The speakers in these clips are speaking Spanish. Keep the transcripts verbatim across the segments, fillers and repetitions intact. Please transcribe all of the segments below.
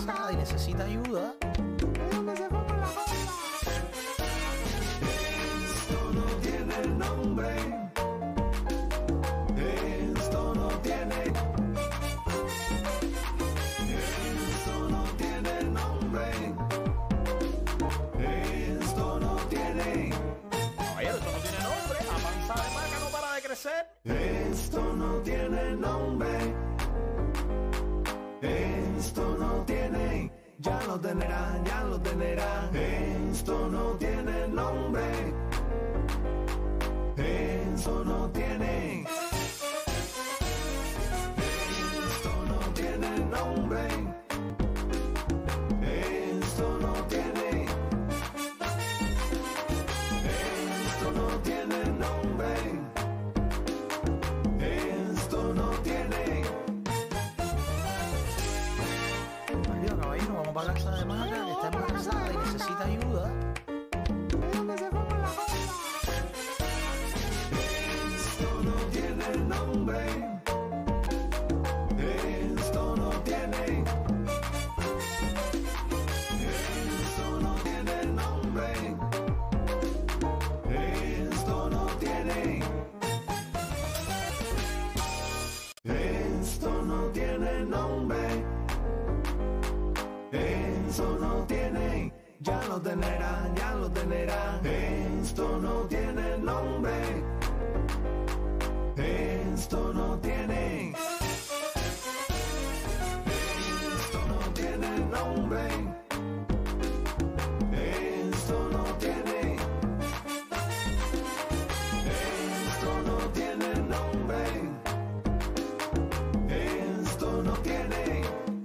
embarazada y necesita ayuda. Esto no tiene nombre. Esto no tiene. Esto no tiene nombre. Esto no tiene. Caballero, esto no tiene nombre. La panza de maca no para de crecer. Esto no tiene nombre. Esto no tiene. Ya lo tendrá, ya lo tendrá. Esto no tiene nombre. Esto no tiene. Esto no tiene nombre. Esto no tiene. Esto no tiene nombre. Esto no tiene. Adiós, caballero, vamos para casa de maca que está embarazada y necesita ayuda. Esto no tiene nombre. Esto no tiene. Esto no tiene nombre. Esto no tiene. Esto no tiene nombre. Esto no tiene. Ya lo tendrá, ya lo tendrá. Esto no tiene nombre. Esto no tiene. Esto no tiene nombre. Esto no tiene. Esto no tiene nombre. Esto no tiene.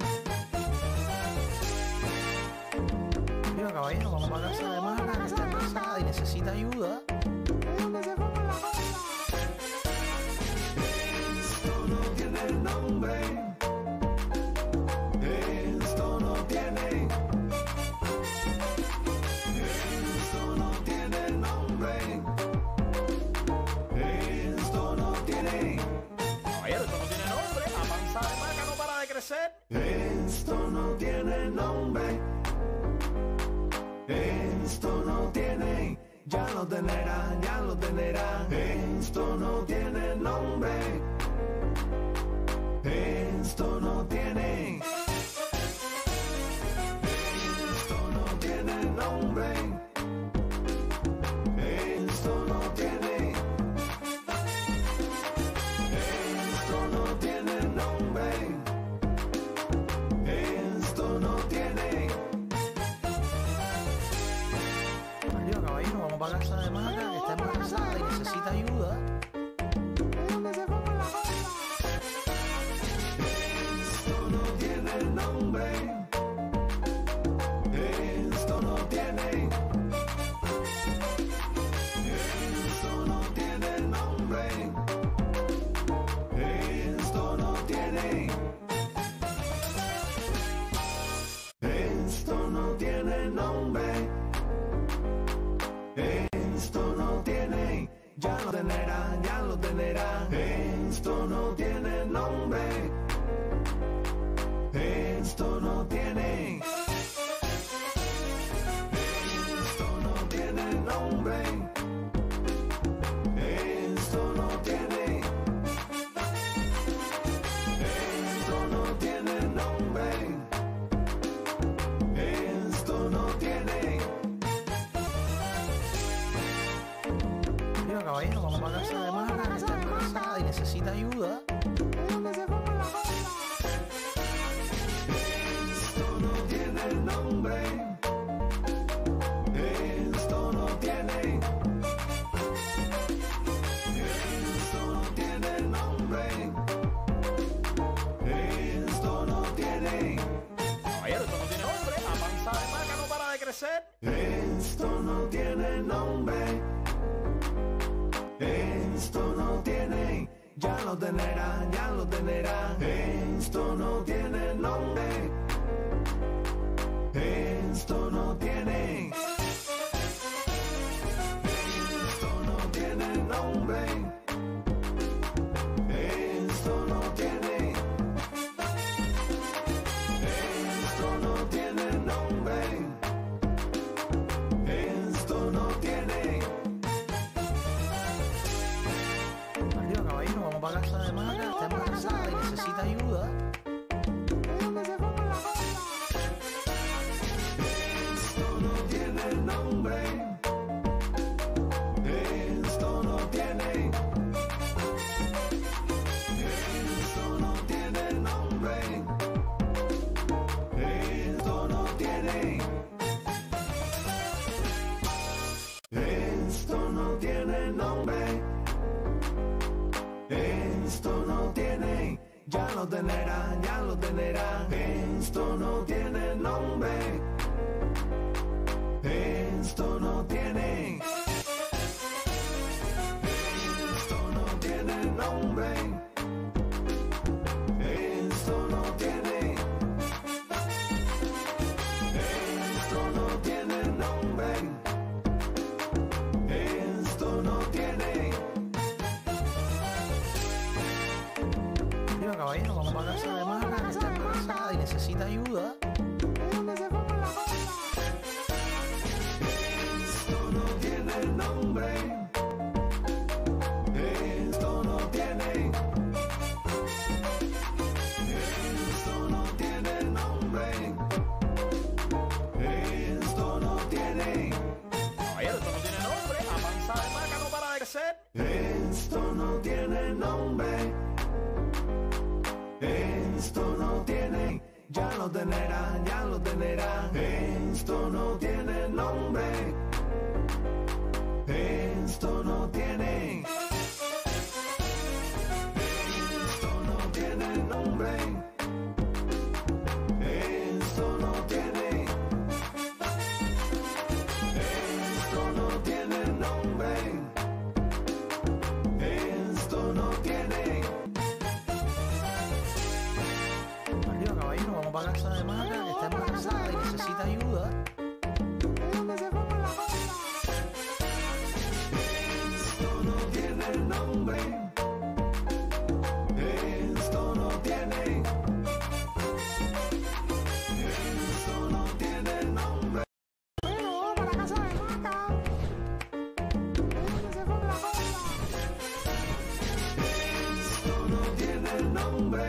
Adiós, caballero, vamos para casa de maca que está embarazada y necesita ayuda. Esto no tiene nombre. Esto no tiene. Esto no tiene nombre. Esto no tiene. Caballero, esto no tiene nombre. La panza de maca no para de crecer. Esto no tiene nombre. Esto no tiene. Ya lo tendrá, ya lo tendrá. Esto no tiene nombre. Esto no tiene. Esto no tiene nombre. Esto no tiene. Esto no tiene nombre. Esto no tiene. Adiós, caballero, vamos para casa de maca que está embarazada y necesita ayuda. Esto no tiene nombre. Esto no tiene. Esto no tiene nombre. Esto no tiene. Esto no tiene nombre. Esto no tiene. Ya lo tendrá, ya lo tendrá. Esto no tiene nombre. Esto no tiene. Esto no tiene nombre. Esto no tiene. Esto no tiene nombre. Esto no tiene. Adiós, caballero, vamos para casa de maca que está embarazada y necesita ayuda. Esto no tiene nombre. Esto no tiene. Esto no tiene nombre. Esto no tiene. Caballero, esto no tiene nombre. La panza de maca no para de crecer. Esto no tiene nombre. Esto no tiene. Ya lo tendrá, ya lo tendrá. Esto no tiene nombre. Esto no tiene. Esto no tiene nombre. Esto no tiene. Esto no lo tendrán, ya lo tendrán. Esto no tiene nombre. Esto no tiene. Esto no tiene nombre. Esto no tiene. Esto no tiene nombre. Esto no tiene. Mira, caballero, vamos para casa de Maga, que está embarazada y necesita ayuda. Esto no tiene nombre. Esto no tiene. Esto no tiene nombre. Esto no tiene. Caballero, esto no tiene nombre. La panza de Maga no para de crecer. Esto no tiene nombre. Esto no tiene. Ya lo tendrán, ya lo tendrán. Esto no tiene nombre. Esto no tiene. Esto no tiene nombre. Esto no tiene. Esto no tiene nombre. Esto no tiene. Mira, caballero, vamos para casa de Maga, que está embarazada y necesita ayuda. Esto no tiene nombre. Esto no tiene. Esto no tiene nombre. Esto no tiene nombre.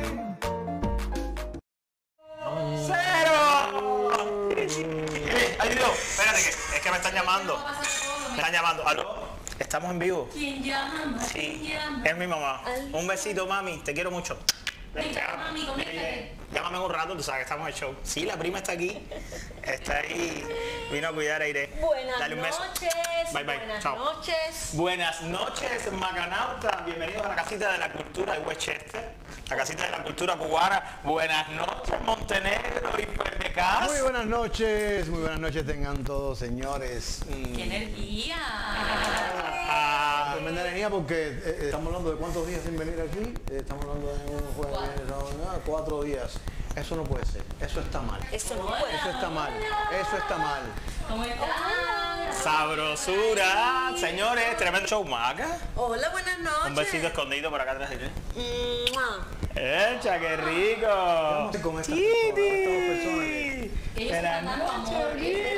¡Cero! Ay, Dios, espérate, que es que me están llamando. Me están llamando. ¿Aló? ¿Estamos en vivo? ¿Quién llama? Sí, ¿Quién llama? es mi mamá. Un besito, mami, te quiero mucho. Venga, mami, conéctate. Llámame en un rato, tú sabes que estamos en el show. Sí, la prima está aquí. Está ahí. Vino a cuidar a Irene. Buenas Dale un beso. noches. Bye, bye. Buenas Chao. noches. Buenas noches, macanautas. Bienvenidos a la casita de la cultura de Westchester, la casita de la cultura cubana. Buenas noches, Montenegro y Perdecas. Muy buenas noches, muy buenas noches tengan todos, señores. Mm, ¡Qué energía! Ah, Tremenda energía porque eh, eh, estamos hablando de cuántos días sin venir aquí. Eh, estamos hablando de un jueves, Cuatro. viernes, sábado, domingo, cuatro días. Eso no puede ser, eso está mal. Eso no puede. Eso está mal, eso está mal. ¿Cómo estás? sabrosura. Señores, tremendo show, Maca. Hola, buenas noches. Un besito escondido por acá atrás. ¿eh? Mua. ¡Echa, qué rico! Vamos con estas personas, estas dos personas que- Ellos están dando amor.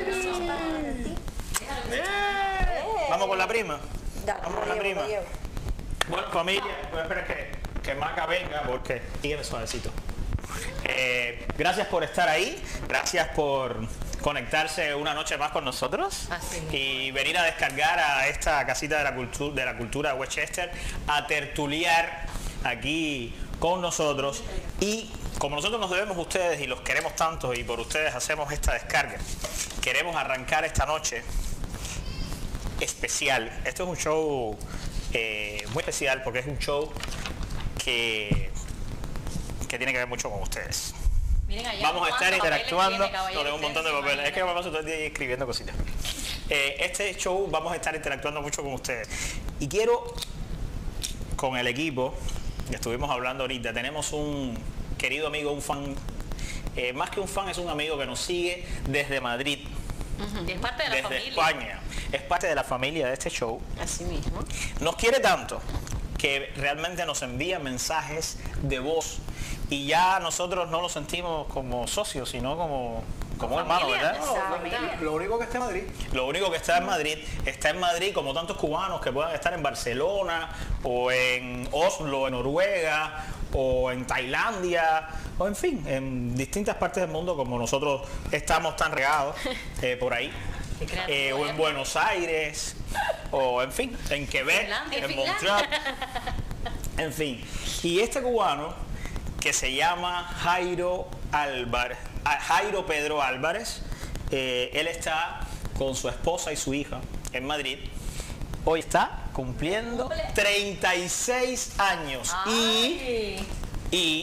¡Eh! Vamos con la prima. Dale, Vamos con la me llevo, prima. me llevo. Bueno, familia, voy a esperar que, que Maca venga porque sígueme suavecito. Eh, gracias por estar ahí, gracias por conectarse una noche más con nosotros y venir a descargar a esta casita de la, cultu de la cultura de Westchester, a tertuliar aquí con nosotros. Y como nosotros nos debemos a ustedes y los queremos tanto y por ustedes hacemos esta descarga, queremos arrancar esta noche especial. Esto es un show eh, muy especial porque es un show que, que tiene que ver mucho con ustedes. Miren allá. Vamos a estar ¿cuántos papeles interactuando. tiene, caballero? No, tengo un montón de Ustedes se papeles. Es que me imaginan. paso todo el día escribiendo cositas. Eh, este show vamos a estar interactuando mucho con ustedes. Y quiero, con el equipo, que estuvimos hablando ahorita, tenemos un querido amigo, un fan, eh, más que un fan, es un amigo que nos sigue desde Madrid, Y es parte de la desde familia. España. Es parte de la familia de este show. Así mismo. Nos quiere tanto que realmente nos envía mensajes de voz y ya nosotros no lo sentimos como socios, sino como, como hermanos, familia. ¿verdad? Exacto. familia. Lo único que está en Madrid. Lo único que está en Madrid, está en Madrid como tantos cubanos que puedan estar en Barcelona o en Oslo, en Noruega o en Tailandia o en fin, en distintas partes del mundo como nosotros estamos tan regados eh, por ahí. Qué creativo, Eh, o en ¿eh? Buenos Aires o en fin, en Quebec, Finlandia, en Finlandia. Montreal, en fin. Y este cubano que se llama Jairo Álvarez, ah, Jairo Pedro Álvarez, eh, él está con su esposa y su hija en Madrid. Hoy está cumpliendo treinta y seis años y, Ay. y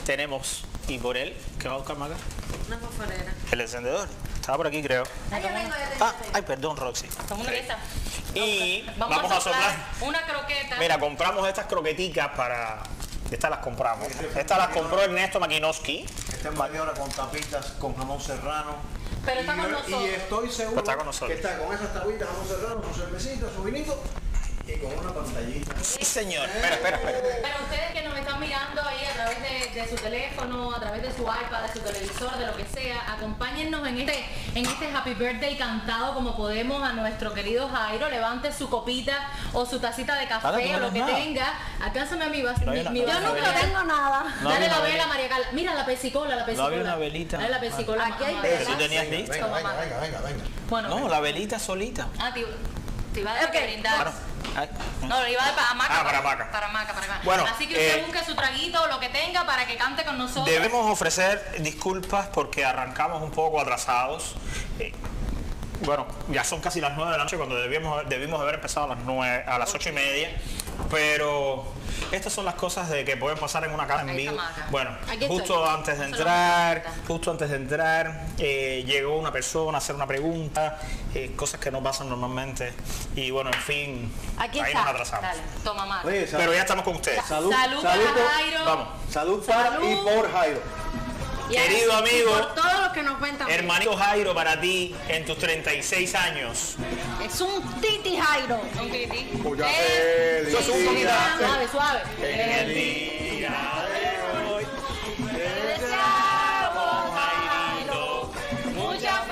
tenemos, y por él, ¿qué va a buscar Maca? Una fosforera. El encendedor. Estaba por aquí, creo. Ah, ay, perdón, Roxy. Como una de esas. Y Vamos, vamos a soplar. una croqueta. Mira, compramos estas croqueticas para... Estas las compramos. Estas las compró Ernesto Makinowski. Esta es media hora con tapitas, con jamón serrano. Pero está Y con yo- nosotros. Y estoy seguro Está con nosotros. que está con esas tapitas, jamón serrano, su cervecita, su vinito y con una pantallita. Sí, señor. Espera, espera, espera. Pero ustedes que nos están mirando ahí a través de, de su teléfono, a través de su iPad, de su televisor, de lo que sea, acompáñennos en este, en este Happy Birthday cantado como podemos a nuestro querido Jairo. Levante su copita o su tacita de Nada, café tú no o lo ves que nada. tenga. Alcánzame a mi vaso. No hay mi- una- mi no vaso. hay una Yo no tengo nada. No Dale había la una vela, velita. María Carla. Mira la pesicola, la pesicola. había una velita. Dale la pesicola. Aquí hay mamá. velas. ¿Sí tenías listo? Venga, Toma, venga, mamá. venga, venga, venga. Bueno, No, la velita solita. ah, te, te iba a dar Ok. que brindar. Claro. Ay, No, lo iba a dar para Maca. Ah, para Maca. Para Maca, para Maca. Bueno, Así que usted eh, busque su traguito o lo que tenga para que cante con nosotros. Debemos ofrecer disculpas porque arrancamos un poco atrasados. Eh, bueno, ya son casi las nueve de la noche cuando debíamos, debimos haber empezado a las nueve, a las ocho y media. Pero estas son las cosas de que pueden pasar en una casa en Ahí está vivo. Maca. Bueno, Aquí justo estoy. antes de Eso es lo entrar, que importa. justo antes de entrar, eh, llegó una persona a hacer una pregunta, eh, cosas que no pasan normalmente. Y bueno, en fin, Aquí ahí está. nos atrasamos. Dale, toma Maca. Oye, sal- Pero ya estamos con ustedes. salud, Salud salud, para por- Jairo. Vamos. salud para Salud. y por Jairo. Y Querido a- amigo, Por todos los que nos ven también. hermanito Jairo, para ti en tus treinta y seis años. Es un titi Jairo. Un titi. Mucha Eh, Eso es un felicidad. Suave, suave. En el día de hoy Te deseamos, Jairo, mucha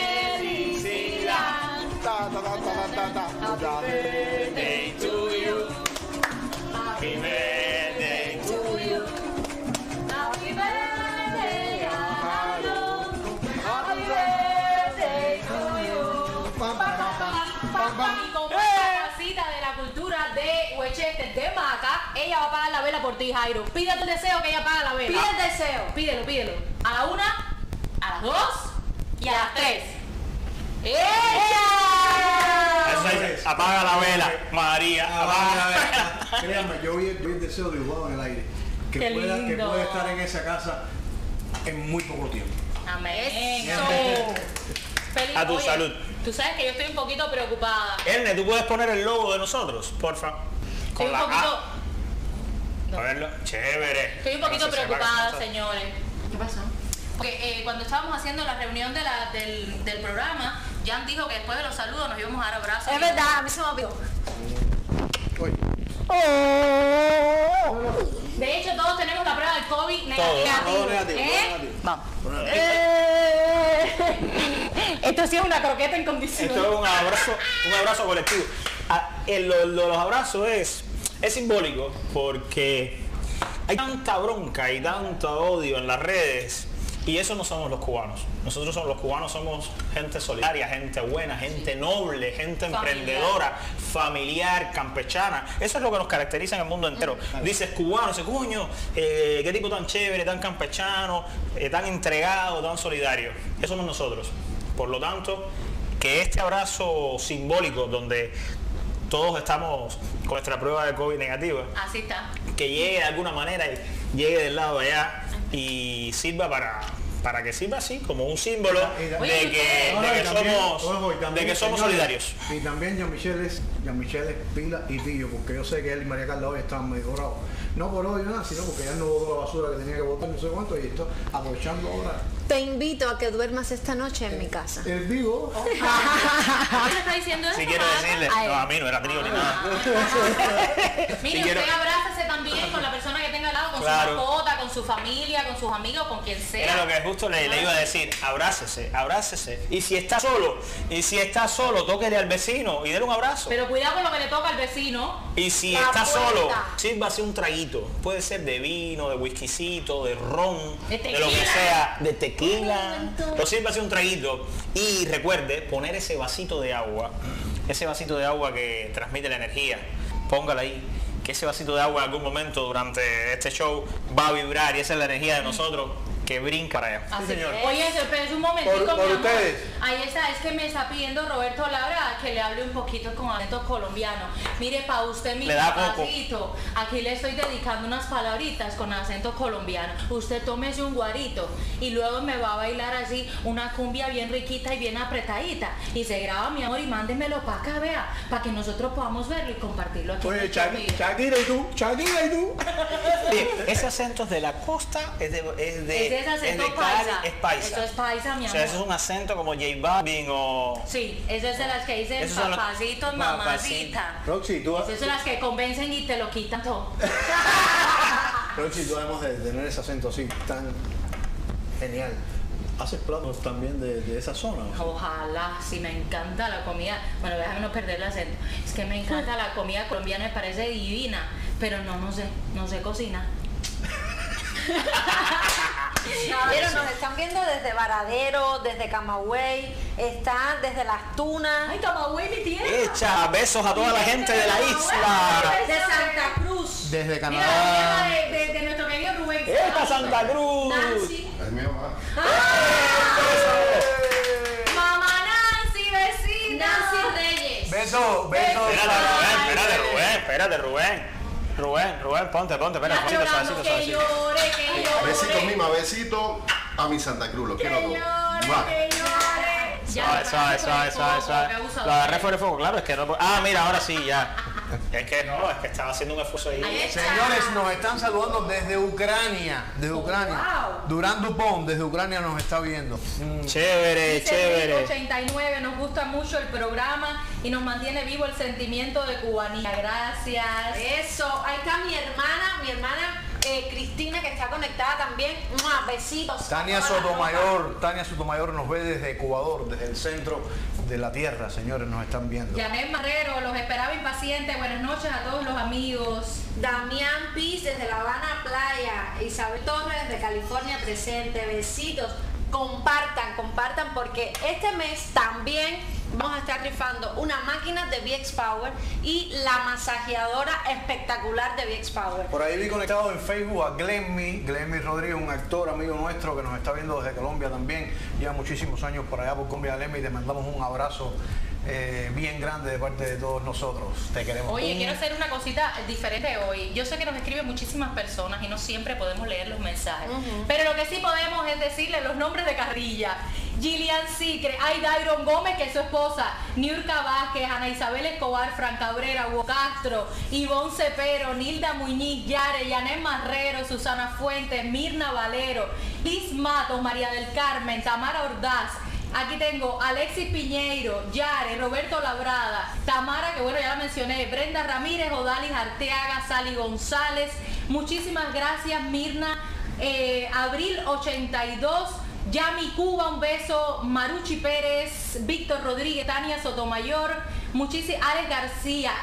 felicidad. Ta, ta, ta, ta, ta, ta. Mucha- birthday to you. Happy birthday to you. Happy birthday, Jairo. Happy birthday to you. Pam, pam, pam, pam, pam. Y como esta casita de la cultura de Huechete de Maca, ella va a apagar la vela por ti, Jairo. Pide tu deseo que ella apague la vela. Pide el deseo. Pídelo, pídelo. A la una, a las dos y a las tres. Eso ¡Ella! dice, apaga la vela, María. Apaga la Apaga. vela. Créanme, yo vi, vi el deseo dibujado en el aire. Que Qué pueda, que lindo. pueda estar en esa casa en muy poco tiempo. Amén. Eso. Feliz- A tu Oye, salud. Tú sabes que yo estoy un poquito preocupada. Erne, ¿tú puedes poner el logo de nosotros, porfa? Estoy un la poquito, A. A verlo. Chévere. estoy un poquito No se sepa que preocupada, son- señores. ¿Qué pasó? Porque eh, cuando estábamos haciendo la reunión de la- del, del programa, Jan dijo que después de los saludos nos íbamos a dar abrazos. Es verdad, a mí se me olvidó. Oye, De hecho, todos tenemos la prueba del COVID negativa. todo negativo, todo ¿Eh? negativo. Vamos. Eh. Esto sí es una croqueta Esto incondicional. es un abrazo, un abrazo colectivo. Ah, el- lo- lo- los abrazos es, es simbólico porque hay tanta bronca y tanto odio en las redes y eso no somos los cubanos. Nosotros somos, los cubanos somos gente solidaria, gente buena, gente noble, gente Familiar. emprendedora, familiar, campechana. Eso es lo que nos caracteriza en el mundo entero. Dices cubano, dices, coño, eh, qué tipo tan chévere, tan campechano, eh, tan entregado, tan solidario. Eso somos nosotros. Por lo tanto, que este abrazo simbólico donde todos estamos con nuestra prueba de COVID negativa, Así está. que llegue de alguna manera y llegue del lado de allá y sirva para, para que sirva así como un símbolo de Oye, que, no, de no, que y también- somos, ojo, y también, de que somos señores, solidarios. Y también Jean-Michel es, Jean-Michel es pila y pillo, porque yo sé que él y María Carla hoy estaban medio bravos. No por hoy nada, sino porque ya no botó la basura que tenía que botar, no sé cuánto, y esto aprovechando ahora Te invito a que duermas esta noche en mi casa. el vivo. ¿Quién le está diciendo eso? Si quiero Maca? decirle, Ay. no, a mí no era trío ni nada. Mire, Si quiero- usted abrácese también con la persona que tenga al lado, con Claro. su mascota, con su familia, con sus amigos, con quien sea. Era lo que justo le, le iba a decir, abrácese, abrácese. Y si está solo, y si está solo, tóquele al vecino y déle un abrazo. Pero cuidado con lo que le toca al vecino. Y si La está puerta. solo, sírvase un traguito. Puede ser de vino, de whiskycito, de ron, De de lo que tequila. sea, de tequila. Lo sírvase un traguito. Y recuerde poner ese vasito de agua, ese vasito de agua que transmite la energía. Póngala ahí. Que ese vasito de agua en algún momento durante este show va a vibrar y esa es la energía de nosotros que brinca para allá. Así señor. es. Oye, espérense un momentico, Por, mi por amor. ustedes. Ahí está, es que me está pidiendo Roberto Labra que le hable un poquito con acento colombiano. Mire, para usted, mi Le da coco. papacito, aquí le estoy dedicando unas palabritas con acento colombiano. Usted tómese un guarito y luego me va a bailar así una cumbia bien riquita y bien apretadita. Y se graba, mi amor, y mándemelo para acá, vea, para que nosotros podamos verlo y compartirlo aquí. en Oye, el Shak- video. Shakira y tú, Shakira y tú. Sí, ese acento es de la costa, es de, es de, Ese es acento de Cali, paisa. es paisa. Eso es paisa, mi O amor. sea, ese es un acento como J Balvin o... Sí, esas son las que dicen Esos son los- papacitos, Papacito. mamacita. Roxy, tú, Esas son las que convencen y te lo quitan todo. Roxy, tú además de tener ese acento así tan genial, ¿haces platos también de, de esa zona? Ojalá, si me encanta la comida. Bueno, déjame no perder el acento. Es que me encanta la comida colombiana, me parece divina. Pero no, no sé, no sé cocinar. Pero nos están viendo desde Varadero, desde Camagüey, están desde Las Tunas. Ay, Camagüey, mi tierra. Echa besos a toda la gente de la isla. De Santa Cruz. Desde Mira, la Canadá. vieja de, de, de nuestro querido Rubén. ¡Esta Santa Cruz! Nancy. Es mi mamá. Mamá Nancy, vecina. Nancy Reyes. Beso, beso. Espérate, Rubén, espérate, Rubén, espérate, Rubén. Rubén, Rubén, ponte, ponte, espérate, Está suavecito, llorando, suavecito, que suavecito. llore, que llore. Besito, mima, besito a mi Santa Cruz. Los quiero a Que todos. llore, Mua. que llore. Ya, Suave, me suave, parece suave, que suave, poco, suave. que abusador. Lo agarré fuera de fuego, claro, es que no... Ah, mira, ahora sí, ya. Es que no, es que estaba haciendo un esfuerzo ahí. Ahí está. Señores, nos están saludando desde Ucrania, desde Ucrania. wow. Durán Dupont, desde Ucrania nos está viendo. Mm. Chévere, Dice chévere. Rick ochenta y nueve, nos gusta mucho el programa y nos mantiene vivo el sentimiento de cubanía. Gracias. Eso, ahí está mi hermana, mi hermana eh, Cristina, que está conectada también. ¡Mua! Besitos. Tania A toda la Sotomayor, Tania Sotomayor nos ve desde Ecuador, desde el centro de la tierra, señores, nos están viendo. Janet Marrero, los esperaba impacientes. Buenas noches a todos los amigos. Damián Piz desde La Habana Playa, Isabel Torres desde California presente, besitos. Compartan, compartan porque este mes también vamos a estar rifando una máquina de V X Power y la masajeadora espectacular de V X Power. Por ahí vi conectado en Facebook a Glenmy, Glenmy Rodríguez, un actor amigo nuestro que nos está viendo desde Colombia también, lleva muchísimos años por allá por Colombia. Glenmy, te mandamos un abrazo eh, bien grande de parte de todos nosotros, te queremos. Oye, Un- quiero hacer una cosita diferente hoy. Yo sé que nos escriben muchísimas personas y no siempre podemos leer los mensajes. Pero lo que sí podemos es decirle los nombres de carrilla. Gillian Sicre, Aida Iron Gómez, que es su esposa, Niurka Vázquez, Ana Isabel Escobar, Fran Cabrera, Hugo Castro, Ivonne Cepero, Nilda Muñiz, Yare, Yanet Marrero, Susana Fuentes, Mirna Valero, Liz Matos, María del Carmen, Tamara Ordaz. Aquí tengo Alexis Piñeiro, Yare, Roberto Labrada, Tamara, que bueno, ya la mencioné, Brenda Ramírez, Odalis Arteaga, Sally González. Muchísimas gracias, Mirna. Eh, Abril ochenta y dos, Yami Cuba, un beso. Maruchi Pérez, Víctor Rodríguez, Tania Sotomayor, muchísimas, Alex García.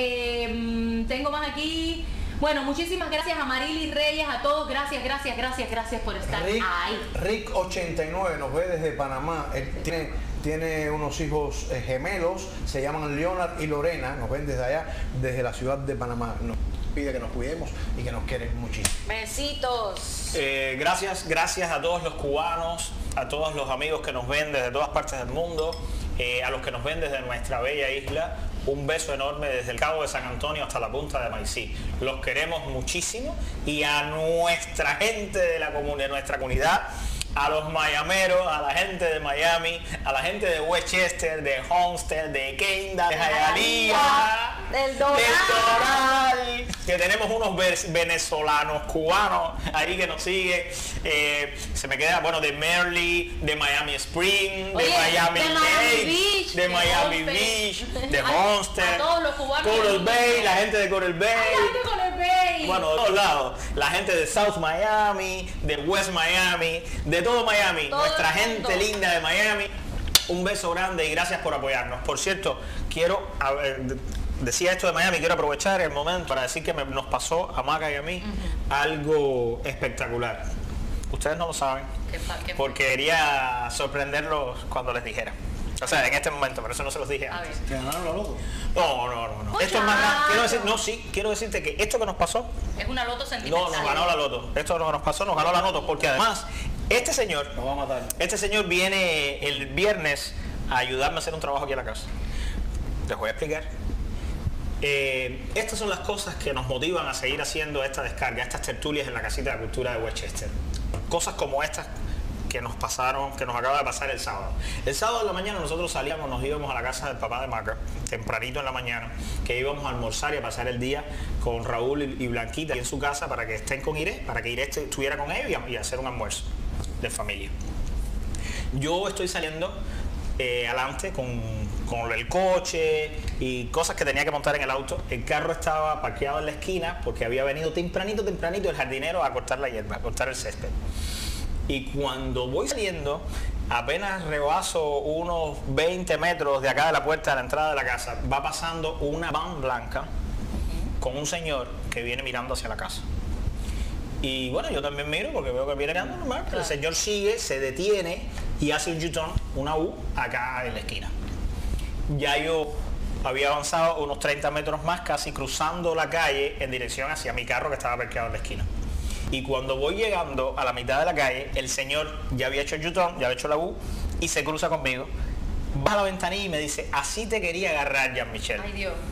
Eh, tengo más aquí. Bueno, muchísimas gracias a Marily Reyes, a todos, gracias, gracias, gracias, gracias por estar Rick, ahí. Rick ochenta y nueve nos ve desde Panamá. Él tiene, tiene unos hijos eh, gemelos, se llaman Leonard y Lorena, nos ven desde allá, desde la ciudad de Panamá. Nos pide que nos cuidemos y que nos quieren muchísimo. Besitos. Eh, gracias, gracias a todos los cubanos, a todos los amigos que nos ven desde todas partes del mundo, eh, a los que nos ven desde nuestra bella isla. Un beso enorme desde el Cabo de San Antonio hasta la punta de Maicí. Los queremos muchísimo y a nuestra gente de la comunidad, nuestra comunidad, a los mayameros, a la gente de Miami, a la gente de Westchester, de Homestead, de Kendall, de Hialeah, del Doral. Doral, que tenemos unos ves- venezolanos, cubanos ahí que nos siguen. Eh, se me queda, bueno, de Merle, de Miami Spring, de Oye, Miami de Miami Dade, Beach, de de Miami Homestead. Beach, de A- a Homestead, todos los cubanos Coral que- Bay, la gente de Coral Bay. ¡Ay, la gente con el Bay! Bueno, de todos lados. La gente de South Miami, de West Miami, de todo Miami. Todo Nuestra el mundo. gente linda de Miami. Un beso grande y gracias por apoyarnos. Por cierto, quiero, a ver, de- decía esto de Miami, quiero aprovechar el momento para decir que me- nos pasó a Maca y a mí algo espectacular. Ustedes no lo saben, ¿Qué pa- qué- porque quería sorprenderlos cuando les dijera. O sea, en este momento, pero eso no se los dije A antes. ver. ¿Te ganaron la loto? No, no, no, no. Esto es más grande. Quiero decir, no, sí, quiero decirte que esto que nos pasó Es una loto no, sentimental. nos ganó la loto. Esto no nos pasó, nos ganó la loto, porque además Este señor, Nos va a matar. este señor viene el viernes a ayudarme a hacer un trabajo aquí en la casa. Les voy a explicar. Eh, estas son las cosas que nos motivan a seguir haciendo esta descarga, estas tertulias en la casita de la cultura de Westchester. Cosas como estas que nos pasaron, que nos acaba de pasar el sábado. El sábado de la mañana nosotros salíamos, nos íbamos a la casa del papá de Maca, tempranito en la mañana, que íbamos a almorzar y a pasar el día con Raúl y Blanquita en su casa para que estén con Iré, para que Iré estuviera con ellos y, a, y hacer un almuerzo de familia. Yo estoy saliendo eh, adelante con, con el coche y cosas que tenía que montar en el auto. El carro estaba parqueado en la esquina porque había venido tempranito, tempranito el jardinero a cortar la hierba, a cortar el césped. Y cuando voy saliendo, apenas rebaso unos veinte metros de acá de la puerta de la entrada de la casa, va pasando una van blanca con un señor que viene mirando hacia la casa. Y bueno, yo también miro porque veo que viene mirando normal, pero el señor sigue, se detiene y hace un U-turn, una U, acá en la esquina. Ya yo había avanzado unos treinta metros más, casi cruzando la calle en dirección hacia mi carro que estaba parqueado en la esquina. Y cuando voy llegando a la mitad de la calle, el señor ya había hecho el U-turn, ya había hecho la U y se cruza conmigo. Baja la ventanilla y me dice, así te quería agarrar, Jean-Michel. Ay, Dios.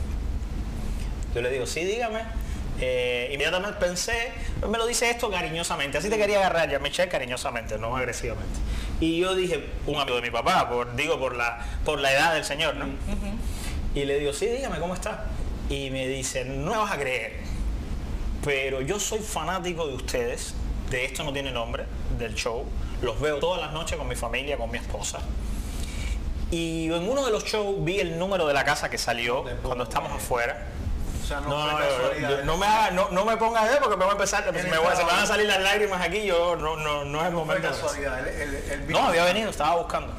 Yo le digo, sí, dígame. Eh, inmediatamente pensé, me lo dice esto cariñosamente, así te quería agarrar, Jean-Michel, cariñosamente, no agresivamente. Y yo dije, un amigo de mi papá, por, digo, por la, por la edad del señor, ¿no? Uh-huh. Y le digo, sí, dígame, ¿cómo está? Y me dice, no me vas a creer, pero yo soy fanático de ustedes, de Esto No Tiene Nombre, del show, los veo todas las noches con mi familia, con mi esposa. Y en uno de los shows vi el número de la casa que salió cuando estamos afuera. O sea, no, No, fue no, casualidad. yo- no me haga- no, no me pongas a ver porque me voy a empezar, me voy a- se me van a salir las lágrimas aquí, yo no, no, no es el No fue momento. de eso. casualidad. Él- él- él vino- No, había venido, estaba buscando.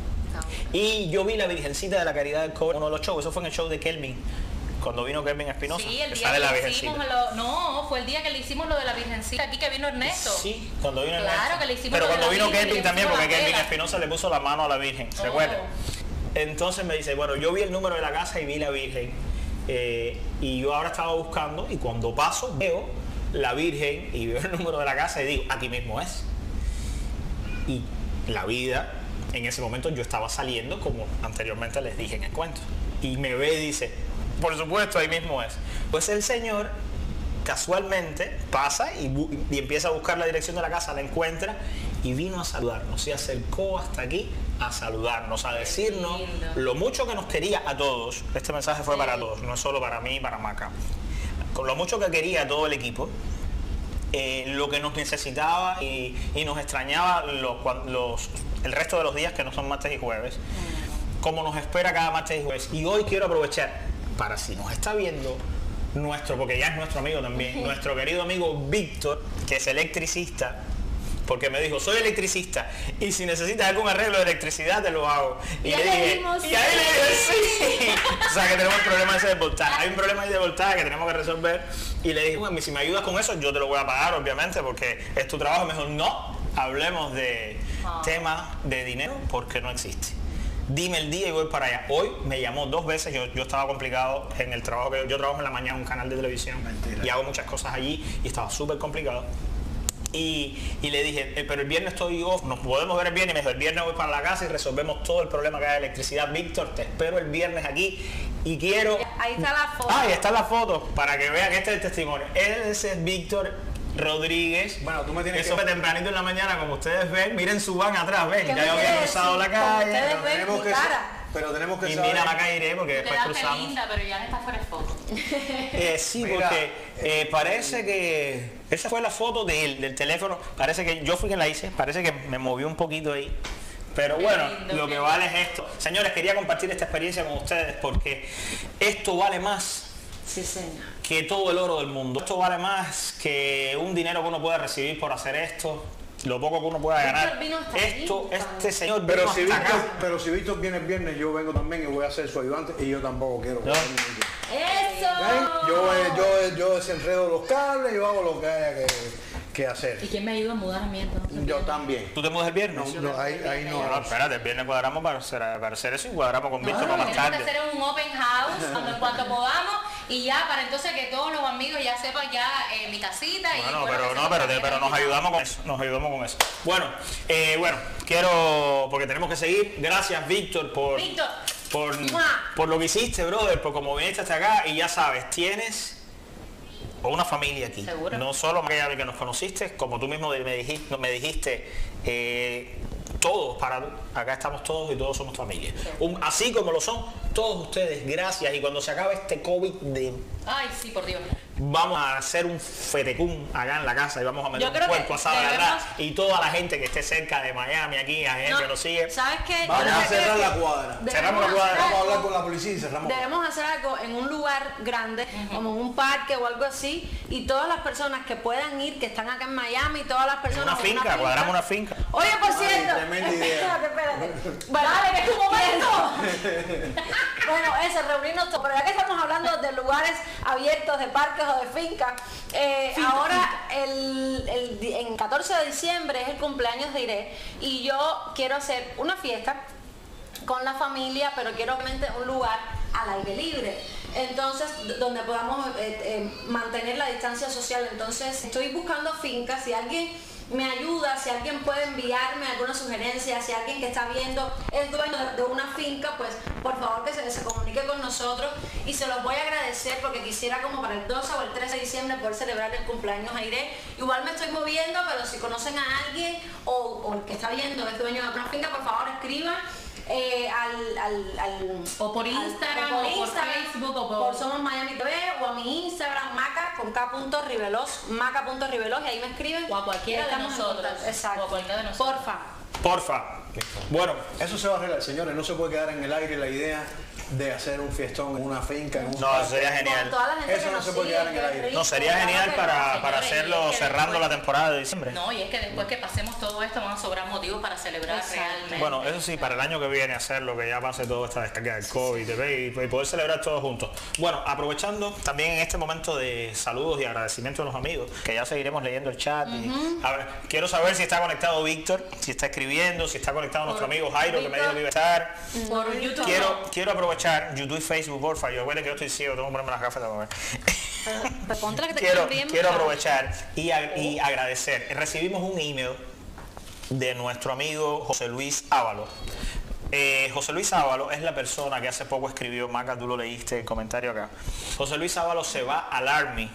Y yo vi la Virgencita de la Caridad del Cobre en uno de los shows, eso fue en el show de Kelvin, cuando vino Kelvin Espinosa, Sí, el que día sale que la le Virgencita. hicimos lo, no, fue el día que le hicimos lo de la Virgencita aquí que vino Ernesto. Sí, cuando vino Claro, Ernesto. que le hicimos Pero lo de cuando la vino Virgen, Kelvin le también, pusimos porque la Kelvin vela. Espinosa le puso la mano a la Virgen, ¿se Oh. acuerdan? Entonces me dice, bueno, yo vi el número de la casa y vi la Virgen. eh, y yo ahora estaba buscando y cuando paso veo la Virgen y veo el número de la casa y digo, aquí mismo es. Y la vida, en ese momento yo estaba saliendo como anteriormente les dije en el cuento. Y me ve y dice, por supuesto, ahí mismo es. Pues el señor casualmente pasa y, bu- y empieza a buscar la dirección de la casa, la encuentra y vino a saludarnos. Se acercó hasta aquí a saludarnos, a decirnos lindo. lo mucho que nos quería a todos. Este mensaje fue para todos, no es solo para mí y para Maca. Con lo mucho que quería a todo el equipo, eh, lo que nos necesitaba y, y nos extrañaba los, cuan- los- el resto de los días que no son martes y jueves, como nos espera cada martes y jueves. Y hoy quiero aprovechar para, si nos está viendo nuestro, porque ya es nuestro amigo también, nuestro querido amigo Víctor, que es electricista, porque me dijo, soy electricista y si necesitas algún arreglo de electricidad te lo hago. Y, Y le ahí le dije, dijimos, y ahí le dije, sí. O sea que tenemos el problema ese de voltaje. Hay un problema ahí de voltaje que tenemos que resolver. Y le dije, bueno, si me ayudas con eso, yo te lo voy a pagar, obviamente, porque es tu trabajo. Me dijo, no, hablemos de temas de dinero porque no existe. Dime el día y voy para allá. Hoy me llamó dos veces, yo, yo estaba complicado en el trabajo que yo trabajo en la mañana en un canal de televisión. Mentira. Y hago muchas cosas allí y estaba súper complicado. Y, y le dije, eh, pero el viernes estoy off, nos podemos ver el viernes. Y me dijo, el viernes voy para la casa y resolvemos todo el problema que hay de electricidad. Víctor, te espero el viernes aquí y quiero... Ahí está la foto. Ah, ahí está la foto para que vean que este es el testimonio. Ese es Víctor Rodríguez. Bueno, tú me tienes Eso que- fue tempranito en la mañana, como ustedes ven. Miren su van atrás, ven. ¿Qué Ya me yo había quiere cruzado la decir? Como calle. ustedes Pero ven tenemos mi que cara. sa- pero tenemos que Y saber. mira, acá iré porque Te después das cruzamos. linda, pero ya no está fuera de foto. Eh, sí, Mira, porque eh, parece que esa fue la foto de él, del teléfono. Parece que yo fui quien la hice, parece que me movió un poquito ahí. Pero Qué bueno, lindo, lo qué que lindo. vale es esto. Señores, quería compartir esta experiencia con ustedes porque esto vale más Sí, señor. que todo el oro del mundo. Esto vale más que un dinero que uno pueda recibir por hacer esto, lo poco que uno pueda Víctor ganar. vino hasta Esto, aquí, este señor Pero vino si, hasta Víctor, acá. pero si Víctor viene el viernes, yo vengo también y voy a ser su ayudante y yo tampoco quiero. No. ¡Eso! ¿Ven? Yo, eh, yo, yo desenredo los cables, yo hago lo que haya que, que hacer. ¿Y quién me ayuda a mudar a mí entonces? Yo también. ¿Tú te mudas el viernes? No, no, ahí, ahí no. No, espérate, el viernes cuadramos para hacer, para hacer eso y cuadramos con Víctor para más Tenemos que tarde. hacer un open house cuando en cuanto podamos y ya para entonces que todos los amigos ya sepan ya eh, mi casita. Y Bueno, bueno, pero que no, sepan pero, que pero nos también ayudamos con eso, nos ayudamos con eso. Bueno, eh, bueno, quiero, porque tenemos que seguir. Gracias, Víctor, por, Víctor. por, ¡Mua! por lo que hiciste, brother, por como viniste hasta acá y ya sabes, tienes una familia aquí. Seguro. No solo aquella que nos conociste, como tú mismo me dijiste, me dijiste eh, todos, para acá estamos todos y todos somos familia. Un- así como lo son todos ustedes, gracias. Y cuando se acabe este COVID de Ay, sí, por Dios. vamos a hacer un fetecún acá en la casa y vamos a meter Yo un creo que puerco asado, debemos- ¿verdad? Y toda la gente que esté cerca de Miami, aquí, a gente No, que nos sigue. ¿Sabes qué? Vamos Yo a creo que cerrar la cuadra. debemos Cerramos la hacer cuadra. Vamos a algo- hablar con la policía y cerramos. Debemos hacer algo en un lugar grande, como en un parque o algo así, y todas las personas que puedan ir, que están acá en Miami, todas las personas... Una en finca, cuadramos una finca. Oye, por cierto, tremenda idea. espérate, espérate. Bueno, dale, que es tu momento. Bueno, eso, reunirnos todos. Pero ya que estamos hablando de lugares abiertos, de parques o de fincas, eh, ahora el, el di- en catorce de diciembre es el cumpleaños de Iré y yo quiero hacer una fiesta con la familia, pero quiero obviamente un lugar al aire libre. Entonces, d- donde podamos eh, eh, mantener la distancia social. Entonces, estoy buscando fincas. Si alguien me ayuda, si alguien puede enviarme alguna sugerencia, si alguien que está viendo es dueño de, de una finca, pues por favor que se, se comunique con nosotros y se los voy a agradecer porque quisiera como para el doce o el trece de diciembre poder celebrar el cumpleaños a Iré. Igual me estoy moviendo, pero si conocen a alguien o, o el que está viendo es dueño de una finca, por favor escriban. Eh, al, al, al- O por al- Instagram, o por Facebook, o por- Somos Miami T V, o a mi Instagram, maca con k punto rivelos, maca punto rivelos, y ahí me escriben. O a cualquiera Y de estamos en nosotros. contacto. Exacto. O a cualquiera de nosotros. Porfa. Porfa. Bueno, Eso se va a arreglar, señores. No se puede quedar en el aire la idea de hacer un fiestón en una finca, en un no, parque. sería Con genial. toda la gente Eso que no nos se puede sigue, quedar en el qué aire. rico, No, sería claro genial que para, no. para señores, hacerlo y es que cerrando después- la temporada de diciembre. No, y es que después que pasemos todo esto van a sobrar motivos para celebrar Exacto. realmente. Bueno, eso sí, para el año que viene hacerlo, que ya pase toda esta descarga del COVID y y poder celebrar todos juntos. Bueno, aprovechando también en este momento de saludos y agradecimiento a los amigos, que ya seguiremos leyendo el chat. y- a ver, quiero saber si está conectado Víctor, si está escribiendo, si está conectado nuestro amigo Jairo, que me dijo que iba a estar. Por YouTube. Quiero, no. quiero aprovechar YouTube y Facebook, porfa. Yo huele que yo estoy ciego, tengo que ponerme las gafas de comer. Pues ponte la que te quiero, queden bien, quiero muchacho. aprovechar y, ag- y agradecer. Recibimos un email de nuestro amigo José Luis Ávalo. Eh, José Luis Ávalo es la persona que hace poco escribió, Maca, tú lo leíste el comentario acá. José Luis Ávalo se va al Army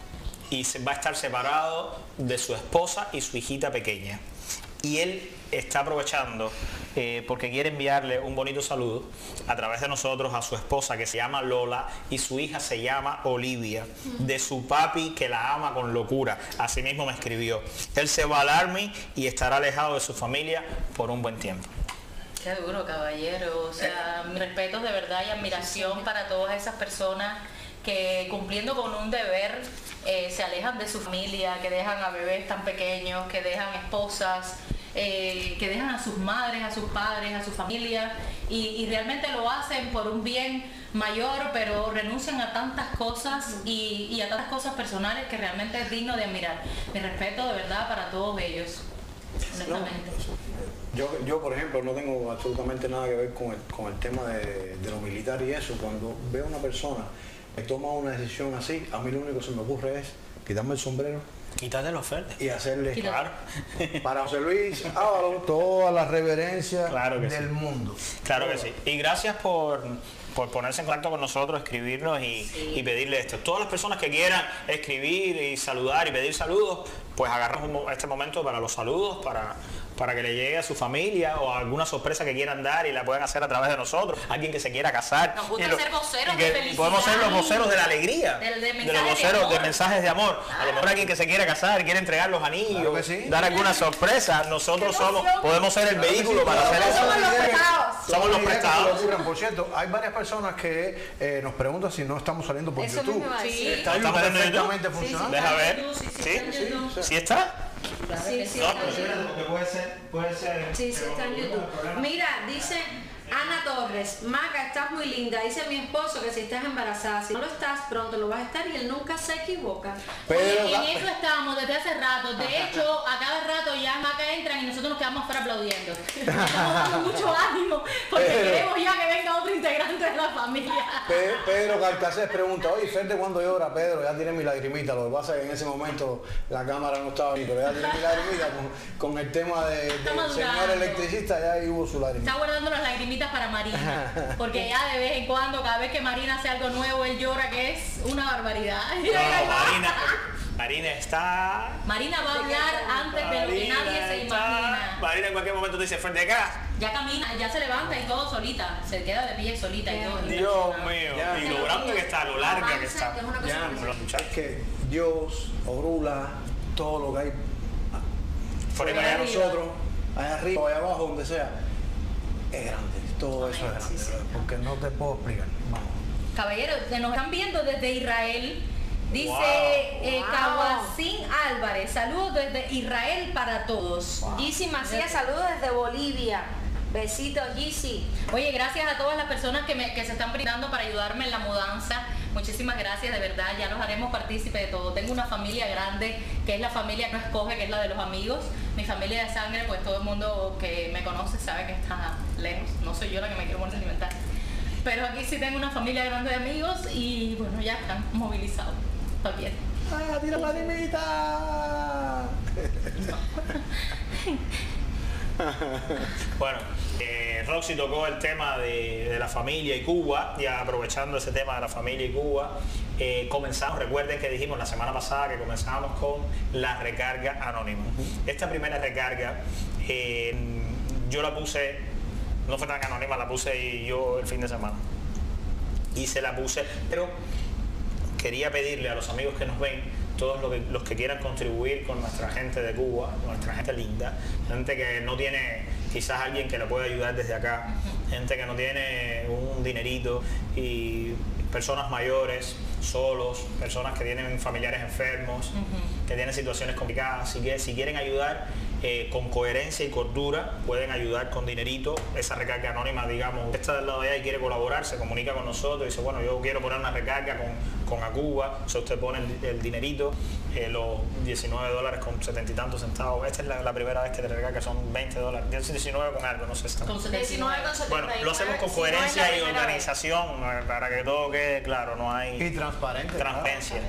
y se va a estar separado de su esposa y su hijita pequeña. Y él está aprovechando eh, porque quiere enviarle un bonito saludo a través de nosotros a su esposa, que se llama Lola, y su hija se llama Olivia, de su papi que la ama con locura. Así mismo me escribió. Él se va al Army y estará alejado de su familia por un buen tiempo. Qué duro, caballero. O sea, mis respetos de verdad y admiración para todas esas personas que cumpliendo con un deber eh, se alejan de su familia, que dejan a bebés tan pequeños, que dejan esposas, eh, que dejan a sus madres, a sus padres, a su familia y, y realmente lo hacen por un bien mayor, pero renuncian a tantas cosas y, y a tantas cosas personales que realmente es digno de admirar. Mi respeto de verdad para todos ellos, honestamente. Yo, yo, por ejemplo, no tengo absolutamente nada que ver con el, con el tema de, de lo militar y eso. Cuando veo a una persona que toma una decisión así, a mí lo único que se me ocurre es quitarme el sombrero Quítate los verdes. y hacerle Claro. para José Luis Ávalo toda la reverencia Claro que del sí. mundo. Claro que sí. Y gracias por, por ponerse en contacto con nosotros, escribirnos y, Sí. y pedirle esto. Todas las personas que quieran escribir y saludar y pedir saludos, pues agarramos un mo- este momento para los saludos, para, para que le llegue a su familia o alguna sorpresa que quieran dar y la puedan hacer a través de nosotros. Alguien que se quiera casar. Nos gusta Y lo- ser voceros y que de felicidad. podemos ser los voceros de la alegría. Del- de los mensajes de voceros de amor. mensajes de amor. A lo mejor alguien que se quiera casar, quiere entregar los anillos, Claro que sí. dar alguna sorpresa. Nosotros ¡Qué somos, emoción! podemos ser el Claro que vehículo sí, para claro, hacer eso. somos los prestados. Somos los ideas que se le prestados. ocurran. Por cierto, hay varias personas que eh, nos preguntan si no estamos saliendo por Eso YouTube. mismo iba a decir. Está ¿Estamos en YouTube? perfectamente funcionando. Deja ver. Sí, sí, ¿Sí? está en YouTube. ¿Sí está? Sí, sí, No, está pero en YouTube. puede ser, puede ser. Sí, sí, está en YouTube. Mira, dice, Ana Torres, Maca, estás muy linda. Dice mi esposo que si estás embarazada, si no lo estás, pronto lo vas a estar y él nunca se equivoca. Oye, en eso estamos desde hace rato. De hecho, a cada rato ya Maca entran y nosotros nos quedamos fuera aplaudiendo. Estamos dando mucho ánimo porque Pero- queremos ya que venga otro integrante de la familia. Pe- Pedro Carcasés pregunta, oye, Ferte, ¿cuándo llora? Pedro, ya tiene mi lagrimita. Lo que pasa es que en ese momento la cámara no estaba ahí, pero ya tiene mi lagrimita con, con el tema de, Está del madurando. señor electricista, ya ahí hubo su lagrimita. Está guardando las lagrimitas para Marina, porque ya de vez en cuando, cada vez que Marina hace algo nuevo, él llora, que es una barbaridad. No, Marina, Marina está... Marina va a hablar antes de lo que nadie se está- imagina. Marina en cualquier momento te dice, frente acá. Ya camina, ya se levanta y todo solita, se queda de pie solita y todo. Dios mío, Ya. y lo grande que está, lo larga que Avance, está. que es una cosa Ya, muy- Los es muchachos. que Dios, Orula, todo lo que hay Fuera de allá allá. arriba. nosotros, allá arriba, allá abajo, donde sea, es grande. Todo eso es grande, brother, porque no te puedo explicar. Vamos. Caballero, que nos están viendo desde Israel. Dice Wow. eh, Wow. Kawasín Álvarez, saludos desde Israel para todos. Gisi Macías, saludos desde Bolivia. Besitos, Gisi. Oye, gracias a todas las personas que, me, que se están brindando para ayudarme en la mudanza. Muchísimas gracias, de verdad, ya los haremos partícipe de todo. Tengo una familia grande, que es la familia que no escoge, que es la de los amigos. Mi familia de sangre, pues todo el mundo que me conoce sabe que está lejos. No soy yo la que me quiero poner sentimental. Pero aquí sí tengo una familia grande de amigos y bueno, ya están movilizados. Está bien. ¡Ah, tira la lagrimita! Bueno, eh, Roxy tocó el tema de, de la familia y Cuba, y aprovechando ese tema de la familia y Cuba, eh, comenzamos, recuerden que dijimos la semana pasada que comenzamos con la recarga anónima. Esta primera recarga, eh, yo la puse, no fue tan anónima, la puse yo el fin de semana. Y se la puse, pero quería pedirle a los amigos que nos ven, todos los que, los que quieran contribuir con nuestra gente de Cuba, nuestra gente linda, gente que no tiene quizás alguien que le pueda ayudar desde acá, gente que no tiene un dinerito y personas mayores, solos, personas que tienen familiares enfermos, que tienen situaciones complicadas, así que si quieren ayudar eh, con coherencia y cordura, pueden ayudar con dinerito, esa recarga anónima, digamos, usted está del lado de allá y quiere colaborar, se comunica con nosotros y dice, bueno, yo quiero poner una recarga con, con Acuba, o sea, usted pone el, el dinerito, eh, los diecinueve dólares con setenta y tantos centavos, esta es la, la primera vez que te recarga, son veinte dólares, diecinueve con algo, no sé si Con diecinueve con setenta y nueve. bueno, lo hacemos con Si no es la coherencia y primera vez. organización, eh, para que todo quede claro, no hay Y transparente. claro. transparencia.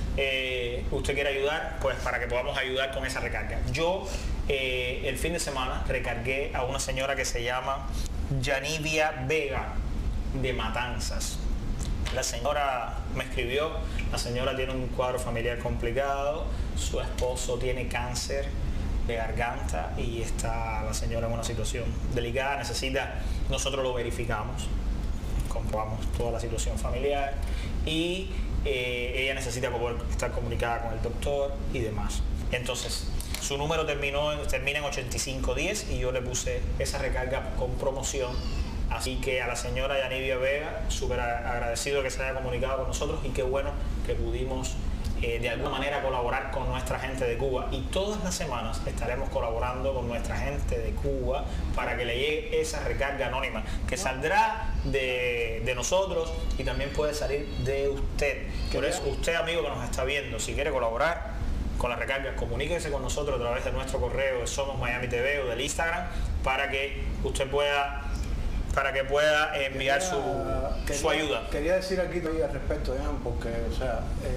Eh, usted quiere ayudar, pues para que podamos ayudar con esa recarga. Yo eh, el fin de semana recargué a una señora que se llama Yanivia Vega de Matanzas. La señora me escribió, la señora tiene un cuadro familiar complicado, su esposo tiene cáncer de garganta y está la señora en una situación delicada, necesita, nosotros lo verificamos, comprobamos toda la situación familiar y eh, ella necesita poder estar comunicada con el doctor y demás. Entonces, su número terminó, en- termina en ochenta y cinco diez y yo le puse esa recarga con promoción. Así que a la señora Yanivia Vega, súper a- agradecido que se haya comunicado con nosotros y qué bueno que pudimos eh, de alguna manera colaborar con nuestra gente de Cuba. Y todas las semanas estaremos colaborando con nuestra gente de Cuba para que le llegue esa recarga anónima, que saldrá de, de nosotros y también puede salir de usted. Por eso, usted amigo que nos está viendo, si quiere colaborar con la recarga, comuníquese con nosotros a través de nuestro correo de Somos Miami T V o del Instagram para que usted pueda para que pueda enviar su, Quería- su ayuda. Quería decir aquí todavía al respecto, Jan, porque, o sea, eh,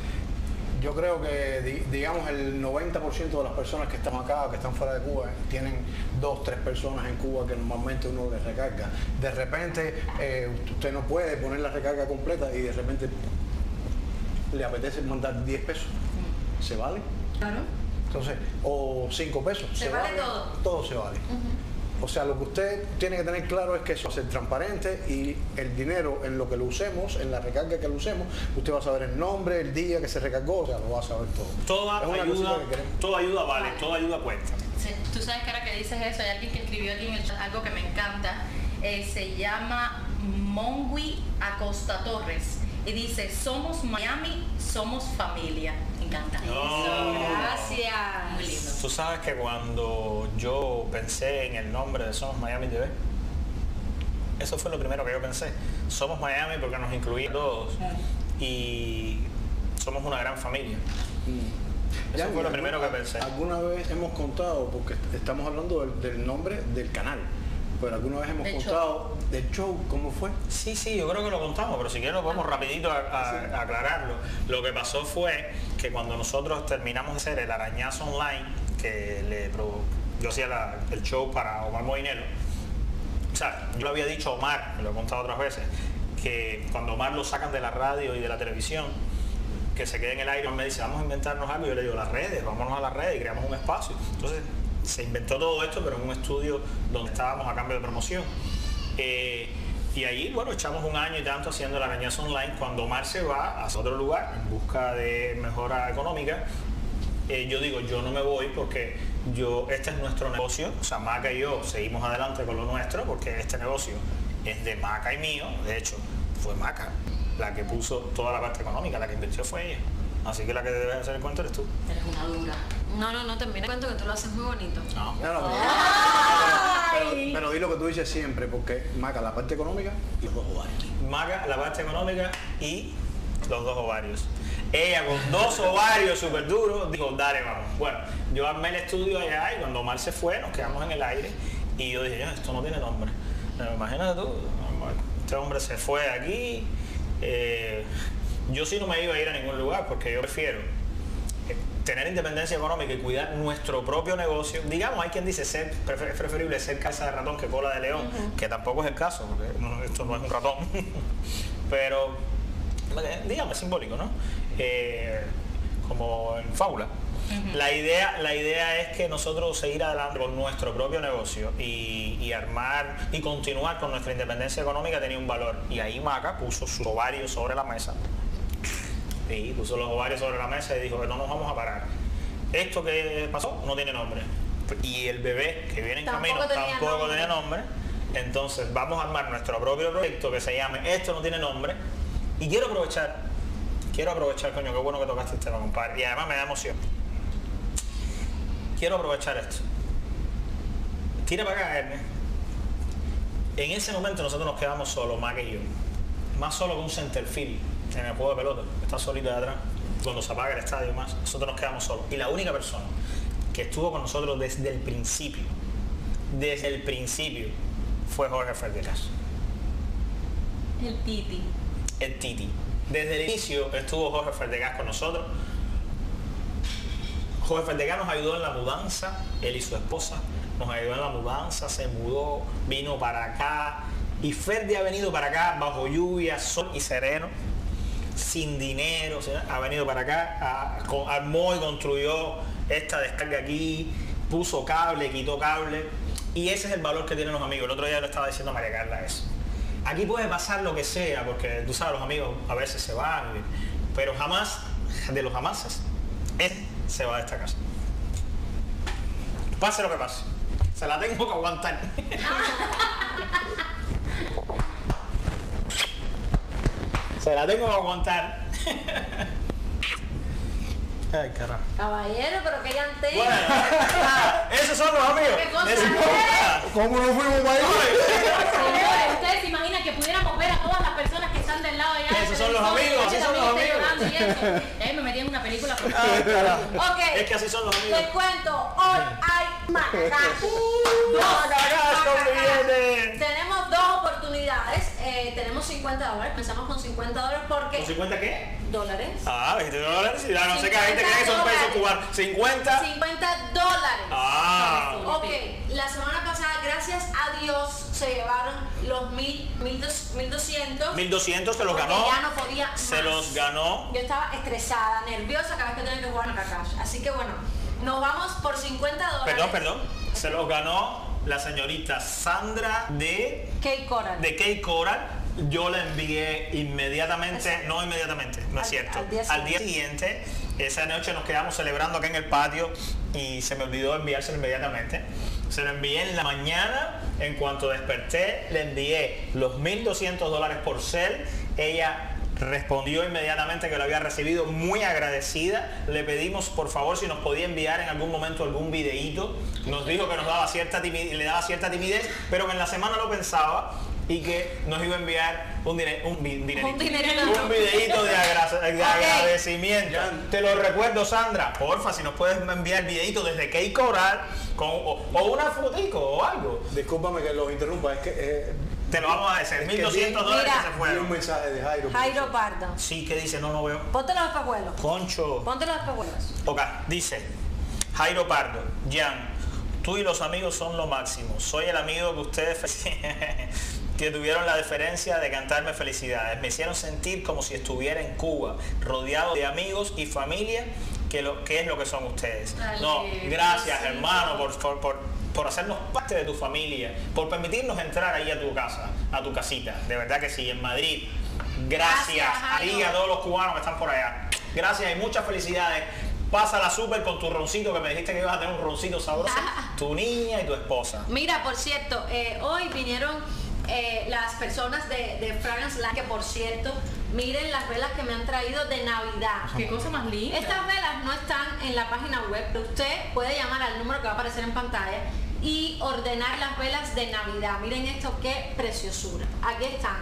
yo creo que, di- digamos, el noventa por ciento de las personas que están acá, que están fuera de Cuba, tienen dos, tres personas en Cuba que normalmente uno les recarga. De repente, eh, usted no puede poner la recarga completa y de repente le apetece mandar diez pesos. ¿Se vale? Claro. Entonces, o cinco pesos. Se vale todo. Todo se vale. O sea, lo que usted tiene que tener claro es que eso va a ser transparente y el dinero en lo que lo usemos, en la recarga que lo usemos, usted va a saber el nombre, el día que se recargó, o sea, lo va a saber todo. Toda Es una ayuda, cosita que queremos. toda ayuda vale, toda ayuda cuenta. Sí, tú sabes que ahora que dices eso, hay alguien que escribió aquí en el chat algo que me encanta. Eh, se llama Mongui Acosta Torres y dice, somos Miami, somos familia. Me encanta. No. Gracias. Muy lindo. Tú sabes que cuando yo pensé en el nombre de Somos Miami T V, Eso fue lo primero que yo pensé. Somos Miami porque nos incluía todos y somos una gran familia. Eso Ya, fue lo ¿alguna- primero que pensé. Alguna vez hemos contado, porque estamos hablando del, del nombre del canal, pero alguna vez hemos Del contado del show, ¿cómo fue? Sí, sí, yo creo que lo contamos, pero si quieres lo podemos rapidito a- a- a aclararlo. Lo que pasó fue que cuando nosotros terminamos de hacer el Arañazo Online, que le pro- yo hacía la- el show para Omar Moinelo, o sea, yo lo había dicho a Omar, me lo he contado otras veces, que cuando Omar lo sacan de la radio y de la televisión, que se quede en el aire, me dice, vamos a inventarnos algo, y yo le digo, las redes, vámonos a las redes y creamos un espacio. Entonces se inventó todo esto, pero en un estudio donde estábamos a cambio de promoción. Eh, y ahí, bueno, echamos un año y tanto haciendo el Arañazo Online. Cuando Omar se va a otro lugar en busca de mejora económica, eh, yo digo, yo no me voy porque yo, este es nuestro negocio, o sea, Maca y yo seguimos adelante con lo nuestro porque este negocio es de Maca y mío. De hecho, fue Maca la que puso toda la parte económica, la que invirtió fue ella. Así que la que debes hacer el cuento eres tú. Eres una dura. No, no, no, termina el cuento que tú lo haces muy bonito. No. No, no, pero, pero, pero di lo que tú dices siempre, porque Maca, la parte económica y los dos ovarios. Maca, la parte económica y los dos ovarios. Ella con dos ovarios súper duros dijo, dale, vamos. Bueno, yo armé el estudio allá y cuando Omar se fue, nos quedamos en el aire y yo dije, esto no tiene nombre. Pero imagínate tú, este hombre se fue de aquí. Eh, yo sí no me iba a ir a ningún lugar porque yo prefiero eh, tener independencia económica y cuidar nuestro propio negocio. Digamos, hay quien dice ser prefer- es preferible ser cabeza de ratón que cola de león, uh-huh. que tampoco es el caso, porque no, esto no es un ratón. Pero digamos, es simbólico, ¿no? Eh, como en fábula. Uh-huh. La idea, la idea es que nosotros seguir adelante con nuestro propio negocio y, y armar y continuar con nuestra independencia económica tenía un valor. Y ahí Maca puso sus ovarios sobre la mesa. Y puso los ovarios sobre la mesa y dijo que no nos vamos a parar. Esto que pasó no tiene nombre. Y el bebé que viene en Tampoco camino tenía tampoco nombre. tenía nombre. Entonces vamos a armar nuestro propio proyecto que se llame Esto no tiene nombre. Y quiero aprovechar, quiero aprovechar, coño, qué bueno que tocaste el tema, compadre. Y además me da emoción. Quiero aprovechar esto. Tira para acá, Ernest. En ese momento nosotros nos quedamos solos, Mac y yo. Más solo que un centerfield en el juego de pelota. Está solito de atrás. Cuando se apaga el estadio y más, nosotros nos quedamos solos. Y la única persona que estuvo con nosotros desde el principio, desde el principio, fue Jorge Ferdegas. El Titi. El Titi. Desde el inicio estuvo Jorge Ferdegas con nosotros. Jorge Ferdegas nos ayudó en la mudanza, él y su esposa nos ayudó en la mudanza, se mudó, vino para acá y Ferdi ha venido para acá bajo lluvia, sol y sereno, sin dinero, o sea, ha venido para acá, a- con- armó y construyó esta descarga aquí, puso cable, quitó cable y ese es el valor que tienen los amigos. El otro día le estaba diciendo a María Carla eso. Aquí puede pasar lo que sea, porque tú sabes, los amigos a veces se van, pero jamás, de los jamases, él se va de esta casa. Pase lo que pase. Se la tengo que aguantar. Se la tengo que aguantar. Ay, carajo. Caballero, pero que llanteo. Bueno, esos son los amigos. ¿Qué cosa? Esos- ¿Cómo no fuimos para ahí? Señores, ustedes se imaginan que pudiéramos ver a todas las personas que están del lado allá. del Esos son los televisor, amigos, que así son también los estén amigos. llorando y eso. Y ahí me metí en una película. Por Ay, carajo. Ok. Es que así son los amigos. Les cuento, hoy hay Macacazo. Macacazo viene. Tenemos dos oportunidades. Eh, tenemos cincuenta dólares. Pensamos con cincuenta dólares porque... ¿Con cincuenta qué? ¿Dólares? Ah, veinte dólares. Ya no sé qué, la gente cree que son pesos cubanos. cincuenta. cincuenta dólares. Ah. Ok, la semana pasada, gracias a Dios, se llevaron los mil, mil, dos, mil doscientos. mil doscientos se los porque ganó. ya no podía Se más. los ganó. Yo estaba estresada, nerviosa cada vez que tenía que jugar Macacash. Así que bueno, nos vamos por cincuenta dólares. Perdón, perdón. Se los ganó la señorita Sandra de, Kate Coral. de Kate Coral. Yo la envié inmediatamente, Exacto. no inmediatamente, no es Al- cierto. al día Al día siguiente, esa noche nos quedamos celebrando acá en el patio y se me olvidó enviárselo inmediatamente. Se lo envié en la mañana, en cuanto desperté, le envié los mil doscientos dólares por cel. Ella respondió inmediatamente que lo había recibido, muy agradecida. Le pedimos por favor si nos podía enviar en algún momento algún videíto. Nos dijo que nos daba cierta timidez, le daba cierta timidez, pero que en la semana lo pensaba y que nos iba a enviar un, diner, un, vi- dinerito, Un dinerito. un videito de, agra- de Ok. agradecimiento. Te lo recuerdo, Sandra, porfa, si nos puedes enviar videito desde Key Coral con, o, o una fotico o algo. Discúlpame que los interrumpa, es que eh, Te lo vamos a hacer, Es que mil doscientos vi- dólares Mira. que se vi un fueron. mensaje de Jairo. Jairo Pardo. Sí, que dice, no, no veo. Ponte los espejuelos. Concho. Ponte los espejuelos. Ok, dice Jairo Pardo, Jan, tú y los amigos son lo máximo. Soy el amigo que ustedes fe- que tuvieron la deferencia de cantarme felicidades. Me hicieron sentir como si estuviera en Cuba, rodeado de amigos y familia, que, lo, que es lo que son ustedes. Ay, No, qué gracias bonito. hermano por, por, por, por hacernos parte de tu familia, por permitirnos entrar ahí a tu casa, a tu casita. De verdad que sí, en Madrid. Gracias, Gracias, a ti y Jairo. a todos los cubanos que están por allá. Gracias y muchas felicidades. Pásala súper con tu roncito, que me dijiste que ibas a tener un roncito sabroso. Tu niña y tu esposa. Mira, por cierto, eh, hoy vinieron eh, las personas de, de Fragrance Line, que por cierto, miren las velas que me han traído de Navidad. Qué cosa más linda. Estas velas no están en la página web, pero usted puede llamar al número que va a aparecer en pantalla y ordenar las velas de Navidad. Miren esto, qué preciosura. Aquí están.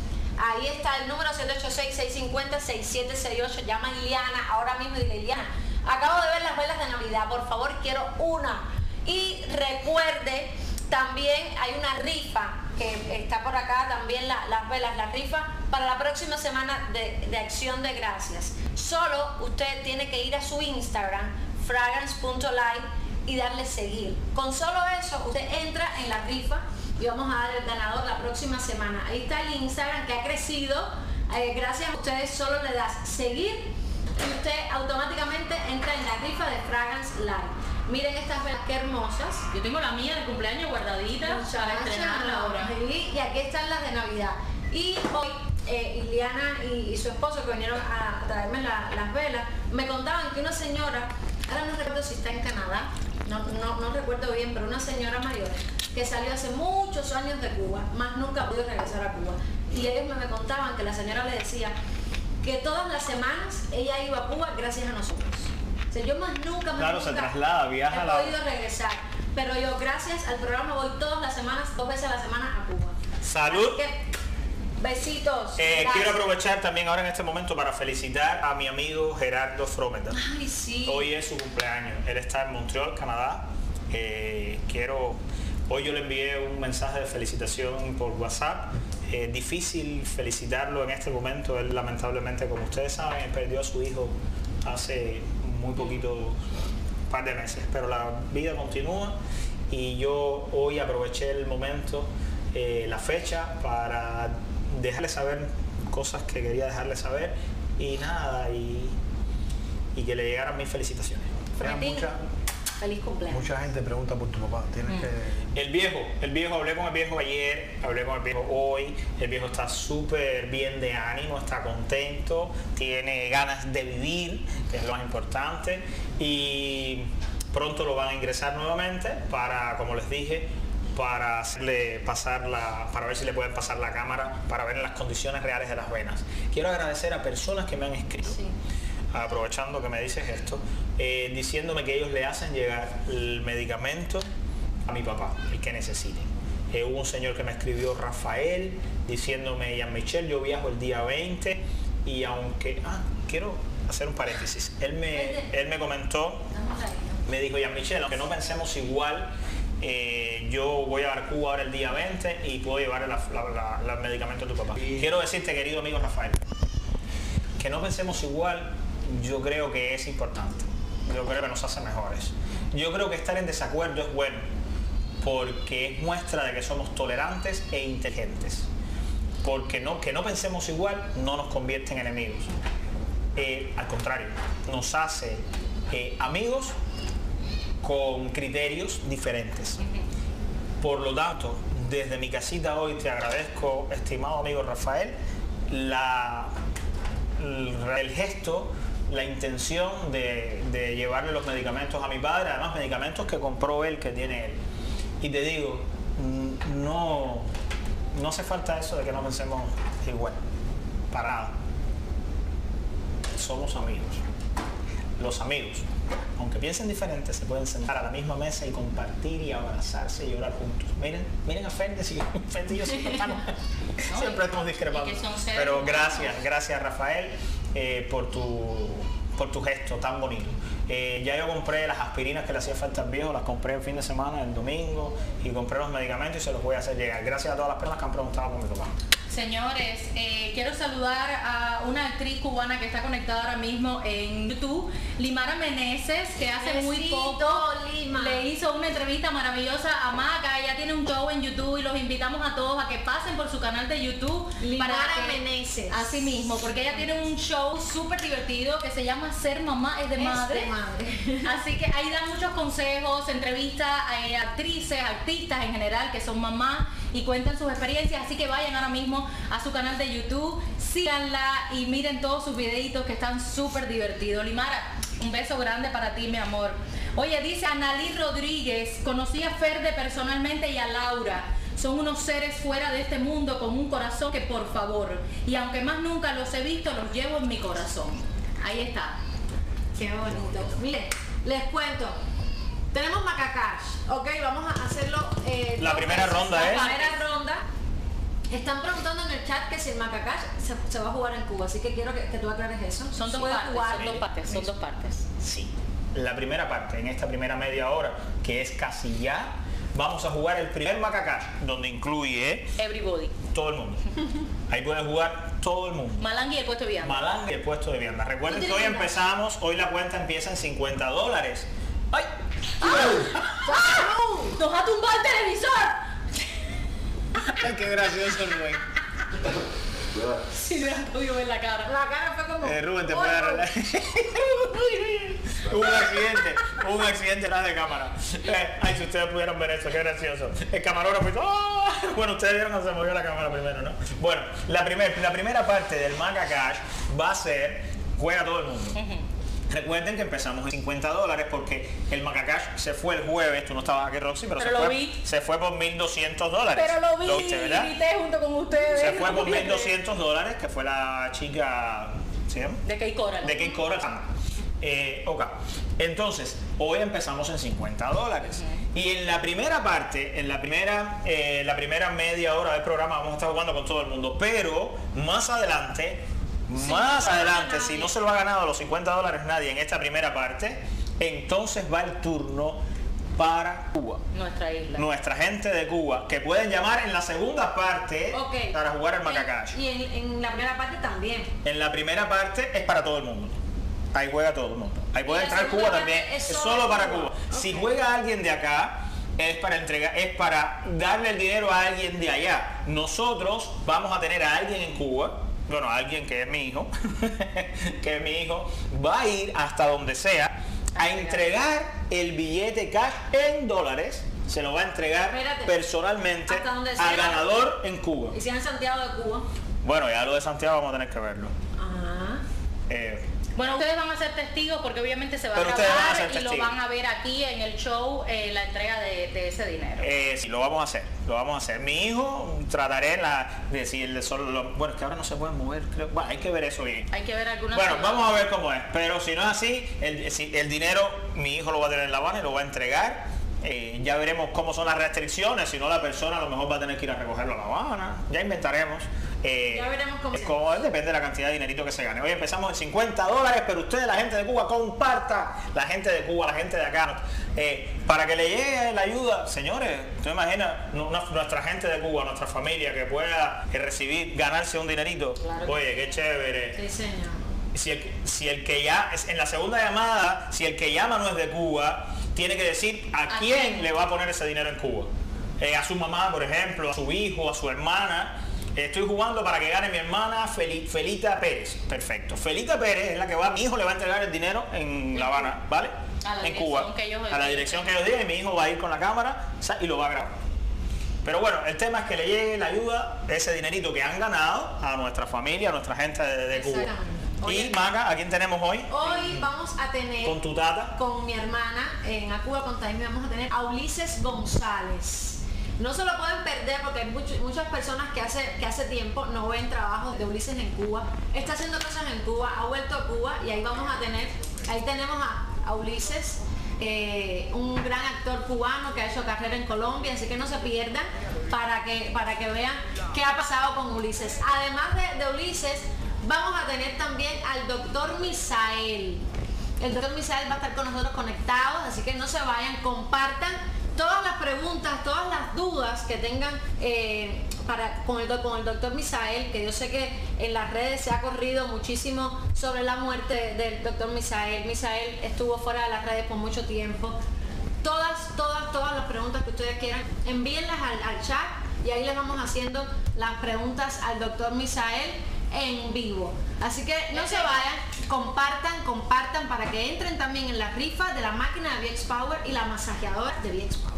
Ahí está el número siete ocho seis, seis cinco cero, seis siete seis ocho. Llama a Iliana ahora mismo y dile, Iliana, acabo de ver las velas de Navidad, por favor quiero una. Y recuerde, también hay una rifa que está por acá, también la- las velas, la rifa para la próxima semana de, de Acción de Gracias. Solo usted tiene que ir a su Instagram, fragrance punto live, y darle seguir. Con solo eso usted entra en la rifa y vamos a dar el ganador la próxima semana. Ahí está el Instagram que ha crecido. Eh, gracias a ustedes solo le das seguir y usted automáticamente entra en la rifa de Fragrance Live. Miren estas velas qué hermosas. Yo tengo la mía de cumpleaños guardadita para estrenarla ahora. Sí, y aquí están las de Navidad. Y hoy eh, Iliana y, y su esposo que vinieron a traerme la- las velas, me contaban que una señora, ahora no recuerdo si está en Canadá, no, no, no recuerdo bien, pero una señora mayor que salió hace muchos años de Cuba, más nunca pudo regresar a Cuba. Y ellos me, me contaban que la señora le decía que todas las semanas ella iba a Cuba gracias a nosotros. O sea, yo más nunca, más Claro, se nunca traslada, viaja he a la- podido regresar. Pero yo gracias al programa voy todas las semanas, dos veces a la semana a Cuba. Salud. Así que, besitos. Eh, Gracias. quiero aprovechar también ahora en este momento para felicitar a mi amigo Gerardo Frometa. Ay, sí. Hoy es su cumpleaños. Él está en Montreal, Canadá. Eh, quiero, hoy yo le envié un mensaje de felicitación por WhatsApp. Eh, difícil felicitarlo en este momento. Él lamentablemente, como ustedes saben, perdió a su hijo hace muy poquito, un par de meses. Pero la vida continúa y yo hoy aproveché el momento, eh, la fecha, para dejarle saber cosas que quería dejarle saber y nada, y, y que le llegaran mis felicitaciones. Martín, mucha, feliz cumpleaños. mucha gente pregunta por tu papá. Tienes Mm. que. El viejo, el viejo, hablé con el viejo ayer, hablé con el viejo hoy, el viejo está súper bien de ánimo, está contento, tiene ganas de vivir, que es lo más importante, y pronto lo van a ingresar nuevamente para, como les dije, para hacerle pasar la, para ver si le pueden pasar la cámara, para ver las condiciones reales de las venas. Quiero agradecer a personas que me han escrito. Sí. Aprovechando que me dices esto, eh, diciéndome que ellos le hacen llegar el medicamento a mi papá, el que necesiten. Eh, hubo un señor que me escribió, Rafael, diciéndome, Jean Michel, yo viajo el día veinte y aunque, ah, quiero hacer un paréntesis, él me, él me comentó, Vamos ahí, ¿no? me dijo, Jean Michel, aunque no pensemos igual, eh, yo voy a dar Cuba ahora el día veinte y puedo llevar la- la- la- la- el medicamento a tu papá. Quiero decirte, querido amigo Rafael, que no pensemos igual, yo creo que es importante. Yo creo que nos hace mejores. Yo creo que estar en desacuerdo es bueno, porque es muestra de que somos tolerantes e inteligentes. Porque no, que no pensemos igual no nos convierte en enemigos. Eh, al contrario, nos hace eh, amigos con criterios diferentes. Por lo tanto, desde mi casita hoy te agradezco, estimado amigo Rafael, la, el gesto, la intención de, de llevarle los medicamentos a mi padre, además medicamentos que compró él, que tiene él. Y te digo, mm, no, no hace falta eso de que no pensemos igual, para nada. Somos amigos. Los amigos aunque piensen diferente, se pueden sentar a la misma mesa y compartir y abrazarse y llorar juntos. Miren, miren a Ferde, si Ferde y yo siempre estamos, siempre estamos discrepando. y que son seres Pero humanos. gracias, gracias Rafael eh, por tu por tu gesto tan bonito. Eh, ya yo compré las aspirinas que le hacía falta al viejo, las compré el fin de semana, el domingo, y compré los medicamentos y se los voy a hacer llegar. Gracias a todas las personas que han preguntado por mi papá. Señores, eh, quiero saludar a una actriz cubana que está conectada ahora mismo en YouTube, Limara Meneses, que hace muy Besito, poco Lima. le hizo una entrevista maravillosa a Maca. Ella tiene un show en YouTube y los invitamos a todos a que pasen por su canal de YouTube. Limara que- Meneses. Así mismo, porque ella tiene un show súper divertido que se llama Ser Mamá es de Es Madre. de madre. Así que ahí dan muchos consejos, entrevista a eh, actrices, artistas en general que son mamás y cuentan sus experiencias. Así que vayan ahora mismo a su canal de YouTube, síganla y miren todos sus videitos que están súper divertidos. Limara, un beso grande para ti, mi amor. Oye, dice Analí Rodríguez, conocí a Ferde personalmente y a Laura. Son unos seres fuera de este mundo con un corazón que, por favor, y aunque más nunca los he visto, los llevo en mi corazón. Ahí está. Qué bonito. Miren, les cuento. Tenemos Macacash, ok, vamos a hacerlo. eh, La dos primera veces. ronda La es- primera ronda. Están preguntando en el chat que si el Macacash se, se va a jugar en Cuba, así que quiero que, que tú aclares eso. Son dos Puede partes, jugar- son dos partes, son dos partes. Sí. La primera parte, en esta primera media hora, que es casi ya, vamos a jugar el primer Macacash, donde incluye Everybody. todo el mundo. Ahí puede jugar todo el mundo. Malangui y el puesto de vianda. Malanga y el puesto de vianda. Recuerden ¿Tú que hoy tienes una? empezamos, hoy la cuenta empieza en cincuenta dólares. ¡Ay! ¡Nos ha tumbado el televisor! ¡Ay, qué gracioso, Rubén! Sí, le han podido ver la cara. La cara fue como. Eh, Rubén, te Oy, puede oy. arreglar. un accidente, un accidente atrás de cámara. Eh, ay, si ustedes pudieran ver eso, qué gracioso. El camarógrafo hizo, ¡ah! Bueno, ustedes vieron cuando se movió la cámara primero, ¿no? Bueno, la, primer, la primera parte del Macacash va a ser, juega todo el mundo. Recuerden que empezamos en cincuenta dólares porque el Macacash se fue el jueves, tú no estabas aquí, Roxy, pero, Pero se, lo fue, vi. se fue por mil doscientos dólares. Pero lo vi viste, y ¿verdad? grité junto con ustedes. Se fue no por podía mil doscientos dólares, que fue la chica, ¿sí? creer. De Key Coral. De Key Coral. Eh, ok, entonces hoy empezamos en cincuenta dólares y en la primera parte, en la primera, eh, la primera media hora del programa vamos a estar jugando con todo el mundo, pero más adelante, más no lo adelante, gana si nadie. no se lo ha ganado los cincuenta dólares nadie en esta primera parte, entonces va el turno para Cuba. Nuestra isla. Nuestra gente de Cuba, que pueden llamar en la segunda parte Ok. para jugar el Macacash. Y en, en la primera parte también. En la primera parte es para todo el mundo. Ahí juega todo el mundo. Ahí puede Y la entrar segunda Cuba parte también. es Es solo solo para Cuba. Cuba. Si Ok. juega alguien de acá, es para entregar, es para darle el dinero a alguien de allá. Nosotros vamos a tener a alguien en Cuba, bueno, a alguien que es mi hijo, que es mi hijo, va a ir hasta donde sea a entregar el billete cash en dólares. Se lo va a entregar Espérate. personalmente Hasta donde al sea. ganador en Cuba. Y si en Santiago de Cuba. Bueno, ya lo de Santiago vamos a tener que verlo. Ajá. Eh, Bueno, ustedes van a ser testigos porque obviamente se va Pero a ustedes van a grabar ser y lo testigos. van a ver aquí en el show, eh, la entrega de, de ese dinero. Eh, sí, lo vamos a hacer, lo vamos a hacer. Mi hijo trataré la, de decirle solo lo- bueno, es que ahora no se pueden mover, creo. Bueno, hay que ver eso bien. Hay que ver algunas Bueno, cosas. vamos a ver cómo es, pero si no es así, el, si- el dinero mi hijo lo va a tener en La Habana y lo va a entregar. Eh, ya veremos cómo son las restricciones, si no la persona a lo mejor va a tener que ir a recogerlo a La Habana, ya inventaremos. Eh, Ya veremos cómo es se- como- depende de la cantidad de dinerito que se gane. Hoy empezamos en cincuenta dólares, pero ustedes, la gente de Cuba, comparta, la gente de Cuba, la gente de acá, eh, para que le llegue la ayuda. Señores, ¿tú imaginas nu- nu- nuestra gente de Cuba, nuestra familia que pueda eh, recibir, ganarse un dinerito? Claro que Oye, qué chévere. Sí, señor. Si el, si el que ya, en la segunda llamada, si el que llama no es de Cuba, tiene que decir a, ¿A quién, quién? le va a poner ese dinero en Cuba. Eh, a su mamá, por ejemplo, a su hijo, a su hermana. Eh, estoy jugando para que gane mi hermana Feli- Felita Pérez. Perfecto. Felita Pérez es la que va, mi hijo le va a entregar el dinero en La Habana, ¿vale? A la en dirección Cuba. que ellos a la dirección que ellos digan y mi hijo va a ir con la cámara, sa- y lo va a grabar. Pero bueno, el tema es que le llegue la ayuda, ese dinerito que han ganado a nuestra familia, a nuestra gente de, de Cuba. Exactamente. Y Oye. Maca, ¿a quién tenemos hoy? Hoy vamos a tener Con tu tata. con mi hermana en A Cuba con Taimi, vamos a tener a Ulises González. No se lo pueden perder porque hay much- muchas personas que hace, que hace tiempo no ven trabajos de Ulises en Cuba. Está haciendo cosas en Cuba, ha vuelto a Cuba y ahí vamos a tener, ahí tenemos a a Ulises, eh, un gran actor cubano que ha hecho carrera en Colombia, así que no se pierdan para que, para que vean qué ha pasado con Ulises. Además de, de Ulises, vamos a tener también al doctor Misael. El doctor Misael va a estar con nosotros conectados, así que no se vayan, compartan todas las preguntas, todas las dudas que tengan eh, para, con, el, con el doctor Misael, que yo sé que en las redes se ha corrido muchísimo sobre la muerte del doctor Misael. Misael estuvo fuera de las redes por mucho tiempo. Todas, todas, todas las preguntas que ustedes quieran, envíenlas al, al chat y ahí les vamos haciendo las preguntas al doctor Misael en vivo. Así que no se vayan, compartan, compartan para que entren también en la rifa de la máquina de V X Power y la masajeadora de V X Power.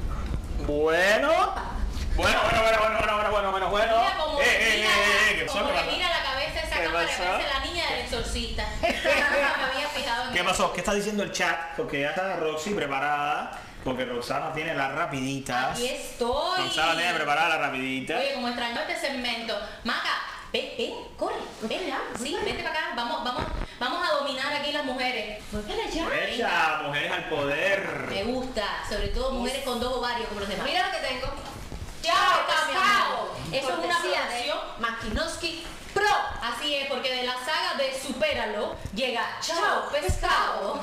Bueno, bueno, bueno, bueno, bueno, bueno, bueno, bueno, bueno. Mira como, Eh, eh, mira, eh, eh, ¿qué como pasó? le mira la cabeza esa ¿Qué cámara, pasó? parece la niña del exorcista. Me había fijado en ¿Qué eso. pasó? ¿Qué está diciendo el chat? Porque ya está Roxy preparada, porque Roxana tiene las rapiditas. Aquí estoy. Roxana tiene preparada la rapidita. Oye, como extraño este segmento. Maca, ven, ven, corre, ven ya. Sí, vente para acá. Vamos, vamos, vamos a dominar aquí las mujeres. ¿Por qué le llaman? Echa, mujeres al poder. Me gusta, sobre todo mujeres con dos ovarios como los demás. Mira lo que tengo. ¡Chao, pescado! Eso es una Cortesía de producción. Makinovsky Pro. Así es, porque de la saga de Supéralo llega Chao Pescado.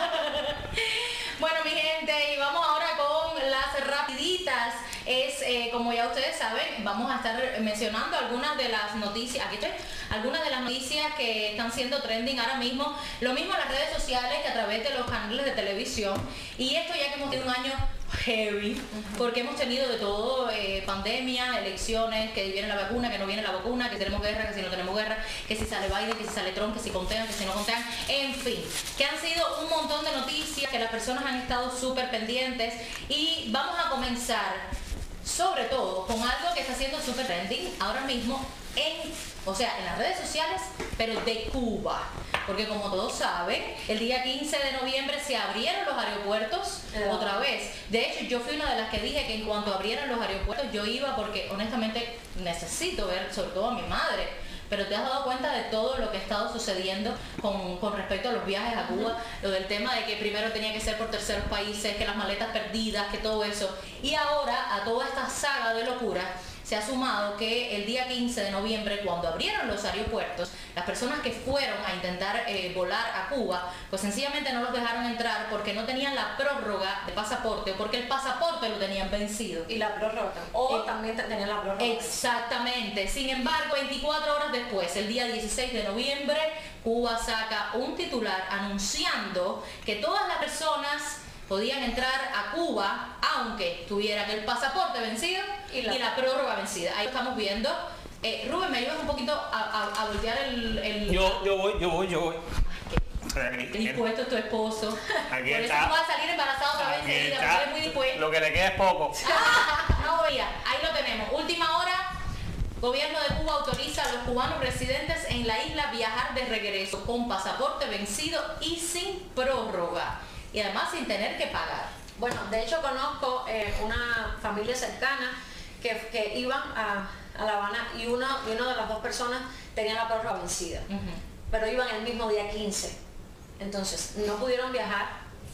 Bueno, mi gente, y vamos ahora con las rapiditas. Es, eh, como ya ustedes saben, vamos a estar mencionando algunas de las noticias, aquí estoy, algunas de las noticias que están siendo trending ahora mismo. Lo mismo en las redes sociales que a través de los canales de televisión. Y esto ya que hemos tenido un año heavy, porque hemos tenido de todo, eh, pandemia, elecciones, que viene la vacuna, que no viene la vacuna, que tenemos guerra, que si no tenemos guerra, que si sale Biden, que si sale Trump, que si contean, que si no contean, en fin, que han sido un montón de noticias, que las personas han estado súper pendientes y vamos a comenzar sobre todo con algo que está siendo súper trending ahora mismo en, o sea, en las redes sociales, pero de Cuba. Porque como todos saben, el día quince de noviembre se abrieron los aeropuertos otra vez. De hecho, yo fui una de las que dije que en cuanto abrieran los aeropuertos yo iba porque honestamente necesito ver sobre todo a mi madre. Pero te has dado cuenta de todo lo que ha estado sucediendo con, con respecto a los viajes a Cuba, lo del tema de que primero tenía que ser por terceros países, que las maletas perdidas, que todo eso. Y ahora a toda esta saga de locura se ha sumado que el día quince de noviembre, cuando abrieron los aeropuertos, las personas que fueron a intentar eh, volar a Cuba, pues sencillamente no los dejaron entrar porque no tenían la prórroga de pasaporte o porque el pasaporte lo tenían vencido. Y la prórroga. O Eh, también tenían la prórroga. Exactamente. Sin embargo, veinticuatro horas después, el día dieciséis de noviembre, Cuba saca un titular anunciando que todas las personas podían entrar a Cuba aunque tuvieran el pasaporte vencido y la, y la prórroga vencida. Ahí lo estamos viendo. Eh, Rubén, ¿me ayudas un poquito a, a, a voltear el... el... Yo, yo voy, yo voy, yo voy. Qué dispuesto es tu esposo. Aquí Por está. eso tú vas a salir embarazado otra vez Aquí enseguida, está. porque eres muy dispuesto. Lo que le queda es poco. No veía, ahí lo tenemos. Última hora, gobierno de Cuba autoriza a los cubanos residentes en la isla viajar de regreso con pasaporte vencido y sin prórroga. Y además sin tener que pagar. Bueno, de hecho conozco eh, una familia cercana que, que iban a, a La Habana y uno, y una de las dos personas tenía la prórroga vencida. Uh-huh. Pero iban el mismo día quince. Entonces no pudieron viajar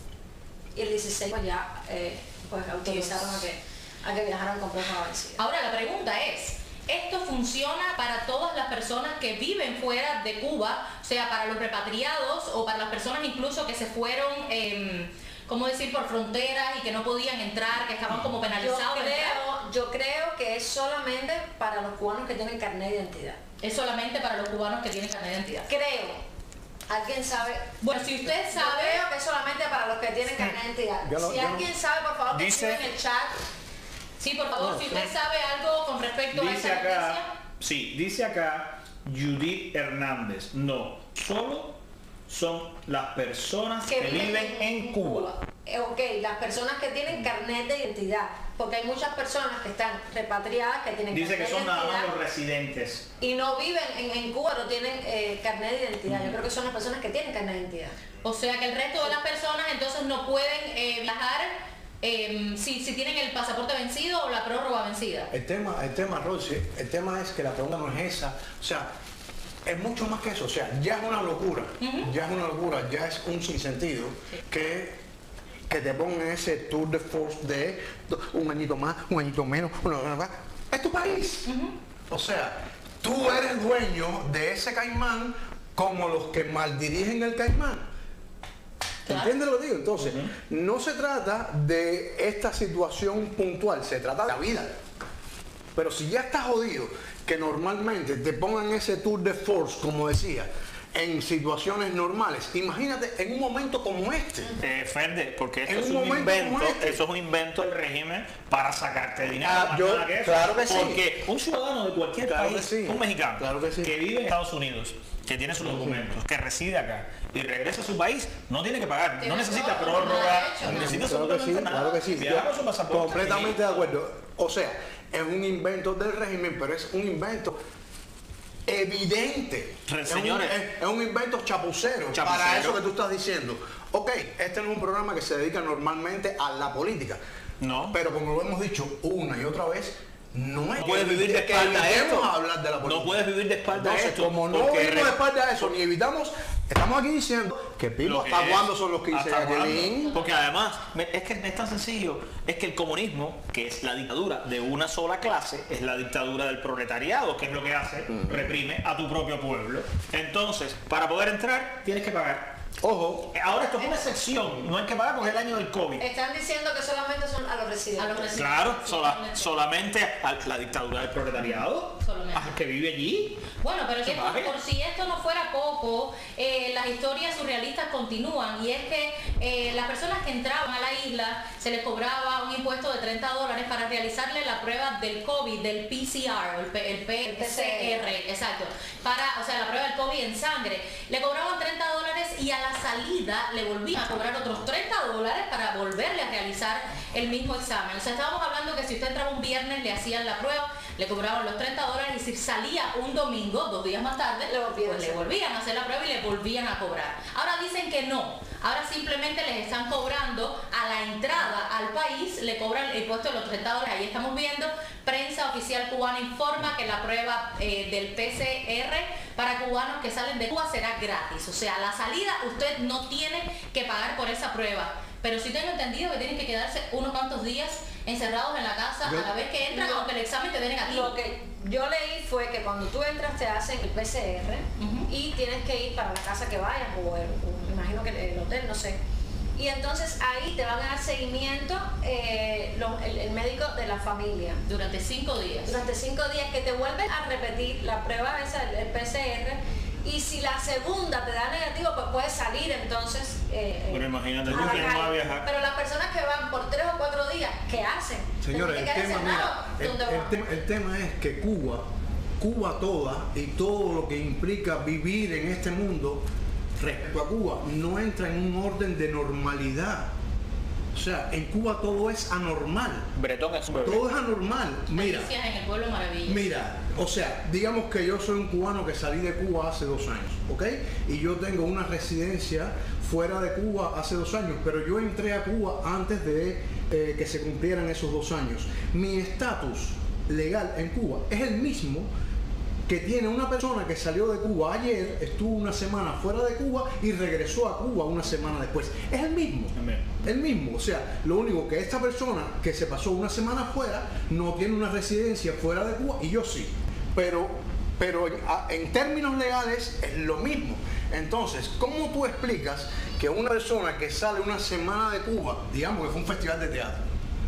y el dieciséis pues ya eh, pues autorizaron a que, a que viajaran con prórroga vencida. Ahora la pregunta es, ¿esto funciona para todas las personas que viven fuera de Cuba? O sea, para los repatriados o para las personas incluso que se fueron, eh, ¿cómo decir?, por fronteras y que no podían entrar, que estaban como Yo penalizados. de entrar. creo, yo creo que es solamente para los cubanos que tienen carnet de identidad. Es solamente para los cubanos que tienen carnet de identidad. Creo. ¿Alguien sabe? Bueno, si usted Yo sabe... creo que es solamente para los que tienen carnet de identidad. Yo no- si yo no- alguien sabe, por favor, que Dice- escriba en el chat. Sí, por favor, si usted sabe algo con respecto a Dice esa noticia. acá, sí, dice acá Judith Hernández. No, solo son las personas que, viven en Cuba. Eh, ok, las personas que tienen carnet de identidad, porque hay muchas personas que están repatriadas que tienen Dice que carnet son de nada identidad más los residentes. y no viven en, en Cuba, no tienen eh, carnet de identidad. Yo creo que son las personas que tienen carnet de identidad. O sea que el resto de las personas entonces no pueden eh, viajar eh, si, si tienen el pasaporte vencido o la prórroga vencida. El tema, el tema, Rosy, el tema es que la pregunta no es esa. O sea, es mucho más que eso, o sea, ya es una locura, uh-huh. ya es una locura, ya es un sinsentido sí. que, que te pongan ese tour de force de un añito más, un añito menos, una, una, una, es tu país. Uh-huh. O sea, tú eres dueño de ese caimán como los que maldirigen el caimán. Claro. ¿Entiendes lo que digo? Entonces, uh-huh. no se trata de esta situación puntual, se trata de la vida. Pero si ya estás jodido, que normalmente te pongan ese tour de force, como decía, en situaciones normales, imagínate en un momento como este. Eh, Ferde, porque eso es un, un invento, este. eso es un invento del régimen para sacarte dinero. Ah, yo, que claro que sí. Porque un ciudadano de cualquier claro país, sí. un mexicano, claro que, sí. que vive en Estados Unidos, que tiene sus documentos, que reside acá y regresa a su país, no tiene que pagar, no necesita prórroga, no necesita claro que sí, nada. Claro que sí, Viaja con su pasaporte. Completamente de acuerdo. O sea, es un invento del régimen, pero es un invento evidente. Señores, es, un, es, es un invento chapucero, chapucero para eso que tú estás diciendo. Ok, este no es un programa que se dedica normalmente a la política. No. Pero como lo hemos dicho una y otra vez, no es no puedes que, vivir de espalda a esto. Hablar de la política. No puedes vivir de espalda Entonces, a esto. Como no vivimos de espalda a eso, ni evitamos, estamos aquí diciendo que Pipo, ¿hasta es, cuándo son los quince años? Porque además, es que es tan sencillo, es que el comunismo, que es la dictadura de una sola clase, es la dictadura del proletariado, que es lo que hace, uh-huh. reprime a tu propio pueblo. Entonces, para poder entrar, tienes que pagar. Ojo, ahora esto es una excepción, no hay que pagar porque es el año del COVID. Están diciendo que solamente son a los residentes. A los residentes. Claro, sola, solamente a la dictadura del proletariado, al que vive allí. Bueno, pero si esto, por si esto no fuera poco, eh, las historias surrealistas continúan y es que eh, las personas que entraban a la isla se les cobraba un impuesto de treinta dólares para realizarle la prueba del COVID, del P C R, el, P, el P C R, exacto, para, o sea, la prueba del COVID en sangre. Le cobraban treinta dólares y a la salida le volvían a cobrar otros treinta dólares para volverle a realizar el mismo examen. O sea, estábamos hablando que si usted entraba un viernes le hacían la prueba, le cobraban los treinta dólares y si salía un domingo, dos días más tarde, le volvían, pues le volvían a hacer la prueba y le volvían a cobrar. Ahora dicen que no, ahora simplemente les están cobrando a la entrada al país, le cobran el impuesto de los treinta dólares. Ahí estamos viendo, prensa oficial cubana informa que la prueba eh, del P C R para cubanos que salen de Cuba será gratis. O sea, a la salida usted no tiene que pagar por esa prueba. Pero sí tengo entendido que tienen que quedarse unos cuantos días encerrados en la casa yo, a la vez que entran, aunque el examen te dé negativo. Lo que yo leí fue que cuando tú entras te hacen el P C R uh-huh. y tienes que ir para la casa que vayas o, el, o me imagino que el hotel, no sé. Y entonces ahí te van a dar seguimiento eh, lo, el, el médico de la familia. Durante cinco días. Durante cinco días que te vuelven a repetir la prueba esa, el, el P C R. Y si la segunda te da negativo, pues puedes salir entonces. Eh, Pero imagínate tú que no vas a viajar. Pero las personas que van por tres o cuatro días, ¿qué hacen? Señores, el tema, mira, el, el, tema, el tema es que Cuba, Cuba toda y todo lo que implica vivir en este mundo respecto a Cuba no entra en un orden de normalidad. O sea, en Cuba todo es anormal. Bretón es un bebé. Todo es anormal. Mira, en el pueblo maravilla. Mira, o sea, digamos que yo soy un cubano que salí de Cuba hace dos años, ¿ok? Y yo tengo una residencia fuera de Cuba hace dos años, pero yo entré a Cuba antes de eh, que se cumplieran esos dos años. Mi estatus legal en Cuba es el mismo que tiene una persona que salió de Cuba ayer, estuvo una semana fuera de Cuba y regresó a Cuba una semana después. Es el mismo. Amén. El mismo. O sea, lo único que esta persona que se pasó una semana fuera no tiene una residencia fuera de Cuba y yo sí. Pero, pero en términos legales es lo mismo. Entonces, ¿cómo tú explicas que una persona que sale una semana de Cuba, digamos que fue un festival de teatro,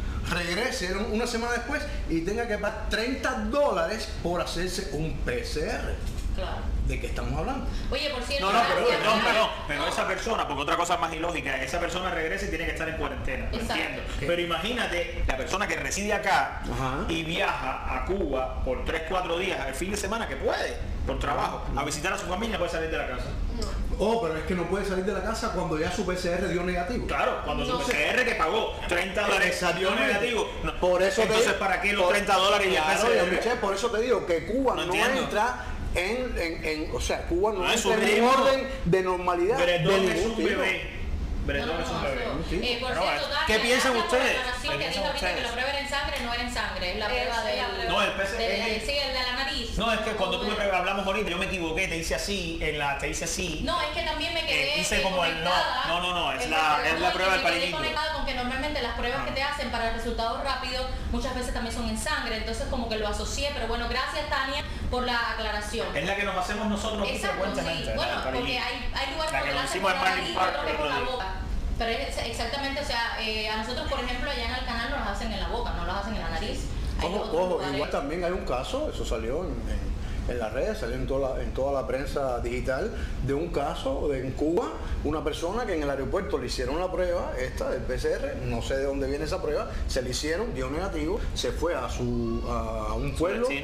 regrese una semana después y tenga que pagar treinta dólares por hacerse un P C R? Claro. ¿De qué estamos hablando? Oye, por cierto, no, no, pero, gracias, perdón, perdón, pero esa persona, porque otra cosa más ilógica, esa persona regresa y tiene que estar en cuarentena, lo entiendo. Pero imagínate la persona que reside acá Ajá. y viaja a Cuba por tres, cuatro días al fin de semana, que puede, por trabajo, a visitar a su familia, puede salir de la casa. No. Oh, pero es que no puede salir de la casa cuando ya su P C R dio negativo. Claro, cuando no su P C R que pagó treinta dólares dio negativo. No. Por eso Entonces, te, ¿para qué los por, treinta dólares y el claro, P C R? Michelle, por eso te digo que Cuba no, no entra en, en, en, o sea, Cuba no, no entra en un orden de normalidad. Bretón es un bebé. Bretón no, no, es un bebé. no, Sí. Eh, por no, cierto, Dani, ¿qué piensan ustedes? Que dijo ahorita que la prueba era en sangre, no era en sangre, es la prueba del... No, el P C R. De, sí, el de la nariz. No, es que cuando tú me hablamos ahorita, yo me equivoqué, te hice así, en la, te hice así. No, es que también me quedé Eh, hice eh, como el no, conectada. no, no, no, es En la, el es la prueba del me quedé palillito. conectada con que normalmente las pruebas Ah. que te hacen para resultados rápidos muchas veces también son en sangre, entonces como que lo asocié, pero bueno, gracias Tania por la aclaración. Es la que nos hacemos nosotros aquí Exacto, frecuentemente. sí. la Bueno, del porque palillito. hay, hay lugares La que donde nos la hacen hicimos con en la Marlin nariz y Park otros el con la otro día. boca. Pero es exactamente, o sea, eh, a nosotros por ejemplo allá en el canal nos las hacen en la boca, no las hacen en la nariz. Hay Ojo, otros ojo, lugares. igual también hay un caso, eso salió en, en- en las redes, salió en toda, la, en toda la prensa digital, de un caso de, en Cuba, una persona que en el aeropuerto le hicieron la prueba, esta del P C R, no sé de dónde viene esa prueba, se le hicieron, dio negativo, se fue a, su, a, a un pueblo, Vecino.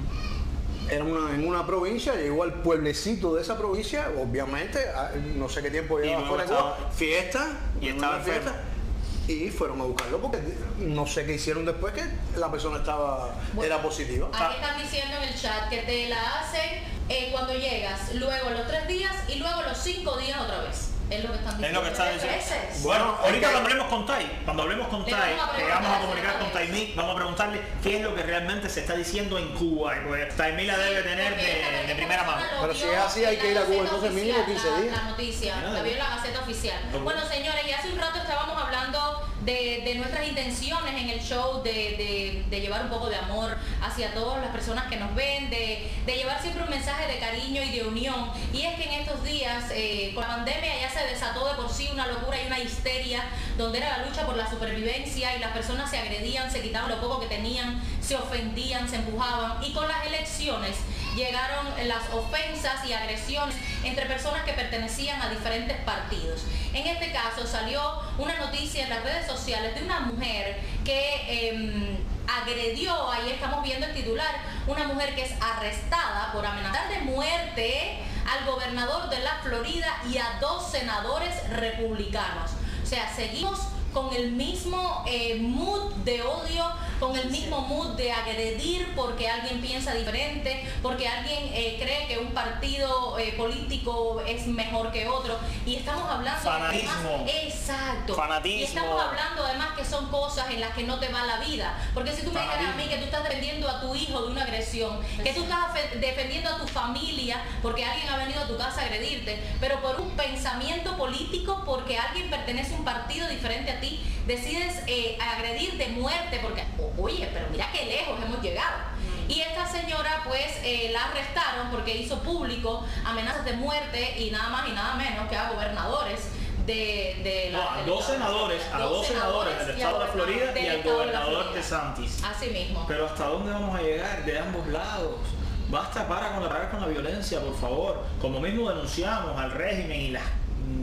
era una, en una provincia, llegó al pueblecito de esa provincia, obviamente, a- no sé qué tiempo Y llevaba luego fuera de Cuba, estaba- fiesta, y una estaba fiesta, enfermo. y fueron a buscarlo porque no sé qué hicieron después que la persona estaba Bueno, era positiva. Aquí están diciendo en el chat que te la hacen eh, cuando llegas, luego los tres días y luego los cinco días otra vez. Es lo que están Es diciendo. lo que está Tres diciendo. veces. Bueno, Bueno, ahorita es que- cuando hablemos con Tai, cuando hablemos con Le Tai, vamos a que preguntar, vamos a comunicar sí, con también. Taimí, vamos a preguntarle qué es lo que realmente se está diciendo en Cuba. Y pues Taimí la debe tener Porque esta- de, de esta primera mano. persona lo Pero si vio es así, hay en que la ir a Cuba, Gaceta entonces mínimo Oficial, quince la- días. La noticia, Mira, la vio en la Gaceta Oficial. Bueno. Bueno, señores, y hace un rato estábamos hablando de, de nuestras intenciones en el show, de, de- de llevar un poco de amor hacia todas las personas que nos ven, de, de llevar siempre un mensaje de cariño y de unión. Y es que en estos días, eh, con la pandemia ya se desató de por sí una locura y una histeria, donde era la lucha por la supervivencia y las personas se agredían, se quitaban lo poco que tenían, se ofendían, se empujaban. Y con las elecciones llegaron las ofensas y agresiones entre personas que pertenecían a diferentes partidos. En este caso salió una noticia en las redes sociales de una mujer que em, agredió, ahí estamos viendo el titular, una mujer que es arrestada por amenazar de muerte al gobernador de la Florida y a dos senadores republicanos. O sea, seguimos con el mismo eh, mood de odio, con el mismo mood de agredir porque alguien piensa diferente, porque alguien eh, cree que un partido eh, político es mejor que otro. Y estamos hablando Fanatismo. además, exacto. Fanatismo. Y estamos hablando además que son cosas en las que no te va la vida. Porque si tú me dijeras a mí Fanatismo. que tú estás defendiendo a tu hijo de una agresión, que tú estás fe- defendiendo a tu familia porque alguien ha venido a tu casa a agredirte, pero por un pensamiento político, porque alguien pertenece a un partido diferente a ti, decides eh, agredir de muerte, porque, o- oye, pero mira qué lejos hemos llegado. Y esta señora pues eh, la arrestaron porque hizo público amenazas de muerte y nada más y nada menos que a gobernadores de, de la... No, a del dos estado. senadores, a dos senadores del y al estado de la Florida del y al estado de la gobernador Florida. de Santis. Así mismo. Pero ¿hasta dónde vamos a llegar? De ambos lados. Basta para con la, parar con la violencia, por favor. Como mismo denunciamos al régimen y las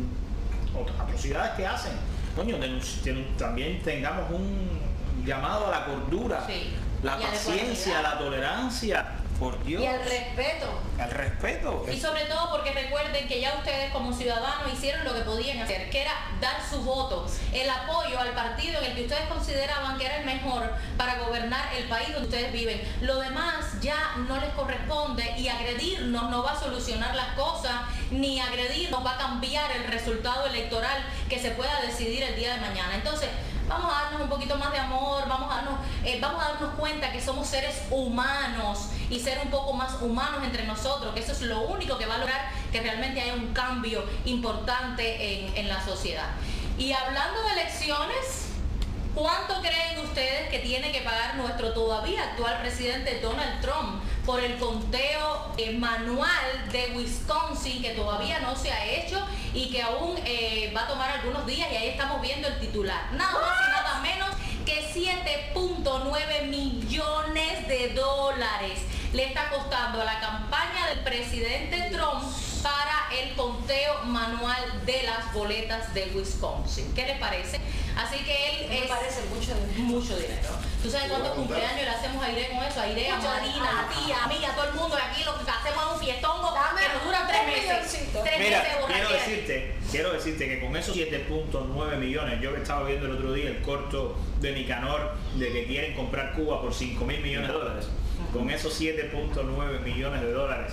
mm, otras atrocidades que hacen. Coño, denunci- ten- también tengamos un llamado a la cordura, Sí. la Y a la paciencia, ecuanimidad. la tolerancia. Por Dios. Y al respeto. Al respeto. Y sobre todo porque recuerden que ya ustedes como ciudadanos hicieron lo que podían hacer, que era dar su voto, el apoyo al partido en el que ustedes consideraban que era el mejor para gobernar el país donde ustedes viven. Lo demás ya no les corresponde y agredirnos no va a solucionar las cosas, ni agredirnos va a cambiar el resultado electoral que se pueda decidir el día de mañana. Entonces, vamos a darnos un poquito más de amor, vamos a darnos, eh, vamos a darnos cuenta que somos seres humanos y ser un poco más humanos entre nosotros, que eso es lo único que va a lograr que realmente haya un cambio importante en, en la sociedad. Y hablando de elecciones, ¿cuánto creen ustedes que tiene que pagar nuestro todavía actual presidente Donald Trump por el conteo eh, manual de Wisconsin, que todavía no se ha hecho y que aún eh, va a tomar algunos días? Y ahí estamos viendo el titular. Nada más y nada menos que siete punto nueve millones de dólares le está costando a la campaña del presidente Trump para el conteo manual de las boletas de Wisconsin. ¿Qué les parece? Así que él Me es parece mucho dinero. mucho dinero. ¿Tú sabes cuántos cumpleaños le hacemos a Irene con eso? A Irene, a Mucho Marina, dinero. a tía, a mí, a todo el mundo. Aquí lo que hacemos es un fiestongo Dame que nos dura tres un meses. milloncito. Tres Mira, meses de quiero borrachera. decirte, quiero decirte que con esos siete punto nueve millones, yo que estaba viendo el otro día el corto de Nicanor de que quieren comprar Cuba por cinco mil millones de dólares, con esos siete punto nueve millones de dólares,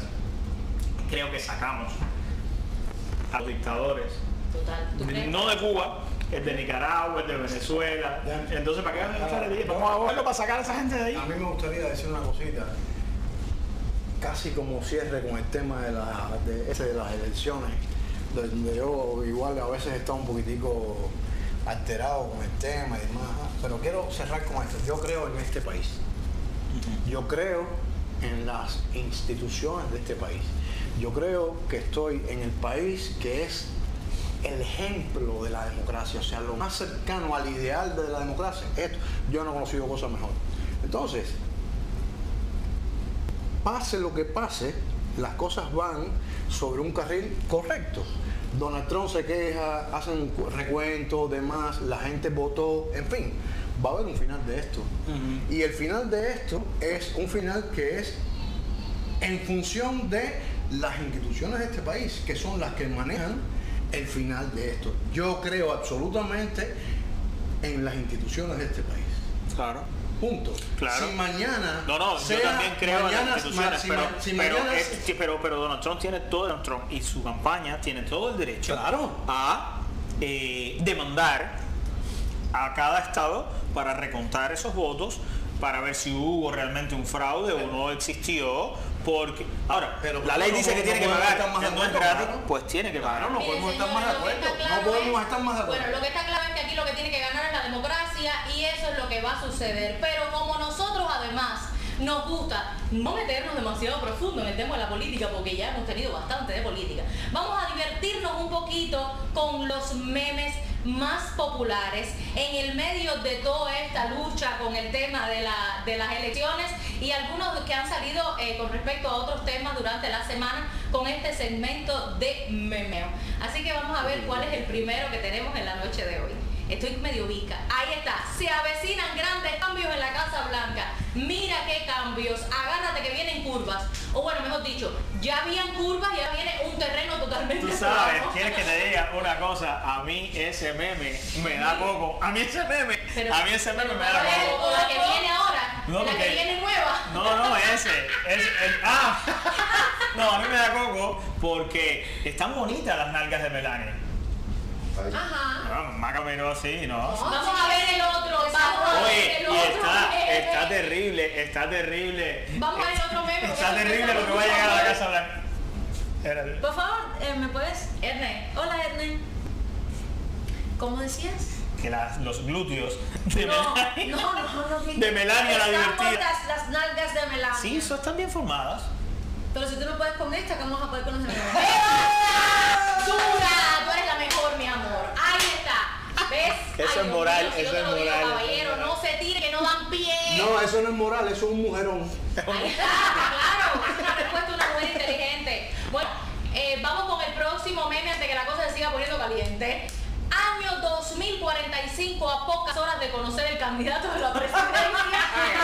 creo que sacamos a los dictadores, Total, ¿tú crees? no de Cuba, el de Nicaragua, el de Venezuela. Ya. Entonces, ¿para qué vamos a Ya. echar el día? Vamos a moverlo para sacar a esa gente de ahí. A mí me gustaría decir una cosita. casi como cierre con el tema de, la, de, ese de las elecciones, donde yo igual a veces está un poquitico alterado con el tema y demás, pero quiero cerrar con esto. Yo creo en este país. Yo creo en las instituciones de este país. Yo creo que estoy en el país que es el ejemplo de la democracia, o sea, lo más cercano al ideal de la democracia. Esto, yo no he conocido cosa mejor. Entonces, pase lo que pase, las cosas van sobre un carril correcto. Donald Trump se queja, hacen recuentos, demás, la gente votó, en fin, va a haber un final de esto. Uh-huh. Y el final de esto es un final que es en función de las instituciones de este país, que son las que manejan el final de esto. Yo creo absolutamente en las instituciones de este país. Claro. Punto. Claro. Si mañana. No, no, sea, yo también creo mañana, en las instituciones, si pero, ma, si pero, mañana, es, sí, pero, pero Donald Trump tiene todo, Donald Trump y su campaña tiene todo el derecho claro. a eh, demandar a cada estado para recontar esos votos, para ver si hubo realmente un fraude o no existió, porque ahora pero, la ley no, dice no, que no tiene que pagar, estar más que de no es acuerdo, gratis, claro. pues tiene que pagar. Claro, no Mire, podemos estar señores, más de lo que acuerdo. está claro No podemos es- estar más de acuerdo. Bueno, lo que está claro es que aquí lo que tiene que ganar es la democracia y eso es lo que va a suceder. Pero como nosotros además nos gusta no meternos demasiado profundo en el tema de la política, porque ya hemos tenido bastante de política, vamos a divertirnos un poquito con los memes más populares en el medio de toda esta lucha con el tema de, la, de las elecciones y algunos que han salido eh, con respecto a otros temas durante la semana con este segmento de memeo. Así que vamos a ver cuál es el primero que tenemos en la noche de hoy. Estoy medio vica. Ahí está. Se avecinan grandes cambios en la Casa Blanca. Mira qué cambios. Agárrate que vienen curvas. O bueno, mejor dicho, ya habían curvas y ahora viene un terreno totalmente Tú sabes, plano. quieres que te diga una cosa, a mí ese meme me da coco. A mí ese meme, Pero- a mí ese meme me da Pero coco. la que viene ahora, No, la porque- que viene nueva. No, no, ese. Es el, ah, no, a mí me da coco porque están bonitas las nalgas de Melania. Ajá. No, Maca miró así, ¿no? Vamos a ver el otro. Vamos a ver Oye, el y otro está, meme. está terrible, está terrible. Vamos a ver el otro meme. porque Está no terrible lo que va a llegar a la Casa Blanca. Espérate. Por favor, eh, ¿me puedes? Ernest. Hola, Ernest. ¿Cómo decías? Que las, los glúteos de No, Melania. no, no, no. De Melania la Están divertida. cortas las nalgas de Melania. Sí, eso están bien formadas. Pero si tú no puedes con esta, ¿cómo vas a poder con las de Melania? ¡Dura! Tú eres la mejor, mi amor. Ahí está. ¿Ves? Eso Ay, es Dios moral, mío, si eso yo te es lo digo, moral. caballero, no se tire, que no dan pie. No, eso no es moral, eso es un mujerón. Ahí está, claro. Es una respuesta de una mujer inteligente. Bueno, eh, vamos con el próximo meme antes que la cosa se siga poniendo caliente. Año dos mil cuarenta y cinco, a pocas horas de conocer el candidato de la presidencia.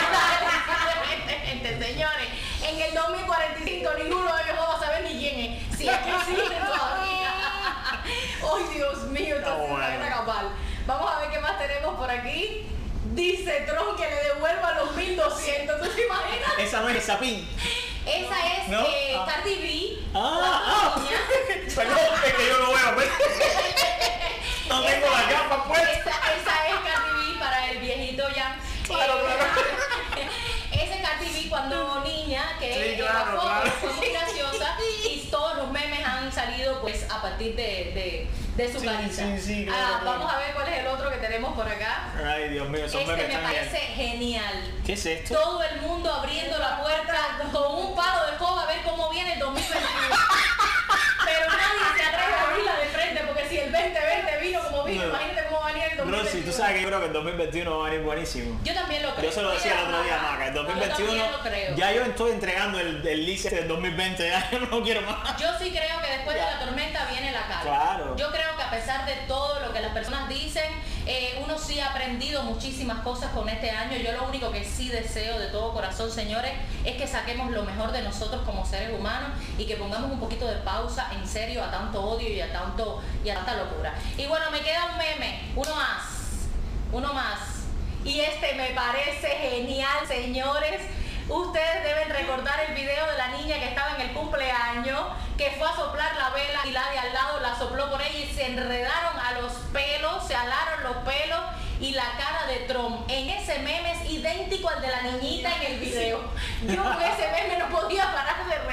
Gente, señores, en el dos mil cuarenta y cinco ninguno de ellos va a saber ni quién es. Si es que existe todavía. ¡Ay, Dios mío! Esta Oh, es una bueno. guerra cabal. Vamos a ver qué más tenemos por aquí. Dice Trump que le devuelva los mil doscientos. ¿Tú te imaginas? Esa no es Sapín. Esa es ¿No? eh, Ah. Cardi B. Ah, la ah. niña. Perdón, es que yo no veo. ¿ves? No tengo Esa- la capa puesta. Esa, esa es Cardi B para el viejito ya. Claro, claro. Esa es Cardi B cuando niña, que Sí, en claro, la foto claro. fue muy graciosa y todos los memes han salido pues a partir de, de, de su Sí, carita. sí, sí, claro, Ah, claro. Vamos a ver cuál es el otro que tenemos por acá. Ay, Dios mío, esos Este memes me están parece bien. genial. ¿Qué es esto? Todo el mundo abriendo la puerta con un palo de escoba a ver cómo viene el dos mil veintiuno. Pero nadie se atreve a abrirla de frente porque si el veinte veinte vino como vino, No. imagínate cómo va a venir el dos mil Bro, veintiuno. si tú sabes que yo creo que el dos mil veintiuno va a venir buenísimo. Yo también lo creo. Yo se lo decía el otro día a Maca, el dos mil veintiuno, Yo también lo creo. ya yo estoy entregando el, el list del dos mil veinte, ya yo no quiero más. Yo sí creo que después de la tormenta viene la calma. Claro. Yo creo que a pesar de todo lo que las personas dicen, eh, uno sí ha aprendido muchísimas cosas con este año. Yo lo único que sí deseo de todo corazón, señores, es que saquemos lo mejor de nosotros como seres humanos y que pongamos un poquito de pausa en serio a tanto odio y a tanto y a tanta locura. Y bueno, me queda un meme, uno más, uno más. Y este me parece genial, señores. Ustedes deben recordar el video de la niña que estaba en el cumpleaños, que fue a soplar la vela y la de al lado la sopló por ella y se enredaron a los pelos, se alaron los pelos y la cara de Trump en ese meme es idéntico al de la niñita en el video. Yo con ese meme no podía parar de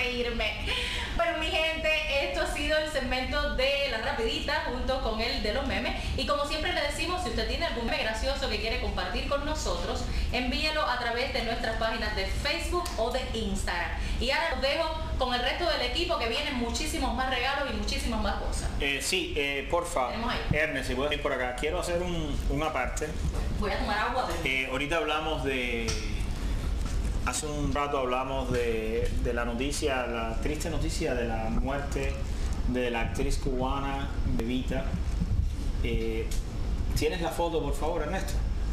segmento de La Rapidita junto con el de los memes. Y como siempre le decimos, si usted tiene algún meme gracioso que quiere compartir con nosotros, envíelo a través de nuestras páginas de Facebook o de Instagram. Y ahora los dejo con el resto del equipo, que vienen muchísimos más regalos y muchísimas más cosas. Eh, sí, eh, porfa, Tenemos ahí. Ernest, si puedes ir por acá. Quiero hacer un, una parte. Voy a tomar agua. Pero... Eh, ahorita hablamos de... Hace un rato hablamos de, de la noticia, la triste noticia de la muerte de la actriz cubana Bebita. Eh, ¿Tienes la foto, por favor, Ernesto?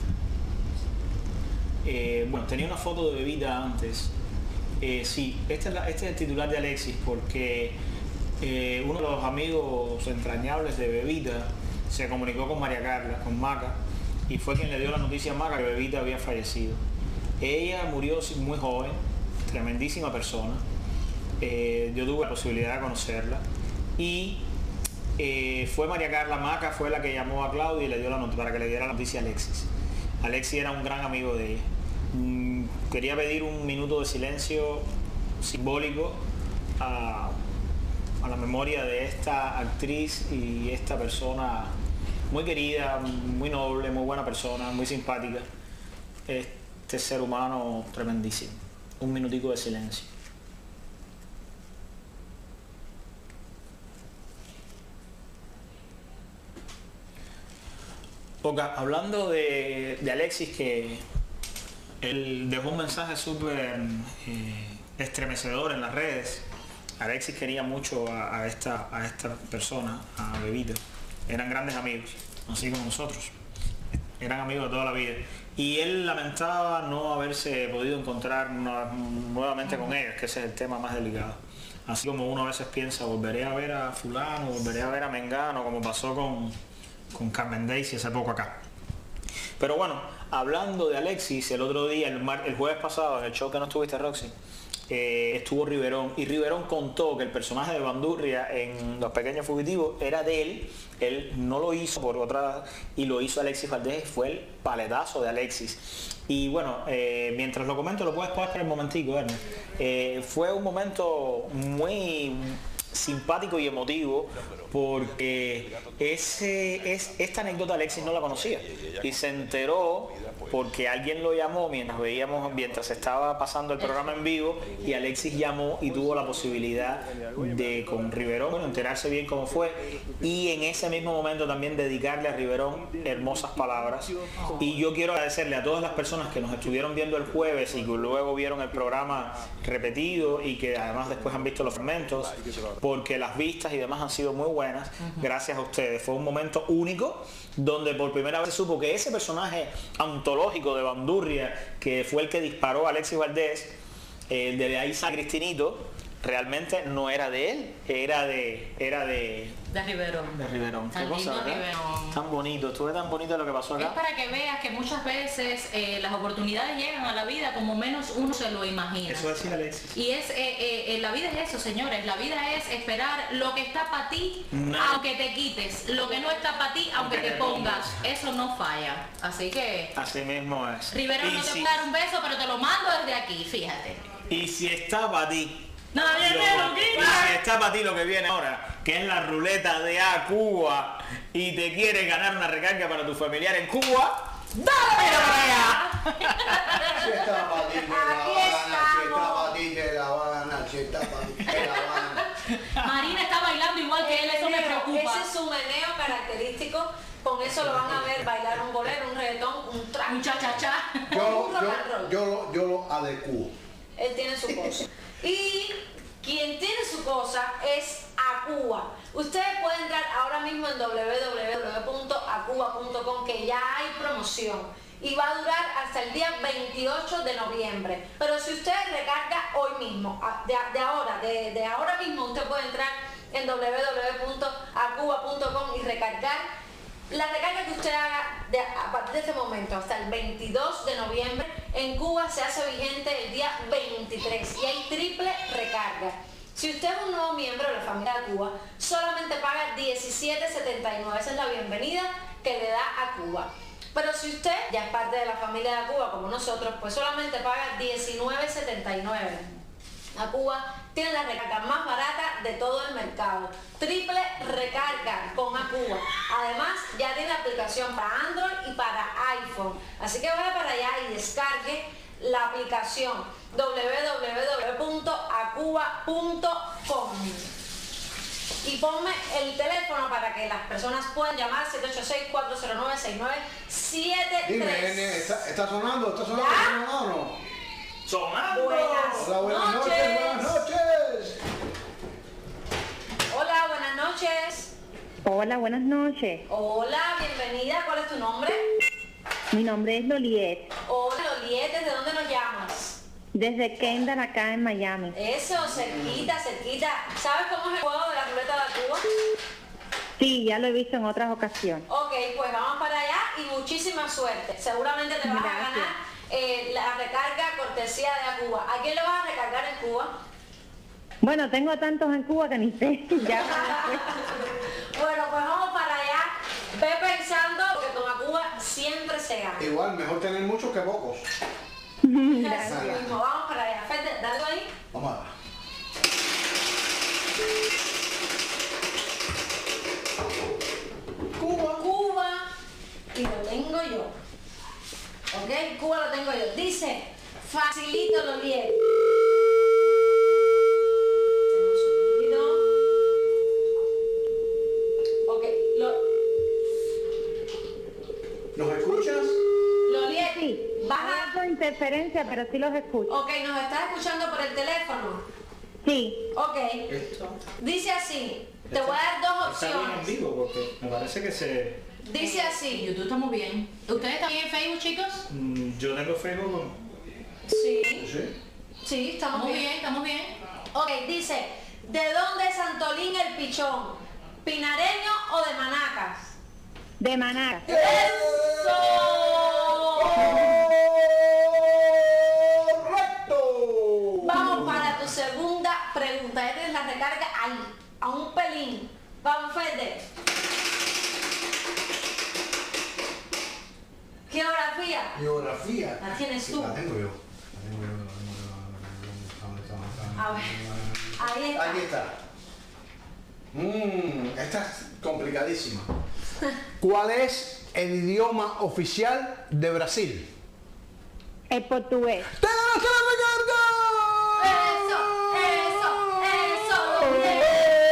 Eh, bueno, tenía una foto de Bebita antes. Eh, sí, este es, la, este es el titular de Alexis, porque eh, uno de los amigos entrañables de Bebita se comunicó con María Carla, con Maca, y fue quien le dio la noticia a Maca que Bebita había fallecido. Ella murió muy joven, tremendísima persona. Eh, yo tuve la posibilidad de conocerla y eh, fue María Carla Maca, fue la que llamó a Claudia y le dio la noticia para que le diera la noticia a Alexis. Alexis era un gran amigo de ella. Mm, quería pedir un minuto de silencio simbólico a, a la memoria de esta actriz y esta persona muy querida, muy noble, muy buena persona, muy simpática. Este ser humano tremendísimo. Un minutico de silencio. Oka, hablando de, de Alexis, que él dejó un mensaje súper eh, estremecedor en las redes. Alexis quería mucho a, a, esta, a esta persona, a Bebita. Eran grandes amigos, así como nosotros. Eran amigos de toda la vida. Y él lamentaba no haberse podido encontrar una, nuevamente con ellos, que ese es el tema más delicado. Así como uno a veces piensa, volveré a ver a fulano, volveré a ver a Mengano, como pasó con, con Carmen Daisy hace poco acá. Pero bueno, hablando de Alexis, el otro día, el, mar, el jueves pasado, en el show que no estuviste, Roxy, eh, estuvo Riverón, y Riverón contó que el personaje de Bandurria en Los Pequeños Fugitivos era de él. Él no lo hizo por otra, y lo hizo Alexis Valdés, fue el paletazo de Alexis. Y bueno, eh, mientras lo comento, lo puedes parar un momentico, Ernest. Eh, fue un momento muy simpático y emotivo, porque ese, es, esta anécdota Alexis no la conocía y se enteró porque alguien lo llamó mientras veíamos, mientras estaba pasando el programa en vivo, y Alexis llamó y tuvo la posibilidad de con Riverón, bueno, enterarse bien cómo fue, y en ese mismo momento también dedicarle a Riverón hermosas palabras. Y yo quiero agradecerle a todas las personas que nos estuvieron viendo el jueves y que luego vieron el programa repetido y que además después han visto los fragmentos, porque las vistas y demás han sido muy buenas. Gracias a ustedes. Fue un momento único donde por primera vez se supo que ese personaje antológico de Bandurria, que fue el que disparó a Alexis Valdés, eh, de ahí San Cristinito, realmente no era de él, era de era de de Riverón. De Riverón. Tan lindo Riverón. Tan bonito, estuve tan bonito lo que pasó acá. Es para que veas que muchas veces eh, las oportunidades llegan a la vida como menos uno se lo imagina. Eso decía Alexis. Y es eh, eh, la vida es eso, señores. La vida es esperar lo que está para ti, No. aunque te quites. Lo que no está para ti, aunque, aunque te, te pongas. pongas. Eso no falla. Así que así mismo es. Riverón no te si... puede dar un beso, pero te lo mando desde aquí, fíjate. Y si está para ti, nadie lo, me lo quita. Y si está para ti lo que viene ahora, que es la ruleta de A Cuba, y te quieres ganar una recarga para tu familiar en Cuba, ¡dale, mira para allá! Si está para ti, te la Aquí van a ganar. Si está estamos. para ti, te la van a ganar. Si está para ti, te la van a ganar. Marina está bailando igual que él, eso me preocupa. Ese es su meneo característico. Con eso lo van a ver bailar un bolero, un reggaetón, un trap, Un cha-cha-cha. Yo, un rock and yo, roll. yo, lo- yo lo adecuo. Él tiene su cosa. Y quien tiene su cosa es Acuba. Ustedes pueden entrar ahora mismo en w w w punto acuba punto com, que ya hay promoción. Y va a durar hasta el día veintiocho de noviembre. Pero si usted recarga hoy mismo, a- de, de ahora, de, de ahora mismo, usted puede entrar en w w w punto acuba punto com y recargar. La recarga que usted haga de, a partir de este momento hasta el veintidós de noviembre en Cuba se hace vigente el día veintitrés y hay triple recarga. Si usted es un nuevo miembro de la familia de Cuba, solamente paga diecisiete setenta y nueve. Esa es la bienvenida que le da a Cuba. Pero si usted ya es parte de la familia de Cuba como nosotros, pues solamente paga diecinueve setenta y nueve. a Cuba tiene la recarga más barata de todo el mercado. Triple recarga con Acuba. Además, ya tiene aplicación para Android y para iPhone. Así que vaya para allá y descargue la aplicación doble u doble u doble u punto acuba punto com. Y ponme el teléfono para que las personas puedan llamar siete ocho seis, cuatro cero nueve, seis nueve siete tres. Dime, nene, ¿está, está sonando? ¿Está sonando? ¿Ya? ¿Está sonando o no? ¡Sonando! Buenas Hola, buenas noches, noches. buenas noches. Hola, buenas noches. Hola, buenas noches. Hola, bienvenida. ¿Cuál es tu nombre? Mi nombre es Loliet, Hola, Loliet. ¿De dónde nos llamas? desde Kendall, acá en Miami. Eso, cerquita, cerquita. ¿Sabes cómo es el juego de la ruleta de Cuba? Sí, ya lo he visto en otras ocasiones. Ok, pues vamos para allá y muchísima suerte. Seguramente te vas Gracias. a ganar eh, la recarga cortesía de Acuba. ¿A quién le vas a recargar en Cuba? Bueno, tengo tantos en Cuba que ni sé. Ya. Bueno, pues vamos para allá. Ve pensando, porque con Acuba siempre se gana. Igual, mejor tener muchos que pocos. Así mismo, vamos para allá. Fede, dale ahí. Vamos a ver. Cuba. Cuba. Y lo tengo yo. Ok, Cuba lo tengo yo. Dice, facilito lo bien. Ok, lo, ¿Nos escuchas? Loliet, Sí, baja. hago interferencia, pero sí los escucho. Ok, nos estás escuchando por el teléfono. Sí, Ok. Dice así. Te voy a dar dos Está bien en opciones. vivo porque me parece que se... Dice En así. YouTube estamos bien. ¿Ustedes están bien en Facebook, chicos? Mm, Yo tengo Facebook con... Sí. Sí. Sí, estamos Estamos bien. bien, estamos bien. Ok, dice. ¿De dónde es Antolín el Pichón? ¿Pinareño o de Manacas? de Maná. ¡Eso! ¡Correcto! Vamos para tu segunda pregunta. Ya tienes la recarga ahí, a un pelín. Vamos, Fede. Geografía. Geografía. La tienes tú. La tengo yo. La tengo yo, la tengo yo. ¿Dónde está? ¿Dónde está? A ver. Ahí está. Aquí está. Mmm, esta es complicadísima. ¿Cuál es el idioma oficial de Brasil? El portugués. ¡Te ganaste la Eso, eso, eso, lo bien.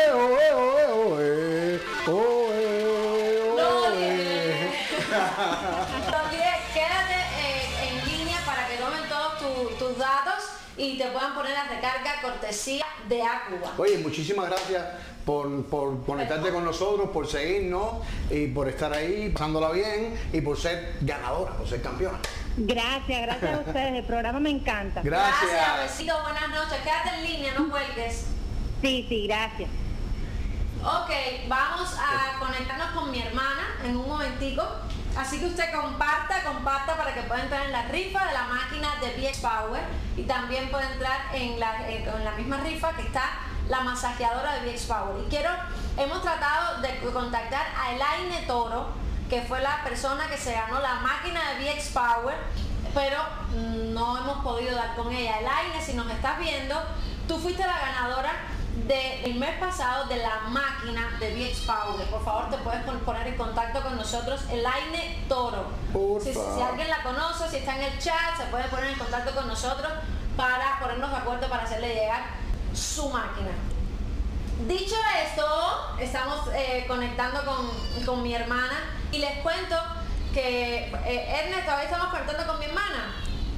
También quédate eh, en línea para que tomen todos tu- tus datos y te puedan poner la recarga cortesía de Acuba. Oye, muchísimas gracias por, por conectarte con nosotros, por seguirnos y por estar ahí pasándola bien y por ser ganadora, por ser campeona. Gracias, gracias a ustedes. El programa me encanta. Gracias. Besitos, buenas noches. Quédate en línea, no cuelgues. Sí, sí, gracias. Ok, vamos a conectarnos con mi hermana en un momentico. Así que usted comparta, comparta para que pueda entrar en la rifa de la máquina de V X Power y también puede entrar en la, en, en la misma rifa que está la masajeadora de V X Power. Y quiero, hemos tratado de contactar a Elaine Toro, que fue la persona que se ganó la máquina de V X Power, pero no hemos podido dar con ella. Elaine, si nos estás viendo, tú fuiste la ganadora del mes pasado de la máquina de V X Power. Por favor, te puedes pon- poner en contacto con nosotros, Elaine Toro. Por Si, si favor. alguien la conoce, si está en el chat, se puede poner en contacto con nosotros para ponernos de acuerdo para hacerle llegar su máquina. Dicho esto, estamos eh, conectando con, con mi hermana y les cuento que eh, Ernest, todavía estamos conectando con mi hermana.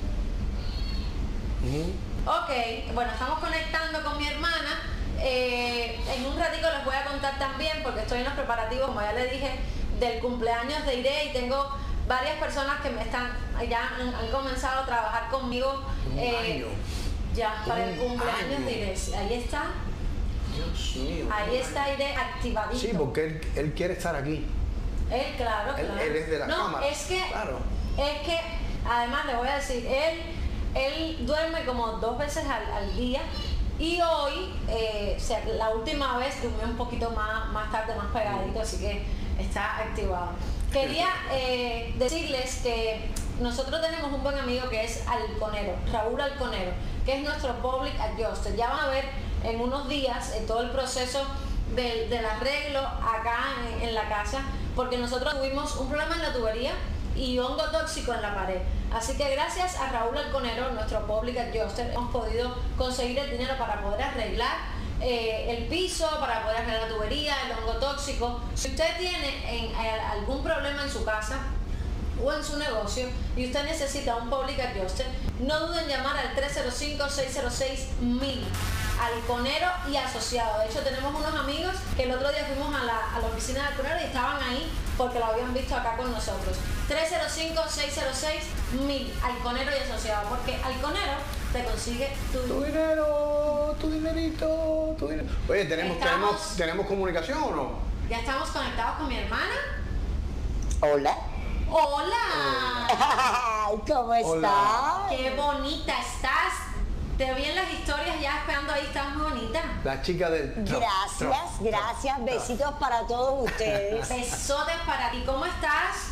Ok, bueno, estamos conectando con mi hermana. Eh, en un ratito les voy a contar también, porque estoy en los preparativos, como ya le dije, del cumpleaños de Irene y tengo varias personas que me están, ya han, han comenzado a trabajar conmigo. Un eh, año. Ya, para el Un cumpleaños año. de Irene. Ahí está, Dios mío. ahí está Irene activadito. Sí, porque él, él quiere estar aquí. Él, claro, Él- claro. él es de la no, cámara. es que, Claro. es que, además le voy a decir, él, él duerme como dos veces al, al día y hoy, eh, o sea, la última vez durmió un poquito más, más tarde, más pegadito, así que está activado. Quería eh, decirles que nosotros tenemos un buen amigo que es Alconero, Raúl Alconero, que es nuestro Public Adjuster. Ya van a ver en unos días eh, todo el proceso del, del arreglo acá en, en la casa, porque nosotros tuvimos un problema en la tubería y hongo tóxico en la pared. Así que gracias a Raúl Alconero, nuestro Public Adjuster, hemos podido conseguir el dinero para poder arreglar eh, el piso, para poder arreglar la tubería, el hongo tóxico. Si usted tiene en, eh, algún problema en su casa o en su negocio y usted necesita un Public Adjuster, no duden en llamar al tres cero cinco, seis cero seis, mil. Alconero y Asociado. De hecho, tenemos unos amigos que el otro día fuimos a la, a la oficina de Alconero y estaban ahí porque lo habían visto acá con nosotros. tres cero cinco, seis cero seis, mil. Alconero y Asociado, porque Alconero te consigue tu, Tu dinero, tu dinerito, tu dinero. Oye, ¿tenemos, Estamos- tenemos, ¿tenemos comunicación o no? Ya estamos conectados con mi hermana. Hola. ¡Hola! Ay, ¿cómo estás? ¡Qué bonita estás! Te vi en las historias ya esperando ahí, estás muy bonita. La chica del... trap, Gracias, trap, gracias. trap, Besitos para todos ustedes. Besotes para ti. ¿Cómo estás?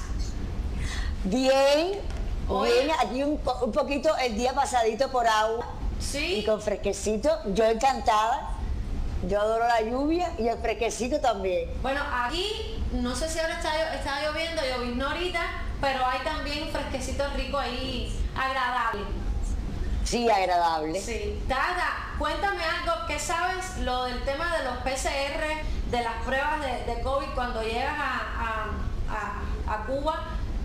Bien, Oye. bien. Aquí un, po- un poquito el día pasadito por agua Sí. y con fresquecito. Yo encantada. Yo adoro la lluvia y el fresquecito también. Bueno, aquí no sé si ahora está, llo- está lloviendo, lloviznó ahorita, pero hay también fresquecito rico ahí, agradable. Sí, agradable. Sí. Tata, cuéntame algo, ¿qué sabes lo del tema de los P C R, de las pruebas de, de COVID cuando llegas a, a, a, a Cuba?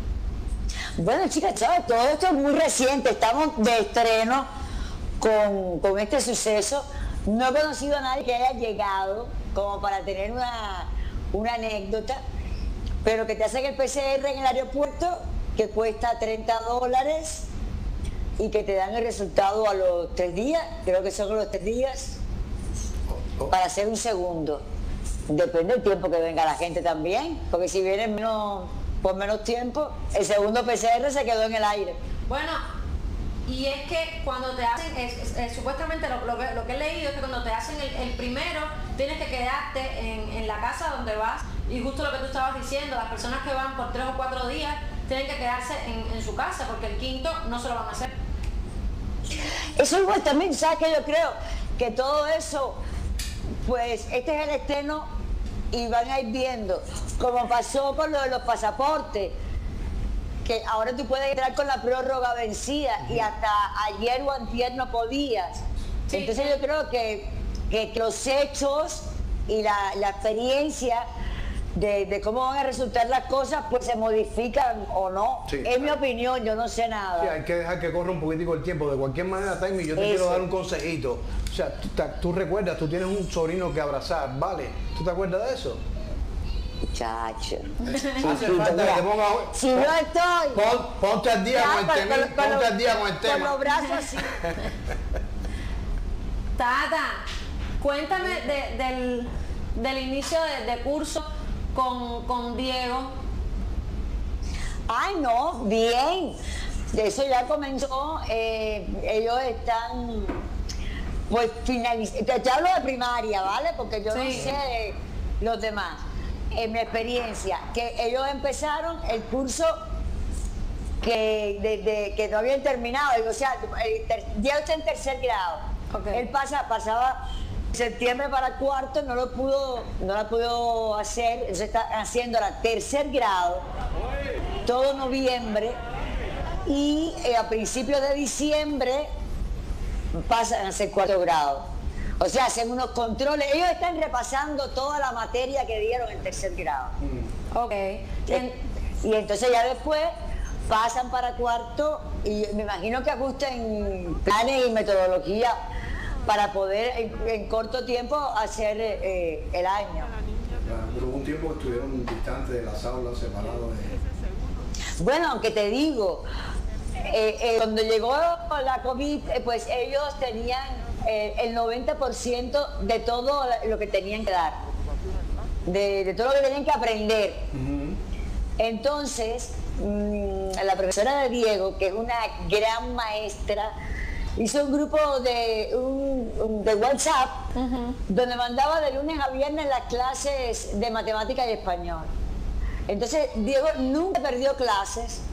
Bueno, chicas, ¿sabes? Todo esto es muy reciente. Estamos de estreno con, con este suceso. No he conocido a nadie que haya llegado como para tener una, una anécdota, pero que te hacen el P C R en el aeropuerto, que cuesta treinta dólares y que te dan el resultado a los tres días, creo que son los tres días, para hacer un segundo. Depende del tiempo que venga la gente también, porque si viene menos, por menos tiempo, el segundo P C R se quedó en el aire. Bueno, y es que cuando te hacen, es- es- es- supuestamente lo, lo que, lo que he leído es que cuando te hacen el, el primero, tienes que quedarte en, en la casa donde vas, y justo lo que tú estabas diciendo, las personas que van por tres o cuatro días tienen que quedarse en, en su casa, porque el quinto no se lo van a hacer. Eso igual también, ¿sabes qué? Yo creo que todo eso, pues este es el estreno y van a ir viendo, como pasó con lo de los pasaportes, que ahora tú puedes entrar con la prórroga vencida y hasta ayer o antier no podías. Sí. Entonces yo creo que, que los hechos y la, la experiencia de, de cómo van a resultar las cosas, pues se modifican o no. Sí. Es mi opinión, yo no sé nada. Sí, hay que dejar que corra un poquitico el tiempo. De cualquier manera, Taimi, yo te Eso. quiero dar un consejito. O sea, tú, ta- tú recuerdas, tú tienes un sobrino que abrazar, ¿vale? ¿Tú te acuerdas de eso? Muchacho. Hace Sí, falta mira, que te pongas... si yo estoy... Pon- ponte al día Ya, con el con- tema. con- con Ponte los- al día con el Con tema. los brazos así. Tata, cuéntame de- del, del inicio de, de curso con, con Diego. Ay, no, bien. Eso ya comenzó. eh, ellos están, pues, finalizando. Te, te hablo de primaria, ¿vale? Porque yo no Sí. sé de los demás. En mi experiencia, que ellos empezaron el curso que desde que no habían terminado, o sea, el ter- ya está en tercer grado. Ok. Él pasa, pasaba septiembre para cuarto, no lo pudo, no la pudo hacer, entonces está haciendo la tercer grado, todo noviembre, y eh, a principios de diciembre pasan a ser cuarto grado. O sea, hacen unos controles, ellos están repasando toda la materia que dieron en tercer grado. Ok. Y, en- y entonces ya después pasan para cuarto y me imagino que ajusten planes y metodología para poder en, en corto tiempo hacer eh, el año. Pero hubo un tiempo que estuvieron distantes de las aulas, separados de... Bueno, aunque te digo, eh, eh, cuando llegó la COVID, eh, pues ellos tenían eh, el noventa por ciento de todo lo que tenían que dar, de, de todo lo que tenían que aprender. Entonces, mmm, la profesora de Diego, que es una gran maestra, hizo un grupo de, un, un- de WhatsApp donde mandaba de lunes a viernes las clases de matemática y español. Entonces, Diego nunca perdió clases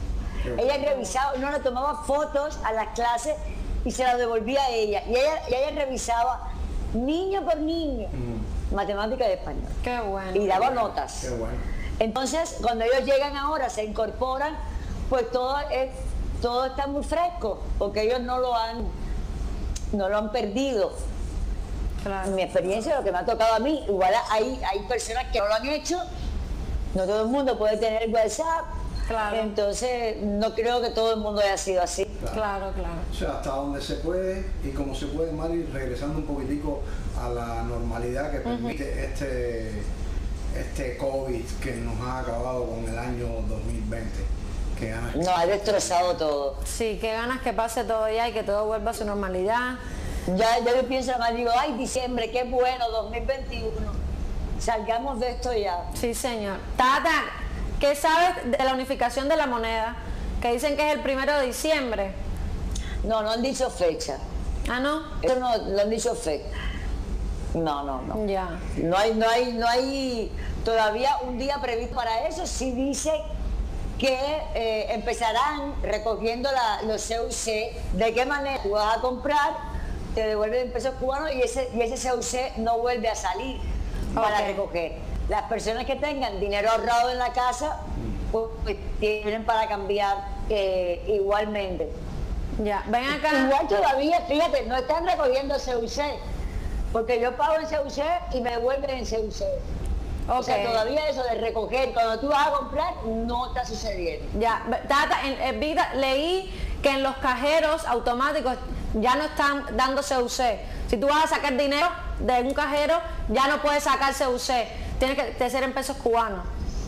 Ella revisaba, no le tomaba fotos a las clases y se las devolvía a ella. Y ella, y ella revisaba niño por niño, mm. matemática y español. Qué bueno. Y daba notas. Qué bueno. Entonces, cuando ellos llegan ahora, se incorporan, pues todo, es, todo está muy fresco, porque ellos no lo han, no lo han perdido. Claro. En mi experiencia, lo que me ha tocado a mí, igual hay, hay personas que no lo han hecho, no todo el mundo puede tener WhatsApp, claro. Entonces no creo que todo el mundo haya sido así. Claro, claro. claro. O sea, hasta donde se puede y como se puede, Mari, regresando un poquitico a la normalidad que permite uh-huh. este, este COVID que nos ha acabado con el año dos mil veinte. Que ganas no, ha destrozado todo. Sí, qué ganas que pase todo ya y que todo vuelva a su normalidad. Ya, ya yo pienso, además digo, ay, diciembre, qué bueno, dos mil veintiuno. Salgamos de esto ya. Sí, señor. Tata, ¿qué sabes de la unificación de la moneda? Que dicen que es el primero de diciembre. No, no han dicho fecha. Ah, ¿no? Eso no, no han dicho fecha. No, no, no. Ya. No hay, no hay, no hay todavía un día previsto para eso. Sí dice que eh, empezarán recogiendo la, los C U C. ¿De qué manera? Tú vas a comprar, te devuelven pesos cubanos y ese, y ese C U C no vuelve a salir para okay. recoger. Las personas que tengan dinero ahorrado en la casa, pues, pues tienen para cambiar eh, igualmente. Ya, ven acá. Igual todavía, fíjate, no están recogiendo C U C, porque yo pago en C U C y me devuelven en C U C. Okay. O sea, todavía eso de recoger, cuando tú vas a comprar, no está sucediendo. Ya, Tata, en, en vida, leí que en los cajeros automáticos ya no están dando C U C. Si tú vas a sacar dinero de un cajero, ya no puedes sacar C U C. Tiene que ser en pesos cubanos.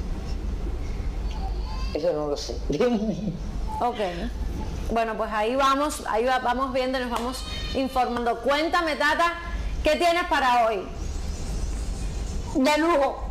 Eso no lo sé. Ok. Bueno, pues ahí vamos, ahí va, vamos viendo y nos vamos informando. Cuéntame, Tata, ¿qué tienes para hoy? De lujo.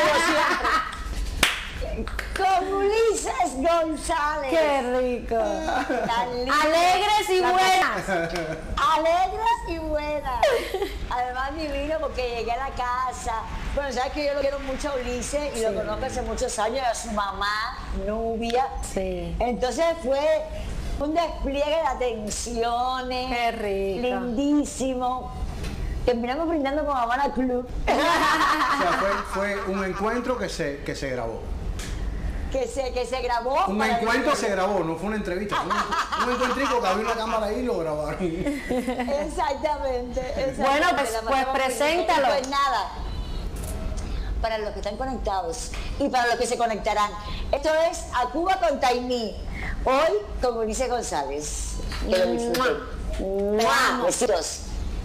Con Ulises González. ¡Qué rico! Alegres y buenas. Alegres y buenas. Además divino porque llegué a la casa. Bueno, sabes que yo lo quiero mucho a Ulises y sí. Lo conozco hace muchos años, a su mamá, Nubia. Sí. Entonces fue un despliegue de atenciones. ¡Qué rico! Lindísimo. Terminamos brindando con Habana Club. O sea, fue, fue un encuentro que se, que se grabó. Que se, que se grabó. Un encuentro se grabó, no fue una entrevista. Fue un, un encuentrico que había una cámara ahí y lo grabaron. Exactamente. exactamente. Bueno, pues, pues preséntalo. Pues nada. Para los que están conectados y para los que se conectarán. Esto es A Cuba con Taimí. Hoy con Ulises González. Que lo disfruten. ¡Mua! Besitos.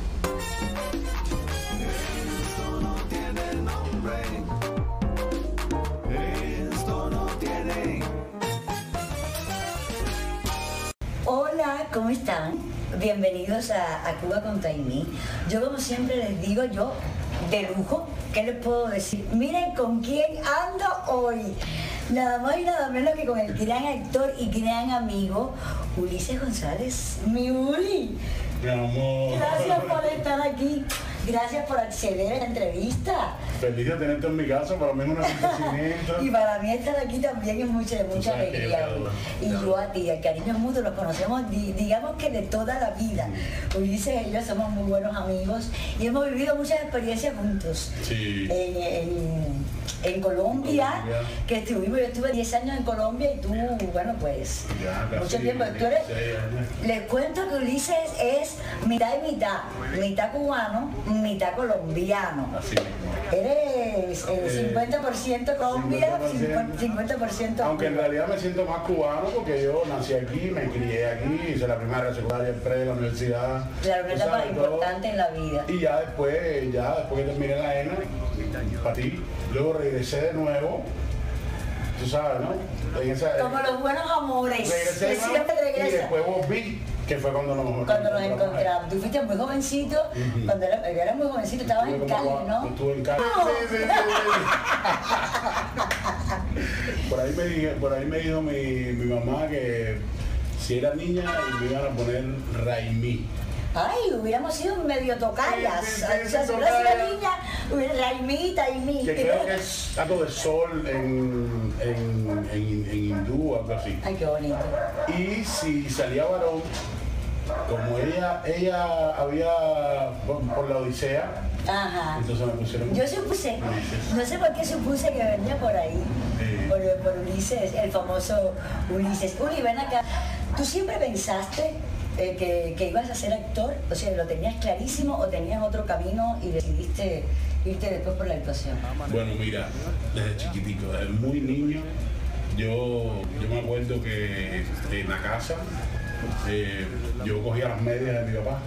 Hola, ¿cómo están? Bienvenidos a, a Cuba con Taimí. Yo como siempre les digo, yo de lujo, ¿qué les puedo decir? Miren con quién ando hoy. Nada más y nada menos que con el gran actor y gran amigo Ulises González. Mi Uli. Mi amor. Gracias por estar aquí. Gracias por acceder a la entrevista. Feliz de tenerte en mi casa, para mí es un acontecimiento. Y para mí estar aquí también es mucha, mucha alegría. Y yo a ti, el cariño mutuo, los conocemos, di, digamos que de toda la vida. Ulises y yo somos muy buenos amigos y hemos vivido muchas experiencias juntos. Sí. En, en, en Colombia, Colombia, que estuvimos, yo estuve diez años en Colombia y tú, bueno, pues, ya, casi, mucho tiempo. Tú eres, les cuento que Ulises es mitad y mitad, mitad cubano, mitad colombiano. Así mismo. Eres el cincuenta por ciento Colombia, cincuenta por ciento. Aunque en realidad me siento más cubano porque yo nací aquí, me crié aquí, hice la primera, la secundaria, el pre, la universidad. Claro, una etapa importante en la vida. Y ya después, ya después que terminé la ENA, para ti, luego regresé de nuevo, tú sabes, ¿no? En esa, como los buenos amores. Regresé de nuevo, y después volví. Que fue cuando nos, cuando nos encontramos. Tú fuiste muy jovencito, uh-huh. Cuando era, era muy jovencito, estabas en Cali, ¿no? Estuve en Cali. No. Sí, sí, sí, sí. Por ahí me dije, por ahí me dijo mi, mi mamá que si era niña me iban a poner Raimí. Ay, hubiéramos sido medio tocallas. Sí, sí, sí, o sea, si sí, hubiera sido niña, Raimita y mi. Que creo que es algo de sol en, en, en, en hindú o algo así. Ay, qué bonito. Y si salía varón, como ella, ella había, por, por la Odisea, Ajá. entonces me pusieron... Yo supuse, Ulises. no sé por qué supuse que venía por ahí, Sí. por, por Ulises, el famoso Ulises. Uli, ven acá. ¿Tú siempre pensaste eh, que, que ibas a ser actor? O sea, ¿lo tenías clarísimo o tenías otro camino y decidiste irte después por la actuación? Bueno, mira, desde chiquitico, desde muy niño, yo, yo me acuerdo que en la casa eh, yo cogía las medias de mi papá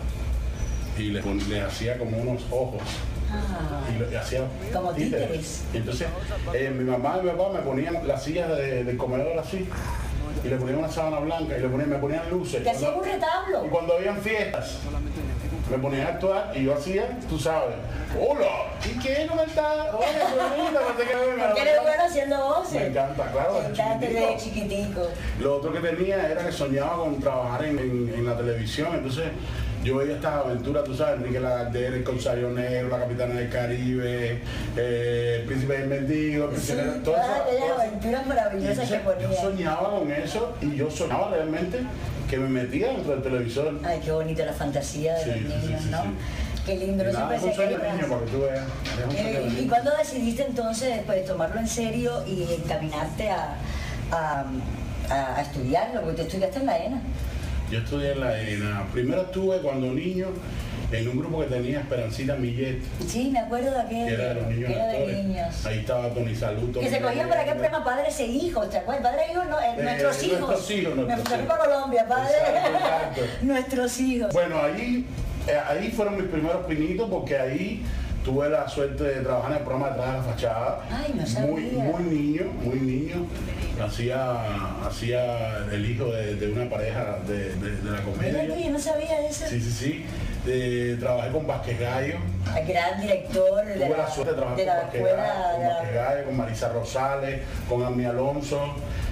y le, pon- le hacía como unos ojos. Ah, Y lo- y hacía como títeres. Y entonces eh, mi mamá y mi papá me ponían las sillas de- del comedor así y le ponían una sábana blanca y le ponían, me ponían luces. ¿te hacían un Cuando- retablo? y cuando habían fiestas me ponían a actuar y yo hacía, tú sabes, hola, ¿y qué? ¿Cómo estás? Hola, qué bonita, no sé qué. Porque eres bueno haciendo voces. Me encanta, claro, Me desde encanta chiquitico. desde chiquitico. Lo otro que tenía era que soñaba con trabajar en, en- en la televisión, entonces yo veía estas aventuras, tú sabes, Enrique Lagardère, El Corsario Negro, La Capitana del Caribe, eh, El Príncipe del Mendigo, El Sí, Prisionero, todas todas esas aquellas cosas. aventuras Y maravillosas que entonces, yo ponía. soñaba con eso y yo soñaba realmente que me metía dentro del televisor. Ay, qué bonito la fantasía de Sí, los sí, niños, sí, sí, ¿no? sí. Qué lindo, no Y nada, siempre es un se sueño queda niño atrás. para que tú veas. Es un sueño Eh, de ¿Y niño. cuándo decidiste entonces después tomarlo en serio y encaminarte a, a, a- a estudiarlo? Porque tú estudiaste en la ENA. Yo estudié en la ENA. Primero estuve cuando niño en un grupo que tenía Esperancita Millet, Sí, me acuerdo de aquel. que era de los niños que era de actores. niños. Ahí estaba Tony Salud. Tony Que se cogían para aquel Reyes. programa Padres e Hijos, ¿te acuerdas? Padres e Hijos, no, eh, Eh, nuestros hijos. nuestros hijos, nuestros Me fui hijos. para Colombia, Padres. Exacto, exacto. Nuestros hijos. Bueno, ahí, eh, ahí fueron mis primeros pinitos porque ahí tuve la suerte de trabajar en el programa Detrás de la Fachada. Ay, no muy, sabía. muy niño, muy niño. Hacía, hacía el hijo de, de una pareja de, de- de la Mira comedia. tú, yo no sabía eso. Sí, sí, sí. Eh, trabajé con Vázquez Gallo. El gran director de Tuve la, la suerte de trabajar de con la Vázquez escuela. Gallo, con de la- Vázquez Gallo, con Marisa Rosales, con Ami Alonso,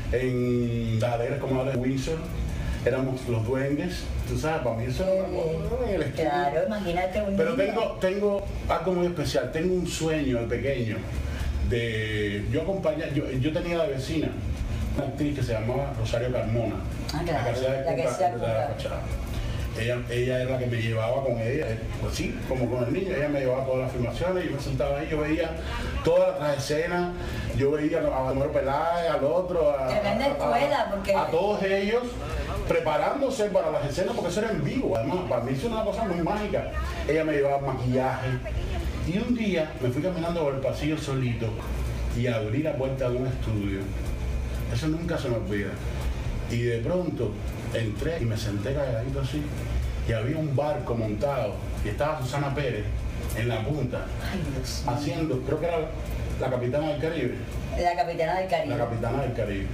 en Daderes como de Windsor. Éramos los duendes. Tú sabes, para mí eso era una cosa en el estudio. Claro, imagínate un Pero niño. tengo, tengo algo muy especial, tengo un sueño de pequeño, de yo acompañar, yo, yo tenía de vecina una actriz que se llamaba Rosario Carmona, Ah, claro, la que hacía de la que Cuca hacía de la Cuca. Fachada. Ella, ella era la que me llevaba con ella, eh, pues sí, como con el niño, ella me llevaba a todas las filmaciones, yo me sentaba ahí, yo veía todas las escenas, yo veía a Romero Peláez, al otro, a, Tremenda a- a- escuela, porque- a todos ellos preparándose para las escenas porque eso era en vivo, además para mí eso era una cosa muy mágica. Ella me llevaba maquillaje y un día me fui caminando por el pasillo solito y abrí la puerta de un estudio. Eso nunca se me olvida. Y de pronto entré y me senté calladito así y había un barco montado y estaba Susana Pérez en la punta Ay, Dios mío. haciendo, creo que era la capitana del Caribe. La capitana del Caribe. La capitana del Caribe.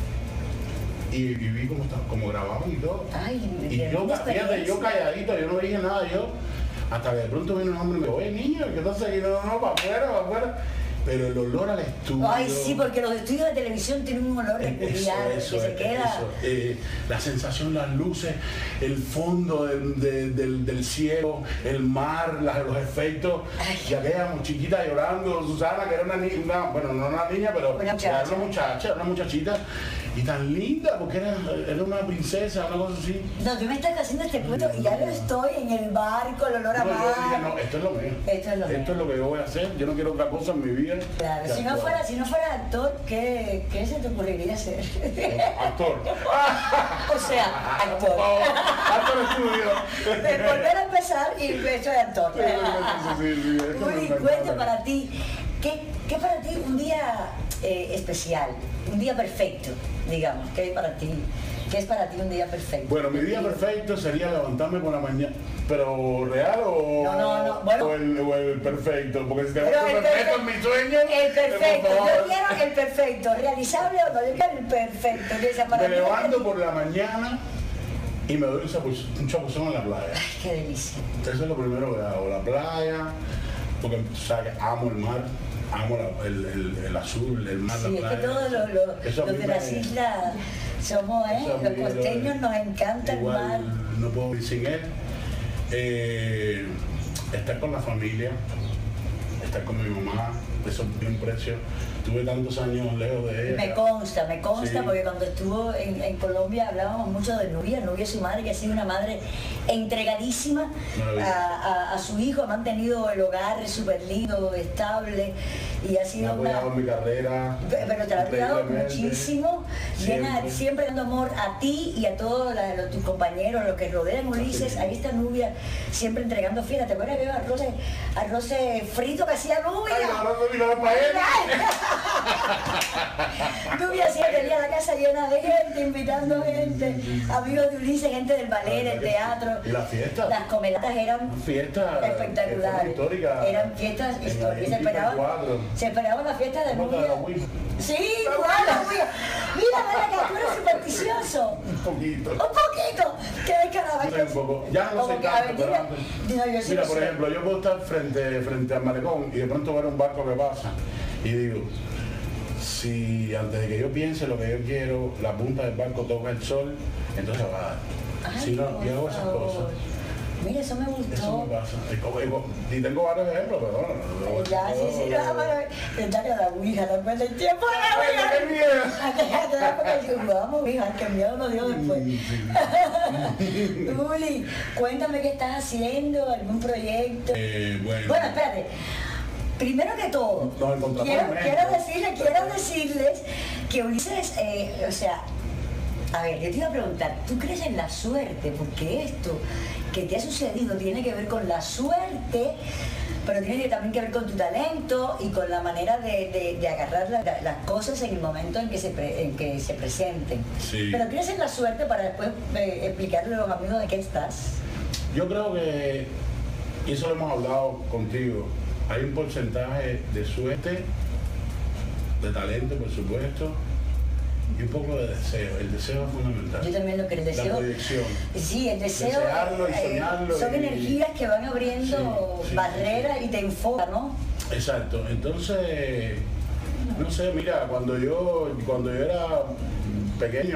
Y, y vi cómo, está- cómo grababan y todo. Ay, Y yo, tremenda fíjate, yo experiencia. calladito, yo no dije nada, yo, hasta que de pronto vino un hombre y me dijo, oye niño, ¿qué estás ahí? No, no, no, para afuera, para afuera. Pero el olor al estudio. Ay, sí, porque los estudios de televisión tienen un olor Eso, peculiar eso, que se queda. eso, eh, la sensación, las luces, el fondo del, de- del, del cielo, el mar, la- los efectos, Ay. y aquella chiquita llorando, Susana, que era una niña, bueno, no una niña, pero Una era muchacha. una muchacha, una muchachita, y tan linda, porque era, era una princesa, una cosa así. No, tú me estás haciendo este cuento y ya lo estoy en el barco, el olor a No, yo dije, mar. no, esto es lo mío. Esto es lo mío. Esto es lo que yo voy a hacer, yo no quiero otra cosa en mi vida. Claro, que si no actuar. fuera, si no fuera actor, ¿qué, qué se te ocurriría hacer? Actor. O sea, Por actor. favor, actor estudio. De volver a empezar y soy actor. Sí, sí, sí, sí, esto me Uli, encanta. cuenta para ti, ¿qué, qué para ti un día eh, especial, un día perfecto, digamos? ¿Qué es para ti? ¿Qué es para ti un día perfecto? Bueno, mi día perfecto sería levantarme por la mañana. ¿Pero real o, No, no, no, bueno. o, el, o el perfecto? Porque si te Pero meto el perfecto perfe- en mi sueño, El perfecto, por favor, yo quiero el perfecto, realizable o no, yo quiero el perfecto. Esa para me mí- levanto por la mañana y me doy un chapuz- un chapuzón en la playa. Ay, qué delicia. Eso es lo primero que hago, la playa, porque tú sabes que amo el mar, amo la- el, el- el azul, el mar, Sí, la es playa. que todos los, los- Eso a los mí de me- las islas somos, ¿eh? eso a mí Los me lo- costeños nos encanta el igual mar. no puedo vivir sin él. Eh, estar con la familia, estar con mi mamá, eso tiene un precio. Tuve tantos años lejos de ella. Me consta, me consta, Sí. porque cuando estuvo en, en Colombia hablábamos mucho de Nubia. Nubia es su madre, que ha sido una madre entregadísima a, a- a su hijo, ha mantenido el hogar súper lindo, estable, y ha Me ha sido apoyado una... en mi carrera. Pero te ha cuidado increíblemente. muchísimo, llena, Siempre. siempre dando amor a ti y a todos la- los, tus compañeros, los que rodean Ulises. Ahí está Nubia, siempre entregando fiesta. ¿Te acuerdas que había arroz, arroz frito que hacía Nubia? Ay, ahora no digo de paella. Nubia siempre tenía la casa llena de gente, invitando gente, amigos de Ulises, gente del ballet, del teatro. Y las fiestas. Las comelatas eran Fiesta espectaculares. histórica. Eran fiestas En la históricas. Se veinticuatro. esperaban, se esperaban la fiesta de ¿Cómo te Nubia. la Ouija? Sí, igual la Ouija. Mira, ven acá, tú eres supersticioso. Un poquito. Un poquito. Qué descarado. Yo soy un poco. Ya no lo sé Como que, a tanto, ver, pero dime. antes. No, yo sí Mira, lo por sé. ejemplo, yo puedo estar frente, frente al malecón y de pronto ver un barco que pasa y digo, si antes de que yo piense lo que yo quiero, la punta del barco toca el sol, entonces va a dar. Ay, Si no, por yo hago esas favor. cosas. Mira, eso me Eso gustó. me pasa. Y como- y como- Y tengo varios ejemplos, pero bueno. no- no- Ya, sí, sí, no, bueno, pensar que la Ouija, no cuenta el tiempo de la Ay, Ouija. qué miedo. Te da porque yo, vamos, Ouija, que miedo nos dio después. Uli, cuéntame qué estás haciendo, algún proyecto. Eh, bueno. Bueno, espérate. Primero que todo, Nos encontramos quiero, en quiero, México. decirles, quiero decirles que Ulises, eh, o sea, a ver, yo te iba a preguntar, ¿tú crees en la suerte? Porque esto que te ha sucedido tiene que ver con la suerte, pero tiene que también que ver con tu talento y con la manera de, de- de agarrar la- la- las cosas en el momento en que se, pre- en que se presenten. Sí. Pero ¿crees en la suerte para después eh, explicarle a los amigos de qué estás? Yo creo que, y eso lo hemos hablado contigo, hay un porcentaje de suerte, de talento, por supuesto, y un poco de deseo. El deseo es fundamental. Yo también lo creo, el La deseo. proyección. Sí, el deseo. Desearlo y eh, soñarlo son y- energías que van abriendo Sí, sí, barreras y te enfocan, ¿no? Exacto. Entonces, no sé, mira, cuando yo, cuando yo era pequeño,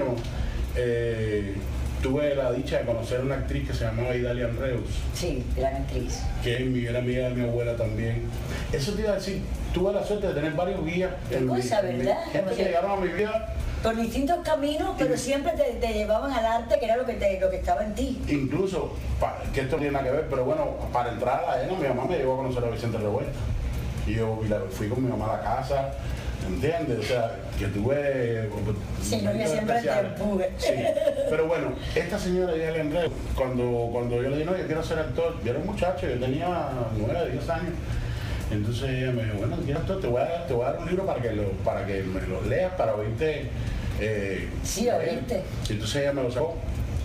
eh, tuve la dicha de conocer a una actriz que se llamaba Idalia Andreus, Sí, gran actriz. que es mi- era amiga de mi abuela también. Eso te iba a decir, tuve la suerte de tener varios guías en mi- cosa, en mi- ¿verdad? gente Como que que- llegaron a mi vida, Por distintos caminos, pero siempre te, te llevaban al arte, que era lo que, te, lo que estaba en ti. incluso, pa- que esto no tiene nada que ver, pero bueno, para entrar a la ENA, mi mamá me llevó a conocer a Vicente Revuelta. Y yo y la- fui con mi mamá a la casa, ¿entiendes? O sea, que tuve... Sí, no, que momentos siempre te especiales. empuje. Sí, pero bueno, esta señora Idalia Andrés, cuando, cuando yo le dije, no, yo quiero ser actor, yo era un muchacho, yo tenía nueve, diez años. Entonces ella me dijo, bueno, ¿quieres actor? Te voy a dar, te voy a dar un libro para que, lo, para que me lo leas, para oírte. Eh, Sí, leer". oírte. Y entonces ella me lo sacó.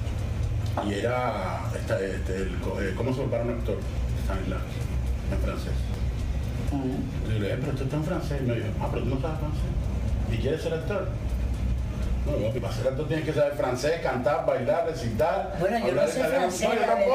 Y era esta, este, el, co- eh, ¿cómo se prepara un actor? Stanislas, en francés. Y yo le dije, pero esto está en francés. Y me dijo, ah, pero tú no sabes francés. ¿Y quieres ser actor? No, papi, para ser actor tienes que saber francés, cantar, bailar, recitar. Bueno, yo hablar no sé italiano". francés, No, yo la tampoco.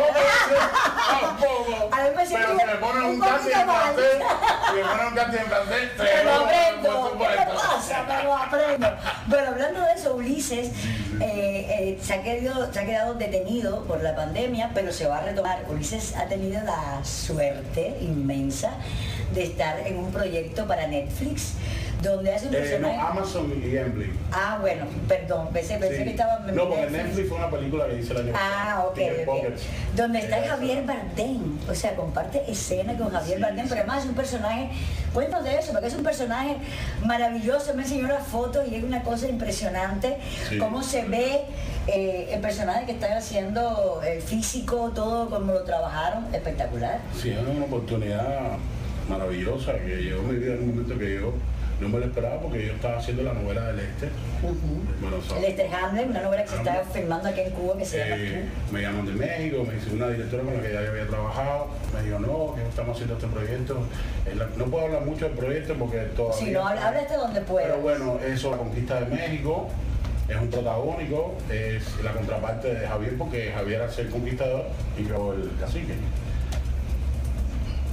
Tampoco. A mí me siento Pero que si me ponen un un casting poquito en mal. francés, si me ponen un casting en francés, Me lo por aprendo, ¿qué supuesto. te pasa? Me lo aprendo. Bueno, hablando de eso, Ulises eh, eh, se, ha quedado, se ha quedado detenido por la pandemia, pero se va a retomar. Ulises ha tenido la suerte inmensa de estar en un proyecto para Netflix, donde hace un Eh, personaje... no, Amazon y Emblem. Ah, bueno, perdón, pensé, pensé Sí. que estaba en No, porque Netflix fue una película que hice el año Ah, ok, Ticket ok. Pockets. Donde está Eh, Javier Bardem, o sea, comparte escena con Javier Sí, Bardem, sí. pero además es un personaje, cuéntanos de eso, porque es un personaje maravilloso, me enseñó las fotos y es una cosa impresionante, Sí. cómo se ve eh, el personaje que están haciendo, el físico, todo como lo trabajaron, espectacular. Sí, es una oportunidad maravillosa que llegó a mi vida en un momento que yo no me lo esperaba porque yo estaba haciendo la novela del Este. Bueno, so- Lester Hamlet, una novela que se está Hamlet. filmando aquí en Cuba que se llama Eh, me llaman de México, me dice una directora con la que ya yo había trabajado, me dijo, no, que estamos haciendo este proyecto. Eh, la- no puedo hablar mucho del proyecto porque todavía... Si no, habla, habla hasta donde pueda. Pero bueno, eso, la conquista de México, es un protagónico, es la contraparte de Javier, porque Javier hace el conquistador y yo el cacique.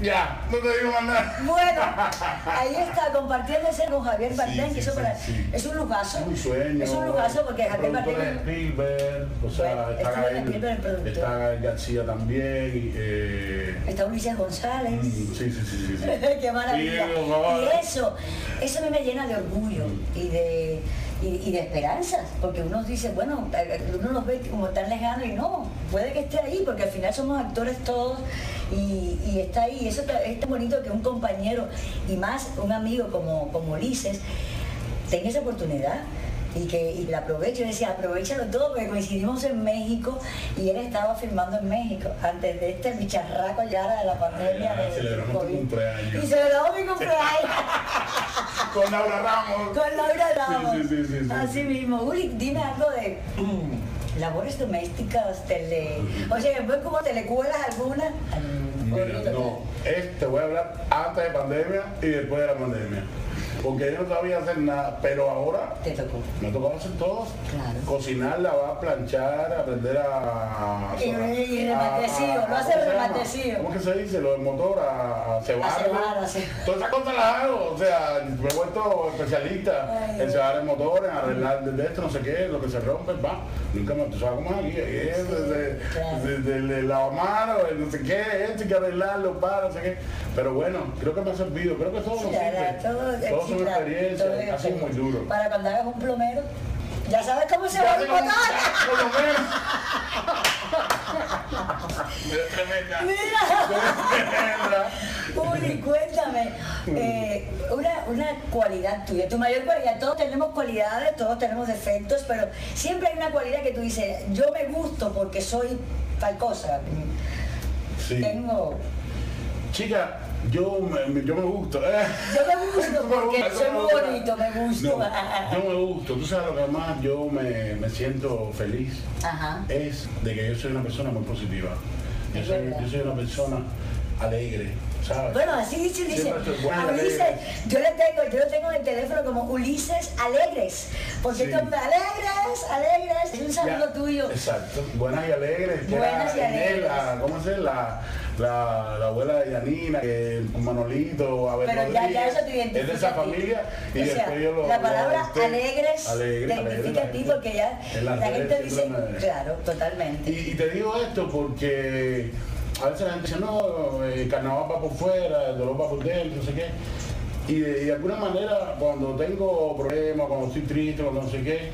Ya, no te digo más nada. Bueno, ahí está, compartiéndose con Javier Bardem, Sí, que sí, eso sí, para- sí. es un lujazo. Es un sueño. Es un lujazo porque Javier Productor de Bardem... Spielberg, o sea, Bueno, está Steven Gael, Spielberg, el productor. está Gael García también. y, Eh, Está Ulises González. mm, sí, sí, sí, sí. sí. Qué maravilla. Sí, por favor. Y eso, eso a mí me llena de orgullo y de, y, y de esperanzas, porque uno dice, bueno, uno los ve como tan lejanos y no, puede que esté ahí, porque al final somos actores todos y, y está ahí. Eso está- es tan bonito que un compañero y más un amigo como, como Ulises tenga esa oportunidad. Y que y la aproveche, yo decía, aprovechalo todo porque coincidimos en México y él estaba filmando en México antes de este bicharraco ya de la pandemia. Ah, de- celebramos tu COVID. cumpleaños. Y celebramos mi cumpleaños Con Laura Ramos. con Laura Ramos. Sí, sí, sí, sí, sí. Así mismo. Uri, dime algo de mm, labores domésticas, tele... O sea, después como telecuelas alguna. Mira, no, es, te voy a hablar antes de pandemia y después de la pandemia. Porque yo no sabía hacer nada, pero ahora Te tocó. me ha tocado hacer todo. Claro. Cocinar, lavar, planchar, aprender a... Y- y rematecillo, a- a- lo hace ¿cómo se llama? rematecillo. ¿Cómo que se dice? Lo del motor, a, a cebarlo. A cebar, a cebar. Todas esas cosas las hago. O sea, me he vuelto especialista Ay, en Dios. cebar el motor, en arreglar de esto, no sé qué, lo que se rompe, va. Nunca me... ¿Tú sabes cómo es aquí? Es desde, claro. desde el lavamanos, el no sé qué, esto hay que arreglarlo, para, no sé qué. Pero bueno, creo que me ha servido. Creo que todo Sí, nos la sirve. verdad, todo, Todos sí, son claro, experiencias, todo es ha sido muy experiencia. duro. Para cuando hagas un plomero, ya sabes cómo se Ya va sé el cómo- motor. ya, por lo menos. Mira, Uri, cuéntame, eh, una, una cualidad tuya, tu mayor cualidad, todos tenemos cualidades, todos tenemos defectos, pero siempre hay una cualidad que tú dices, yo me gusto porque soy tal cosa. Sí. Tengo, Chica, yo me, yo me gusto. Eh. yo me gusto porque soy muy bonito, me gusto. No, yo me gusto. Tú sabes lo que más yo me, me siento feliz Ajá. es de que yo soy una persona muy positiva. Yo Es soy, verdad. yo soy una persona alegre, ¿sabes? Bueno, así dice Ulises. Siempre estoy buena, A Ulises, alegre. yo le tengo, yo lo tengo en el teléfono como Ulises Alegres. Porque Sí. tú me alegres, alegres. Es un saludo Ya, tuyo. Exacto, buenas y alegres. que Buenas y era Inés, alegres. la- ¿Cómo se llama? La, la, la abuela de Yanina, que con Manolito, Abel Pero ya- ya Rodríguez, eso te identifica es de esa a ti. familia. Y O sea, después yo lo. la lo palabra adopté. alegres Alegre, te alegre, identifica la a ti gente- porque ya en las la redes gente dice, siempre me- claro, totalmente. Y, y te digo esto porque a veces la gente dice, no, el carnaval va por fuera, el dolor va por dentro, no sé qué. Y de, y de alguna manera, cuando tengo problemas, cuando estoy triste, cuando no sé qué,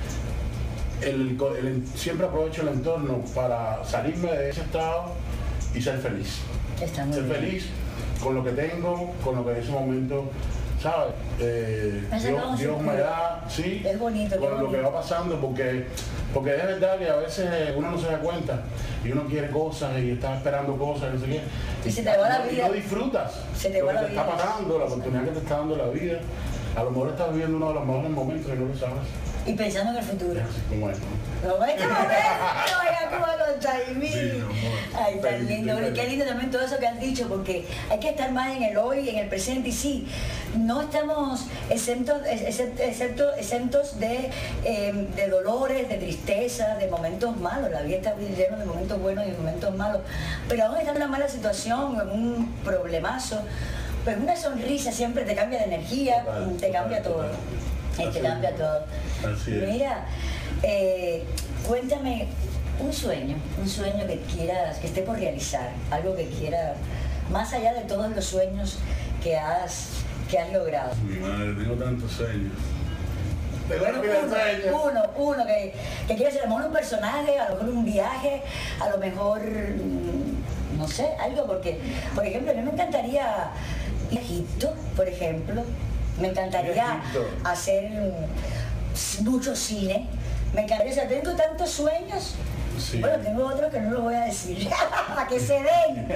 el- el- siempre aprovecho el entorno para salirme de ese estado y ser feliz. Está muy Ser bien. feliz con lo que tengo, con lo que en ese momento, ¿sabes? Eh, Me ha sacado un Dios, Dios me suspiro. da, sí, Es bonito, qué con lo que bonito. va pasando, porque, porque es verdad que a veces uno no se da cuenta y uno quiere cosas y está esperando cosas, no sé qué. Y se te va la no- vida. Y no disfrutas Se te lo va que la te está vida. pasando, la oportunidad que te está dando la vida. A lo mejor estás viviendo uno de los mejores momentos y no lo sabes. Y pensando en el futuro. Así como es, ¿no? Como este momento, oiga, como con Taimí. Sí, mi amor. Ay, tan Feliz, lindo. feliz. Y qué lindo también todo eso que has dicho, porque hay que estar más en el hoy, en el presente. Y sí, no estamos exentos, excepto, excepto- exentos de, eh, de dolores, de tristeza, de momentos malos. La vida está llena de momentos buenos y de momentos malos. Pero aún está en una mala situación, en un problemazo, pues una sonrisa siempre te cambia de energía, Total, te cambia total, todo. total. Y te Así cambia es. todo. Así es. Mira, eh, cuéntame un sueño, un sueño que quieras, que esté por realizar, algo que quieras, más allá de todos los sueños que has, que has logrado. Mi madre, tengo tantos sueños. Tengo Bueno, miles de uno, sueños. uno, uno que, que quieras ser, a lo mejor un personaje, a lo mejor un viaje, a lo mejor, mm, no sé, algo, porque, por ejemplo, a mí me encantaría ir a Egipto, por ejemplo, me encantaría Egipto. hacer mm, mucho cine, me encantaría, o sea, tengo tantos sueños, Sí. bueno, tengo otros que no los voy a decir, para que se den.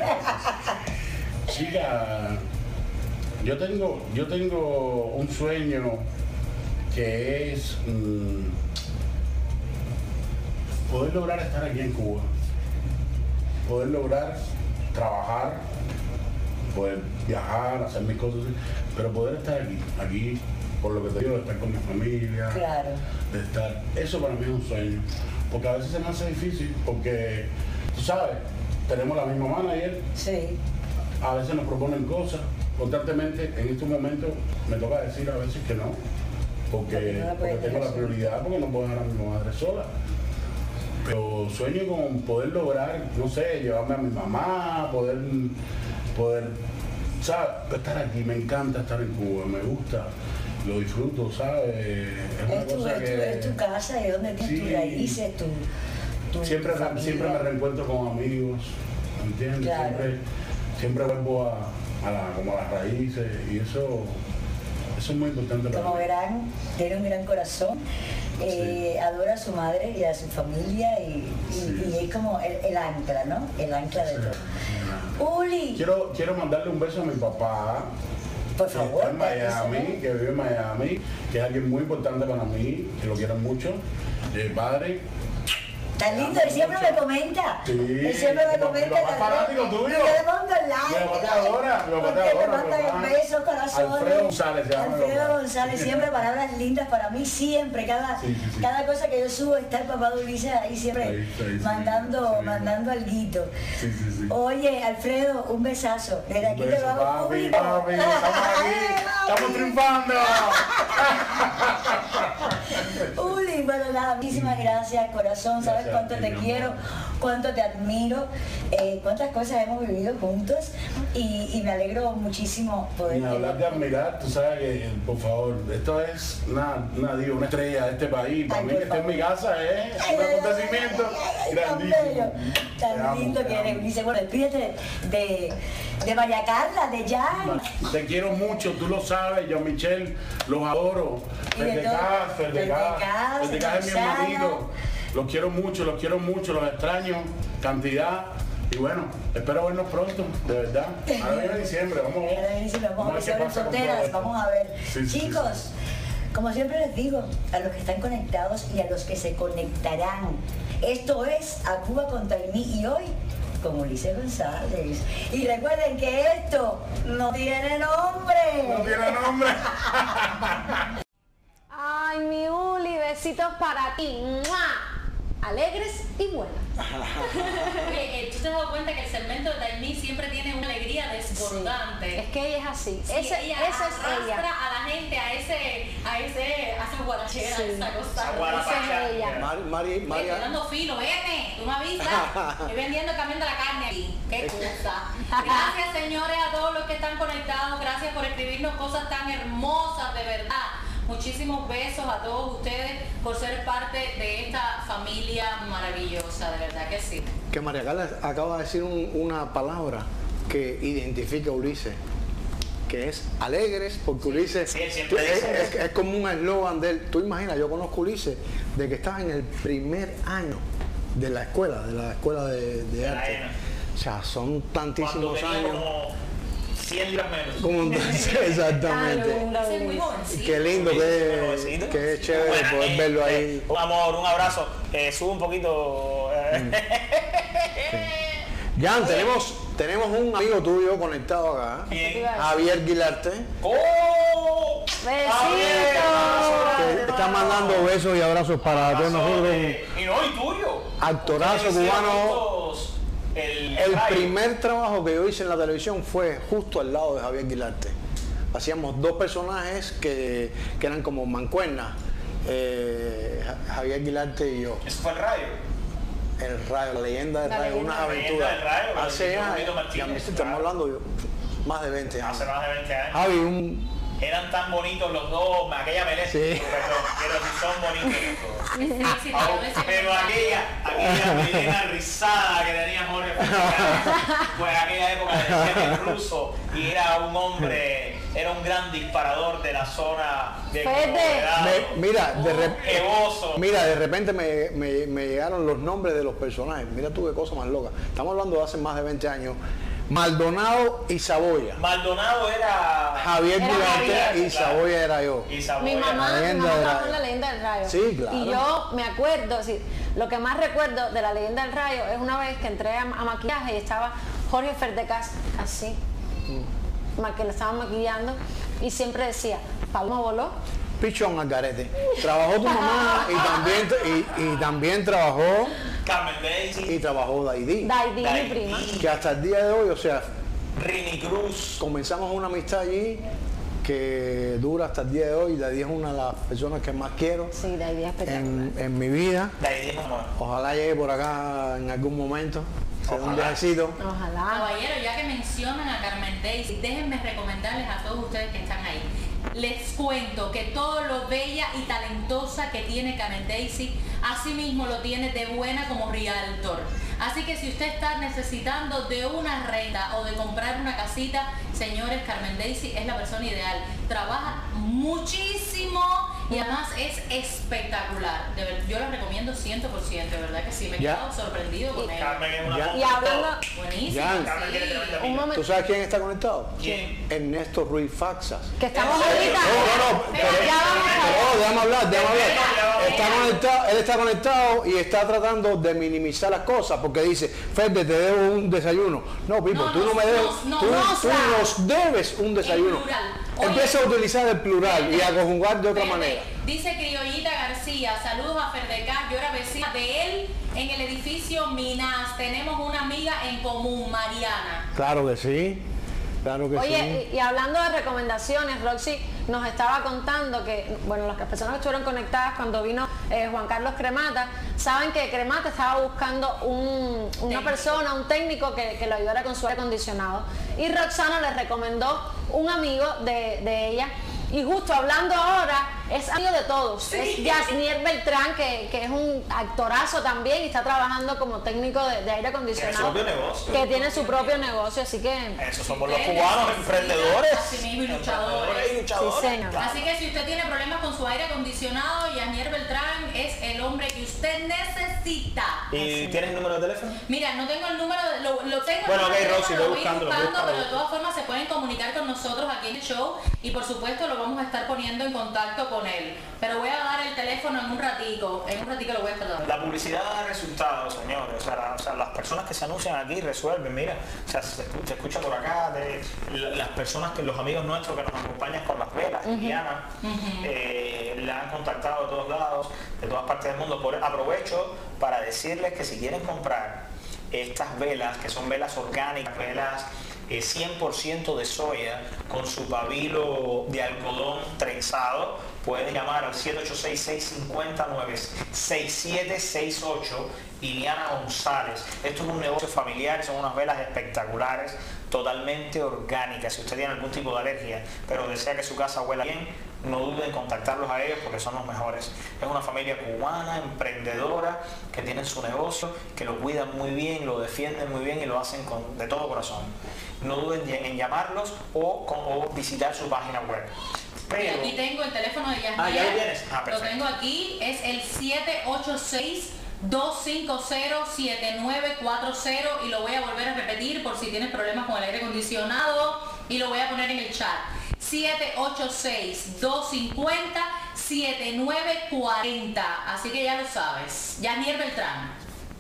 Chica, yo tengo, yo tengo un sueño que es mm, poder lograr estar aquí en Cuba, poder lograr trabajar, poder viajar, hacer mis cosas, pero poder estar aquí, aquí, por lo que te digo, de estar con mi familia, Claro. de estar, eso para mí es un sueño, porque a veces se me hace difícil, porque, tú sabes, tenemos la misma manager, Sí, a veces nos proponen cosas, constantemente, en estos momentos me toca decir a veces que no, porque, porque tengo la prioridad, porque no puedo dejar a mi madre sola. Pero sueño con poder lograr, no sé, llevarme a mi mamá, poder, poder, ¿sabes? Estar aquí, me encanta estar en Cuba, me gusta, lo disfruto, ¿sabes? Es una Es tu, cosa es tu, que... es tu casa, es donde tienes Sí. tus raíces, tu, tu Siempre, familia. siempre me reencuentro con amigos, ¿entiendes? Claro. Siempre, siempre vuelvo a, a, la, como a las raíces y eso, eso es muy importante para Como mí. verán, tiene un gran corazón, eh, adora a su madre y a su familia y, y- Sí. y es como el, el ancla, ¿no? El ancla de Sí. todo. Uli, Quiero, quiero mandarle un beso a mi papá, por que favor, está en Miami, eso, que vive en Miami, que es alguien muy importante para mí, que lo quiero mucho, eh, padre. tan lindo, él siempre me comenta. Sí, Él siempre me mi comenta. papá es fanático tuyo. Y yo le mando el like. Mi papá te adora, mi papá te Porque me adora, manda mi papá. besos, corazones. Alfredo González se llama mi Alfredo papá. González, siempre palabras lindas para mí, siempre. Cada, Sí, sí, sí. cada cosa que yo subo está el papá de Ulises ahí siempre Ahí está, ahí, sí, mandando, sí. mandando alguito. Sí, sí, sí. Oye, Alfredo, un besazo. Desde aquí Un te beso, lo hago papi, público. papi, estamos aquí, estamos triunfando. Uli, bueno, nada, muchísimas gracias, corazón. Sabes Gracias a cuánto ti, te mi quiero, amor. cuánto te admiro, eh, cuántas cosas hemos vivido juntos y, y me alegro muchísimo poder Ni hablar de admirar, tú sabes que, por favor, esto es una, una, diva, una estrella de este país. Para Ay, mí por que esté en mi favor. casa es Ay, un ay, ay, acontecimiento ay, ay, tan grandísimo. bello, Te tan amo, lindo te que eres, amo. Ulises. Bueno, despídete de, de María Carla, de Jan. Te quiero mucho, tú lo sabes, yo Michelle, los adoro. Y de todo. Ferdecaz, Ferdecaz, Ferdecaz, Ferdecaz es mi Roxana. hermanito. Los quiero mucho, los quiero mucho, los extraño, cantidad. Y bueno, espero vernos pronto, de verdad. Ahora viene diciembre, vamos a ver. Ahora viene, vamos a ver qué ver pasa con todo fronteras, esto. vamos a ver. Sí, sí, sí, Chicos, sí. como siempre les digo, a los que están conectados y a los que se conectarán, esto es A Cuba con Taimí y hoy con Ulises González. Y recuerden que esto no tiene nombre. No tiene nombre. Ay, mi Uli, besitos para ti. ¡Mua! Alegres y buenas. Oye, eh, ¿tú te has dado cuenta que el segmento de Taimí siempre tiene una alegría desbordante? Es que ella es así. Sí, Ese- ella esa es arrastra ella. a la gente a ese, a ese, a esa guarachera, Sí. esa cosa. Esa guarapacha. Esa es ella. Mari, Mari, Oye, María, estoy dando filo, vete, tú me avisas. Estoy vendiendo el camión de la carne aquí. Qué cosa. Gracias, señores, a todos los que están conectados. Gracias por escribirnos cosas tan hermosas, de verdad. Muchísimos besos a todos ustedes por ser parte de esta familia maravillosa, de verdad que sí. que María Carla acaba de decir un- una palabra que identifica a Ulises, que es alegres, porque Ulises sí, él siempre tú- es, dice es- es como un eslogan de él. Tú imaginas, yo conozco a Ulises de que estaba en el primer año de la escuela, de la escuela de, de la arte. ENA. O sea, son Cuando tantísimos tenía años. como cien libras menos. Como entonces, exactamente. Ese es muy jovencito. Qué lindo, Jovencito. que, que es chévere Buena poder gente. verlo ahí. Un amor, un abrazo. Eh, sube un poquito. eh. Jan, tenemos, tenemos un amigo tuyo conectado acá, Bien. Javier Guilarte, ¡Oh! que está mandando besos y abrazos para todos nosotros. Eh, y no, y tuyo. Actorazo Ustedes hicieron cubano. juntos El, El rayo. primer trabajo que yo hice en la televisión fue justo al lado de Javier Guilarte. Hacíamos dos personajes que, que eran como mancuernas, eh, Ja- Javier Guilarte y yo. Eso fue el rayo. El rayo, la leyenda del La rayo, leyenda. unas La leyenda aventuras. del rayo, la Hace dirigió años, Julito y a mí Martínez, sí, estamos claro. hablando yo, más de veinte años. Hace más de veinte años. Javi, un Eran tan bonitos los dos, aquella melena. Sí. Perdón, quiero decir, son bonitos los dos. Sí, sí, Ah, a veces- pero aquella, aquella melena rizada que tenía Jorge Fernández, pues aquella época de el ruso y era un hombre, era un gran disparador de la zona de Fede. Colorado. Me- mira, de rep- Jevoso. Mira, de repente me, me- me llegaron los nombres de los personajes. Mira tú qué cosa más loca. Estamos hablando de hace más de veinte años. Maldonado y Saboya. Maldonado era Javier Era Guilarte Javier, y claro. Saboya era yo. Y Saboya. Mi mamá, La mi leyenda mamá del trabajó rayo. en la leyenda del rayo. Sí, claro. Y yo me acuerdo, sí, lo que más recuerdo de la leyenda del rayo es una vez que entré a, a maquillaje y estaba Jorge Ferdecaz así, ma- que le estaban maquillando y siempre decía, Paloma voló. Pichón Algarete. Trabajó tu mamá y también, y, y también trabajó Carmen Daisy. y trabajó Daidí. Daidi, mi Daidi. prima. Que hasta el día de hoy, o sea, Rini Cruz. Comenzamos una amistad allí que dura hasta el día de hoy. Daidi es una de las personas que más quiero Sí, Daidi es espectacular. en, en mi vida. Daidi es amor. Ojalá llegue por acá en algún momento. Sea un Ojalá. viajecito. Ojalá. Caballero, ya que mencionan a Carmen Daisy, déjenme recomendarles a todos ustedes que están ahí. Les cuento que todo lo bella y talentosa que tiene Carmen Daisy, así mismo lo tiene de buena como realtor. Así que si usted está necesitando de una renta o de comprar una casita, señores, Carmen Daisy es la persona ideal. Trabaja muchísimo y además es espectacular. De ver- yo la recomiendo cien por ciento, de verdad que sí, me he Ya. quedado sorprendido con ella. Carmen es una Ya. Y hablando, Buenísimo, Ya. Carmen tiene sí. tremenda un amiga. momento, ¿Tú sabes quién está conectado? ¿Quién? Ernesto Ruiz Faxas. que estamos ¿En serio? ahorita. No, no, no, Pero pero- ya vamos a ver. No, déjame hablar, déjame hablar. Espera, Está espera. conectado, él está conectado y está tratando de minimizar las cosas porque dice, Fede, te debo un desayuno. No, Pipo, No, tú no, no me debes, no, tú, no, tú no, nos debes un desayuno. plural. Oye, Empieza a utilizar el plural y a conjugar de otra Verde, manera. Dice Criollita García, saludos a Ferdecaz, yo era vecina de él en el edificio Minas. Tenemos una amiga en común, Mariana. Claro que sí, claro que sí. Oye, y, y hablando de recomendaciones, Roxy nos estaba contando que, bueno, las personas que estuvieron conectadas cuando vino eh, Juan Carlos Cremata, saben que Cremata estaba buscando un- una Técnico. persona, un técnico que, que lo ayudara con su aire acondicionado. Y Roxana le recomendó un amigo de, de ella. Y justo hablando ahora, es amigo de todos. Es Yasnier Beltrán, que, que es un actorazo también y está trabajando como técnico de, de aire acondicionado. Tiene su propio negocio. Que tiene su propio negocio, así que... Esos somos los Ustedes cubanos, necesitan emprendedores. así mismo y luchadores. Emprendedores y luchadores. Sí, señor. Claro. Así que si usted tiene problemas con su aire acondicionado, Yasnier Beltrán es el hombre que usted necesita. ¿Y tienes el número de teléfono? Mira, no tengo el número, de- lo, lo tengo Bueno, el número ok, de teléfono, Roxy, lo voy voy buscándolo, voy buscando, pero de buscándolo. todas formas se pueden comunicar con nosotros aquí en el show y por supuesto lo vamos a estar poniendo en contacto con él. Pero voy a dar el teléfono en un ratico, en un ratico lo voy a estar dando. La publicidad da resultados, señores. O sea, la- o sea, las personas que se anuncian aquí resuelven. Mira, o sea, se escucha, se escucha por acá de la- las personas que los amigos nuestros que nos acompañan con las velas, Diana, eh, la han contactado de todos lados, de todas partes del mundo. Por, aprovecho para decirles que si quieren comprar estas velas, que son velas orgánicas, velas eh, cien por ciento de soya, con su pabilo de algodón trenzado, pueden llamar al siete ocho seis, seis cinco nueve, seis siete seis ocho. Iliana González. Esto es un negocio familiar, son unas velas espectaculares, totalmente orgánicas. Si usted tiene algún tipo de alergia, pero desea que su casa huela bien, no duden en contactarlos a ellos porque son los mejores. Es una familia cubana, emprendedora, que tienen su negocio, que lo cuidan muy bien, lo defienden muy bien y lo hacen con, de todo corazón. No duden en llamarlos o, con- o visitar su página web. Y Pero, aquí tengo el teléfono de Yasnier. Ah, ¿ya lo tienes? Ah, Lo perfecto. tengo aquí, es el siete ocho seis, dos cinco cero, siete nueve cuatro cero y lo voy a volver a repetir por si tienes problemas con el aire acondicionado y lo voy a poner en el chat. siete ocho seis, dos cinco cero, siete nueve cuatro cero. Así que ya lo sabes. Yasnier Beltrán.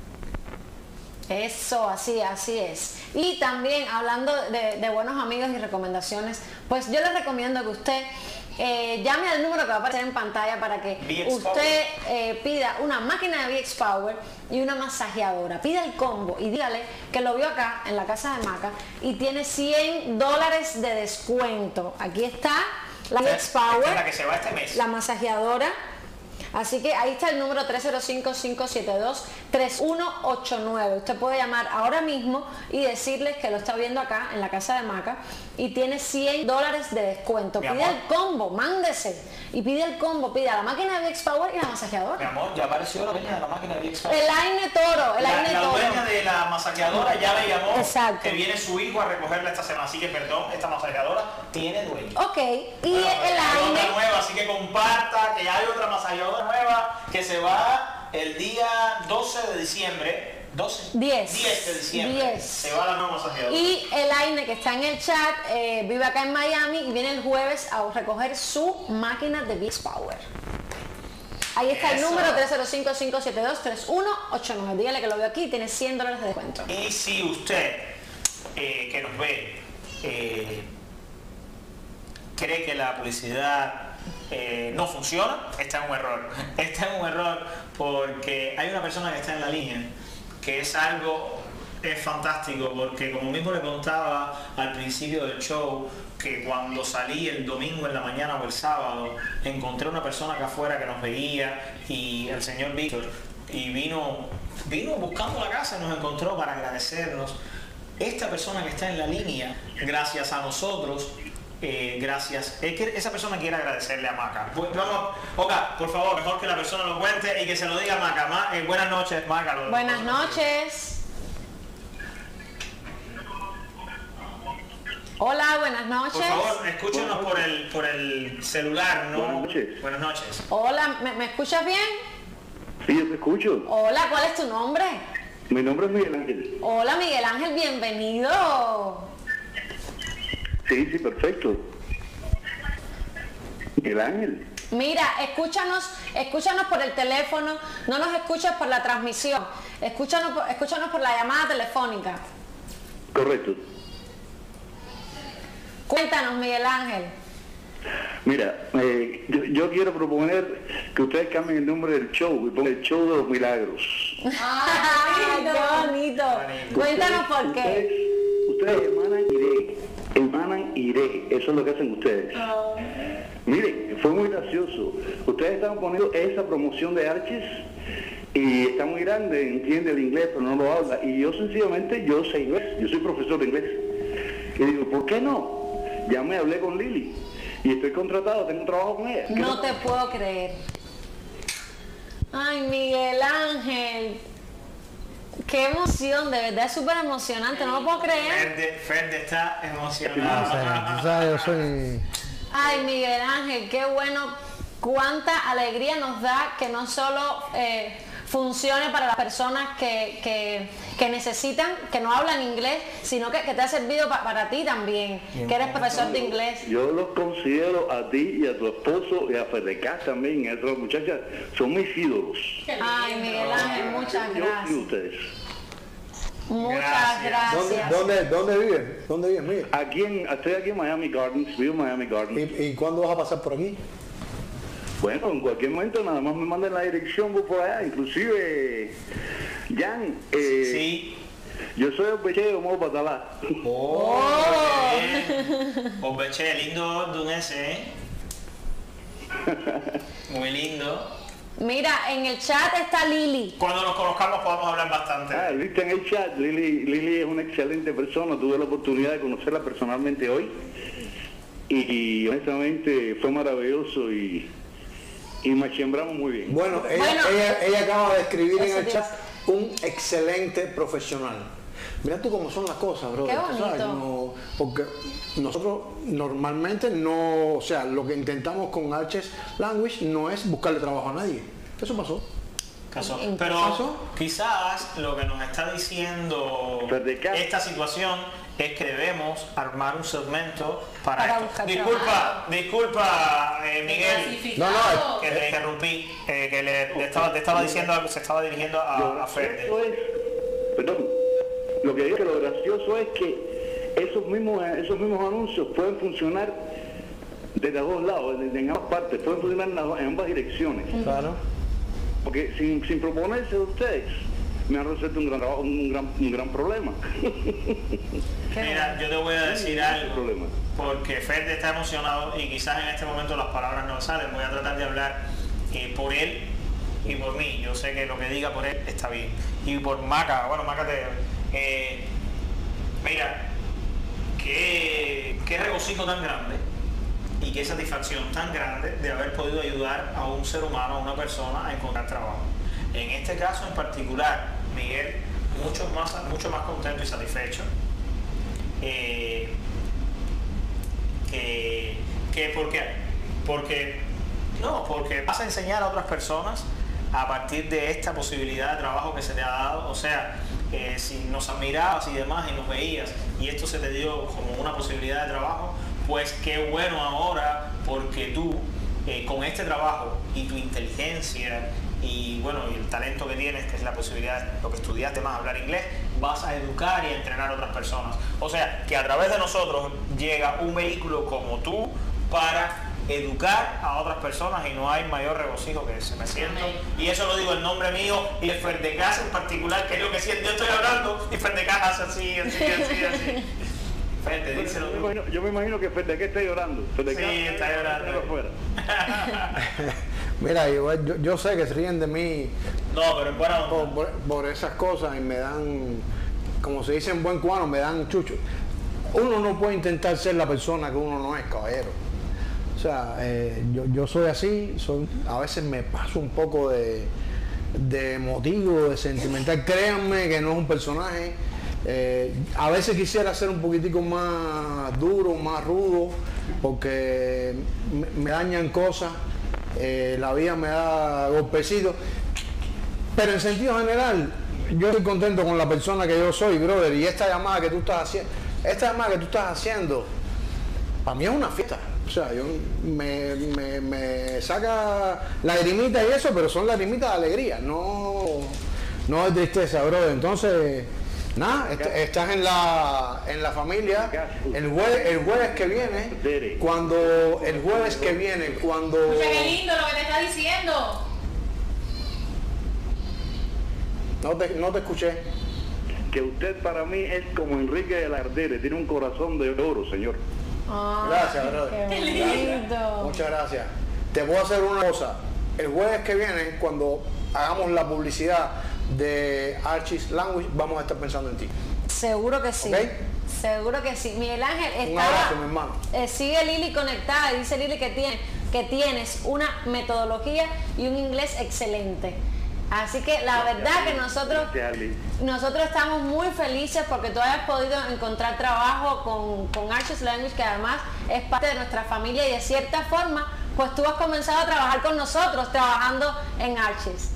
Eso, así, así es. Y también hablando de, de buenos amigos y recomendaciones, pues yo les recomiendo que usted eh, llame al número que va a aparecer en pantalla para que V X usted eh, pida una máquina de V X Power y una masajeadora. Pida el combo y dígale que lo vio acá en la casa de Maca y tiene cien dólares de descuento. Aquí está la V X esta es Power, la que se va este mes. la masajeadora. Así que ahí está el número tres cero cinco, cinco siete dos, tres uno ocho nueve. Usted puede llamar ahora mismo y decirles que lo está viendo acá en la casa de Maca y tiene cien dólares de descuento. Mi Pide amor. el combo, mándese. Y pide el combo, pide la máquina de V X Power y la Mi masajeadora. amor, ya apareció la dueña de la máquina de V X. El Aine Toro, el La, Aine la Toro. dueña de la masajeadora ya le llamó Exacto. que viene su hijo a recogerla esta semana. Así que, perdón, esta masajeadora tiene dueño. Ok, y Bueno, el hay otra Aine... nueva, así que comparta que ya hay otra masajeadora nueva que se va el día doce de diciembre. doce. diez. diez de diciembre. diez. Se va la nueva masajeadora. Y el Aine que está en el chat eh, vive acá en Miami y viene el jueves a recoger su máquina de V X Power. Ahí está el Eso. número tres cero cinco, cinco siete dos, tres uno ocho nueve. Dígale que lo veo aquí y tiene cien dólares de descuento. Y si usted eh, que nos ve eh, cree que la publicidad eh, no funciona, está en un error. Está en un error porque hay una persona que está en la línea que es algo es fantástico porque, como mismo le contaba al principio del show, que cuando salí el domingo en la mañana o el sábado encontré una persona acá afuera que nos veía, y el señor Víctor, y vino vino buscando la casa y nos encontró para agradecernos. Esta persona que está en la línea, gracias a nosotros, eh, gracias, es que esa persona quiere agradecerle a Maca. Vamos, Oka, por favor, mejor que la persona lo cuente y que se lo diga a Maca. Ma, eh, buenas noches, Maca. Lo, buenas noches. Hola, buenas noches. Por favor, escúchenos por el, por el celular, ¿no? Buenas noches. Buenas noches. Hola, ¿me, me escuchas bien? Sí, yo te escucho. Hola, ¿cuál es tu nombre? Mi nombre es Miguel Ángel. Hola, Miguel Ángel, bienvenido. Sí, sí, perfecto. Miguel Ángel. Mira, escúchanos, escúchanos por el teléfono, no nos escuches por la transmisión, escúchanos, por- escúchanos por la llamada telefónica. Correcto. Cuéntanos, Miguel Ángel. Mira, eh, yo, yo quiero proponer que ustedes cambien el nombre del show y pongan el show de los milagros. ¡Ay, qué bonito! Cuéntanos por qué. Ustedes, ustedes emanan iré, emanan iré, eso es lo que hacen ustedes. Miren, fue muy gracioso. Ustedes estaban poniendo esa promoción de Arches y está muy grande, entiende el inglés, pero no lo habla. Y yo sencillamente, yo sé inglés, yo soy profesor de inglés. Y digo, ¿por qué no? Ya me hablé con Lili y estoy contratado, tengo un trabajo con ella. No te puedo creer. Ay, Miguel Ángel. Qué emoción, de verdad es súper emocionante, no lo puedo creer. Ferde, Ferde está O emocionado. sea, tú sabes, yo soy... Ay, Miguel Ángel, qué bueno, cuánta alegría nos da que no solo eh, funcione para las personas que, que, que necesitan, que no hablan inglés, sino que, que te ha servido pa- para ti también, que eres profesor de inglés. Yo los considero a ti y a tu esposo y a Fedecas también, y a otras muchachas, son mis ídolos. Ay, Miguel Ángel, muchas Yo y gracias. ustedes. Muchas gracias. ¿Dónde, dónde vives? ¿Dónde vives, Miguel? Aquí en, estoy aquí en Miami Gardens, vivo en Miami Gardens. ¿Y, y cuándo vas a pasar por aquí? Bueno, en cualquier momento nada más me manden la dirección voy por allá, inclusive, Jan, eh, Sí. yo soy el peche de Modo Patalá. Oh, qué bien. Obeche, lindo Dunese, ¿eh? Muy lindo. Mira, en el chat está Lili. Cuando nos conozcamos podamos hablar bastante. Ah, viste en el chat, Lili, Lili es una excelente persona, tuve la oportunidad de conocerla personalmente hoy y, y honestamente fue maravilloso y, y nos sembramos muy bien. Bueno, ella, Bueno, ella, ella acaba de escribir en eso el te chat iba un excelente profesional. Mira tú cómo son las cosas, bro. Qué bonito. No, porque nosotros normalmente no, o sea, lo que intentamos con Arches Language no es buscarle trabajo a nadie. Eso pasó. Caso. ¿En qué Pero caso? quizás lo que nos está diciendo Ferdecas. esta situación es que debemos armar un segmento para, Para esto. buscar Disculpa, trabajo. disculpa, eh, Miguel, No, no, que te interrumpí, eh, que le, le estaba, te estaba diciendo algo, se estaba dirigiendo a, a Ferde. Eso es, perdón, lo que digo que lo gracioso es que esos mismos, esos mismos anuncios pueden funcionar desde dos lados, desde en ambas partes, pueden funcionar en, las- en ambas direcciones. Claro. Porque sin, sin proponerse de ustedes, me han resuelto un gran, trabajo, un gran, un gran problema. Mira, yo te voy a decir algo, problema. porque Ferde está emocionado y quizás en este momento las palabras no salen. Voy a tratar de hablar eh, por él y por mí. Yo sé que lo que diga por él está bien. Y por Maca, bueno, Maca te... eh, mira, qué, qué regocijo tan grande y qué satisfacción tan grande de haber podido ayudar a un ser humano, a una persona a encontrar trabajo. En este caso en particular, Miguel, mucho más, mucho más contento y satisfecho. Eh, que, que ¿por qué? Porque, no, porque vas a enseñar a otras personas a partir de esta posibilidad de trabajo que se te ha dado. O sea, eh, si nos admirabas y demás y nos veías y esto se te dio como una posibilidad de trabajo, pues qué bueno ahora, porque tú eh, con este trabajo y tu inteligencia y bueno, y el talento que tienes, que es la posibilidad, lo que estudiaste más, hablar inglés, vas a educar y a entrenar a otras personas. O sea, que a través de nosotros llega un vehículo como tú para educar a otras personas y no hay mayor regocijo que ese. Me siento, y eso lo digo en nombre mío y de Ferdecasa en particular, que es lo que siento. Yo estoy hablando y Ferdecasa hace así, así, así, así. Fede, díselo. Yo me imagino, yo me imagino que Ferdecasa está llorando. Ferdecasa sí, está llorando. Afuera. Mira, yo, yo, yo sé que se ríen de mí no, pero en buena onda. Por, por, por esas cosas y me dan, como se dice en buen cubano, me dan chucho. Uno no puede intentar ser la persona que uno no es, caballero. O sea, eh, yo, yo soy así, soy, a veces me paso un poco de, de emotivo, de sentimental. Créanme que no es un personaje. Eh, a veces quisiera ser un poquitico más duro, más rudo, porque me, me dañan cosas. Eh, la vida me da golpecitos, pero en sentido general yo estoy contento con la persona que yo soy, brother, y esta llamada que tú estás haciendo, esta llamada que tú estás haciendo, para mí es una fiesta. O sea, yo me, me, me saca lagrimita y eso, pero son lagrimitas de alegría, no, no de tristeza, brother. Entonces, nada, est estás en la en la familia. El jueves, el jueves que viene, cuando el jueves que viene, cuando. Escucha qué lindo lo que te está diciendo. No te, no te escuché. Que usted para mí es como Enrique de la Ardere, tiene un corazón de oro, señor. Oh, gracias, brother. Qué lindo. Muchas gracias. Te puedo hacer una cosa. El jueves que viene, cuando hagamos la publicidad de Archie's Language, vamos a estar pensando en ti. Seguro que sí. ¿Okay? Seguro que sí. Miguel Ángel, está, un abrazo, mi hermano. Eh, sigue Lili conectada. Dice Lili que, tiene, que tienes una metodología y un inglés excelente. Así que la verdad que nosotros nosotros estamos muy felices porque tú hayas podido encontrar trabajo con, con Archie's Language, que además es parte de nuestra familia, y de cierta forma pues tú has comenzado a trabajar con nosotros trabajando en Archie's.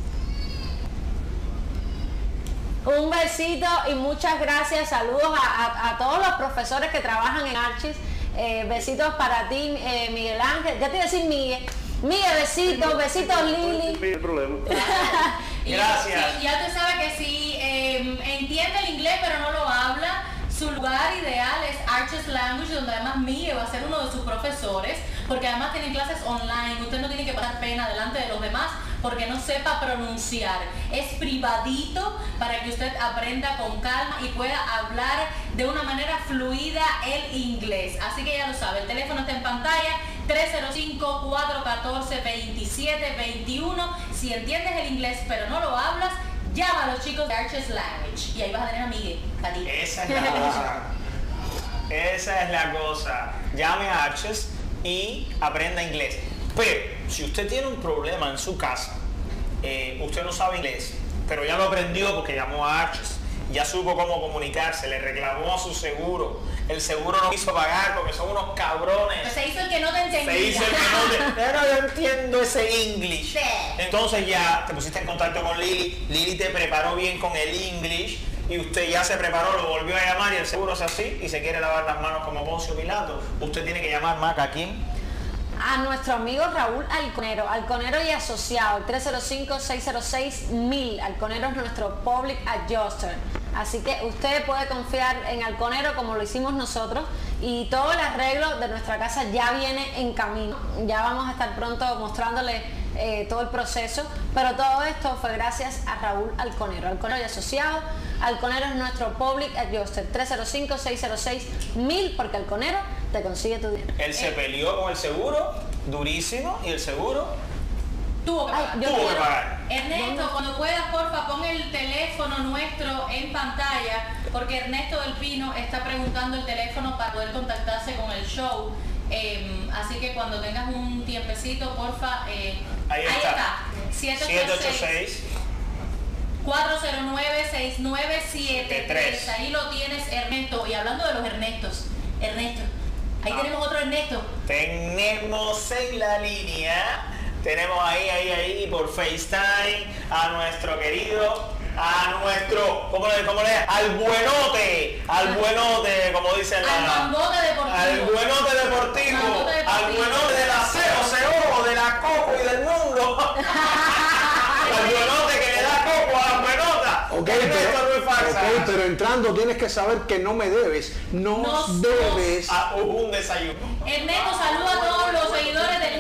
Un besito y muchas gracias. Saludos a, a, a todos los profesores que trabajan en Archie's. Eh, besitos para ti, eh, Miguel Ángel. Ya te iba a decir Miguel. Miguel, besitos, besitos Lili. No hay problema. Gracias. Y, ya tú sabes que si eh, entiende el inglés pero no lo habla, su lugar ideal es Archie's Language, donde además Miguel va a ser uno de sus profesores, porque además tienen clases online. Usted no tiene que pasar pena delante de los demás porque no sepa pronunciar. Es privadito para que usted aprenda con calma y pueda hablar de una manera fluida el inglés. Así que ya lo sabe, el teléfono está en pantalla, tres cero cinco, cuatro uno cuatro, dos siete dos uno. Si entiendes el inglés pero no lo hablas, llama a los chicos de Archie's Language y ahí vas a tener a Miguel. A ti. Esa es la cosa. Esa es la cosa. Llame a Archie's y aprenda inglés. Pero si usted tiene un problema en su casa, eh, usted no sabe inglés, pero ya lo aprendió porque llamó a Archie's, ya supo cómo comunicarse, le reclamó a su seguro, el seguro no quiso pagar porque son unos cabrones. Pues se hizo el que no te entendía. Se hizo el que no te... Pero yo entiendo ese English. Sí. Entonces ya te pusiste en contacto con Lili, Lili te preparó bien con el English y usted ya se preparó, lo volvió a llamar y el seguro es así y se quiere lavar las manos como Poncio Pilato. Usted tiene que llamar Maca, ¿a quién? A nuestro amigo Raúl Alconero, Alconero y Asociado, tres cero cinco, seis cero seis, mil. Alconero es nuestro Public Adjuster. Así que usted puede confiar en Alconero como lo hicimos nosotros, y todo el arreglo de nuestra casa ya viene en camino. Ya vamos a estar pronto mostrándole eh, todo el proceso, pero todo esto fue gracias a Raúl Alconero, Alconero y Asociado. Alconero es nuestro Public Adjuster, tres cero cinco, seis cero seis, mil, porque Alconero te consigue tu dinero. Él se peleó con el seguro, durísimo, y el seguro tuvo que pagar. Ay, yo tuvo que quiero- pagar. Ernesto, cuando puedas, porfa, pon el teléfono nuestro en pantalla, porque Ernesto del Pino está preguntando el teléfono para poder contactarse con el show. Eh, así que cuando tengas un tiempecito, porfa, eh, Ahí está. siete siete ocho ocho seis, seis. cuatro cero nueve, seis nueve siete tres. tres. Ahí lo tienes, Ernesto. Y hablando de los Ernestos, Ernesto, ahí Ah. tenemos otro Ernesto. Tenemos en la línea, tenemos ahí, ahí, ahí, por FaceTime, a nuestro querido, a nuestro, ¿cómo le, cómo le, al buenote, al buenote, como dicen Al la... mangote deportivo. Al buenote deportivo, Mangote deportivo. al buenote de la C O C O, de la Coco y del mundo. Al buenote que le da coco a la buenota. Ok, Esto pero, no es falsa. ok, pero entrando tienes que saber que no me debes, nos Nos- debes. A un desayuno. Ernesto, saluda a todos los seguidores del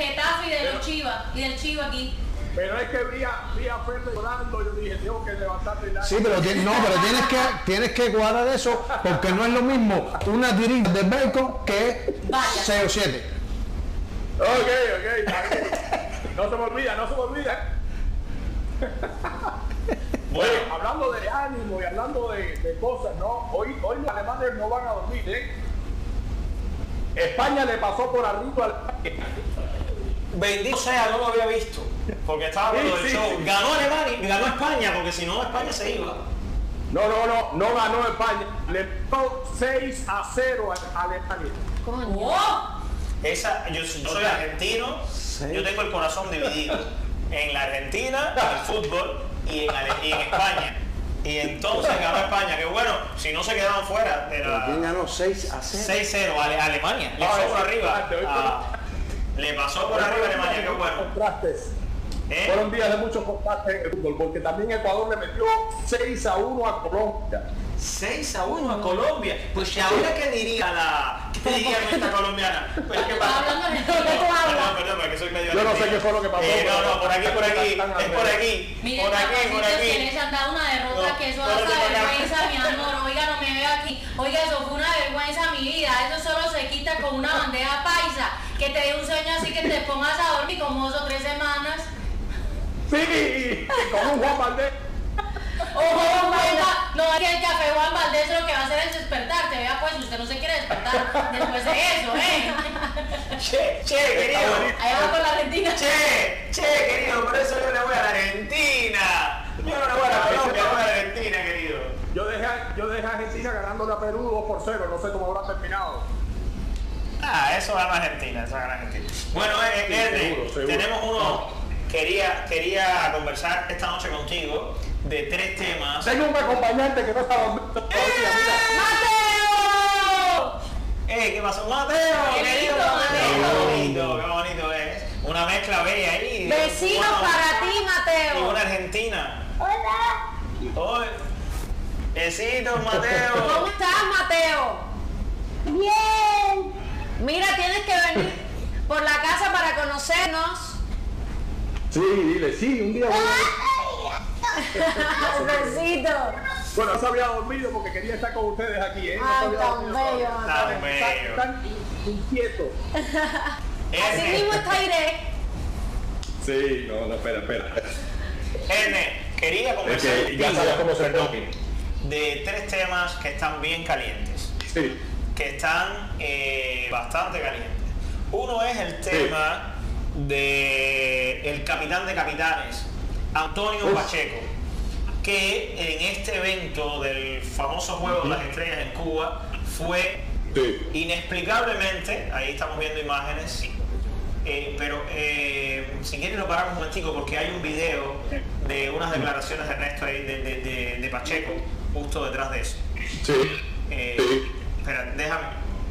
exclusivo aquí. Pero es que vi a, vi a Fede llorando, yo dije, tengo que levantarme la... Sí, pero ti- no, pero tienes que tienes que cuadrar eso porque no es lo mismo una tirita de bacon que seis o siete. Ok, ok, está bien. No se me olvida, no se me olvida. Bueno, hablando de ánimo y hablando de, de cosas, ¿no? Hoy, hoy los alemanes no van a dormir, ¿eh? España le pasó por arriba al... Bendito sea, no lo había visto. Porque estaba viendo Sí, el sí, show. sí. Ganó Alemania, ganó España, porque si no España se iba. No, no, no, no ganó España. Le pasó seis a cero a Alemania. ¡Oh! Esa, yo, yo soy argentino, yo tengo el corazón dividido en la Argentina, en el fútbol y en, Ale- y en España. Y entonces ganó España, que bueno, si no se quedaban fuera de la ¿Quién ganó seis a cero? seis cero a Ale- Alemania. Le Ah, pasó ese por arriba. empate, hoy a- le pasó por arriba a Alemania, qué bueno. Contrastes. ¿Eh? Fueron días de muchos contrastes en el fútbol, porque también Ecuador le metió seis a uno a Colombia. seis a uno a Colombia. Pues ahora qué diría la qué diría nuestra colombiana. Pues, ¿qué pasa? Hablando de Perdón, perdón, perdón, porque soy medio Yo no sé argentino. qué fue lo que pasó, Eh, no, pero- no, por aquí, por aquí, es por aquí, Miren, por aquí, por papacitos, que aquí. les han dado una derrota, No, que eso da espérate, para acá. vergüenza, mi amor. Oiga, no me veo aquí. Oiga, eso fue una vergüenza, mi vida. Eso solo se quita con una bandeja paisa. Que te dé un sueño así, que te pongas a dormir como dos o tres semanas. Sí, con un Juan Valdés. Ojo, Juanma, no es que el café Juan Valdés lo que va a hacer es despertarte. Vea, pues, usted no se quiere despertar después de eso, ¿eh? Che, che, querido. Ahí va con la Argentina. Che, che, querido, por eso yo le voy a la Argentina. Yo no le voy a la Colombia, le voy a la Argentina, querido. Yo dejé, a- yo dejé a Argentina ganándole a Perú dos por cero, no sé cómo habrá terminado. Ah, eso gana Argentina, eso gana Argentina. Bueno, eh, Sí, Erne, seguro, seguro. tenemos uno. Quería, quería conversar esta noche contigo de tres temas. Tengo un acompañante que no está dormido todavía, mira. ¡Mateo! ¡Eh, qué pasó! ¡Mateo! ¡Qué ¡Querido lindo, Mateo! Mateo! ¡Qué bonito, qué bonito es! Una mezcla bella ahí. de Besitos una- para ti, Y Mateo. una argentina. Hola. Hoy. Besitos, Mateo. ¿Cómo estás, Mateo? Bien. Mira, tienes que venir por la casa para conocernos. Sí, dile, sí, un día voy Besito. Bueno, no se había dormido porque quería estar con ustedes aquí, ¿eh? No se Ay, había tan dormido bello, todavía. Tan Mateo. bello. Están inquietos. Así Erne, mismo está Irene. Sí, no, no, espera, espera. Erne, quería conversar Es que ya contigo sabes cómo se toque. de tres temas que están bien calientes. Sí. que están eh, bastante calientes. Uno es el tema de el capitán de capitanes, Antonio Uf. Pacheco, que en este evento del famoso Juego de las Estrellas en Cuba fue Sí. inexplicablemente, ahí estamos viendo imágenes, eh, pero eh, si quieres lo paramos un momentico porque hay un video de unas declaraciones de Ernesto ahí, de, de- de- de Pacheco justo detrás de eso. Sí. Eh, Sí. Espera, déjame.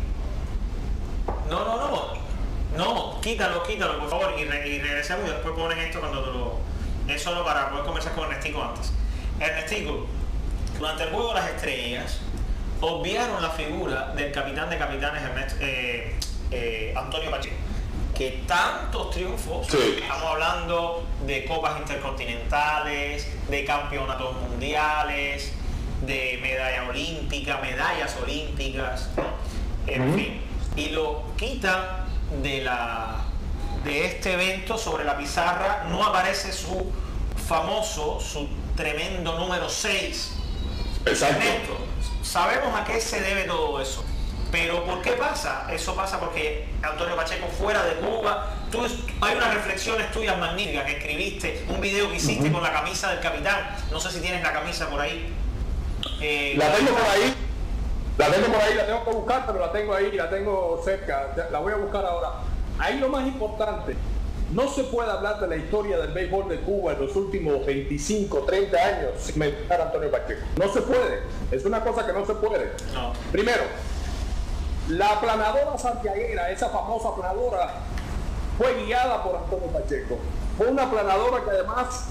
No, no, no. No, quítalo, quítalo, por favor, y, re- y regresemos y después pones esto cuando te lo... Es solo para poder conversar con Ernestico antes. Ernestico, durante el Juego de las Estrellas, obviaron la figura del capitán de capitanes Ernesto, eh, eh, Antonio Pacheco, que tantos triunfos, Sí. estamos hablando de copas intercontinentales, de campeonatos mundiales, de medalla olímpica, medallas olímpicas, ¿no? En Ujú. fin, y lo quitan de la de este evento. Sobre la pizarra no aparece su famoso, su tremendo número seis. Exacto. Ernesto, sabemos a qué se debe todo eso, pero ¿por qué pasa? Eso pasa porque Antonio Pacheco fuera de Cuba, tú, hay unas reflexiones tuyas magníficas que escribiste, un video que hiciste con la camisa del capitán, no sé si tienes la camisa por ahí. Eh, La tengo por ahí. La tengo por ahí, la tengo que buscar, pero la tengo ahí, la tengo cerca. La voy a buscar ahora. Ahí lo más importante, no se puede hablar de la historia del béisbol de Cuba en los últimos veinticinco, treinta años sin mencionar a Antonio Pacheco. No se puede. Es una cosa que no se puede. No. Primero, la aplanadora santiaguera, esa famosa aplanadora, fue guiada por Antonio Pacheco. Fue una aplanadora que además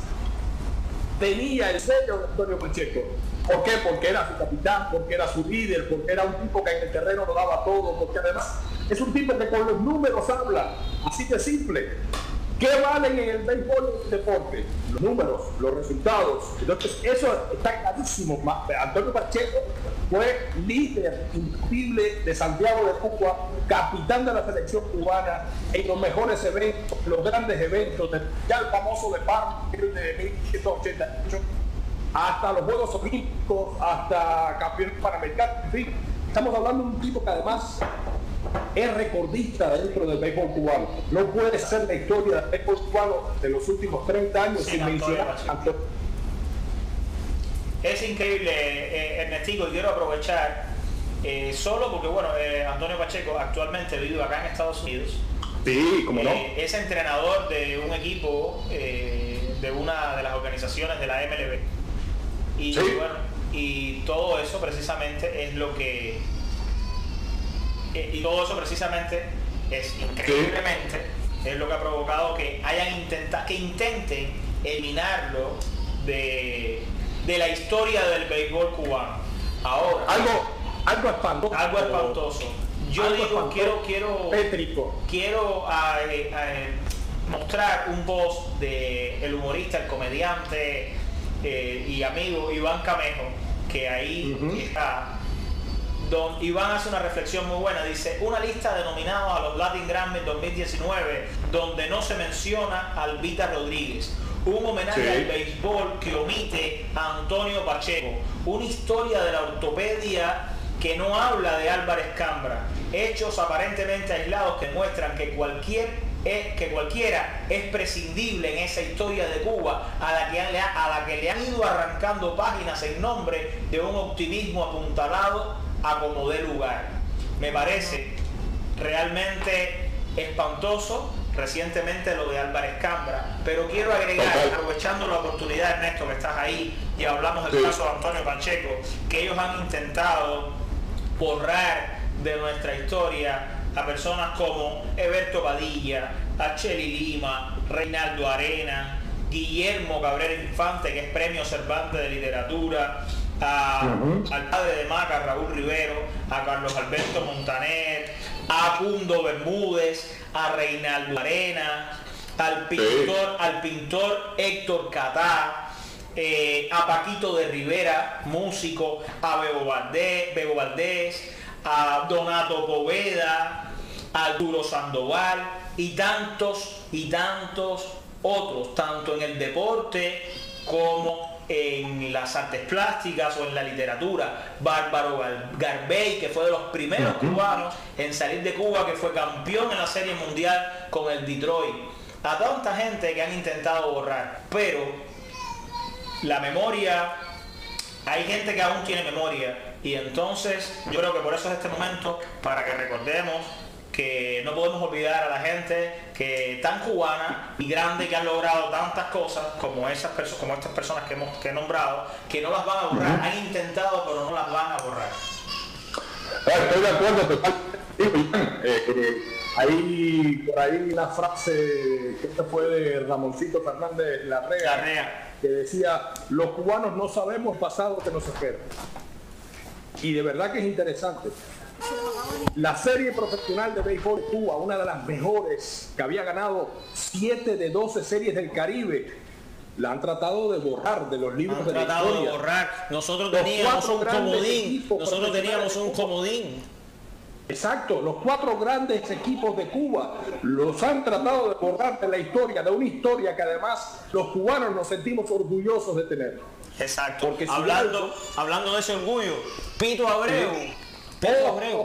tenía el sello de Antonio Pacheco. ¿Por qué? Porque era su capitán, porque era su líder, porque era un tipo que en el terreno lo daba todo, porque además es un tipo que con los números habla, así de simple. ¿Qué valen en el béisbol del deporte? Los números, los resultados. Entonces, eso está clarísimo. Antonio Pacheco fue líder indiscutible de Santiago de Cuba, capitán de la selección cubana en los mejores eventos, los grandes eventos, ya el famoso de Parma de mil novecientos ochenta y ocho, hasta los Juegos Olímpicos, hasta campeonatos panamericanos, en fin. Estamos hablando de un tipo que además es recordista dentro del béisbol cubano. No puede ser la historia del béisbol cubano de los últimos treinta años sin mencionar a Antonio. Es increíble, eh, Ernestico, y quiero aprovechar, eh, solo porque, bueno, eh, Antonio Pacheco actualmente vive acá en Estados Unidos. Sí, como no. Eh, es entrenador de un equipo eh, de una de las organizaciones de la M L B. Y, sí. bueno, y todo eso precisamente es lo que... y todo eso precisamente es increíblemente sí. es lo que ha provocado que hayan intentado que intenten eliminarlo de, de la historia del béisbol cubano. Ahora algo algo espantoso algo espantoso yo algo digo espantoso, quiero quiero pétrico. quiero a, a, mostrar un post de el humorista, el comediante eh, y amigo Iván Camejo, que ahí uh-huh. está. Don Iván hace una reflexión muy buena, dice: una lista de nominados a los Latin Grammy dos mil diecinueve donde no se menciona a Albita Rodríguez, un homenaje sí. al béisbol que omite a Antonio Pacheco, una historia de la ortopedia que no habla de Álvarez Cambra, hechos aparentemente aislados que muestran que cualquier es que cualquiera es prescindible en esa historia de Cuba a la que han, a la que le han ido arrancando páginas en nombre de un optimismo apuntalado a como dé lugar. Me parece realmente espantoso recientemente lo de Álvarez Cambra, pero quiero agregar, aprovechando la oportunidad, Ernesto, que estás ahí y hablamos del sí. caso de Antonio Pacheco, que ellos han intentado borrar de nuestra historia a personas como Eberto Padilla, a Chely Lima, Reinaldo Arena, Guillermo Cabrera Infante, que es premio Cervantes de literatura, a, uh-huh. al padre de Maca, Raúl Rivero, a Carlos Alberto Montaner, a Cundo Bermúdez, a Reinaldo Arena, al pintor, sí. al pintor Héctor Catá, eh, a Paquito de Rivera, músico, a Bebo Valdés, Bebo Valdés, a Donato Poveda, a Arturo Sandoval y tantos y tantos otros, tanto en el deporte como en las artes plásticas o en la literatura. Bárbaro Garbey, que fue de los primeros uh-huh. cubanos en salir de Cuba, que fue campeón en la Serie Mundial con el Detroit. A tanta gente que han intentado borrar, pero la memoria, hay gente que aún tiene memoria, y entonces yo creo que por eso es este momento para que recordemos que no podemos olvidar a la gente que tan cubana y grande, que han logrado tantas cosas como esas personas, como estas personas que hemos que he nombrado, que no las van a borrar. Uh-huh. Han intentado, pero no las van a borrar. Estoy de acuerdo totalmente. Eh, eh, hay por ahí una frase que esta fue de Ramoncito Fernández Larrea, Larrea, que decía: los cubanos no sabemos pasado que nos espera. Y de verdad que es interesante. La serie profesional de béisbol de Cuba, una de las mejores, que había ganado siete de doce series del Caribe, la han tratado de borrar de los libros han de la tratado historia. de borrar. Nosotros teníamos un comodín. Nosotros teníamos un comodín. Exacto, los cuatro grandes equipos de Cuba los han tratado de borrar de la historia, de una historia que además los cubanos nos sentimos orgullosos de tener. Exacto. Porque si hablando, no, hablando de ese orgullo, Pito Abreu. Pito Abreu.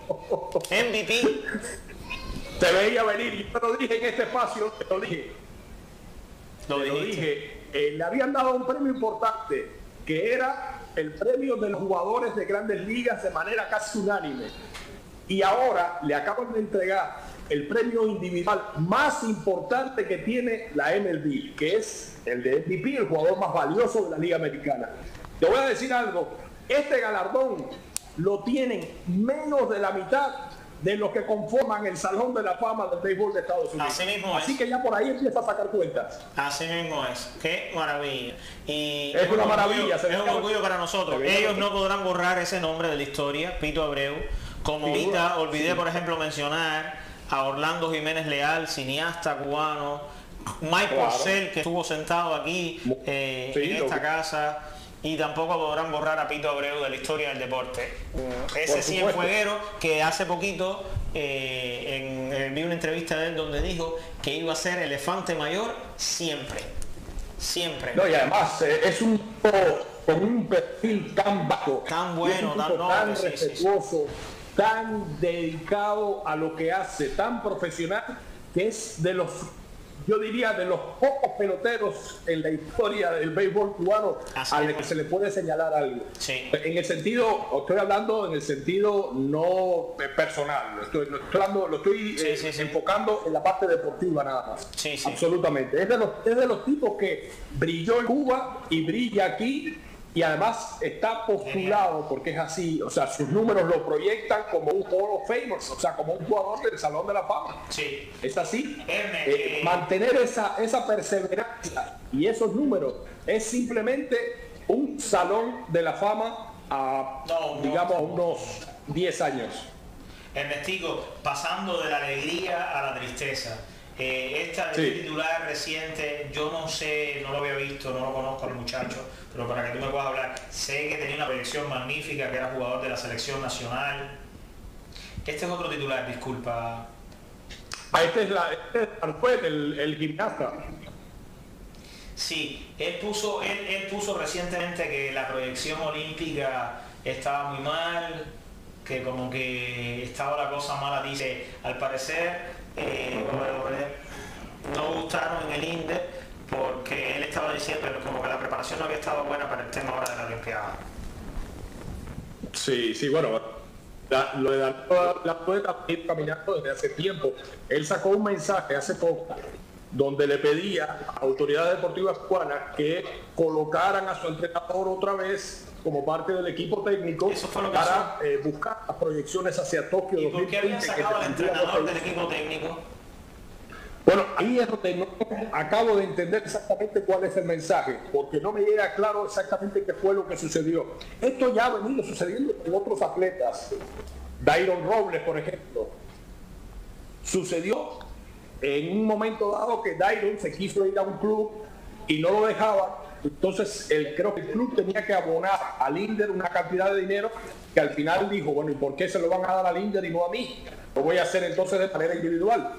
M V P. Te veía venir, y yo te lo dije en este espacio, te lo dije. Lo, te lo dije. Eh, le habían dado un premio importante, que era el premio de los jugadores de Grandes Ligas de manera casi unánime. Y ahora le acaban de entregar el premio individual más importante que tiene la M L B, que es el de M V P, el jugador más valioso de la Liga Americana. Te voy a decir algo, este galardón lo tienen menos de la mitad de los que conforman el Salón de la Fama del béisbol de Estados Unidos. Así mismo Así es. que ya por ahí empieza a sacar cuentas. Así mismo es. Qué maravilla. Y es una maravilla. Orgullo, es un orgullo para nosotros. Ellos no podrán borrar ese nombre de la historia, Pito Abreu. Como ahorita olvidé, por ejemplo, mencionar a Orlando Jiménez Leal, cineasta cubano, Mike Claro. Porcel, que estuvo sentado aquí eh, Sí, en lo esta vi. casa, y tampoco podrán borrar a Pito Abreu de la historia del deporte. Ese Por cien supuesto. fueguero que hace poquito eh, en, en- vi una entrevista de él donde dijo que iba a ser elefante mayor siempre. Siempre. No, y además eh, es un tipo con un perfil tan bajo, Tan y es bueno, un tan tipo noble, tan sí, sí, sí. respetuoso, tan dedicado a lo que hace, tan profesional, que es de los, yo diría, de los pocos peloteros en la historia del béisbol cubano Así al es. que se le puede señalar algo. Sí. En el sentido, estoy hablando en el sentido no eh, personal, estoy, lo estoy, hablando- lo estoy Sí, eh, sí, sí. enfocando en la parte deportiva nada más. Sí, sí. Absolutamente. Es de, los, es de los tipos que brilló en Cuba y brilla aquí, y además está postulado, porque es así, o sea, sus números lo proyectan como un Hall of Famer, o sea, como un jugador del Salón de la Fama. Sí. Es así. Erne, Eh, eh, mantener esa, esa perseverancia y esos números es simplemente un Salón de la Fama a, No, no. digamos, a unos diez años. Ernestico, pasando de la alegría a la tristeza. Eh, esta, Sí. este titular reciente, yo no sé, no lo había visto, no lo conozco al muchacho, pero para que tú me puedas hablar, sé que tenía una proyección magnífica, que era jugador de la selección nacional. Este es otro titular, disculpa. Ah, este es la, este es Arfuet, el, el gimnasta. Sí, él puso, él, él puso recientemente que la proyección olímpica estaba muy mal, que como que estaba la cosa mala, dice, al parecer eh, no gustaron en el INDE porque él estaba diciendo que como que la preparación no había estado buena para el tema ahora de la Olimpiada. Sí, sí, bueno, la- lo de Danilo la puede ir caminando desde hace tiempo. Él sacó un mensaje hace poco donde le pedía a autoridades deportivas cubanas que colocaran a su entrenador otra vez como parte del equipo técnico Eso fue lo que para eh, buscar las proyecciones hacia Tokio ¿Y por qué habían dos mil veinte, que sacado al tendría entrenador dos del países. equipo técnico? Bueno, ahí es donde no acabo de entender exactamente cuál es el mensaje, porque no me llega claro exactamente qué fue lo que sucedió. Esto ya ha venido sucediendo con otros atletas. Dairon Robles, por ejemplo. Sucedió en un momento dado que Dairon se quiso ir a un club y no lo dejaba. Entonces, el, creo que el club tenía que abonar al Inder una cantidad de dinero que al final dijo, bueno, ¿y por qué se lo van a dar al Inder y no a mí? Lo voy a hacer entonces de manera individual.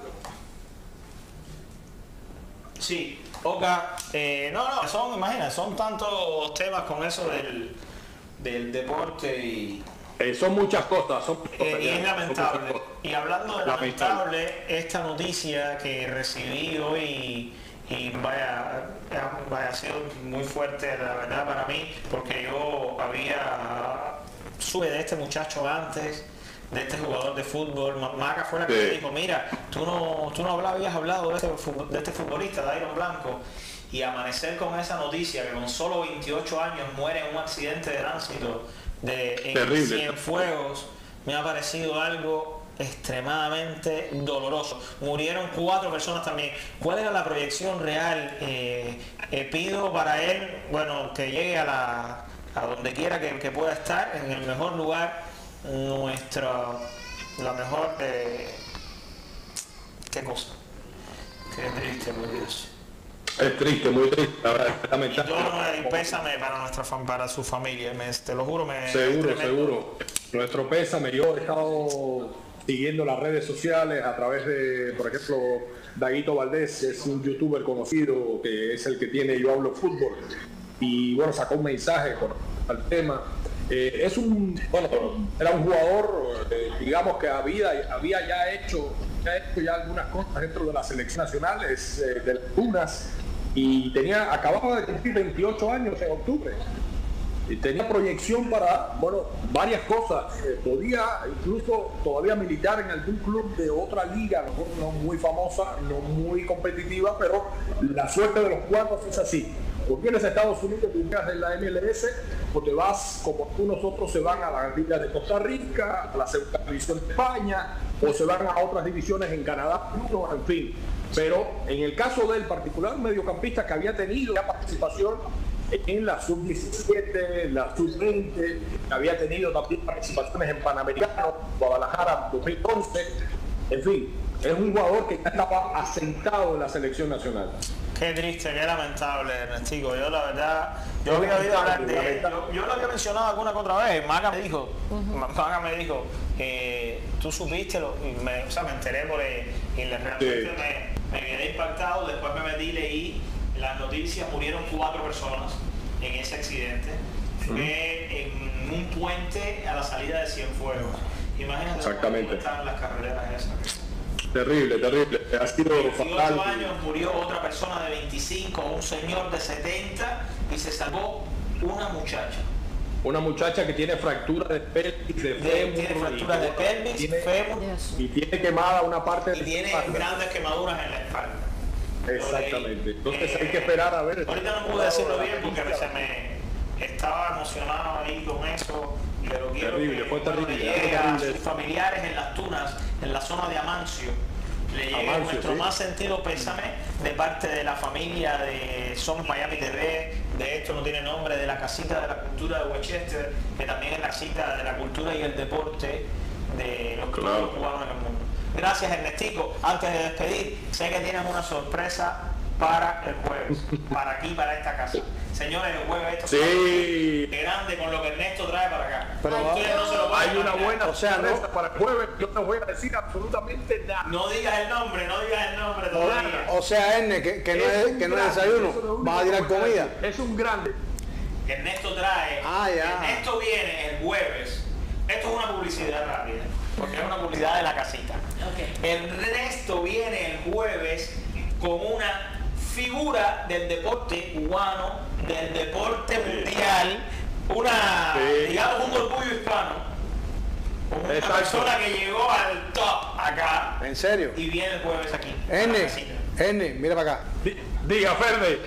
Sí, Oka, eh, no, no, son, imagina, son tantos temas con eso del, del deporte y, Eh, son muchas cosas, son muchas eh, cosas, y es ya, son lamentable. muchas cosas. Y hablando de Lamentable. lamentable, esta noticia que recibí hoy, y vaya, vaya, ha sido muy fuerte la verdad para mí, porque yo había, supe de este muchacho antes, de este jugador de fútbol. Ma- Maca fue la que Sí. me dijo, mira, tú no, tú no hablabas, habías hablado de este, fu- de este futbolista, Dairon Blanco, y amanecer con esa noticia que con solo veintiocho años muere en un accidente de tránsito de en Terrible. Cienfuegos, me ha parecido algo extremadamente doloroso. Murieron cuatro personas también. ¿Cuál era la proyección real? Eh, eh, pido para él, bueno, que llegue a la a donde quiera que, que pueda estar, en el mejor lugar, nuestra, la mejor, eh, qué cosa, qué triste, por Dios. Es triste, muy triste, la verdad, es Yo lamentable. no, pésame para nuestra fam- para su familia, me- te lo juro, me Seguro, tremendo. seguro. Nuestro pésame, yo he estado siguiendo las redes sociales a través de, por ejemplo, Daguito Valdés, es un youtuber conocido que es el que tiene Yo Hablo Fútbol, y bueno, sacó un mensaje con el tema. Eh, es un, bueno, era un jugador, eh, digamos que había, había ya hecho, ya hecho ya algunas cosas dentro de la selección nacional, es eh, de las Tunas, y tenía, acababa de cumplir veintiocho años en octubre. Y tenía proyección para, bueno, varias cosas. Eh, podía incluso todavía militar en algún club de otra liga, a lo mejor no muy famosa, no muy competitiva, pero la suerte de los cuatro es así. O vienes a Estados Unidos, tú llegas en la M L S, o te vas, como algunos otros se van a la Liga de Costa Rica, a la segunda división de España, o se van a otras divisiones en Canadá, no, en fin. Pero en el caso del particular mediocampista que había tenido la participación en la sub diecisiete, la sub veinte, había tenido también participaciones en Panamericano, Guadalajara dos mil once, en fin, Es un jugador que ya estaba asentado en la selección nacional. Qué triste, qué lamentable, Ernestico. Yo la verdad, yo había oído hablar de él. Yo, yo lo había mencionado alguna que otra vez. Maga me dijo, uh-huh. Maga me dijo, eh, tú supiste, lo, y me, o sea, me enteré por él, y realmente sí. me, me quedé impactado. Después me metí, leí las noticias, murieron cuatro personas en ese accidente. Fue uh-huh. en un puente a la salida de Cienfuegos. Imagínate Exactamente. cómo están las carreteras esas. Terrible, terrible. Ha sido fatal. dieciocho años murió otra persona de veinticinco, un señor de setenta y se salvó una muchacha. Una muchacha que tiene fractura de pelvis, de fémur. Tiene fractura de pelvis, tiene, fémur. Y tiene quemada una parte y tiene espalda. grandes quemaduras en la espalda. Exactamente. Entonces eh, hay que esperar a ver. Ahorita no pude decirlo bien porque se me estaba emocionado ahí con eso. Pero quiero terrible, que fue terrible, llegue a terrible. sus familiares en Las Tunas, en la zona de Amancio, le llegue Amancio, nuestro sí. más sentido pésame de parte de la familia de Somos Miami T V, de Esto No Tiene Nombre, de la Casita de la Cultura de Westchester, que también es la Casita de la Cultura y el Deporte de los clubes Claro. cubanos en el mundo. Gracias, Ernestico. Antes de despedir, sé que tienes una sorpresa para el jueves, para aquí, para esta casa. Señores, el jueves esto Sí. es grande con lo que Ernesto trae para acá. Pero Ay, va- ustedes no se lo van a Hay una imaginar. buena O sea, sorpresa no- para el jueves. Yo no voy a decir absolutamente nada. No digas el nombre, no digas el nombre todavía. O sea, Erne, que, que no es, un que no es grande, desayuno, eso es lo único vas a tirar que voy comida. decir. Es un grande. Ernesto trae. Ah, ya. Ernesto viene el jueves. Esto es una publicidad rápida, porque es una publicidad de la casita. Ernesto viene el jueves con una figura del deporte cubano, del deporte mundial, una, Sí. digamos, un orgullo hispano. Una Exacto. persona que llegó al top acá ¿En serio? y viene el jueves aquí. a la Erne, casita. Erne, mira para acá. Di- Diga, Ferde.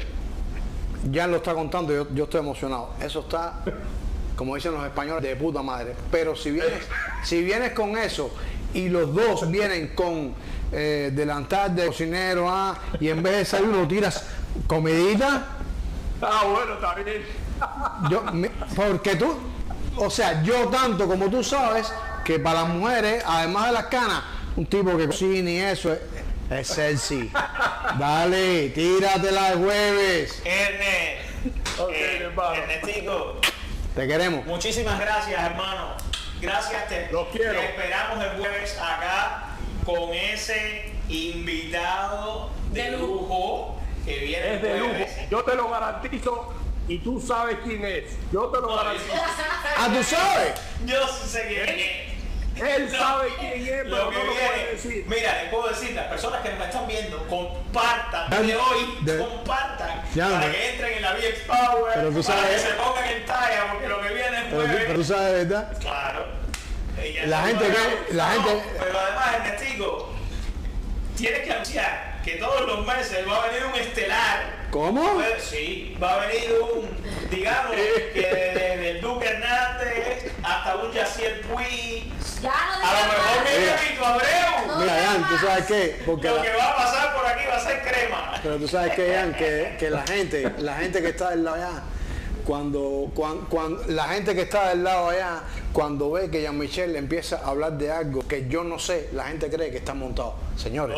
Jan lo está contando, yo, yo estoy emocionado. Eso está, como dicen los españoles, de puta madre. Pero si vienes, si vienes con eso y los dos vienen con eh, delantal de cocinero, ah, y en vez de desayuno tiras comidita, Ah, bueno, está bien. yo, mi- porque tú, o sea, yo tanto como tú sabes que para las mujeres, además de las canas, un tipo que cocina y eso es, es sexy. Dale, tíratela el jueves. Erne, Ok, eh, hermano. Ernestico, Te queremos. muchísimas gracias, hermano. Gracias, te, Los quiero. te esperamos el jueves acá con ese invitado de, De lujo. lujo. que viene Es de el lujo. jueves. Yo te lo garantizo y tú sabes quién es. Yo te lo No, garantizo. Ah, ¿tú sabes? Yo sí sé quién es. Él No, sabe quién es, lo pero que no lo viene, puede decir. mira, les puedo decir, las personas que nos están viendo, compartan Ya, de hoy, de- compartan Ya, para de- que entren en la V X Power, Pero tú para que sabes- se pongan en talla, porque lo que viene es Pero, tú- jueves. pero tú sabes, ¿verdad? Claro. Y La eso gente no que- es- la no, gente- Pero además, Ernestico, tienes que anunciar que todos los meses va a venir un estelar. ¿Cómo? Pues, sí, va a venir un, digamos, que desde el Duque Hernández hasta un Yacier Puig. Ya no A lo digas mejor más. viene Mira. Vito Abreu. Mira, Jan, ¿tú sabes qué? Porque Lo la- que va a pasar por aquí va a ser crema. pero tú sabes que, Jan, que, que la gente, la gente que está del lado allá, cuando, cuando, cuando la gente que está del lado allá, cuando ve que Jean-Michel empieza a hablar de algo que yo no sé, la gente cree que está montado. Señores,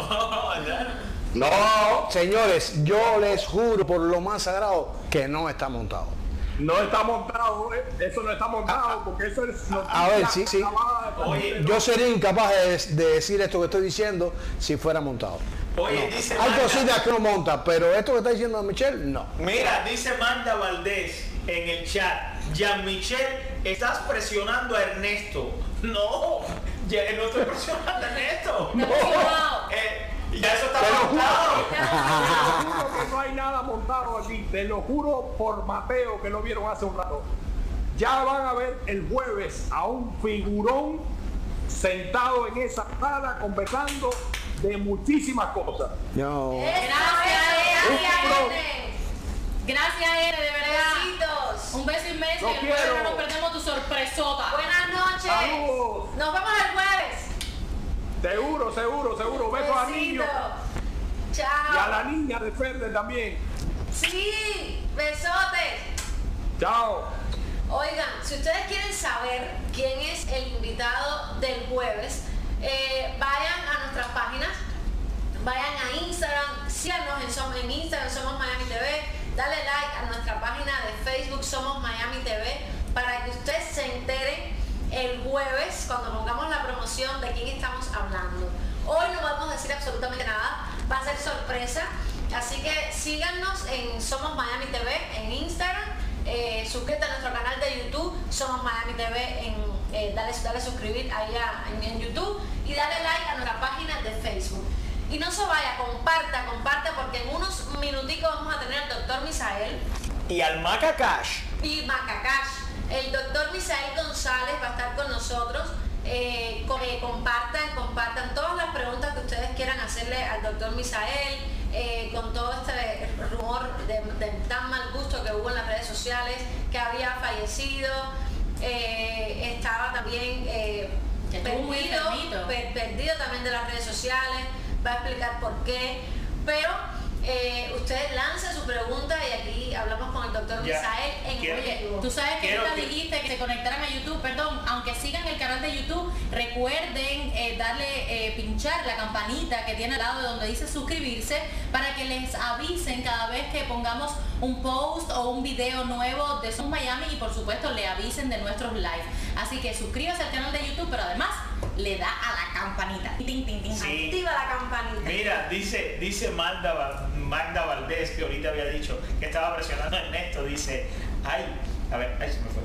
No, señores, yo les juro por lo más sagrado que no está montado. no está montado, eh. Eso no está montado, porque eso es A ver, sí, sí. Oye, Yo sería incapaz de, de decir esto que estoy diciendo si fuera montado. Oye, dice Hay Magda- cositas que no monta, pero esto que está diciendo Michelle, no. Mira, dice Magda Valdés en el chat, Jean-Michel, estás presionando a Ernesto. No, ya no estoy presionando a Ernesto. No. Eh, ya eso está Te lo juro. montado. Te lo juro que no hay nada montado aquí. Te lo juro por Mateo, que lo vieron hace un rato. Ya van a ver el jueves a un figurón sentado en esa sala conversando de muchísimas cosas. No. Gracias, Un pro- Erne. Gracias, Erne, de verdad. Besitos. Un beso inmenso. Lo y el jueves quiero. no nos perdemos tu sorpresota. Buenas noches. Saludos. Nos vemos el jueves. Seguro, seguro, seguro. Besos a niños Besito. y a Chao. la niña de Ferde también. Sí, besotes. Chao. Oigan, si ustedes quieren saber quién es el invitado del jueves, eh, vayan a nuestras páginas en Instagram, Somos Miami T V. Dale like a nuestra página de Facebook, Somos Miami T V, para que usted se entere el jueves cuando pongamos la promoción de quién estamos hablando. Hoy no vamos a decir absolutamente nada, va a ser sorpresa. Así que síganos en Somos Miami T V en Instagram, eh, suscríbete a nuestro canal de YouTube, Somos Miami T V, en, eh, dale, dale suscribir allá en, en YouTube y dale like a nuestra página de Facebook. Y no se vaya, comparta, comparta, porque en unos minuticos vamos a tener al doctor Misael. Y al Maca Cash. Y Maca Cash. El doctor Misael González va a estar con nosotros. Eh, con, eh, compartan, compartan todas las preguntas que ustedes quieran hacerle al doctor Misael, eh, con todo este rumor de, de tan mal gusto que hubo en las redes sociales, que había fallecido, eh, estaba también eh, perdido, per, perdido también de las redes sociales, va a explicar por qué, pero eh, usted lance su pregunta y aquí hablamos con el doctor Misael en Quiero, vivo. Tú sabes que ahorita que... dijiste que se conectaran a YouTube, perdón, aunque sigan el canal de YouTube, recuerden eh, darle, eh, pinchar la campanita que tiene al lado de donde dice suscribirse para que les avisen cada vez que pongamos un post o un video nuevo de Somos Miami y por supuesto le avisen de nuestros live. Así que suscríbase al canal de YouTube, pero además le da a la campanita. Tin, tin, tin. Sí. Activa la campanita. Mira, dice, dice Magda, Val- Magda Valdés, que ahorita había dicho que estaba presionando a Ernesto, dice, ay, a ver, ay, se me fue.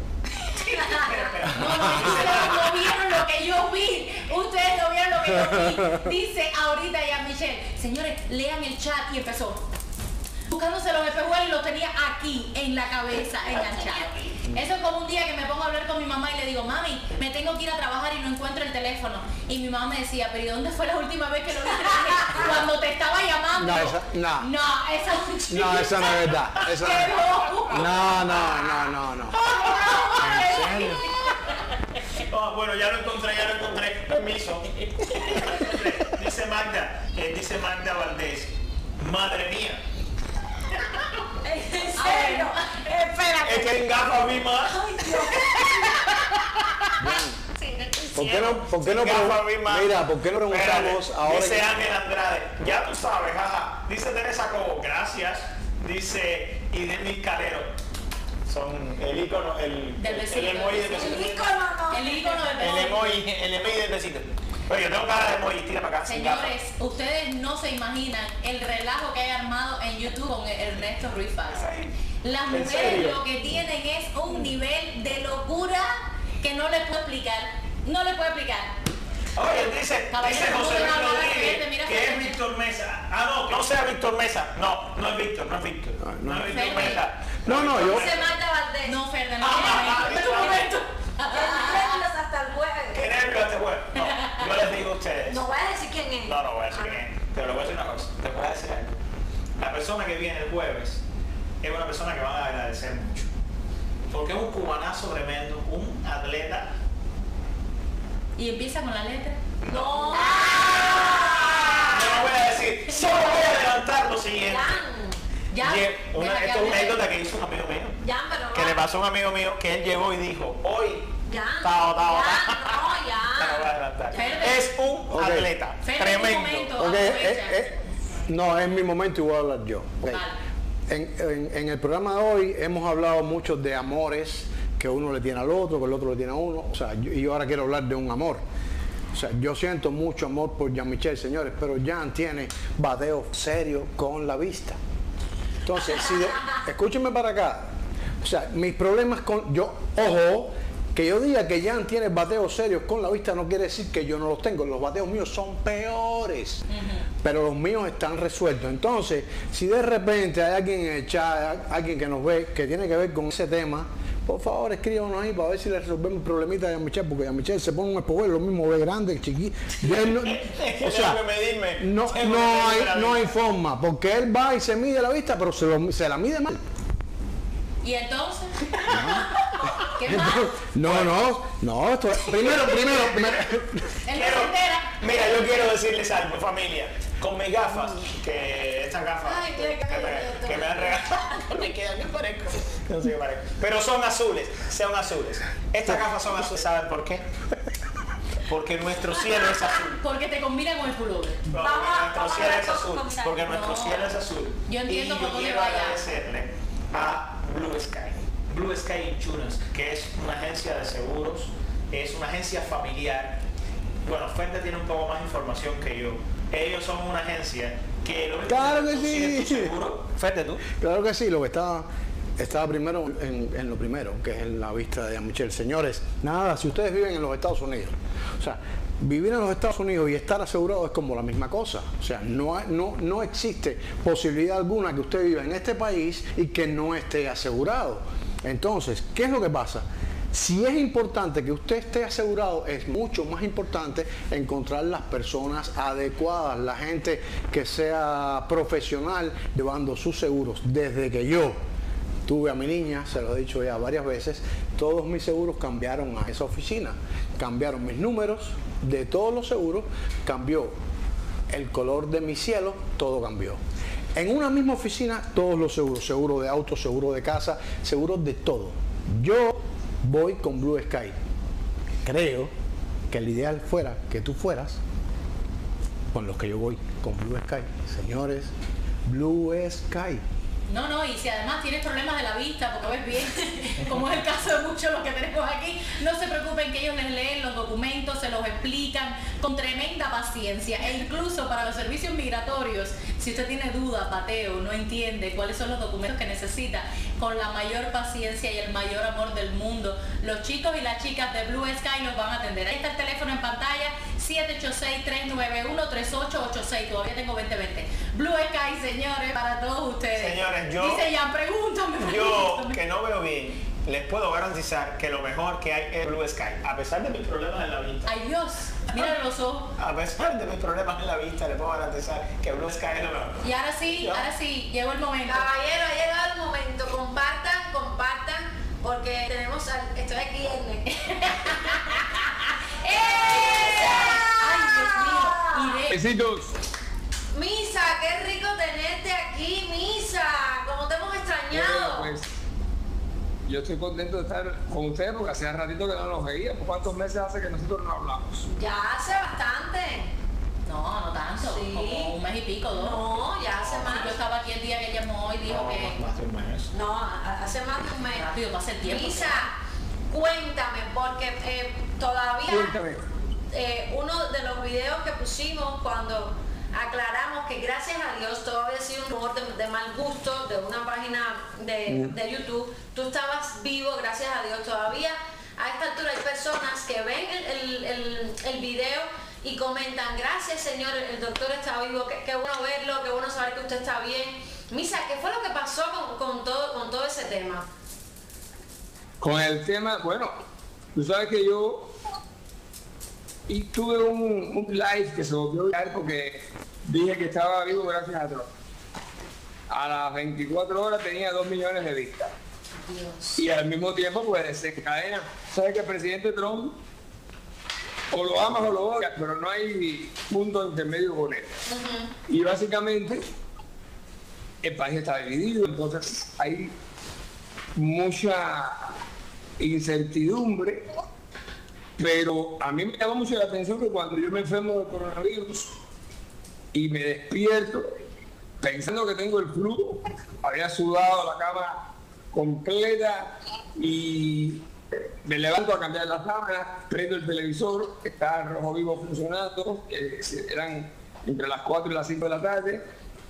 No, no, ustedes no vieron lo que yo vi. Ustedes no vieron lo que yo vi. Dice ahorita ya Michelle, señores, lean el chat y empezó. Buscándose los espejuelos y los tenía aquí en la cabeza, enganchados. Eso es como un día que me pongo a hablar con mi mamá y le digo, mami, me tengo que ir a trabajar y no encuentro el teléfono. Y mi mamá me decía, pero ¿y dónde fue la última vez que lo viste? Cuando te estaba llamando. No, esa, no. No, esa es un chiste. No, esa no es verdad. Esa no, es verdad. no, no, no, no, no. ¿En serio? Oh, bueno, ya lo encontré, ya lo encontré. Permiso. Dice Magda, eh, dice Magda Valdés, madre mía. ¿En serio? Espérate. Es que en gafas vi más. Ay, Dios. ¿Por qué no, por qué no, Gafas vi más. mira, ¿por qué no preguntamos Espérate, ahora? Dice que- Ángel Andrade, ya tú sabes, jaja. Dice Teresa Cobo, gracias. Dice Idemil Calero. Son el icono, el, Del el, besito. el emoji del besito. El ícono, no. El ícono del El besito. emoji, el emoji del besito. Oye, yo tengo cara de emoji, tira para acá. sin gafas. Señores, ustedes no se imaginan el relajo que hay armado en YouTube con Ernesto Ruiz Falsa. Las ¿En mujeres serio? lo que tienen es un nivel de locura que no les puedo explicar. No les puedo explicar. Oye, dice, Caballero, dice ¿cómo José te Luis va a hablar Rodríguez así? Mira, que es Fernández. Víctor Mesa. Ah, no, que no sea Víctor Mesa. No, no es Víctor, no es Víctor. No, es Víctor Fernández. Mesa. No, no, yo- Se mata Valdés. No, Fernández, no, Ah, ah, espera un momento. Nervios hasta el jueves. ¿Qué nervios este juego? No, yo les digo a ustedes. No voy a decir quién es. No, no voy a decir quién es. Pero le voy a decir una cosa. Te voy a decir algo. La persona que viene el jueves es una persona que van a agradecer mucho. Porque es un cubanazo tremendo, un atleta. Y empieza con la letra. No. No lo voy a decir, solo voy a adelantar lo siguiente. Ya. Lle- una- deja que esto es una hable. anécdota que hizo un amigo mío. Ya, pero Que le pasó a un amigo mío que él llegó y dijo, hoy, Ya. tao, tao, Ya, tao. no, ya. No lo voy a adelantar. Fernández. Es un Ok. atleta Fernández, un tremendo. momento. Ok, Aprovecha. eh, eh, no, es mi momento y voy a hablar yo. Ok. Vale. En, en- en el programa de hoy hemos hablado mucho de amores que uno le tiene al otro, que el otro le tiene a uno. O sea, yo, y yo ahora quiero hablar de un amor. O sea, yo siento mucho amor por Jean-Michel, señores, pero Jean tiene bateo serio con la vista. Entonces, si de- escúchenme para acá. O sea, mis problemas con... Yo, ojo, que yo diga que Jean tiene bateos serios con la vista no quiere decir que yo no los tengo. Los bateos míos son peores, pero los míos están resueltos. Entonces, si de repente hay alguien en el chat, alguien que nos ve, que tiene que ver con ese tema, por favor escríbanos ahí para ver si le resolvemos el problemita a Jean-Michel, porque Jean-Michel se pone un espejuelo, lo mismo ve grande, chiquito. O sea, Tengo que medirme. no, Tengo que no, medirme hay, la no hay vista. forma, porque él va y se mide la vista, pero se, lo- se la mide mal. ¿Y entonces? ¿Qué más? No, no, no, esto es- primero, primero, primero. Él no se Quiero- entera. Mira, yo quiero decirles algo, familia. Con mis gafas, que estas gafas Ay, que, qué que me, que me han regalado, me quedan que parezco. No sé qué parezco. Pero son azules, son azules. Estas gafas son azules, ¿saben por qué? Porque nuestro cielo es azul. Porque te combina con el pullover. No, Vamos a- nuestro vamos a cielo ver es cómo azul. combina. Porque nuestro No. cielo es azul. Yo entiendo y por yo dónde quiero vaya. agradecerle a Blue Sky. Blue Sky Insurance, que es una agencia de seguros, es una agencia familiar. Bueno, Fuente tiene un poco más de información que yo. Ellos son una agencia que lo Claro que tú tienes sí. tu seguro. Fuente, tú. Claro que sí, lo que estaba, estaba primero en, en lo primero, que es en la vista de Michelle. Señores, nada, si ustedes viven en los Estados Unidos, o sea, vivir en los Estados Unidos y estar asegurado es como la misma cosa. O sea, no, hay- no, no existe posibilidad alguna que usted viva en este país y que no esté asegurado. Entonces, ¿qué es lo que pasa? Si es importante que usted esté asegurado, es mucho más importante encontrar las personas adecuadas, la gente que sea profesional llevando sus seguros. Desde que yo tuve a mi niña, se lo he dicho ya varias veces, todos mis seguros cambiaron a esa oficina. Cambiaron mis números de todos los seguros, cambió el color de mi cielo, todo cambió. En una misma oficina, todos los seguros, seguro de auto, seguro de casa, seguros de todo. Yo voy con Blue Sky. Creo que el ideal fuera que tú fueras con los que yo voy, con Blue Sky. Señores, Blue Sky. No, no, y si además tienes problemas de la vista, porque ves bien, como es el caso de muchos los que tenemos aquí, no se preocupen que ellos les leen los documentos, se los explican con tremenda paciencia. E incluso para los servicios migratorios, si usted tiene duda, pateo, no entiende cuáles son los documentos que necesita, con la mayor paciencia y el mayor amor del mundo, los chicos y las chicas de Blue Sky los van a atender. Ahí está el teléfono en pantalla, siete ocho seis, tres nueve uno, tres ocho ocho seis. Todavía tengo veinte veinte. Blue Sky, señores, para todos ustedes. Señores, yo- Dice ya, pregúntame. Yo, pregúntame. que no veo bien, les puedo garantizar que lo mejor que hay es Blue Sky. A pesar de mis problemas en la vista. Ay Dios, mira los ojos. A pesar de mis problemas en la vista, les puedo garantizar que Blue Sky es lo mejor. Y ahora sí, ¿Ya? ahora sí, llegó el momento. Caballero, ha llegado el momento. Compartan, compartan, porque tenemos al... Estoy aquí en... Ay, Dios mío. Iré. Besitos. Misa, qué rico tenerte aquí, Misa. ¿Cómo te hemos Bueno, extrañado? pues, yo estoy contento de estar con ustedes porque hacía ratito que no nos veíamos. ¿Cuántos meses hace que nosotros no hablamos? Ya hace bastante. No, no tanto, Sí. como un mes y pico, dos. No, ya hace Sí, más. yo estaba aquí el día que llamó y dijo que Más de un mes. No, a- hace más de un mes. rápido pasa el tiempo. Misa, cuéntame, porque eh, todavía Cuéntame. eh, uno de los videos que pusimos cuando aclaramos que gracias a Dios todo había sido un rumor de, de mal gusto de una página de, de YouTube, tú estabas vivo, gracias a Dios. Todavía a esta altura hay personas que ven el, el, el, el video y comentan, gracias Señor, el doctor está vivo, qué, qué bueno verlo, qué bueno saber que usted está bien. Misa, ¿qué fue lo que pasó con, con, todo, con todo ese tema? Con el tema, bueno, tú sabes que yo y tuve un, un live que se volvió viral porque dije que estaba vivo gracias a Trump. A las veinticuatro horas tenía dos millones de vistas. Y al mismo tiempo pues desencadena. Sabes que el presidente Trump o lo amas o lo odias, pero no hay punto intermedio con él. Y básicamente el país está dividido, entonces hay mucha incertidumbre, pero a mí me llama mucho la atención que cuando yo me enfermo del coronavirus y me despierto pensando que tengo el flu, había sudado la cama completa y me levanto a cambiar las sábanas, prendo el televisor, está Rojo Vivo funcionando, eh, eran entre las cuatro y las cinco de la tarde,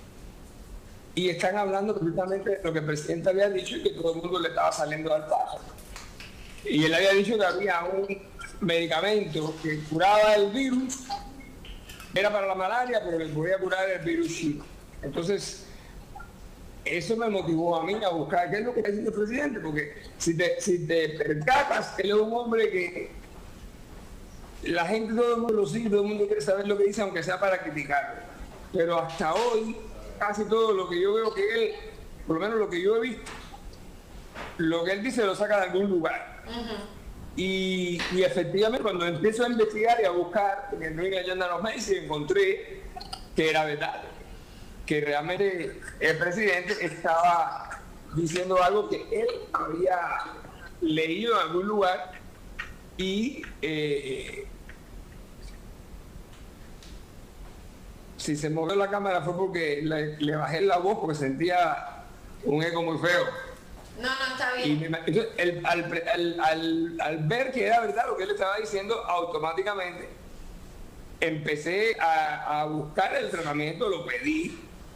y están hablando precisamente de lo que el presidente había dicho y que todo el mundo le estaba saliendo al paso. Y él había dicho que había un medicamento que curaba el virus, era para la malaria, pero le podía curar el virus chino. Entonces, eso me motivó a mí a buscar qué es lo que está diciendo el presidente, porque si te, si te percatas, él es un hombre que la gente, todo el mundo lo sigue, todo el mundo quiere saber lo que dice, aunque sea para criticarlo. Pero hasta hoy, casi todo lo que yo veo que él, por lo menos lo que yo he visto, lo que él dice lo saca de algún lugar. Y, y efectivamente cuando empiezo a investigar y a buscar en el New England Journal of Medicine encontré que era verdad, que realmente el presidente estaba diciendo algo que él había leído en algún lugar y eh, si se movió la cámara fue porque le, le bajé la voz porque sentía un eco muy feo. No, no, está Y bien. me- entonces, el- al, pre- al- al- al ver que era verdad lo que él estaba diciendo, automáticamente empecé a, a buscar el tratamiento, lo pedí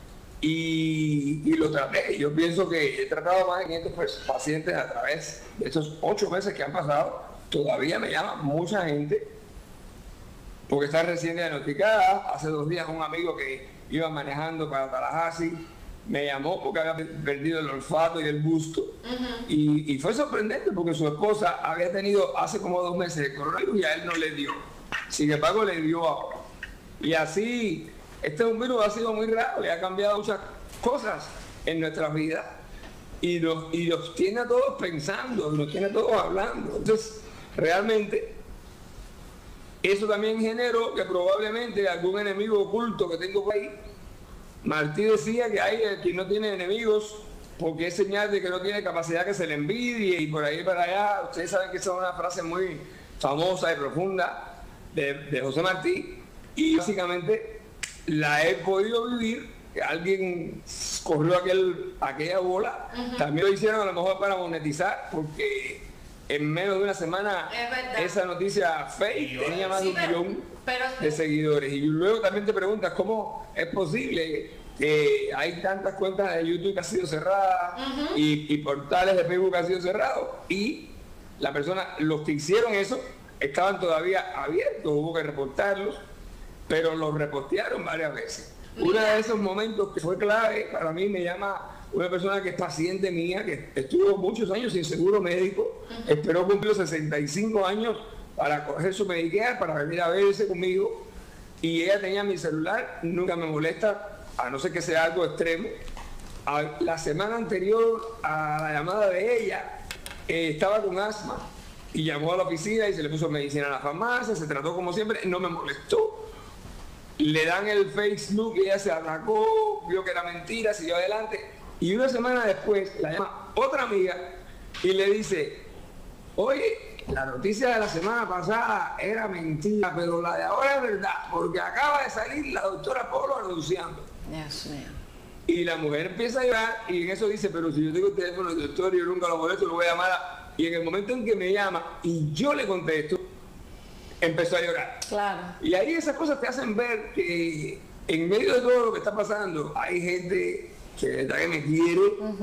y, y lo traté. Yo pienso que he tratado más de quinientos pues, pacientes a través de estos ocho meses que han pasado. Todavía me llama mucha gente porque está recién diagnosticada. Hace dos días un amigo que iba manejando para Tallahassee me llamó porque había perdido el olfato y el gusto. y, y fue sorprendente porque su esposa había tenido hace como dos meses el coronavirus y a él no le dio. Sin embargo, le dio ahora. Y así, este es un virus ha sido muy raro, le ha cambiado muchas cosas en nuestras vidas y nos, y nos tiene a todos pensando, nos tiene a todos hablando. Entonces, realmente, eso también generó que probablemente algún enemigo oculto que tengo por ahí. Martí decía que hay el que no tiene enemigos porque es señal de que no tiene capacidad que se le envidie y por ahí para allá. Ustedes saben que esa es una frase muy famosa y profunda de, de José Martí y básicamente la he podido vivir. Que alguien corrió aquel, aquella bola, Ujú. también lo hicieron a lo mejor para monetizar porque en menos de una semana Es verdad. esa noticia fake tenía más de Sí, un pero- millón pero- de seguidores. Y luego también te preguntas cómo es posible que hay tantas cuentas de YouTube que han sido cerradas Ujú. y, y portales de Facebook que han sido cerrados y la persona, los que hicieron eso estaban todavía abiertos, hubo que reportarlos, pero los repostearon varias veces. Uno de esos momentos que fue clave, para mí me llama una persona que es paciente mía, que estuvo muchos años sin seguro médico, esperó cumplir los sesenta y cinco años para coger su Medicare, para venir a verse conmigo, y ella tenía mi celular, nunca me molesta, a no ser que sea algo extremo. A- la semana anterior a la llamada de ella, eh, estaba con asma, y llamó a la oficina y se le puso medicina a la farmacia, se trató como siempre, no me molestó. Le dan el Facebook y ella se atacó, vio que era mentira, siguió adelante. Y una semana después la llama otra amiga y le dice, oye, la noticia de la semana pasada era mentira, pero la de ahora es verdad, porque acaba de salir la doctora Polo anunciando. Dios mío. Y la mujer empieza a llorar y en eso dice, pero si yo tengo el teléfono del doctor y yo nunca lo molesto, lo voy a llamar. a-". Y en el momento en que me llama y yo le contesto, empezó a llorar. Claro. Y ahí esas cosas te hacen ver que en medio de todo lo que está pasando hay gente que de verdad que me quiere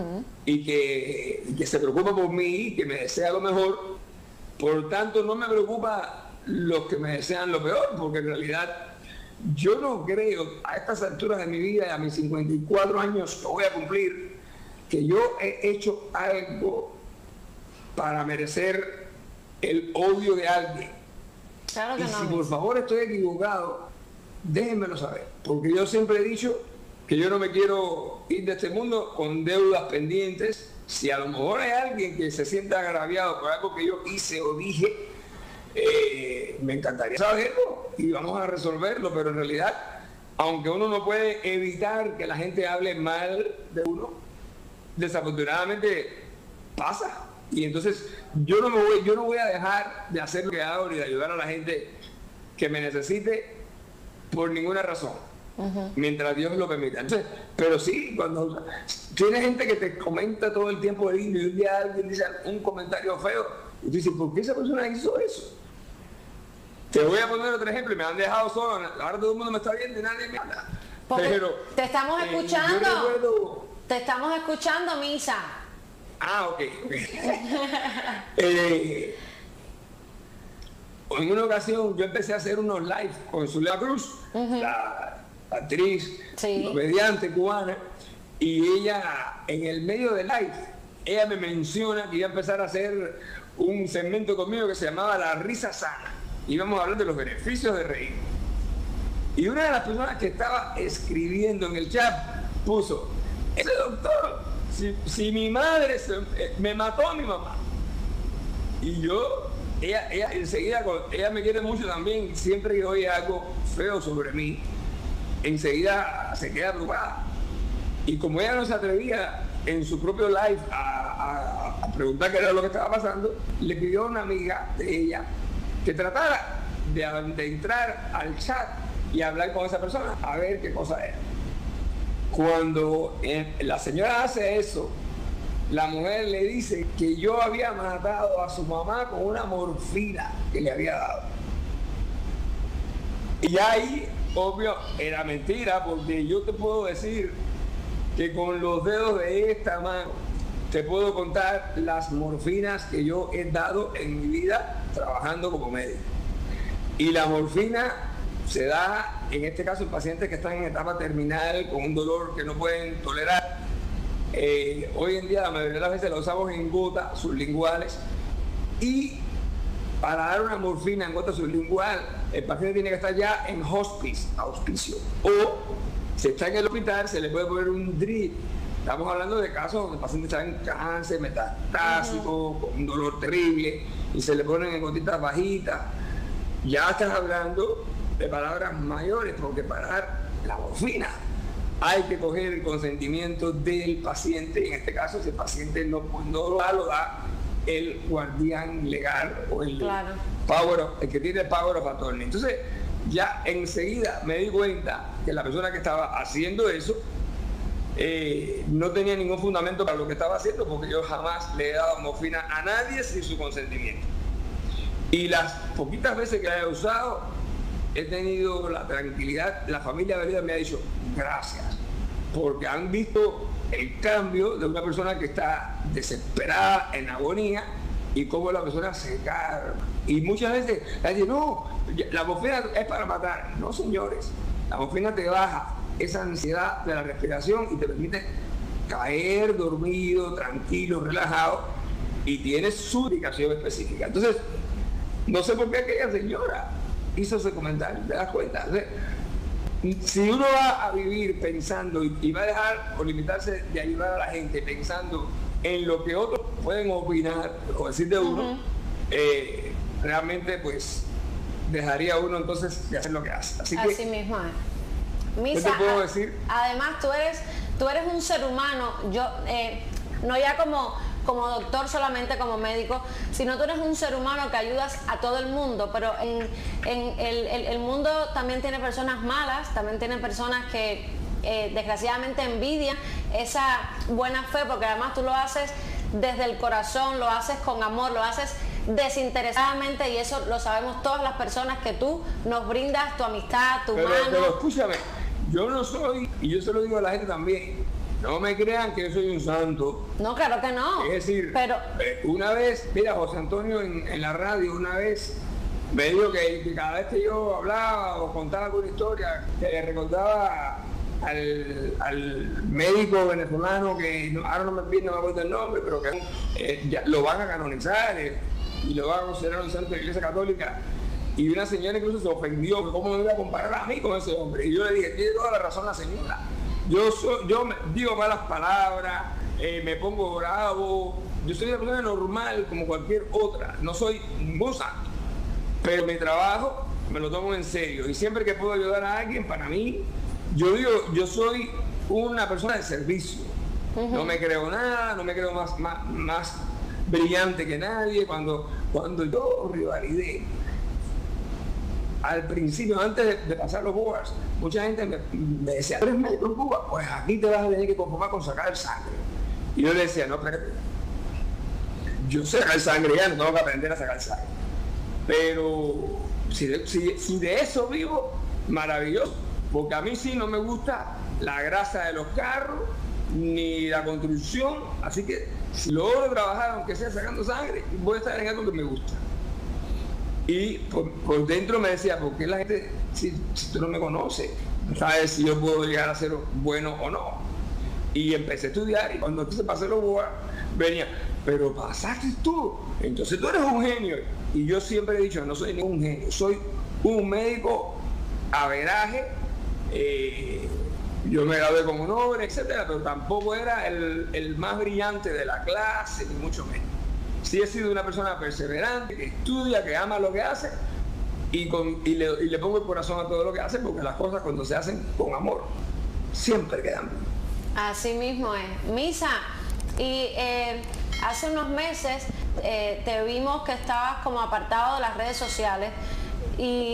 y que, y que se preocupa por mí, que me desea lo mejor. Por tanto, no me preocupa los que me desean lo peor, porque en realidad yo no creo a estas alturas de mi vida, a mis cincuenta y cuatro años que voy a cumplir, que yo he hecho algo para merecer el odio de alguien. Claro que Y si no. por favor estoy equivocado, déjenmelo saber. Porque yo siempre he dicho que yo no me quiero ir de este mundo con deudas pendientes. Si a lo mejor hay alguien que se sienta agraviado por algo que yo hice o dije, eh, me encantaría saberlo y vamos a resolverlo. Pero en realidad, aunque uno no puede evitar que la gente hable mal de uno, desafortunadamente pasa. Y entonces yo no me voy, yo no voy a dejar de hacer lo que hago ni de ayudar a la gente que me necesite por ninguna razón, mientras Dios lo permita. Entonces, pero sí, cuando tiene gente que te comenta todo el tiempo el indio y un día alguien dice un comentario feo, y tú dices, ¿por qué esa persona hizo eso? Te voy a poner otro ejemplo y me han dejado solo, ahora todo el mundo me está viendo y nadie me habla. Porque Pero te estamos eh, escuchando. yo recuerdo- Te estamos escuchando, Misa. Ah, ok. ok. Eh, en una ocasión yo empecé a hacer unos live con Zulia Cruz, la actriz, comediante cubana, y ella en el medio del live, ella me menciona que iba a empezar a hacer un segmento conmigo que se llamaba La Risa Sana. Íbamos a hablar de los beneficios de reír. Y una de las personas que estaba escribiendo en el chat puso, ese doctor, si, si mi madre se- eh, me mató a mi mamá. Y yo, ella, ella enseguida, con- ella me quiere mucho también, siempre que oye algo feo sobre mí, enseguida se queda preocupada. Y como ella no se atrevía en su propio live a, a- a preguntar qué era lo que estaba pasando, le pidió a una amiga de ella que tratara de, de entrar al chat y hablar con esa persona a ver qué cosa es. Cuando eh, la señora hace eso, la mujer le dice que yo había matado a su mamá con una morfina que le había dado. Y ahí, obvio, era mentira, porque yo te puedo decir que con los dedos de esta mano te puedo contar las morfinas que yo he dado en mi vida trabajando como médico. Y la morfina se da, en este caso, en pacientes que están en etapa terminal con un dolor que no pueden tolerar. Eh, hoy en día la mayoría de las veces la usamos en gotas sublinguales, y para dar una morfina en gota sublingual el paciente tiene que estar ya en hospice, auspicio, o si está en el hospital se le puede poner un drip. Estamos hablando de casos donde el paciente está en cáncer metastásico, uh-huh, con un dolor terrible, y se le ponen en gotitas bajitas. Ya estás hablando de palabras mayores, porque para dar la morfina hay que coger el consentimiento del paciente. En este caso, si el paciente no, no lo da, lo da el guardián legal o el, claro, power of, el que tiene el power of attorney. Entonces, ya enseguida me di cuenta que la persona que estaba haciendo eso eh, no tenía ningún fundamento para lo que estaba haciendo, porque yo jamás le he dado morfina a nadie sin su consentimiento. Y las poquitas veces que la he usado, he tenido la tranquilidad, la familia de vida me ha dicho gracias, porque han visto el cambio de una persona que está desesperada, en agonía, y cómo la persona se calma. Y muchas veces la dicen, no, la morfina es para matar. No, señores, la morfina te baja esa ansiedad de la respiración y te permite caer dormido, tranquilo, relajado, y tienes su indicación específica. Entonces, no sé por qué aquella señora hizo ese comentario, ¿te das cuenta? O sea, si uno va a vivir pensando y, y va a dejar o limitarse de ayudar a la gente pensando en lo que otros pueden opinar o decir de uno, uh-huh, eh, realmente pues dejaría uno entonces de hacer lo que hace. Así, Así que, mismo es. Misa, ¿qué te puedo decir? Además tú eres, tú eres un ser humano, yo eh, no ya como como doctor, solamente como médico, sino tú eres un ser humano que ayudas a todo el mundo, pero en, en el, el, el mundo también tiene personas malas, también tiene personas que eh, desgraciadamente envidian esa buena fe, porque además tú lo haces desde el corazón, lo haces con amor, lo haces desinteresadamente, y eso lo sabemos todas las personas que tú nos brindas tu amistad, tu pero, mano. Pero escúchame, yo no soy, y yo se lo digo a la gente también, no me crean que yo soy un santo. No, claro que no. Es decir, pero eh, una vez, mira, José Antonio en, en la radio una vez me dijo que, que cada vez que yo hablaba o contaba alguna historia, que le recordaba al, al médico venezolano que no, ahora no me, no me acuerdo el nombre, pero que eh, ya lo van a canonizar eh, y lo van a considerar un santo de la Iglesia Católica. Y una señora incluso se ofendió, que cómo me iba a comparar a mí con ese hombre. Y yo le dije, tiene toda la razón la señora. Yo, soy, yo me, digo malas palabras, eh, me pongo bravo, yo soy una persona normal como cualquier otra, no soy ningún santo, pero mi trabajo me lo tomo en serio, y siempre que puedo ayudar a alguien, para mí, yo digo, yo soy una persona de servicio, uh-huh, no me creo nada, no me creo más, más, más brillante que nadie. Cuando, cuando yo rivalidé, al principio, antes de, de pasar los boas, mucha gente me, me decía, ¿eres médico en Cuba? Pues aquí te vas a tener que conformar con sacar sangre. Y yo le decía, no, espérate, yo sé sacar sangre ya, no tengo que aprender a sacar sangre. Pero si de, si, si de eso vivo, maravilloso, porque a mí sí no me gusta la grasa de los carros, ni la construcción, así que si logro trabajar, aunque sea sacando sangre, voy a estar en algo que me gusta. Y por, por dentro me decía, ¿por qué la gente, si, si tú no me conoces, no sabes si yo puedo llegar a ser bueno o no? Y empecé a estudiar, y cuando entonces pasé los boas, venía, pero pasaste tú, entonces tú eres un genio. Y yo siempre he dicho, no soy ningún genio, soy un médico averaje, eh, yo me gradué como honor, etcétera, pero tampoco era el, el más brillante de la clase, ni mucho menos. Sí he sido una persona perseverante, que estudia, que ama lo que hace, y, con, y, le, y le pongo el corazón a todo lo que hace, porque las cosas cuando se hacen con amor siempre quedan bien. Así mismo es. Misa, y eh, hace unos meses eh, te vimos que estabas como apartado de las redes sociales, y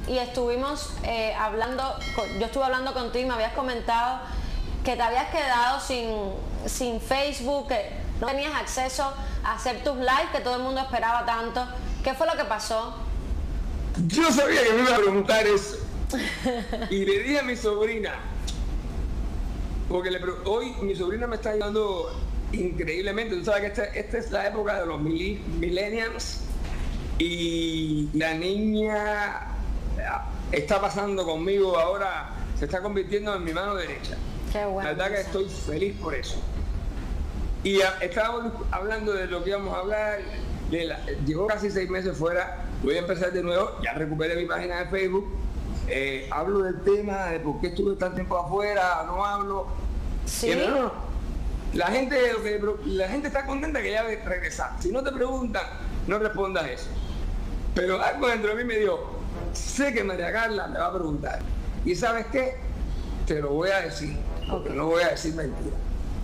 y estuvimos eh, hablando, yo estuve hablando contigo y me habías comentado que te habías quedado sin, sin Facebook, que no tenías acceso a hacer tus lives, que todo el mundo esperaba tanto. ¿Qué fue lo que pasó? Yo sabía que me iba a preguntar eso. Y le dije a mi sobrina, porque le, hoy mi sobrina me está ayudando increíblemente. Tú sabes que esta, esta es la época de los millennials y la niña está pasando conmigo ahora, se está convirtiendo en mi mano derecha. Qué bueno. La verdad que estoy feliz por eso. Y a, estábamos hablando de lo que íbamos a hablar. De la, llevo casi seis meses fuera, voy a empezar de nuevo, ya recuperé mi página de Facebook, eh, hablo del tema de por qué estuve tanto tiempo afuera, no hablo. Sí. Y no, no, la gente, la gente está contenta que ya regresar. Si no te preguntan, no respondas eso. Pero algo dentro de mí me dijo, sé que María Carla me va a preguntar. ¿Y sabes qué? Te lo voy a decir, porque no voy a decir mentira.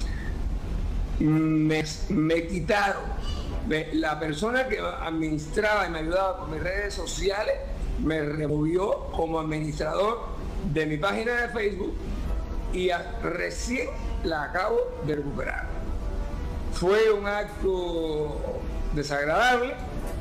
Me, me quitaron. La persona que administraba y me ayudaba con mis redes sociales me removió como administrador de mi página de Facebook y a, recién la acabo de recuperar. Fue un acto desagradable.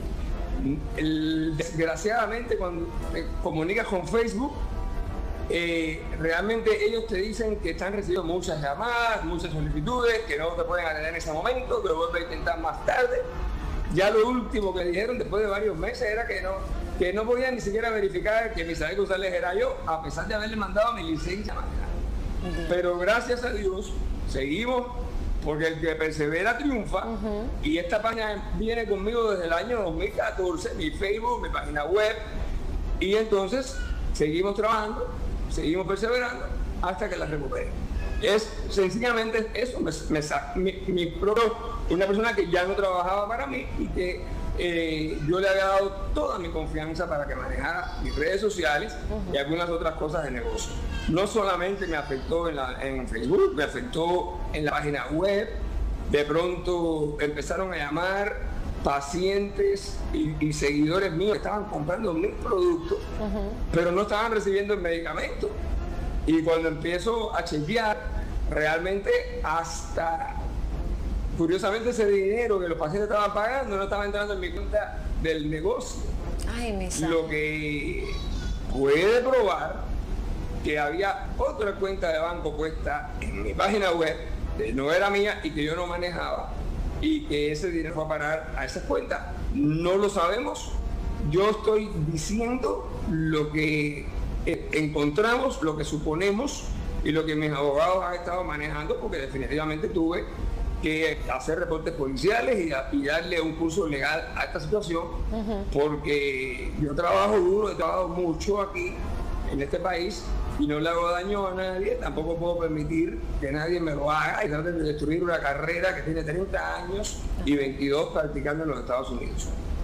El, desgraciadamente, cuando te comunicas con Facebook, eh, realmente ellos te dicen que están recibiendo muchas llamadas, muchas solicitudes, que no te pueden atender en ese momento, que lo vuelven a intentar más tarde. Ya lo último que dijeron después de varios meses era que no, que no podían ni siquiera verificar que Misael González era yo, a pesar de haberle mandado mi licencia mañana. Pero gracias a Dios seguimos, porque el que persevera triunfa. Uh-huh. Y esta página viene conmigo desde el año dos mil catorce, mi Facebook, mi página web, y entonces seguimos trabajando, seguimos perseverando hasta que la recupere. Es sencillamente eso, me, me, mi, mi propio, una persona que ya no trabajaba para mí y que eh, yo le había dado toda mi confianza para que manejara mis redes sociales uh-huh. y algunas otras cosas de negocio. No solamente me afectó en, la, en Facebook, me afectó en la página web. De pronto empezaron a llamar pacientes y, y seguidores míos que estaban comprando mis productos, uh-huh. pero no estaban recibiendo el medicamento. Y cuando empiezo a chequear, realmente hasta, curiosamente, ese dinero que los pacientes estaban pagando no estaba entrando en mi cuenta del negocio. Ay, mi Lo que puede probar que había otra cuenta de banco puesta en mi página web, que no era mía y que yo no manejaba, y que ese dinero fue a parar a esas cuentas. No lo sabemos. Yo estoy diciendo lo que encontramos, lo que suponemos y lo que mis abogados han estado manejando, porque definitivamente tuve que hacer reportes policiales y, a, y darle un curso legal a esta situación, uh-huh. porque yo trabajo duro, he trabajado mucho aquí en este país y no le hago daño a nadie. Tampoco puedo permitir que nadie me lo haga y traten de destruir una carrera que tiene treinta años y veintidós practicando en los Estados Unidos.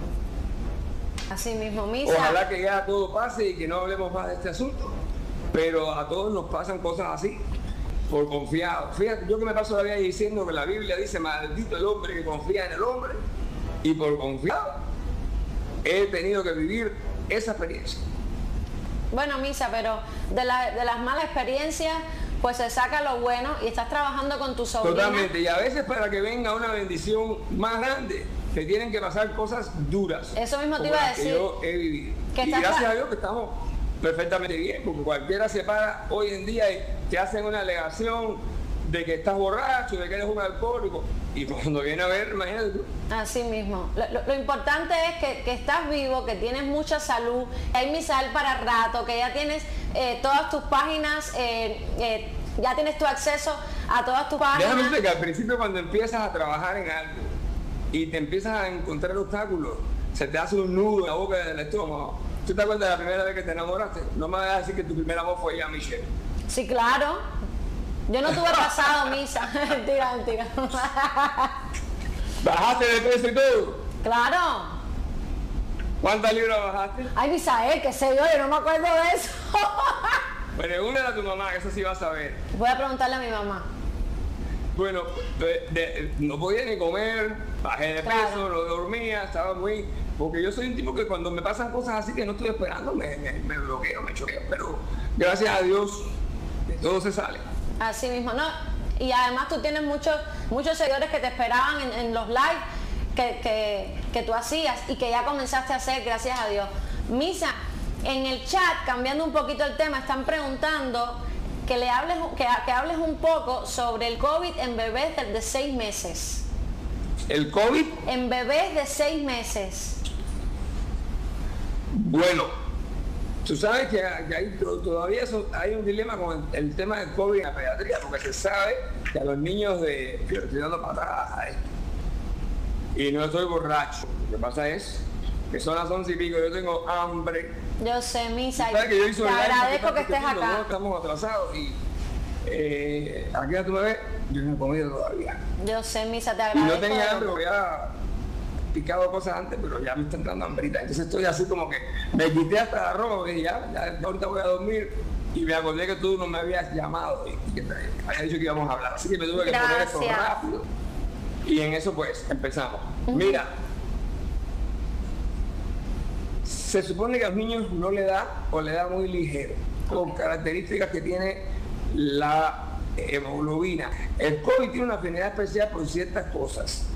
Así mismo, Misa. Ojalá que ya todo pase y que no hablemos más de este asunto, pero a todos nos pasan cosas así por confiado. Fíjate, yo que me paso la vida diciendo que la Biblia dice maldito el hombre que confía en el hombre, y por confiado he tenido que vivir esa experiencia. Bueno, Misa, pero de, la, de las malas experiencias pues se saca lo bueno y estás trabajando con tu sobrina. Totalmente, y a veces para que venga una bendición más grande te tienen que pasar cosas duras. Eso mismo te iba a decir. Que yo he vivido. Y gracias a Dios que estamos perfectamente bien, porque cualquiera se para hoy en día y te hacen una alegación de que estás borracho, de que eres un alcohólico, y cuando viene a ver, imagínate tú. Así mismo. Lo, lo, lo importante es que, que estás vivo, que tienes mucha salud, que hay Misael para rato, que ya tienes eh, todas tus páginas, eh, eh, ya tienes tu acceso a todas tus páginas. Déjame decirte que al principio, cuando empiezas a trabajar en algo y te empiezas a encontrar obstáculos, se te hace un nudo en la boca del estómago. ¿Tú te acuerdas de la primera vez que te enamoraste? No me vas a decir que tu primer amor fue ya Michelle. Sí, claro. Yo no tuve pasado, Misa. Mentira, mentira. ¿Bajaste de peso y todo? Claro. ¿Cuántas libras bajaste? Ay, Misael, qué sé yo, yo no me acuerdo de eso. Pregúntale a tu mamá, que eso sí vas a ver. Voy a preguntarle a mi mamá. Bueno, de, de, no podía ni comer, bajé de claro. peso, no dormía, estaba muy porque yo soy un tipo que cuando me pasan cosas así que no estoy esperando, me, me, me bloqueo, me choqueo, pero gracias a Dios de todo se sale. Así mismo, ¿no? Y además tú tienes muchos muchos seguidores que te esperaban en, en los live que, que, que tú hacías y que ya comenzaste a hacer, gracias a Dios. Misa, en el chat, cambiando un poquito el tema, están preguntando que le hables, que, que hables un poco sobre el COVID en bebés de, de seis meses. ¿El COVID? En bebés de seis meses. Bueno, tú sabes que, que hay, todavía eso, hay un dilema con el, el tema del COVID en la pediatría, porque se sabe que a los niños de... Yo estoy dando patadas a esto. Y no estoy borracho. Lo que pasa es que son las once y pico, yo tengo hambre. Yo sé, Misa, que yo hice te agradezco que estés acá. acá. Estamos atrasados y eh, aquí a tu bebé, yo no he comido todavía. Yo sé, Misa, te Y agradezco. no tenía hambre, porque había picado cosas antes, pero ya me está entrando hambrita. Entonces estoy así como que me quité hasta la ropa y ya, ya ahorita voy a dormir. Y me acordé que tú no me habías llamado y que te había dicho que íbamos a hablar. Así que me tuve que poner esto rápido. Y en eso pues empezamos. Uh-huh. Mira, se supone que a los niños no le da o le da muy ligero, con características que tiene la hemoglobina. El COVID tiene una afinidad especial por ciertas cosas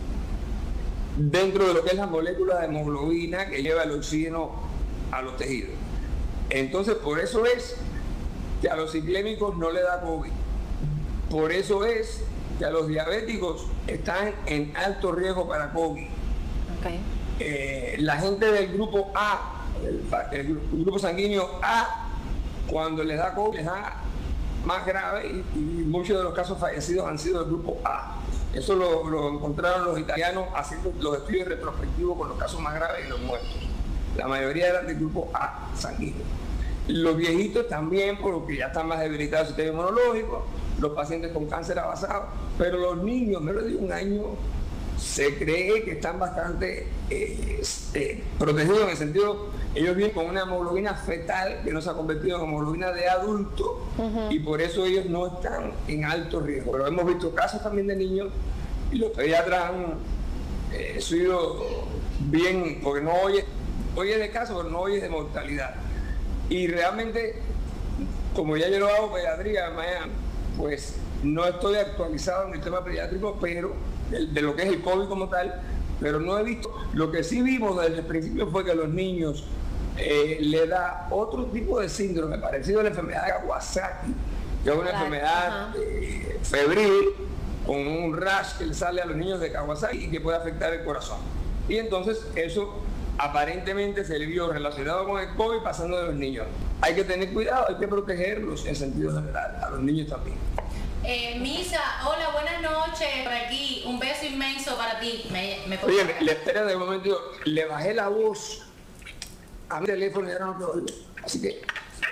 dentro de lo que es la molécula de hemoglobina que lleva el oxígeno a los tejidos. Entonces, por eso es que a los ciclémicos no le da COVID. Por eso es que a los diabéticos están en alto riesgo para COVID. Okay. Eh, la gente del grupo A, el, el, el grupo sanguíneo A, cuando les da COVID les da más grave y, y muchos de los casos fallecidos han sido del grupo A. Eso lo, lo encontraron los italianos haciendo los estudios retrospectivos con los casos más graves y los muertos. La mayoría eran del grupo A sanguíneo. Los viejitos también, porque ya están más debilitados el sistema inmunológico, los pacientes con cáncer avanzado, pero los niños menos de un año se cree que están bastante eh, eh, protegidos, en el sentido, ellos vienen con una hemoglobina fetal que no se ha convertido en hemoglobina de adulto. Uh-huh. Y por eso ellos no están en alto riesgo. Pero hemos visto casos también de niños y los pediatras han eh, sido bien, porque no oye, oye de casos, pero no oye de mortalidad. Y realmente, como ya yo lo hago pediatría en Miami, pues no estoy actualizado en el tema pediátrico, pero de, de lo que es el COVID como tal, pero no he visto. Lo que sí vimos desde el principio fue que a los niños eh, le da otro tipo de síndrome parecido a la enfermedad de Kawasaki, que es una claro. enfermedad eh, febril con un rash que le sale a los niños de Kawasaki y que puede afectar el corazón. Y entonces eso aparentemente se le vio relacionado con el COVID pasando de los niños. Hay que tener cuidado, hay que protegerlos en sentido general, a los niños también. Eh, Misa, hola, buenas noches, por aquí, un beso inmenso para ti. Me, me Oye, me, le espera de momento, le bajé la voz a mi teléfono y ahora no puedo oír. Así que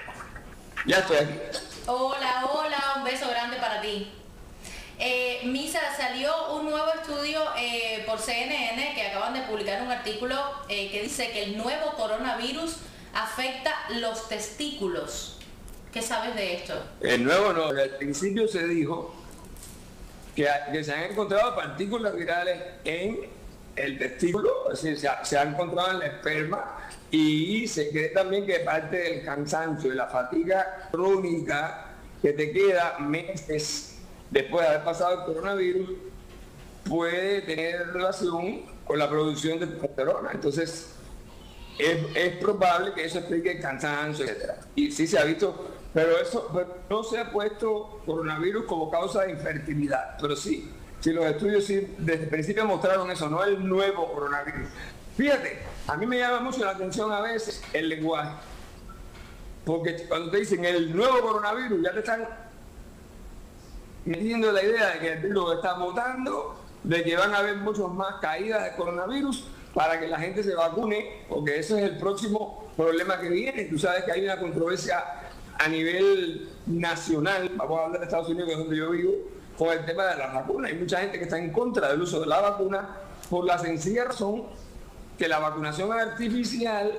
ya estoy aquí. Hola, hola, un beso grande para ti. Eh, Misa, salió un nuevo estudio eh, por C N N que acaban de publicar un artículo eh, que dice que el nuevo coronavirus afecta los testículos. ¿Qué sabes de esto? El nuevo no, al principio se dijo que, que se han encontrado partículas virales en el testículo, es decir, se ha, se ha encontrado en la esperma y se cree también que parte del cansancio y la fatiga crónica que te queda meses después de haber pasado el coronavirus puede tener relación con la producción de testosterona. Entonces es, es probable que eso explique el cansancio, etcétera. Y sí se ha visto, pero eso pero no se ha puesto coronavirus como causa de infertilidad, pero sí, sí los estudios sí desde el principio mostraron eso, no el nuevo coronavirus. Fíjate, a mí me llama mucho la atención a veces el lenguaje, porque cuando te dicen el nuevo coronavirus ya te están metiendo la idea de que el virus está mutando, de que van a haber muchas más caídas de coronavirus para que la gente se vacune, porque ese es el próximo problema que viene. Tú sabes que hay una controversia a nivel nacional, vamos a hablar de Estados Unidos, que es donde yo vivo, con el tema de la vacuna. Hay mucha gente que está en contra del uso de la vacuna por la sencilla razón que la vacunación artificial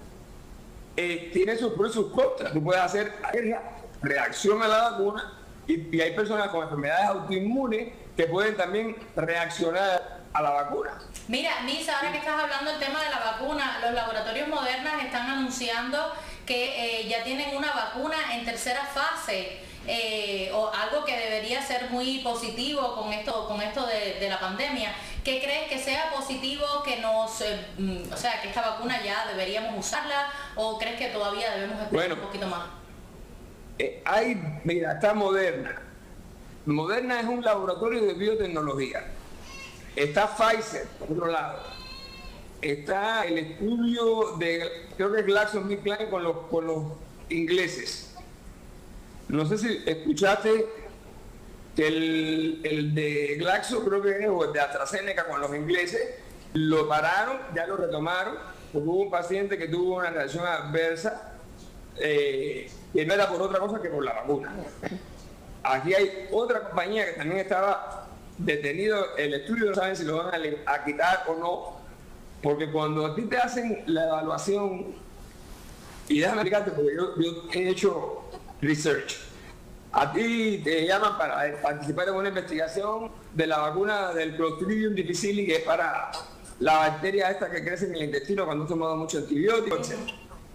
eh, tiene sus pros y sus contras. Tú puedes hacer reacción a la vacuna y, y hay personas con enfermedades autoinmunes que pueden también reaccionar a la vacuna. Mira, Misa, ahora que estás hablando del tema de la vacuna, los laboratorios Moderna están anunciando que eh, ya tienen una vacuna en tercera fase, eh, o algo que debería ser muy positivo con esto, con esto de, de la pandemia. ¿Qué crees que sea positivo, que nos, eh, o sea, que esta vacuna ya deberíamos usarla, o crees que todavía debemos esperar bueno, un poquito más? Eh, hay, mira, está Moderna. Moderna es un laboratorio de biotecnología. Está Pfizer, por otro lado. Está el estudio de, creo que es GlaxoSmithKline con los, con los ingleses. No sé si escuchaste que el, el de Glaxo, creo que es, o el de AstraZeneca con los ingleses, lo pararon, ya lo retomaron, porque hubo un paciente que tuvo una reacción adversa, eh, que no era por otra cosa que por la vacuna. Aquí hay otra compañía que también estaba detenido el estudio, no saben si lo van a, a quitar o no, porque cuando a ti te hacen la evaluación, y déjame explicarte porque yo, yo he hecho research, a ti te llaman para participar en una investigación de la vacuna del Clostridium difficile, que es para la bacteria esta que crece en el intestino cuando has tomado mucho antibiótico, etcétera.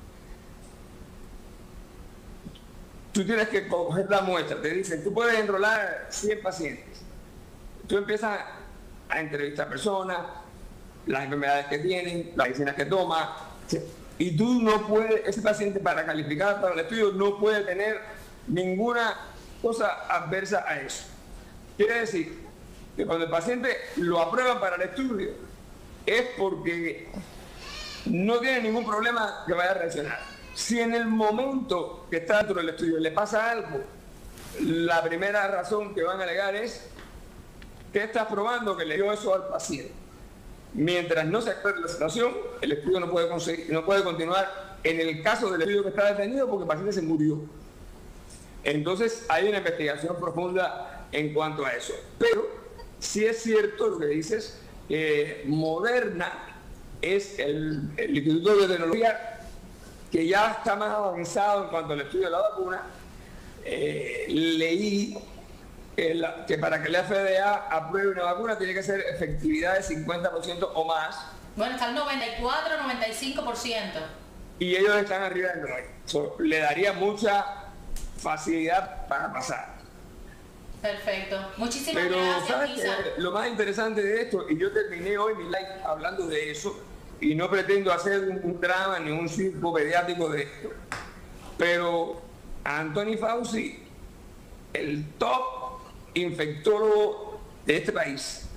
Tú tienes que coger la muestra, te dicen, tú puedes enrolar cien pacientes. Tú empiezas a entrevistar personas, las enfermedades que tienen, las medicinas que toman, y tú no puedes, ese paciente para calificar para el estudio no puede tener ninguna cosa adversa a eso. Quiere decir que cuando el paciente lo aprueban para el estudio es porque no tiene ningún problema que vaya a reaccionar. Si en el momento que está dentro del estudio le pasa algo, la primera razón que van a alegar es que estás probando que le dio eso al paciente. Mientras no se aclare la situación, el estudio no puede, conseguir, no puede continuar en el caso del estudio que está detenido porque el paciente se murió. Entonces hay una investigación profunda en cuanto a eso. Pero sí es cierto lo que dices, que Moderna es el, el Instituto de Tecnología que ya está más avanzado en cuanto al estudio de la vacuna. Eh, leí que, la, que para que la F D A apruebe una vacuna tiene que ser efectividad de cincuenta por ciento o más. Bueno, está el noventa y cuatro, noventa y cinco por ciento. Y ellos están arriba del noventa. So, le daría mucha facilidad para pasar. Perfecto. Muchísimas Pero, gracias, ¿sabes Misa? qué? Lo más interesante de esto, y yo terminé hoy mi live hablando de eso, y no pretendo hacer un, un drama ni un circo mediático de esto, pero Anthony Fauci, el top infectólogo de este país,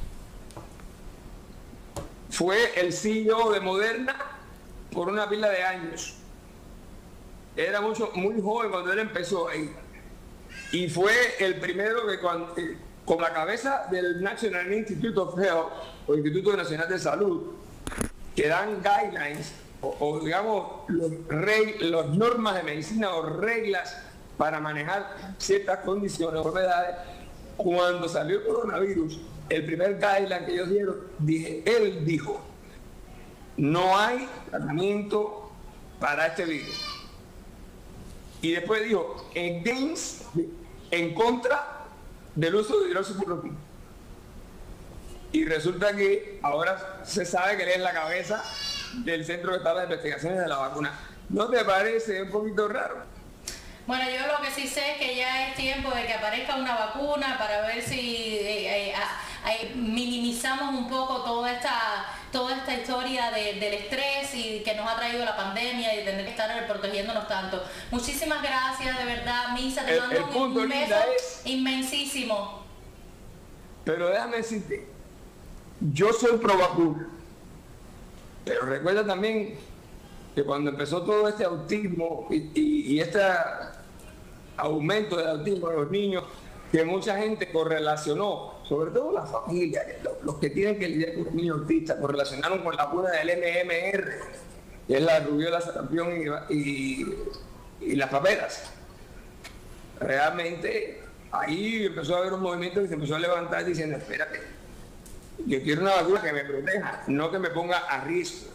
fue el C E O de Moderna por una pila de años. Era mucho, muy joven cuando él empezó ahí. Y fue el primero que cuando, eh, con la cabeza del National Institute of Health, o Instituto Nacional de Salud, que dan guidelines, o, o digamos, los, reg, los normas de medicina o reglas para manejar ciertas condiciones o enfermedades. Cuando salió el coronavirus, el primer guideline que ellos dieron, dije, él dijo, no hay tratamiento para este virus. Y después dijo, against, en contra del uso de hidroxicloroquina. Y resulta que ahora se sabe que él es la cabeza del centro de las investigaciones de la vacuna. ¿No te parece un poquito raro? Bueno, yo lo que sí sé es que ya es tiempo de que aparezca una vacuna para ver si eh, eh, eh, minimizamos un poco toda esta toda esta historia de, del estrés y que nos ha traído la pandemia y tener que estar protegiéndonos tanto. Muchísimas gracias, de verdad, Misa, te el, mando el punto, un beso es, inmensísimo. Pero déjame decirte, yo soy pro vacuna, pero recuerda también que cuando empezó todo este autismo y, y, y este aumento del autismo de los niños, que mucha gente correlacionó, sobre todo la familia, los, los que tienen que lidiar con los niños autistas, correlacionaron con la vacuna del M M R, que es la rubiola, sarampión y, y, y las paperas. Realmente ahí empezó a haber un movimiento que se empezó a levantar diciendo, espérate, yo quiero una vacuna que me proteja, no que me ponga a riesgo.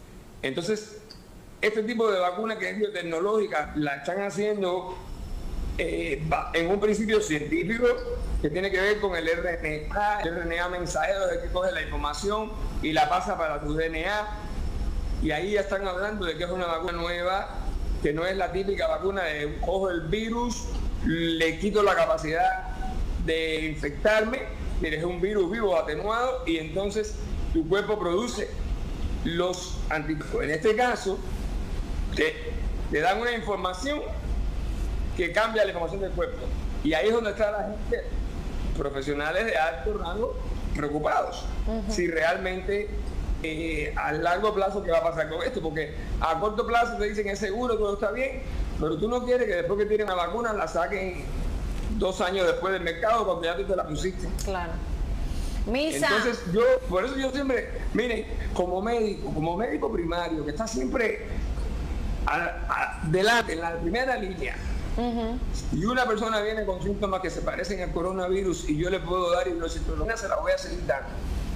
Entonces, este tipo de vacuna que es biotecnológica la están haciendo eh, en un principio científico que tiene que ver con el R N A, el R N A mensajero de que coge la información y la pasa para tu D N A. Y ahí ya están hablando de que es una vacuna nueva, que no es la típica vacuna de cojo el virus, le quito la capacidad de infectarme, mire, es un virus vivo atenuado y entonces tu cuerpo produce los anticuerpos. En este caso, te, te dan una información que cambia la información del cuerpo. Y ahí es donde está la gente, profesionales de alto rango, preocupados. Uh-huh. Si realmente eh, a largo plazo, ¿qué va a pasar con esto? Porque a corto plazo te dicen es seguro, todo está bien, pero tú no quieres que después que tienen la vacuna la saquen dos años después del mercado cuando ya tú te la pusiste. Claro. Misa. Entonces yo, por eso yo siempre, miren, como médico, como médico primario, que está siempre adelante, en la primera línea, uh-huh. y una persona viene con síntomas que se parecen al coronavirus y yo le puedo dar hidroxicloroquina, se la voy a seguir dando.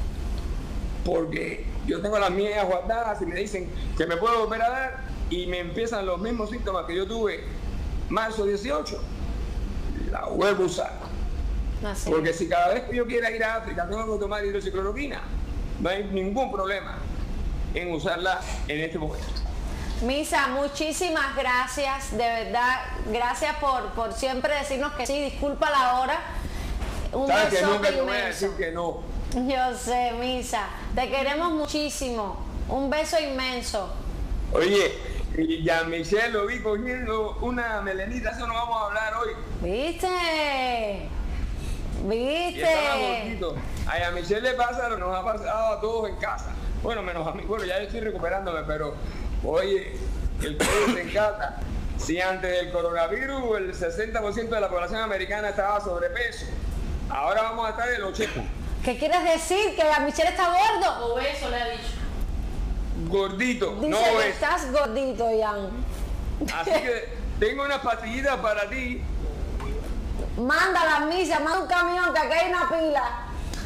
Porque yo tengo las mías guardadas y me dicen que me puedo volver a dar y me empiezan los mismos síntomas que yo tuve marzo dieciocho, la vuelvo a usar. Así. Porque si cada vez que yo quiera ir a África tengo que tomar hidroxicloroquina, no hay ningún problema en usarla en este momento. Misa, muchísimas gracias, de verdad, gracias por, por siempre decirnos que sí, disculpa la hora. Un ¿Sabes que nunca inmenso. te voy a decir que no? Yo sé, Misa, te queremos muchísimo, un beso inmenso. Oye, y ya Michelle lo vi cogiendo una melenita, eso no vamos a hablar hoy. ¿Viste? ¿Viste? A Michelle le pasa lo que nos ha pasado a todos en casa. Bueno, menos a mí. Bueno, ya yo estoy recuperándome, pero oye, el COVID en casa. Si antes del coronavirus el sesenta por ciento de la población americana estaba sobrepeso, ahora vamos a estar en el ochenta por ciento. ¿Qué quieres decir? ¿Que a Michelle está gordo? Obeso, le ha dicho. Gordito, Dice no que obeso. estás gordito, Ian. Así que tengo unas pastillitas para ti. Mándala, Misa, manda un camión que acá hay una pila.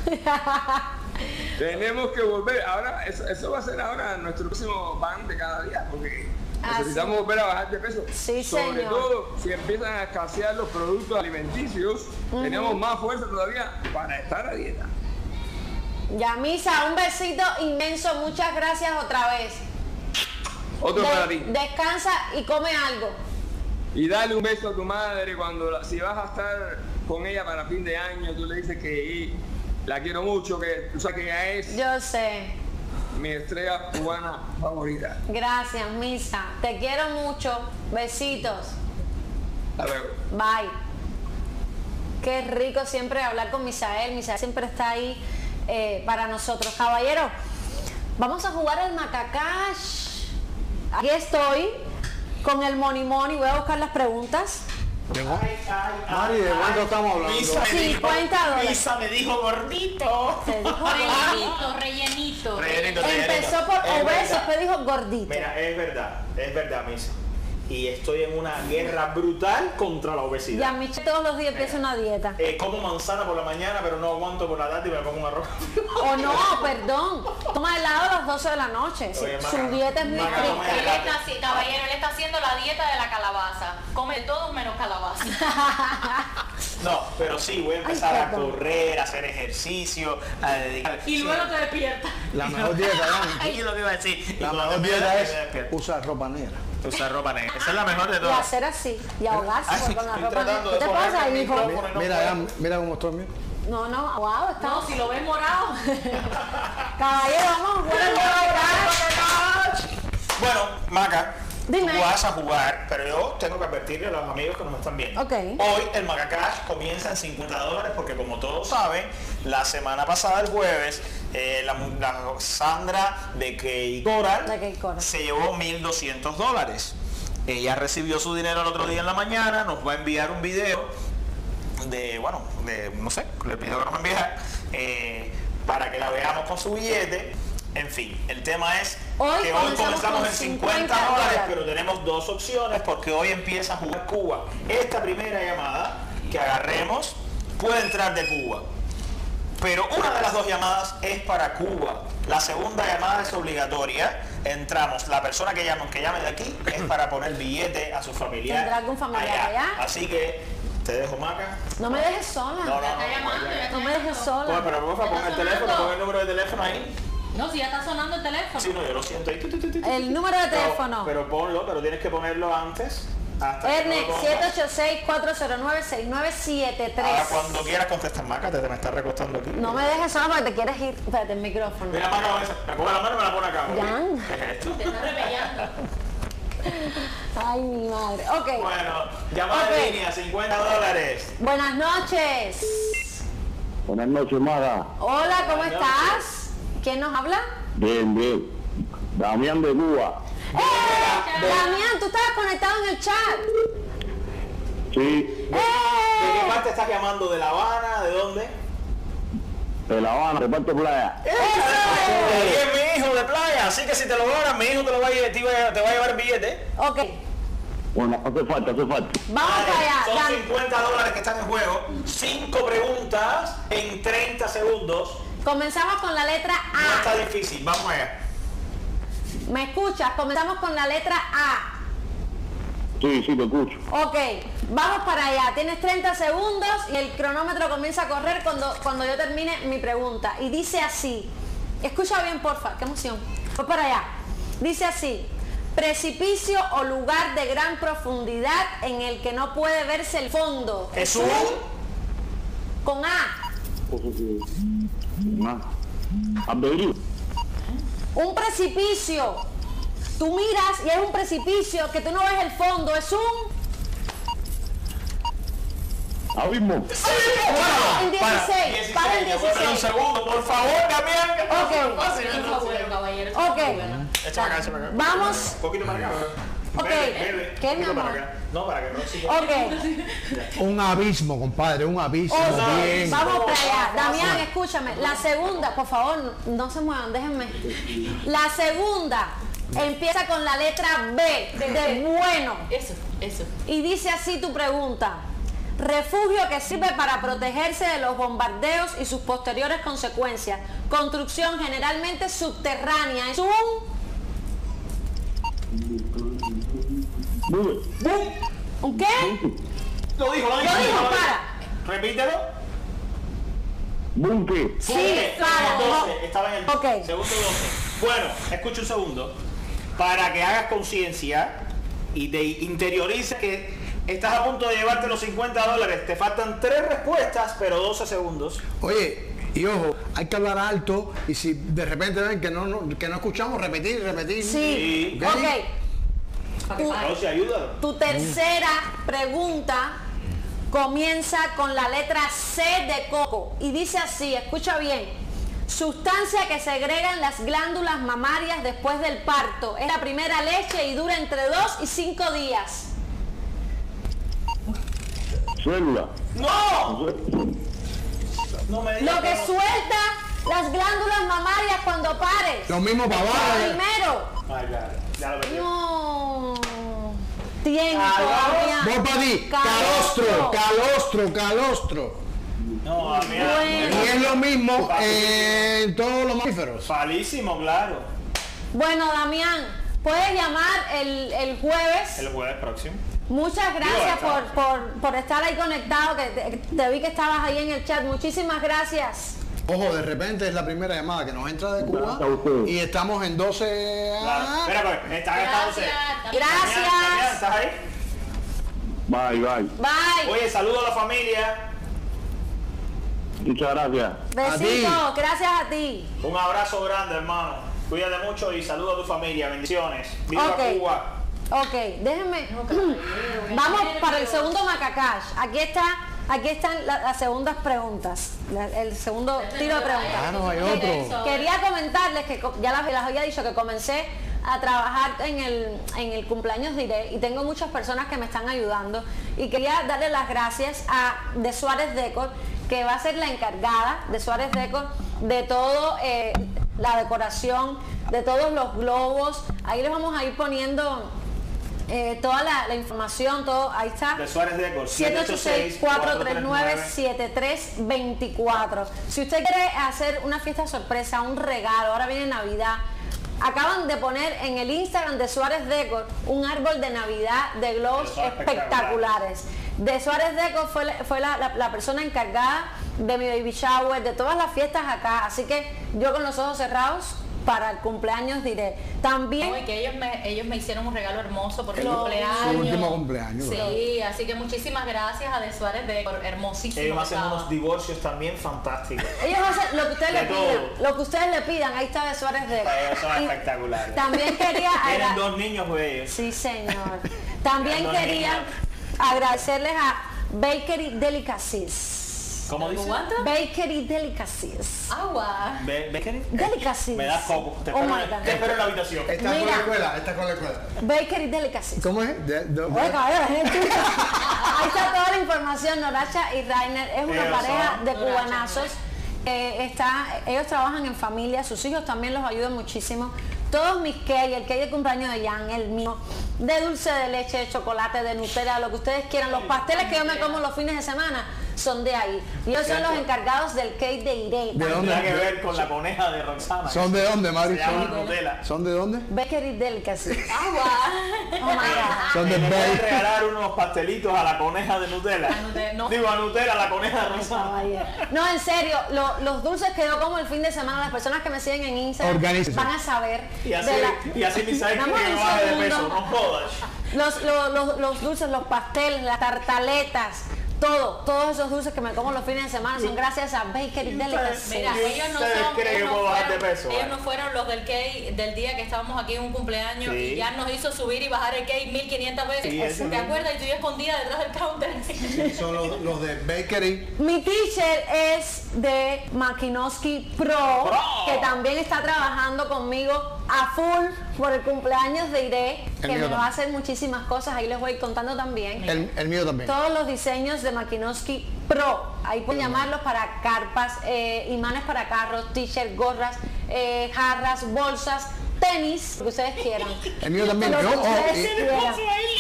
Tenemos que volver, ahora eso, eso va a ser ahora nuestro próximo pan de cada día, porque ah, necesitamos sí. volver a bajar de peso. Sí, sobre señor. todo si empiezan a escasear los productos alimenticios, uh-huh. tenemos más fuerza todavía para estar a dieta. Ya, Misa, un besito inmenso, muchas gracias otra vez. Otro de, para ti. Descansa y come algo. Y dale un beso a tu madre cuando, la, si vas a estar con ella para fin de año, tú le dices que y, la quiero mucho, que tú sabes que ella es. Yo sé. Mi estrella cubana favorita. Gracias, Misa. Te quiero mucho. Besitos. Hasta luego. Bye. Qué rico siempre hablar con Misael. Misael siempre está ahí eh, para nosotros. Caballero, vamos a jugar al Macacash. Aquí estoy con el Money Money. Voy a buscar las preguntas. Ay, ay, Mari, ¿de cuánto estamos hablando? Misa cincuenta dólares. Misa me dijo gordito. Se dijo rellenito, rellenito. rellenito. Empezó por obeso, después dijo gordito. Mira, es verdad, es verdad, Misa. Y estoy en una guerra brutal contra la obesidad. Ya, Michelle todos los días empieza una dieta. Eh, como manzana por la mañana, pero no aguanto por la tarde y me como un arroz. O no, perdón. Toma helado a las doce de la noche. Oye, Su Maca, dieta es muy Maca, estricta. no me Él está, así, caballero, él está haciendo la dieta de la calabaza. Come todo menos calabaza. No, pero sí, voy a empezar Ay, a correr, a hacer ejercicio, a dedicar. Y luego te despiertas. La mejor dieta, ¿no? Yo lo que iba a decir. La mejor dieta es usar ropa negra. Usar ropa negra. Esa es la mejor de Y todas. hacer así. Y ahogarse Ay, con la estoy ropa. tratando ¿Qué de te ponerme pasa, el hijo? micrófono. No Mira, puedo. ya, mira cómo estoy, mira. No, no, wow, está. No, si lo ves morado. Caballero, vamos a jugar al Macacash. Bueno, Maca, Dime. tú vas a jugar, pero yo tengo que advertirle a los amigos que nos están viendo. Ok. Hoy el Macacash comienza en cincuenta dólares porque como todos saben, la semana pasada, el jueves, eh, la, la Sandra de Key Coral, De Key Coral. se llevó mil doscientos dólares. Ella recibió su dinero el otro día en la mañana, nos va a enviar un video de, bueno, de, no sé, le pido que nos envíe eh, para que la veamos con su billete. En fin, el tema es Hoy que hoy comenzamos comenzamos con en cincuenta dólares, pero tenemos dos opciones porque hoy empieza a jugar Cuba. Esta primera llamada que agarremos puede entrar de Cuba. pero una de las dos llamadas es para Cuba. La segunda llamada es obligatoria. Entramos, la persona que llama, que llame de aquí, es para poner billete a su familiar. ¿Tendrá algún familiar allá? Así que te dejo, Maca. No me dejes sola. No, no, no, no me dejes sola. Pues, pero porfa, pon el teléfono, pon el número de teléfono ahí. No, si ya está sonando el teléfono. Sí, no, yo lo siento ahí. El número de teléfono. Pero, pero ponlo, pero tienes que ponerlo antes. Hasta Erne, siete ocho seis, cuatro cero nueve, seis nueve siete tres. Ahora cuando quieras contestar, Maca, te, te me estás recostando aquí. No me dejes sola porque te quieres ir. Espérate, el micrófono. Mira la mano esa. Me pongo la mano y me la pone acá. Jan. ¿Qué es esto? Te está repellando. Ay, mi madre. Ok. Bueno, llamada Ok. de línea, cincuenta dólares. Buenas noches. Buenas noches, Mara. Hola, ¿cómo Buenas estás? ¿Quién nos habla? Bien, bien. Damián de Cuba. ¡Eh! Damián, tú estabas conectado en el chat. Sí, ¿De qué parte estás llamando? ¿De La Habana? ¿De dónde? de La Habana, de Puerto Playa. Y es mi hijo de playa, así que si te lo ganas, mi hijo te lo va a, lle- te va a- te va a llevar el billete. Ok, Bueno, hace falta, hace falta. vamos Vale, para allá. son Dan- cincuenta dólares que están en juego. Cinco preguntas en treinta segundos. Comenzamos con la letra No A. está difícil, vamos allá. ¿Me escuchas? Comenzamos con la letra A. Sí, sí, te escucho. Ok, vamos para allá. Tienes treinta segundos y el cronómetro comienza a correr cuando, cuando yo termine mi pregunta. Y dice así. Escucha bien, porfa, qué emoción. Voy para allá. Dice así. Precipicio o lugar de gran profundidad en el que no puede verse el fondo. Es un... Con A. Alberío. Un precipicio. Tú miras y es un precipicio que tú no ves el fondo. Es un... Abismo. En Para, dieciséis. Para en dieciséis, un dieciséis. segundo, por favor, Damián. Ok. Por favor, caballero. Ok. Échame acá, échame acá. Vamos. Un poquito más acá. Ok. Bebe, bebe. ¿Qué, Un mi poquito para amor? acá. No, para que no siga. Ok. Un abismo, compadre, un abismo. Ok, Bien. vamos para allá. Damián, escúchame. La segunda, por favor, no se muevan, déjenme. La segunda empieza con la letra B de bueno. Eso, eso. Y dice así tu pregunta. Refugio que sirve para protegerse de los bombardeos y sus posteriores consecuencias. Construcción generalmente subterránea. Es un... Nube. ¿Un qué? Lo dijo, lo Lo dijo. dijo, lo para. Repítelo. Búnker. Sí, para. doce, estaba en el Ok. segundo doce. Bueno, escucha un segundo. Para que hagas conciencia y te interiorices que estás a punto de llevarte los cincuenta dólares. Te faltan tres respuestas, pero doce segundos. Oye, y ojo, hay que hablar alto y si de repente ven que no, no- que no escuchamos, repetir, repetir. Sí. Sí. ¿Ok? Ok. Tu, No, si ayúdalo. tu tercera pregunta comienza con la letra C de coco y dice así, escucha bien. Sustancia que segregan las glándulas mamarias después del parto. Es la primera leche y dura entre dos y cinco días. Célula. ¡No! No me digas Lo que no. suelta las glándulas mamarias cuando pares. Lo mismo para abajo. Primero. Ay, ya, ya lo veo. No. Tiempo. Calostro. Voy para ti. Calostro, calostro, calostro. No, a mí. Bueno. Y es lo mismo en todos los mamíferos. Falísimo, claro. Bueno, Damián, puedes llamar el, el jueves. El jueves próximo. Muchas gracias Digo, por, por, por estar ahí conectado, que te, te vi que estabas ahí en el chat. Muchísimas gracias. Ojo, de repente es la primera llamada que nos entra de Cuba Gracias a ustedes. y estamos en doce. Claro. ah, Espera, pues, está gastándose. Gracias. Damián, ¿estás ahí? Bye, bye. Bye. Oye, saludo a la familia. Muchas gracias. Besitos. Gracias a ti. Un abrazo grande, hermano. Cuídate mucho y saludo a tu familia. Bendiciones. Viva Ok. Cuba. Ok, déjenme. Vamos para el segundo Macacash. Aquí está, aquí están la- las segundas preguntas. La- el segundo tiro de preguntas. Claro, hay otro. Quería comentarles que co- ya las, las había dicho que comencé a trabajar en el, en el cumpleaños de Iré y tengo muchas personas que me están ayudando y quería darle las gracias a de Suárez Decor, que va a ser la encargada de Suárez Decor de todo eh, la decoración, de todos los globos. Ahí les vamos a ir poniendo Eh, toda la, la información, todo, ahí está. De Suárez Decor, siete ocho seis, cuatro tres nueve, siete tres dos cuatro. Si usted quiere hacer una fiesta sorpresa, un regalo, ahora viene Navidad, acaban de poner en el Instagram de Suárez Decor un árbol de Navidad de globos espectaculares. De Suárez Decor fue, la, fue la, la, la persona encargada de mi baby shower, de todas las fiestas acá, así que yo con los ojos cerrados para el cumpleaños diré. También... No, y que ellos me, ellos me hicieron un regalo hermoso por el Su cumpleaños. último cumpleaños. Sí, ¿verdad? así que muchísimas gracias a De Suárez de hermosísimo. Ellos hacen estaba. unos divorcios también fantásticos. Ellos hacen lo que ustedes De le todo. pidan, lo que ustedes le pidan, ahí está De Suárez de. Ellos son Y espectaculares. también quería Tienen agra- dos niños bellos. Sí, señor. También Dos quería niños. agradecerles a Bakery Delicacies. ¿Cómo dice? ¿Cuánto? Bakery Delicacies. Agua. ¿Ve, ve qué? Delicacies. Me das poco. Te Oh espero, my God. te espero en la habitación. Está con Mira. la escuela, está con la escuela. Bakery Delicacies. ¿Cómo es? De- de- Oye, caballero, es el tuyo. Ahí está toda la información. Noracha y Rainer es una Ellos pareja son- de Noracha, cubanazos. Eh, está, ellos trabajan en familia, sus hijos también los ayudan muchísimo. Todos mis cake, el cake de cumpleaños de Jan, el mío, de dulce de leche, de chocolate, de Nutella, lo que ustedes quieran. Los pasteles que yo me como los fines de semana son de ahí. Y ellos son los encargados del cake de Irene. ¿De dónde? Tendrá que ver con la coneja de Roxana. ¿Son de dónde, Mari? Se llama ¿Son, Nutella. ¿Son de dónde? Bakery Delicacy. Agua. Oh my God. Son de ¿Me puedes Bay. regalar unos pastelitos a la coneja de Nutella? A Nutella, no. Digo, a Nutella, a la coneja de Roxana. Caballero. No, en serio, lo- los dulces que yo como el fin de semana, las personas que me siguen en Instagram Organícense. van a saber. Y así, de la- y así mi sidekick Dame que un no baje de segundo. peso, no jodas. Los, los, los, los dulces, los pasteles, las tartaletas, todo, todos esos dulces que me como los fines de semana son gracias a Bakery Delicacy. Mira, ¿Y ellos no ustedes son, creen ellos que no puedo bajar de fueron- peso? ellos Vale. no fueron los del cake del día que estábamos aquí en un cumpleaños Sí. y ya nos hizo subir y bajar el cake mil quinientas veces. Sí, ese ¿Te mismo. acuerdas? Y tú yo escondida detrás del counter. Sí, son los, los de Bakery. Mi teacher es de Makinowski Pro, Pro. que también está trabajando conmigo a full por el cumpleaños de Iré, El que mío me va también. a hacer muchísimas cosas, ahí les voy contando también. El, el mío también. Todos los diseños de Makinowski Pro, ahí pueden llamarlos para carpas, eh, imanes para carros, t-shirt, gorras, eh, jarras, bolsas, tenis, lo que ustedes quieran. El mío también. Lo que Yo, oh, ustedes y- quieran.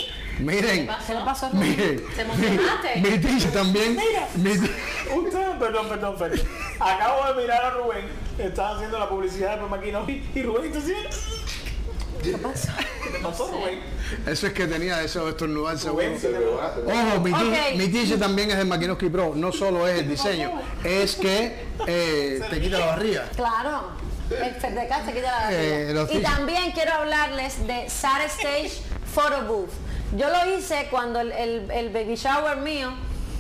miren, ¿Qué le pasó a Rubén? miren. ¿Te emocionaste? Mi teacher también. Mi ti- Usted, perdón, perdón, perdón. Acabo de mirar a Rubén. Estaba haciendo la publicidad de Maquino y, y Rubén está haciendo. ¿Qué pasa? ¿Qué te pasó, Rubén? Eso es que tenía eso de estornudar seguro. Rubén, se te va. Ojo, mi, ti- Ok. mi teacher también es de Makinowski Pro. No solo es el diseño, es que eh, te quita la barriga. Claro, el Ferdecat se quita la barriga. Eh, los Y t- también quiero hablarles de Sara Stage Photo Booth. Yo lo hice cuando el, el- el baby shower mío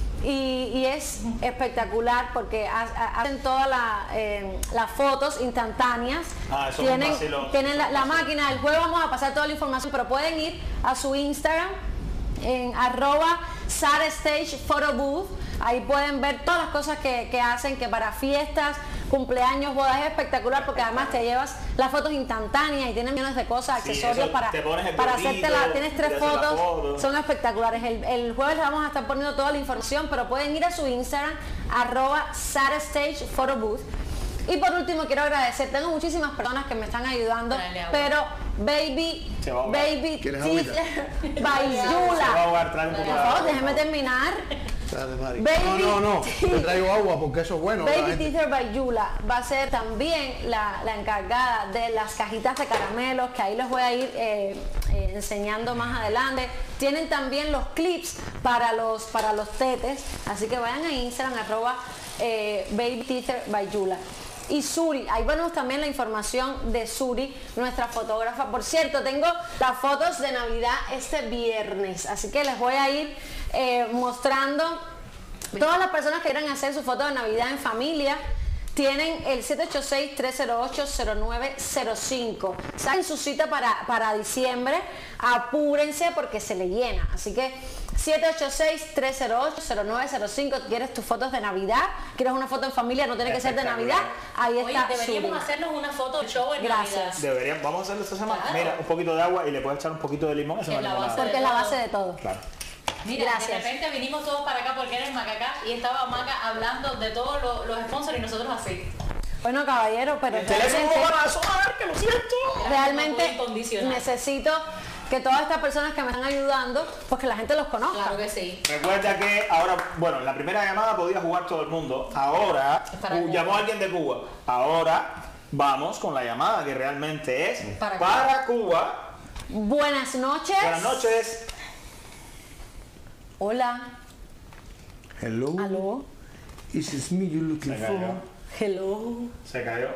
y, y es espectacular porque ha- ha- hacen todas la, eh, las fotos instantáneas. Ah, eso es un tienen vacilón. tienen la, la máquina, el jueves vamos a pasar toda la información, pero pueden ir a su Instagram en arroba Sara Stage Photo Booth. Ahí pueden ver todas las cosas que, que hacen, que para fiestas, cumpleaños, bodas es espectacular porque además te llevas las fotos instantáneas y tienen millones de cosas, Sí, accesorios eso, para, te pones el para gorrito, hacerte la, tienes tres te haces la fotos, foto. son espectaculares. El, el jueves les vamos a estar poniendo toda la información, pero pueden ir a su Instagram, arroba Sara Stage Photo Booth. Y por último quiero agradecer, tengo muchísimas personas que me están ayudando, Dale agua. pero Baby, Se va a ahogar. Baby ¿Quieres agüita? Teacher Se va a Bayula. ahogar, trae un poco Por de favor, agua. déjeme terminar. Dale, Mari. Baby No, no, no. Teacher. Te traigo agua porque eso es bueno. la Baby gente- Teacher Bayula va a ser también la, la encargada de las cajitas de caramelos, que ahí les voy a ir eh, eh, enseñando más adelante. Tienen también los clips para los, para los tetes, así que vayan a Instagram, arroba eh, Baby Teacher Bayula. Y Suri, ahí vemos también la información de Suri, nuestra fotógrafa. Por cierto, tengo las fotos de Navidad este viernes, así que les voy a ir eh, mostrando. Todas las personas que quieran hacer su foto de Navidad en familia tienen el siete ocho seis, tres cero ocho, cero nueve cero cinco. Saquen su cita para, para diciembre, apúrense porque se le llena. Así que siete ocho seis, tres cero ocho, cero nueve cero cinco. ¿Quieres tus fotos de Navidad? ¿Quieres una foto en familia? No tiene que ser de Navidad. Ahí Oye, está deberíamos Suri. hacernos una foto de show en Gracias. Navidad. Deberían, vamos a hacerlo esta semana. Claro. Mira, un poquito de agua y le puedes echar un poquito de limón. Eso Que no la es base nada. Porque es la base de todo. Claro. Mira, Gracias. de repente vinimos todos para acá porque eres Macacá y estaba Maca hablando de todos los, los sponsors y nosotros así. Bueno, caballero, pero El teléfono realmente- para sonar, que lo siento. realmente Incondicional. necesito que todas estas personas que me están ayudando, pues que la gente los conozca. Claro que sí. Recuerda que ahora, bueno, en la primera llamada podía jugar todo el mundo. Ahora, uh, llamó a alguien de Cuba. Ahora vamos con la llamada que realmente es para, para Cuba. Buenas noches. Buenas noches. Hola. Hello. Aló. Is this me you looking Se cayó. for? Hello. Se cayó.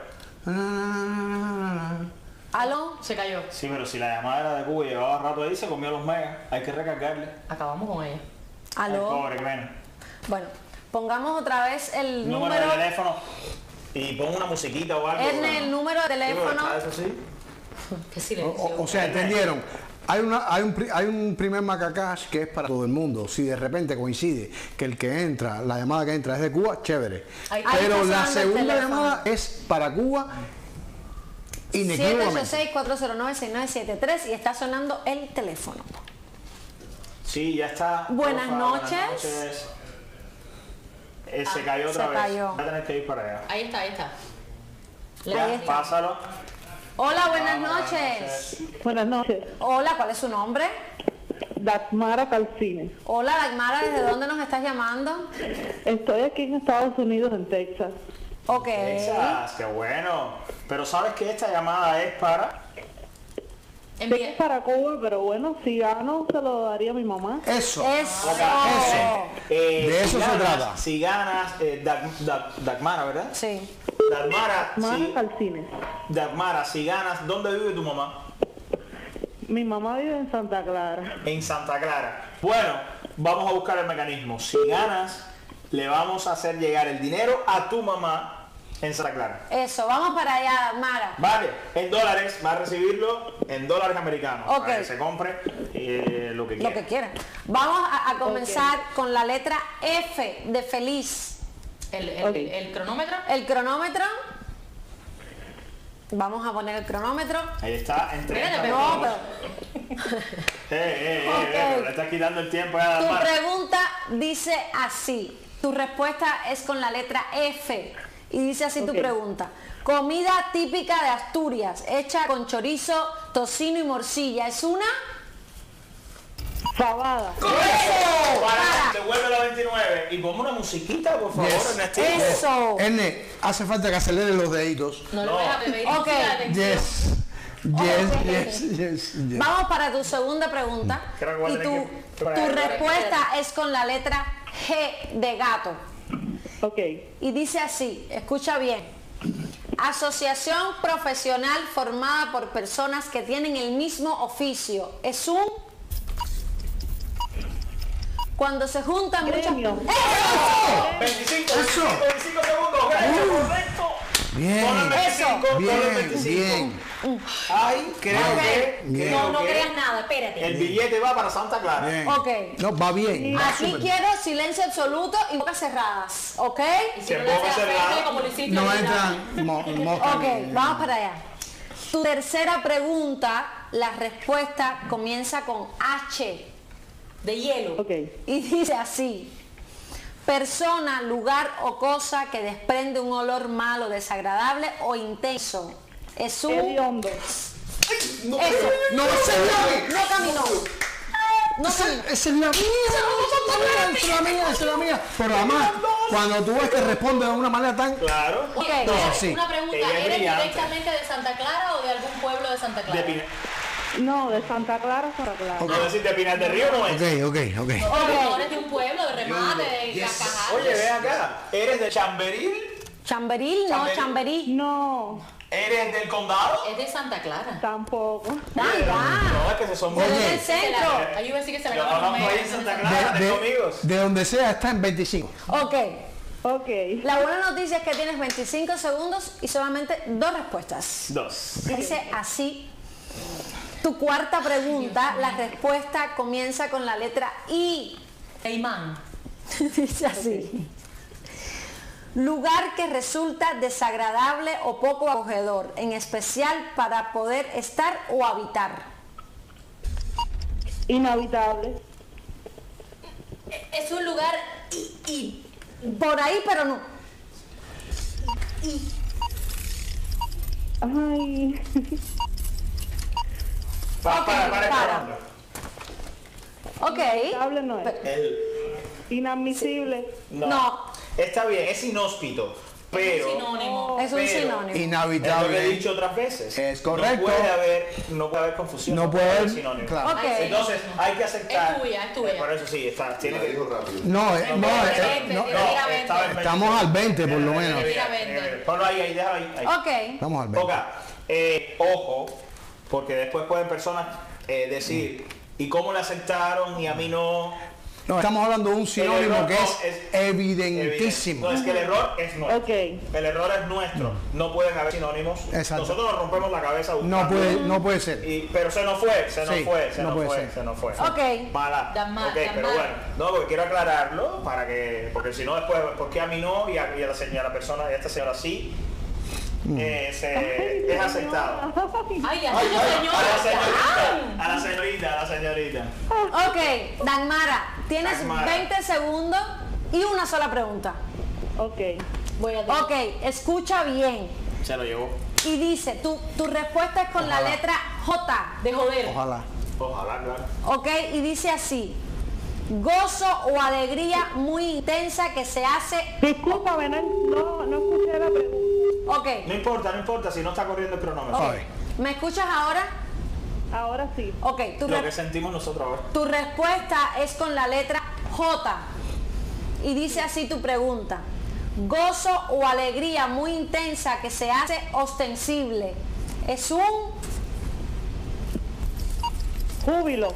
¿Aló? Se cayó. Sí, pero si la llamada era de Cuba y llevaba rato ahí, se comió los megas. Hay que recargarle. Acabamos con ella. ¿Aló? Ay, pobre Glenn. Bueno, pongamos otra vez el Número, número. de teléfono. Y pon una musiquita o algo. En el número de teléfono. ¿Eso sí? Qué silencio. O, o sea, ¿entendieron? Hay, una, hay, un, pri- hay un primer Macacash que es para todo el mundo. Si de repente coincide que el que entra, la llamada que entra es de Cuba, chévere. Ahí- Pero ahí está la sonando el segunda teléfono. llamada es para Cuba siete ocho inequívocamente. seis, cuatro cero nueve, seis nueve siete tres y está sonando el teléfono. Sí, ya está. Buenas Porfa, noches. Buenas noches. Eh, se cayó otra se vez. cayó. Va a tener que ir para allá. Ahí está, ahí está. Ya, Ahí está. pásalo. Hola, buenas Buenas noches. Buenas noches. Hola, ¿cuál es su nombre? Dagmara Calcines. Hola, Dagmara, ¿desde dónde nos estás llamando? Estoy aquí en Estados Unidos, en Texas. Ok. Texas, qué bueno. Pero sabes que esta llamada es para. Sé que es para Cuba, pero bueno, si gano se lo daría a mi mamá. Eso. Eso. Eh, De si eso se ganas- trata. Si ganas, eh, Dag- Dag- Dagmara, ¿verdad? Sí. Dagmara, Dagmara si, Calcines. Dagmara, si ganas, ¿dónde vive tu mamá? Mi mamá vive en Santa Clara. En Santa Clara. Bueno, vamos a buscar el mecanismo. Si ganas, le vamos a hacer llegar el dinero a tu mamá en Santa Clara. Eso, vamos para allá, Dagmara. Vale, en dólares, va a recibirlo en dólares americanos. Ok. Para que se compre eh, lo que quiera. Lo que quieran. Vamos a, a comenzar con la letra F de feliz. El, el, Ok. el cronómetro. El cronómetro. Vamos a poner el cronómetro. Ahí está, entre. Espérate, No, pero Eh, eh, eh, Ok. eh, pero le estás quitando el tiempo a tu Dagmara. pregunta dice así. Tu respuesta es con la letra F. Y dice así tu Ok. pregunta. Comida típica de Asturias, hecha con chorizo, tocino y morcilla. ¿Es una? Fabada. ¡Correcto! Para, Para. devuelve la veintinueve. Y ponme una musiquita, por favor, Yes. Ernestina. Eso. Erne, hace falta que acelere los deditos. No, No. lo deja beber. Ok. Yes. Yes, Ok. yes, yes, yes. Vamos para tu segunda pregunta. Creo que voy a Y tener tu, que- tu respuesta es con la letra G de gato. Ok. Y dice así, escucha bien. Asociación profesional formada por personas que tienen el mismo oficio. Es un... Cuando se juntan muchas... Gremio. ¡Eso! veinticinco, Eso. veinticinco, veinticinco segundos. Gracias, correcto. Bien. Ponle veinticinco, ponle Bien, veinticinco. bien. Ay, creo Ok. que... Bien. creo No, no que creas nada, espérate. El billete va para Santa Clara. Bien. Ok. No, va bien. va Aquí súper. quiero silencio absoluto y bocas cerradas. ¿Ok? Y si Se no le haces ponga a cerrado. Pepe como lo hiciste No ahorita. entran mo- moscas. Ok, vamos para allá. Tu tercera pregunta, la respuesta comienza con H. De hielo. Ok. Y dice así. Persona, lugar o cosa que desprende un olor malo, desagradable o intenso. Es un... Hediondo. Eso. No, esa es la No caminó. No Esa, caminó. esa es la mía, esa es la mía, esa es la mía. Pero además, cuando tú ves que responde de una manera tan... Claro. Ok. No, sí. Una pregunta, Ella es ¿eres brillante. directamente de Santa Clara o de algún pueblo de Santa Clara? De Pina- No, de Santa Clara, Santa Clara. No decir de Pinar del Río no es. Ok, ok, ok. No, eres de un pueblo, de remate, de Yes. Cascajar. Oye, ve acá. ¿Eres de Chamberil? Chamberil, no, Chamberí. chamberí. No, ¿Eres del condado? Es de Santa Clara. tampoco. Ah, ya. No, es que se son Pero Oye. en el centro. Ahí iba a decir que se le Yo acabó conozco ahí en Santa Clara, De, tengo de- amigos. de donde sea está en veinticinco. Ok. Ok. La buena noticia es que tienes veinticinco segundos y solamente dos respuestas. Dos. Dice así. Tu cuarta pregunta, la respuesta comienza con la letra I. Imán. Dice así. Lugar que resulta desagradable o poco acogedor, en especial para poder estar o habitar. Inhabitable. Es un lugar y, y Por ahí, pero no. Ay. Pa, Ok, para, para, para. Ok. Inaceptable no es. El, Inadmisible. no. No. Está bien, es inhóspito, pero... Es un sinónimo. Es un pero- sinónimo. Es lo que he Inhabitable. dicho otras veces. Es correcto. No puede haber, no puede haber confusión. No puede haber- sinónimo. claro. Ok. Entonces hay que aceptar. Es tuya, es tuya. Eh, por eso sí, está, tiene La que dijo rápido. No, eh, no, no, eh, no, no, no, estaba en estamos al veinte por lo menos. Mira, vente. Ponlo ahí, ahí, déjalo ahí. ahí. Ok. Estamos al veinte. Oiga, eh, ojo, porque después pueden personas eh, decir, ¿y cómo le aceptaron y a mí no? No, estamos hablando de un El sinónimo error que no, es, evidentísimo. No, es que el error es nuestro. Ok. El error es nuestro. No pueden haber sinónimos. Exacto. Nosotros nos rompemos la cabeza buscando. No puede, no puede ser. Y- pero se nos fue, se nos Sí, fue, se no nos puede fue, ser. se nos fue. Ok. Mala. Tan mal, Ok, tan pero mal. bueno. No, porque quiero aclararlo para que, porque si no después, ¿por qué a mí no y a, y a la señora, a la persona, y a esta señora sí? Eh, se- es aceptado. Ay, la A la señora. señorita, a la señorita, a la señorita. Ok, Dagmara, tienes Dagmara. veinte segundos y una sola pregunta. Ok. Voy a Ok, escucha bien. Se lo llevó. Y dice, tu, tu respuesta es con la Ojalá. letra J. de joder. Ojalá. Ojalá, claro. Ok, y dice así. Gozo o alegría muy intensa que se hace... Discúlpame, no, no, no escuché la pregunta. Ok, No importa, no importa, si no está corriendo el cronómetro. Ay. ¿me escuchas ahora? Ahora sí. Ok, tu, Lo re- que sentimos nosotros ahora. tu respuesta es con la letra J. Y dice así tu pregunta. Gozo o alegría muy intensa que se hace ostensible. Es un... Júbilo.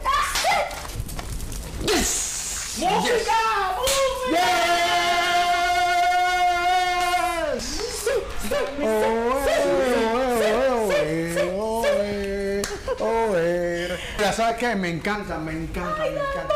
Ya sabes que me encanta, me encanta, me encanta.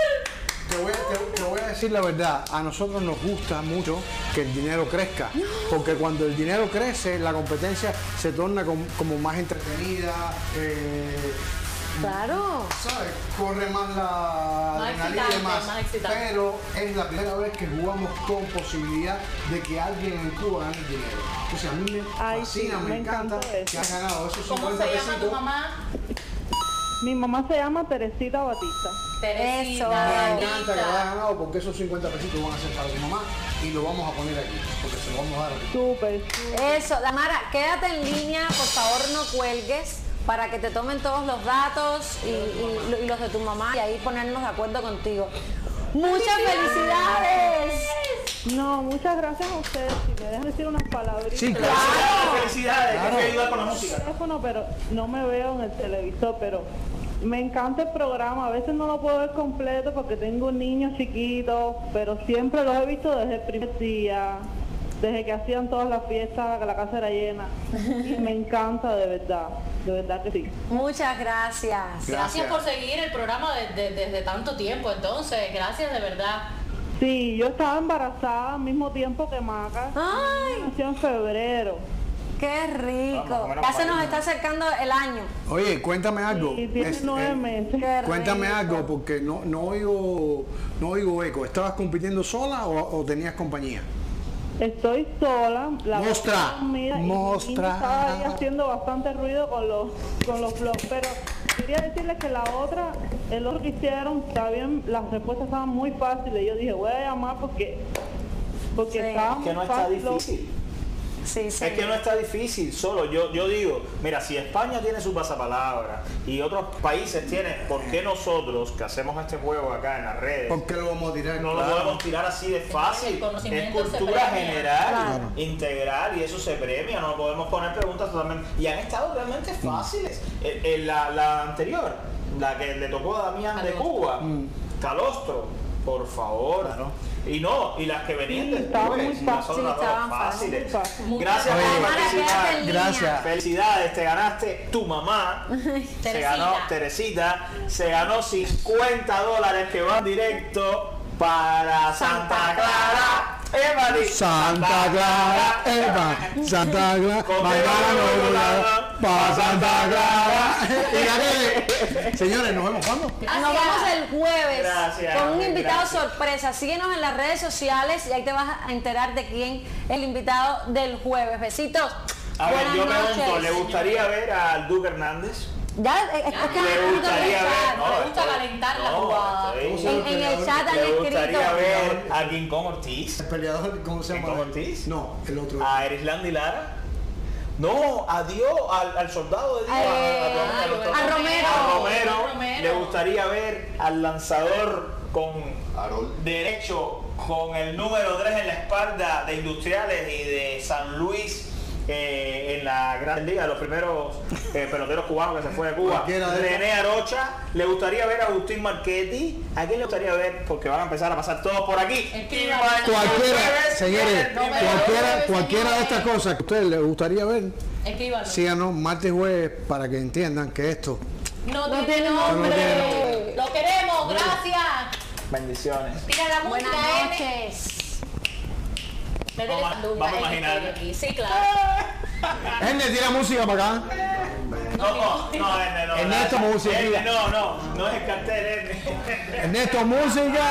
Te voy, a, te- te voy a decir la verdad, a nosotros nos gusta mucho que el dinero crezca, porque cuando el dinero crece, la competencia se torna com- como más entretenida, eh, Claro. ¿sabes? Corre más la Más adrenalina y excitante, demás, más excitante. pero es la primera vez que jugamos con posibilidad de que alguien en Cuba gane dinero. Entonces a mí me Ay, fascina, sí, me, me encanta encantó eso. que has ganado esos ¿Cómo cincuenta se llama tu pesitos. mamá? Mi mamá se llama Teresita Batista. Teresita. Me encanta que lo hayas ganado porque esos cincuenta pesitos van a ser para tu mamá y lo vamos a poner aquí, porque se lo vamos a dar aquí. Súper, súper. Eso, Damara, quédate en línea, por favor no cuelgues para que te tomen todos los datos y, y- y los de tu mamá y ahí ponernos de acuerdo contigo. ¡Muchas felicidades! No, muchas gracias a ustedes. Si me dejan decir unas palabritas. Sí, claro. Felicidades, Claro. que ayudar con la música. Teléfono, pero no me veo en el televisor, pero me encanta el programa. A veces no lo puedo ver completo porque tengo un niño chiquito, pero siempre los he visto desde el primer día, desde que hacían todas las fiestas, que la casa era llena. Y me encanta de verdad, de verdad que sí. Muchas gracias. Gracias por seguir el programa de- de- desde tanto tiempo, entonces, gracias de verdad. Sí, yo estaba embarazada al mismo tiempo que Maca. ¡Ay! Nació en febrero. ¡Qué Vamos, rico! menos Ya se nos mal. está acercando el año. Oye, cuéntame algo. Y tiene Es- nueve eh, meses. Qué Cuéntame rico. algo, porque no, no oigo, no oigo eco. ¿Estabas compitiendo sola o, o tenías compañía? Estoy sola. La Mostra, verdad, mira, y mi mostra. niño estaba ahí haciendo bastante ruido con los con los vlogs, pero quería decirles que la otra, el otro que hicieron, está bien, las respuestas estaban muy fáciles. Yo dije, voy a llamar porque porque Sí. estaban Que no muy está fáciles. difícil. Sí, sí. Es que no está difícil, solo yo, yo digo, mira, si España tiene su pasapalabra y otros países tienen, ¿por qué nosotros que hacemos este juego acá en las redes ¿Por qué lo vamos a tirar? no lo Claro. podemos tirar así de fácil? El conocimiento Es se cultura premia. general, Claro. integral y eso se premia, no podemos poner preguntas totalmente... Y han estado realmente fáciles. En, en la, la anterior, la que le tocó a Damián de Calostro. Cuba, Calostro, por favor. Claro. Y no, y las que venían Sí, estaba después, muy y las fácil. otras Sí, dos estaban fáciles. fáciles. Muy Gracias Oye, por Damara, participar. quédate en línea. Gracias. Felicidades, te ganaste tu mamá. Se Teresita. ganó Teresita. Se ganó cincuenta dólares que van directo para Santa Clara. Emily. Santa Clara, Eva, Santa Clara, Con mañana Dios, no voy para Santa Clara. Y que, señores, nos vemos cuando. Nos vemos el jueves Gracias, con un invitado gracias. sorpresa. Síguenos en las redes sociales y ahí te vas a enterar de quién es el invitado del jueves. Besitos. A ver, Buenas yo pregunto, noches. ¿le gustaría ver al Duque Hernández? Ya, es, es que Le gustaría ver, no, le gusta calentar la jugada. estoy- en, en el chat han ¿Le escrito. gustaría ver a King Kong Ortiz? El peleador, ¿cómo se ¿King llama? Kong Ortiz? No, el otro. ¿A Erislandy Lara? No, a Dios, al, al soldado de Dios, Eh, a, a- a doctor- Romero. a Romero. A Romero. Le gustaría ver al lanzador con Harold. derecho, con el número tres en la espalda de Industriales y de San Luis. Eh, en la Gran Liga, los primeros eh, peloteros cubanos que se fue de Cuba. Cualquiera de René Arocha. Le gustaría ver a Agustín Marchetti. ¿A quién le gustaría ver? Porque van a empezar a pasar todos por aquí. Escriban. Y Cualquiera, Marchetti señores, es el primero. cualquiera, cualquiera de estas cosas que a ustedes les gustaría ver, Escríbanlo. síganos martes y jueves para que entiendan que esto No, No tiene tiene nombre. No tiene Lo queremos, gracias. Bendiciones. Tira la música, Buenas N. noches. Métele Vamos a- sandunga, vamos a N, imaginar. estoy aquí. Sí, claro. Erne, tira música para acá. No, no, no, Erne, no. Ernesto gracias. Música. Erne, no, no, no es el cartel, Erne. Ernesto, música.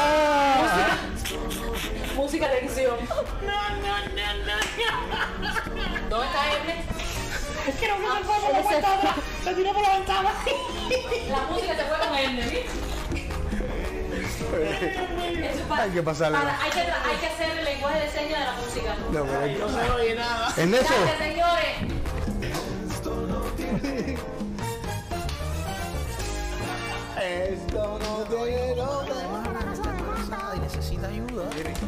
Música de edición. No, no, no, no. ¿Dónde está Erne? Quiero que se fue por la ventana. Se tiró por la ventana. La música se fue con Erne, ¿viste? Eso es para- Hay que pasarle. para- hay, que tra- hay que hacer el lenguaje de señas de la música. No, pero hay que- No se oye nada. Ernesto, Gracias, señores. esto no tiene nombre. Además, está embarazada y necesita ayuda.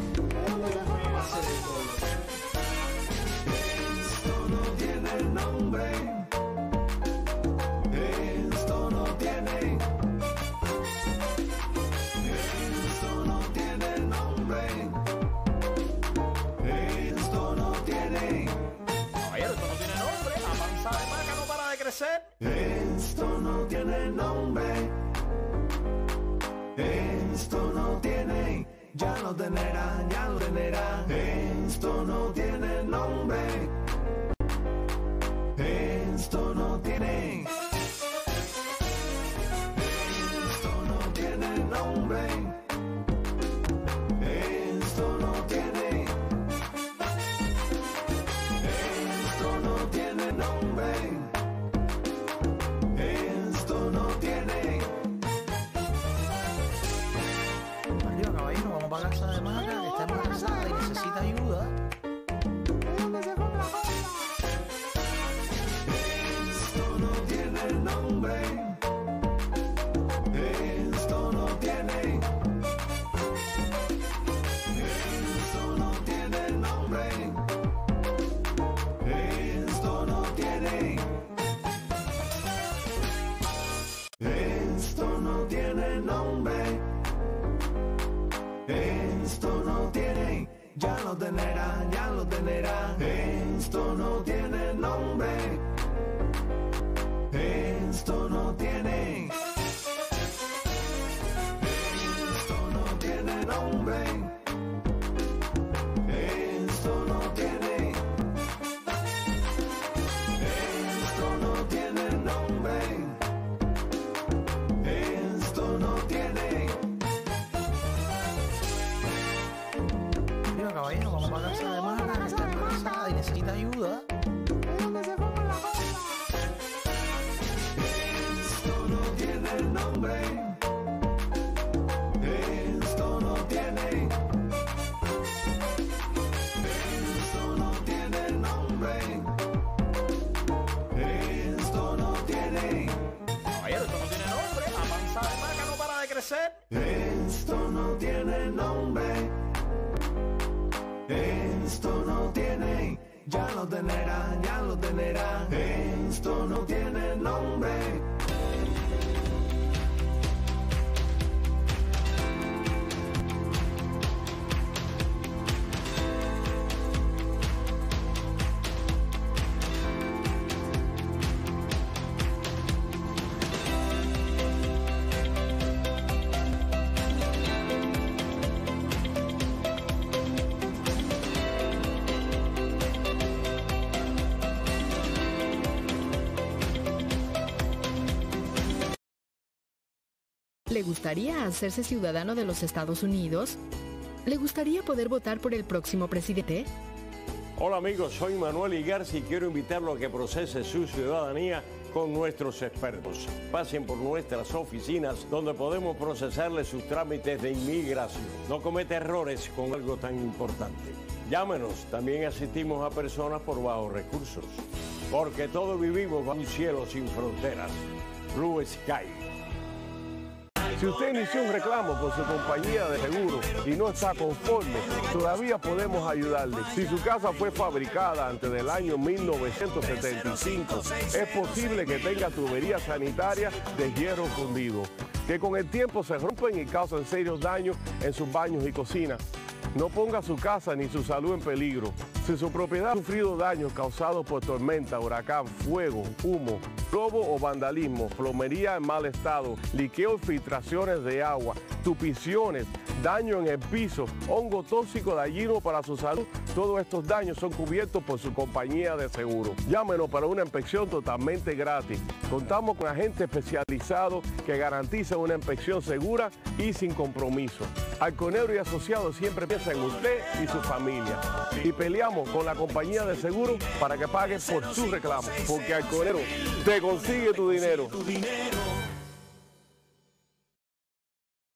Esto no tiene, esto no tiene nombre. Esto no tiene, Caballero, esto no tiene nombre. La panza de maca no para de crecer. esto no tiene nombre. Esto no tiene, ya lo tendrá, ya lo tendrá. Esto no tiene nombre. Esto no tiene. Esto no tiene nombre. Esto no tiene. Esto no tiene nombre. Esto no tiene. Arriba, caballero, vamos para casa de Maca, que está embarazada y necesita ayuda. Esto no tiene nombre. Esto no tiene. Esto no tiene nombre. Esto no tiene. Esto no tiene nombre. Esto no tiene. Ya lo tendrá, ya lo tendrá. Esto no tiene nombre. Esto no tiene. Esto no tiene nombre. Esto no tiene. Esto no tiene nombre. Esto no tiene. Arriba, caballero, vamos para casa de Maca, que está embarazada y necesita ayuda. Esto no tiene nombre. Esto no tiene. Esto no tiene nombre. Esto no tiene. Caballero, esto no tiene nombre. La panza de maca no para de crecer. Esto no tiene nombre. Esto no tiene. Ya lo tendrá, ya lo tendrá. Esto no tiene nombre. ¿Le gustaría hacerse ciudadano de los Estados Unidos? ¿Le gustaría poder votar por el próximo presidente? Hola amigos, soy Manuel Igarza y quiero invitarlo a que procese su ciudadanía con nuestros expertos. Pasen por nuestras oficinas donde podemos procesarle sus trámites de inmigración. No cometa errores con algo tan importante. Llámenos, también asistimos a personas por bajos recursos. Porque todos vivimos bajo un cielo sin fronteras. Blue Sky. Si usted inició un reclamo con su compañía de seguro y no está conforme, todavía podemos ayudarle. Si su casa fue fabricada antes del año mil novecientos setenta y cinco, es posible que tenga tuberías sanitarias de hierro fundido, que con el tiempo se rompen y causan serios daños en sus baños y cocinas. No ponga su casa ni su salud en peligro. Si su propiedad ha sufrido daños causados por tormenta, huracán, fuego, humo, robo o vandalismo, plomería en mal estado, liqueos, filtraciones de agua, tupiciones, daño en el piso, hongo tóxico dañino para su salud, todos estos daños son cubiertos por su compañía de seguro. Llámenos para una inspección totalmente gratis. Contamos con agentes especializados que garantizan una inspección segura y sin compromiso. Alconero y Asociados siempre piensa en usted y su familia. Y peleamos con la compañía de seguro para que pague por su reclamo. Porque Alconero te consigue tu dinero.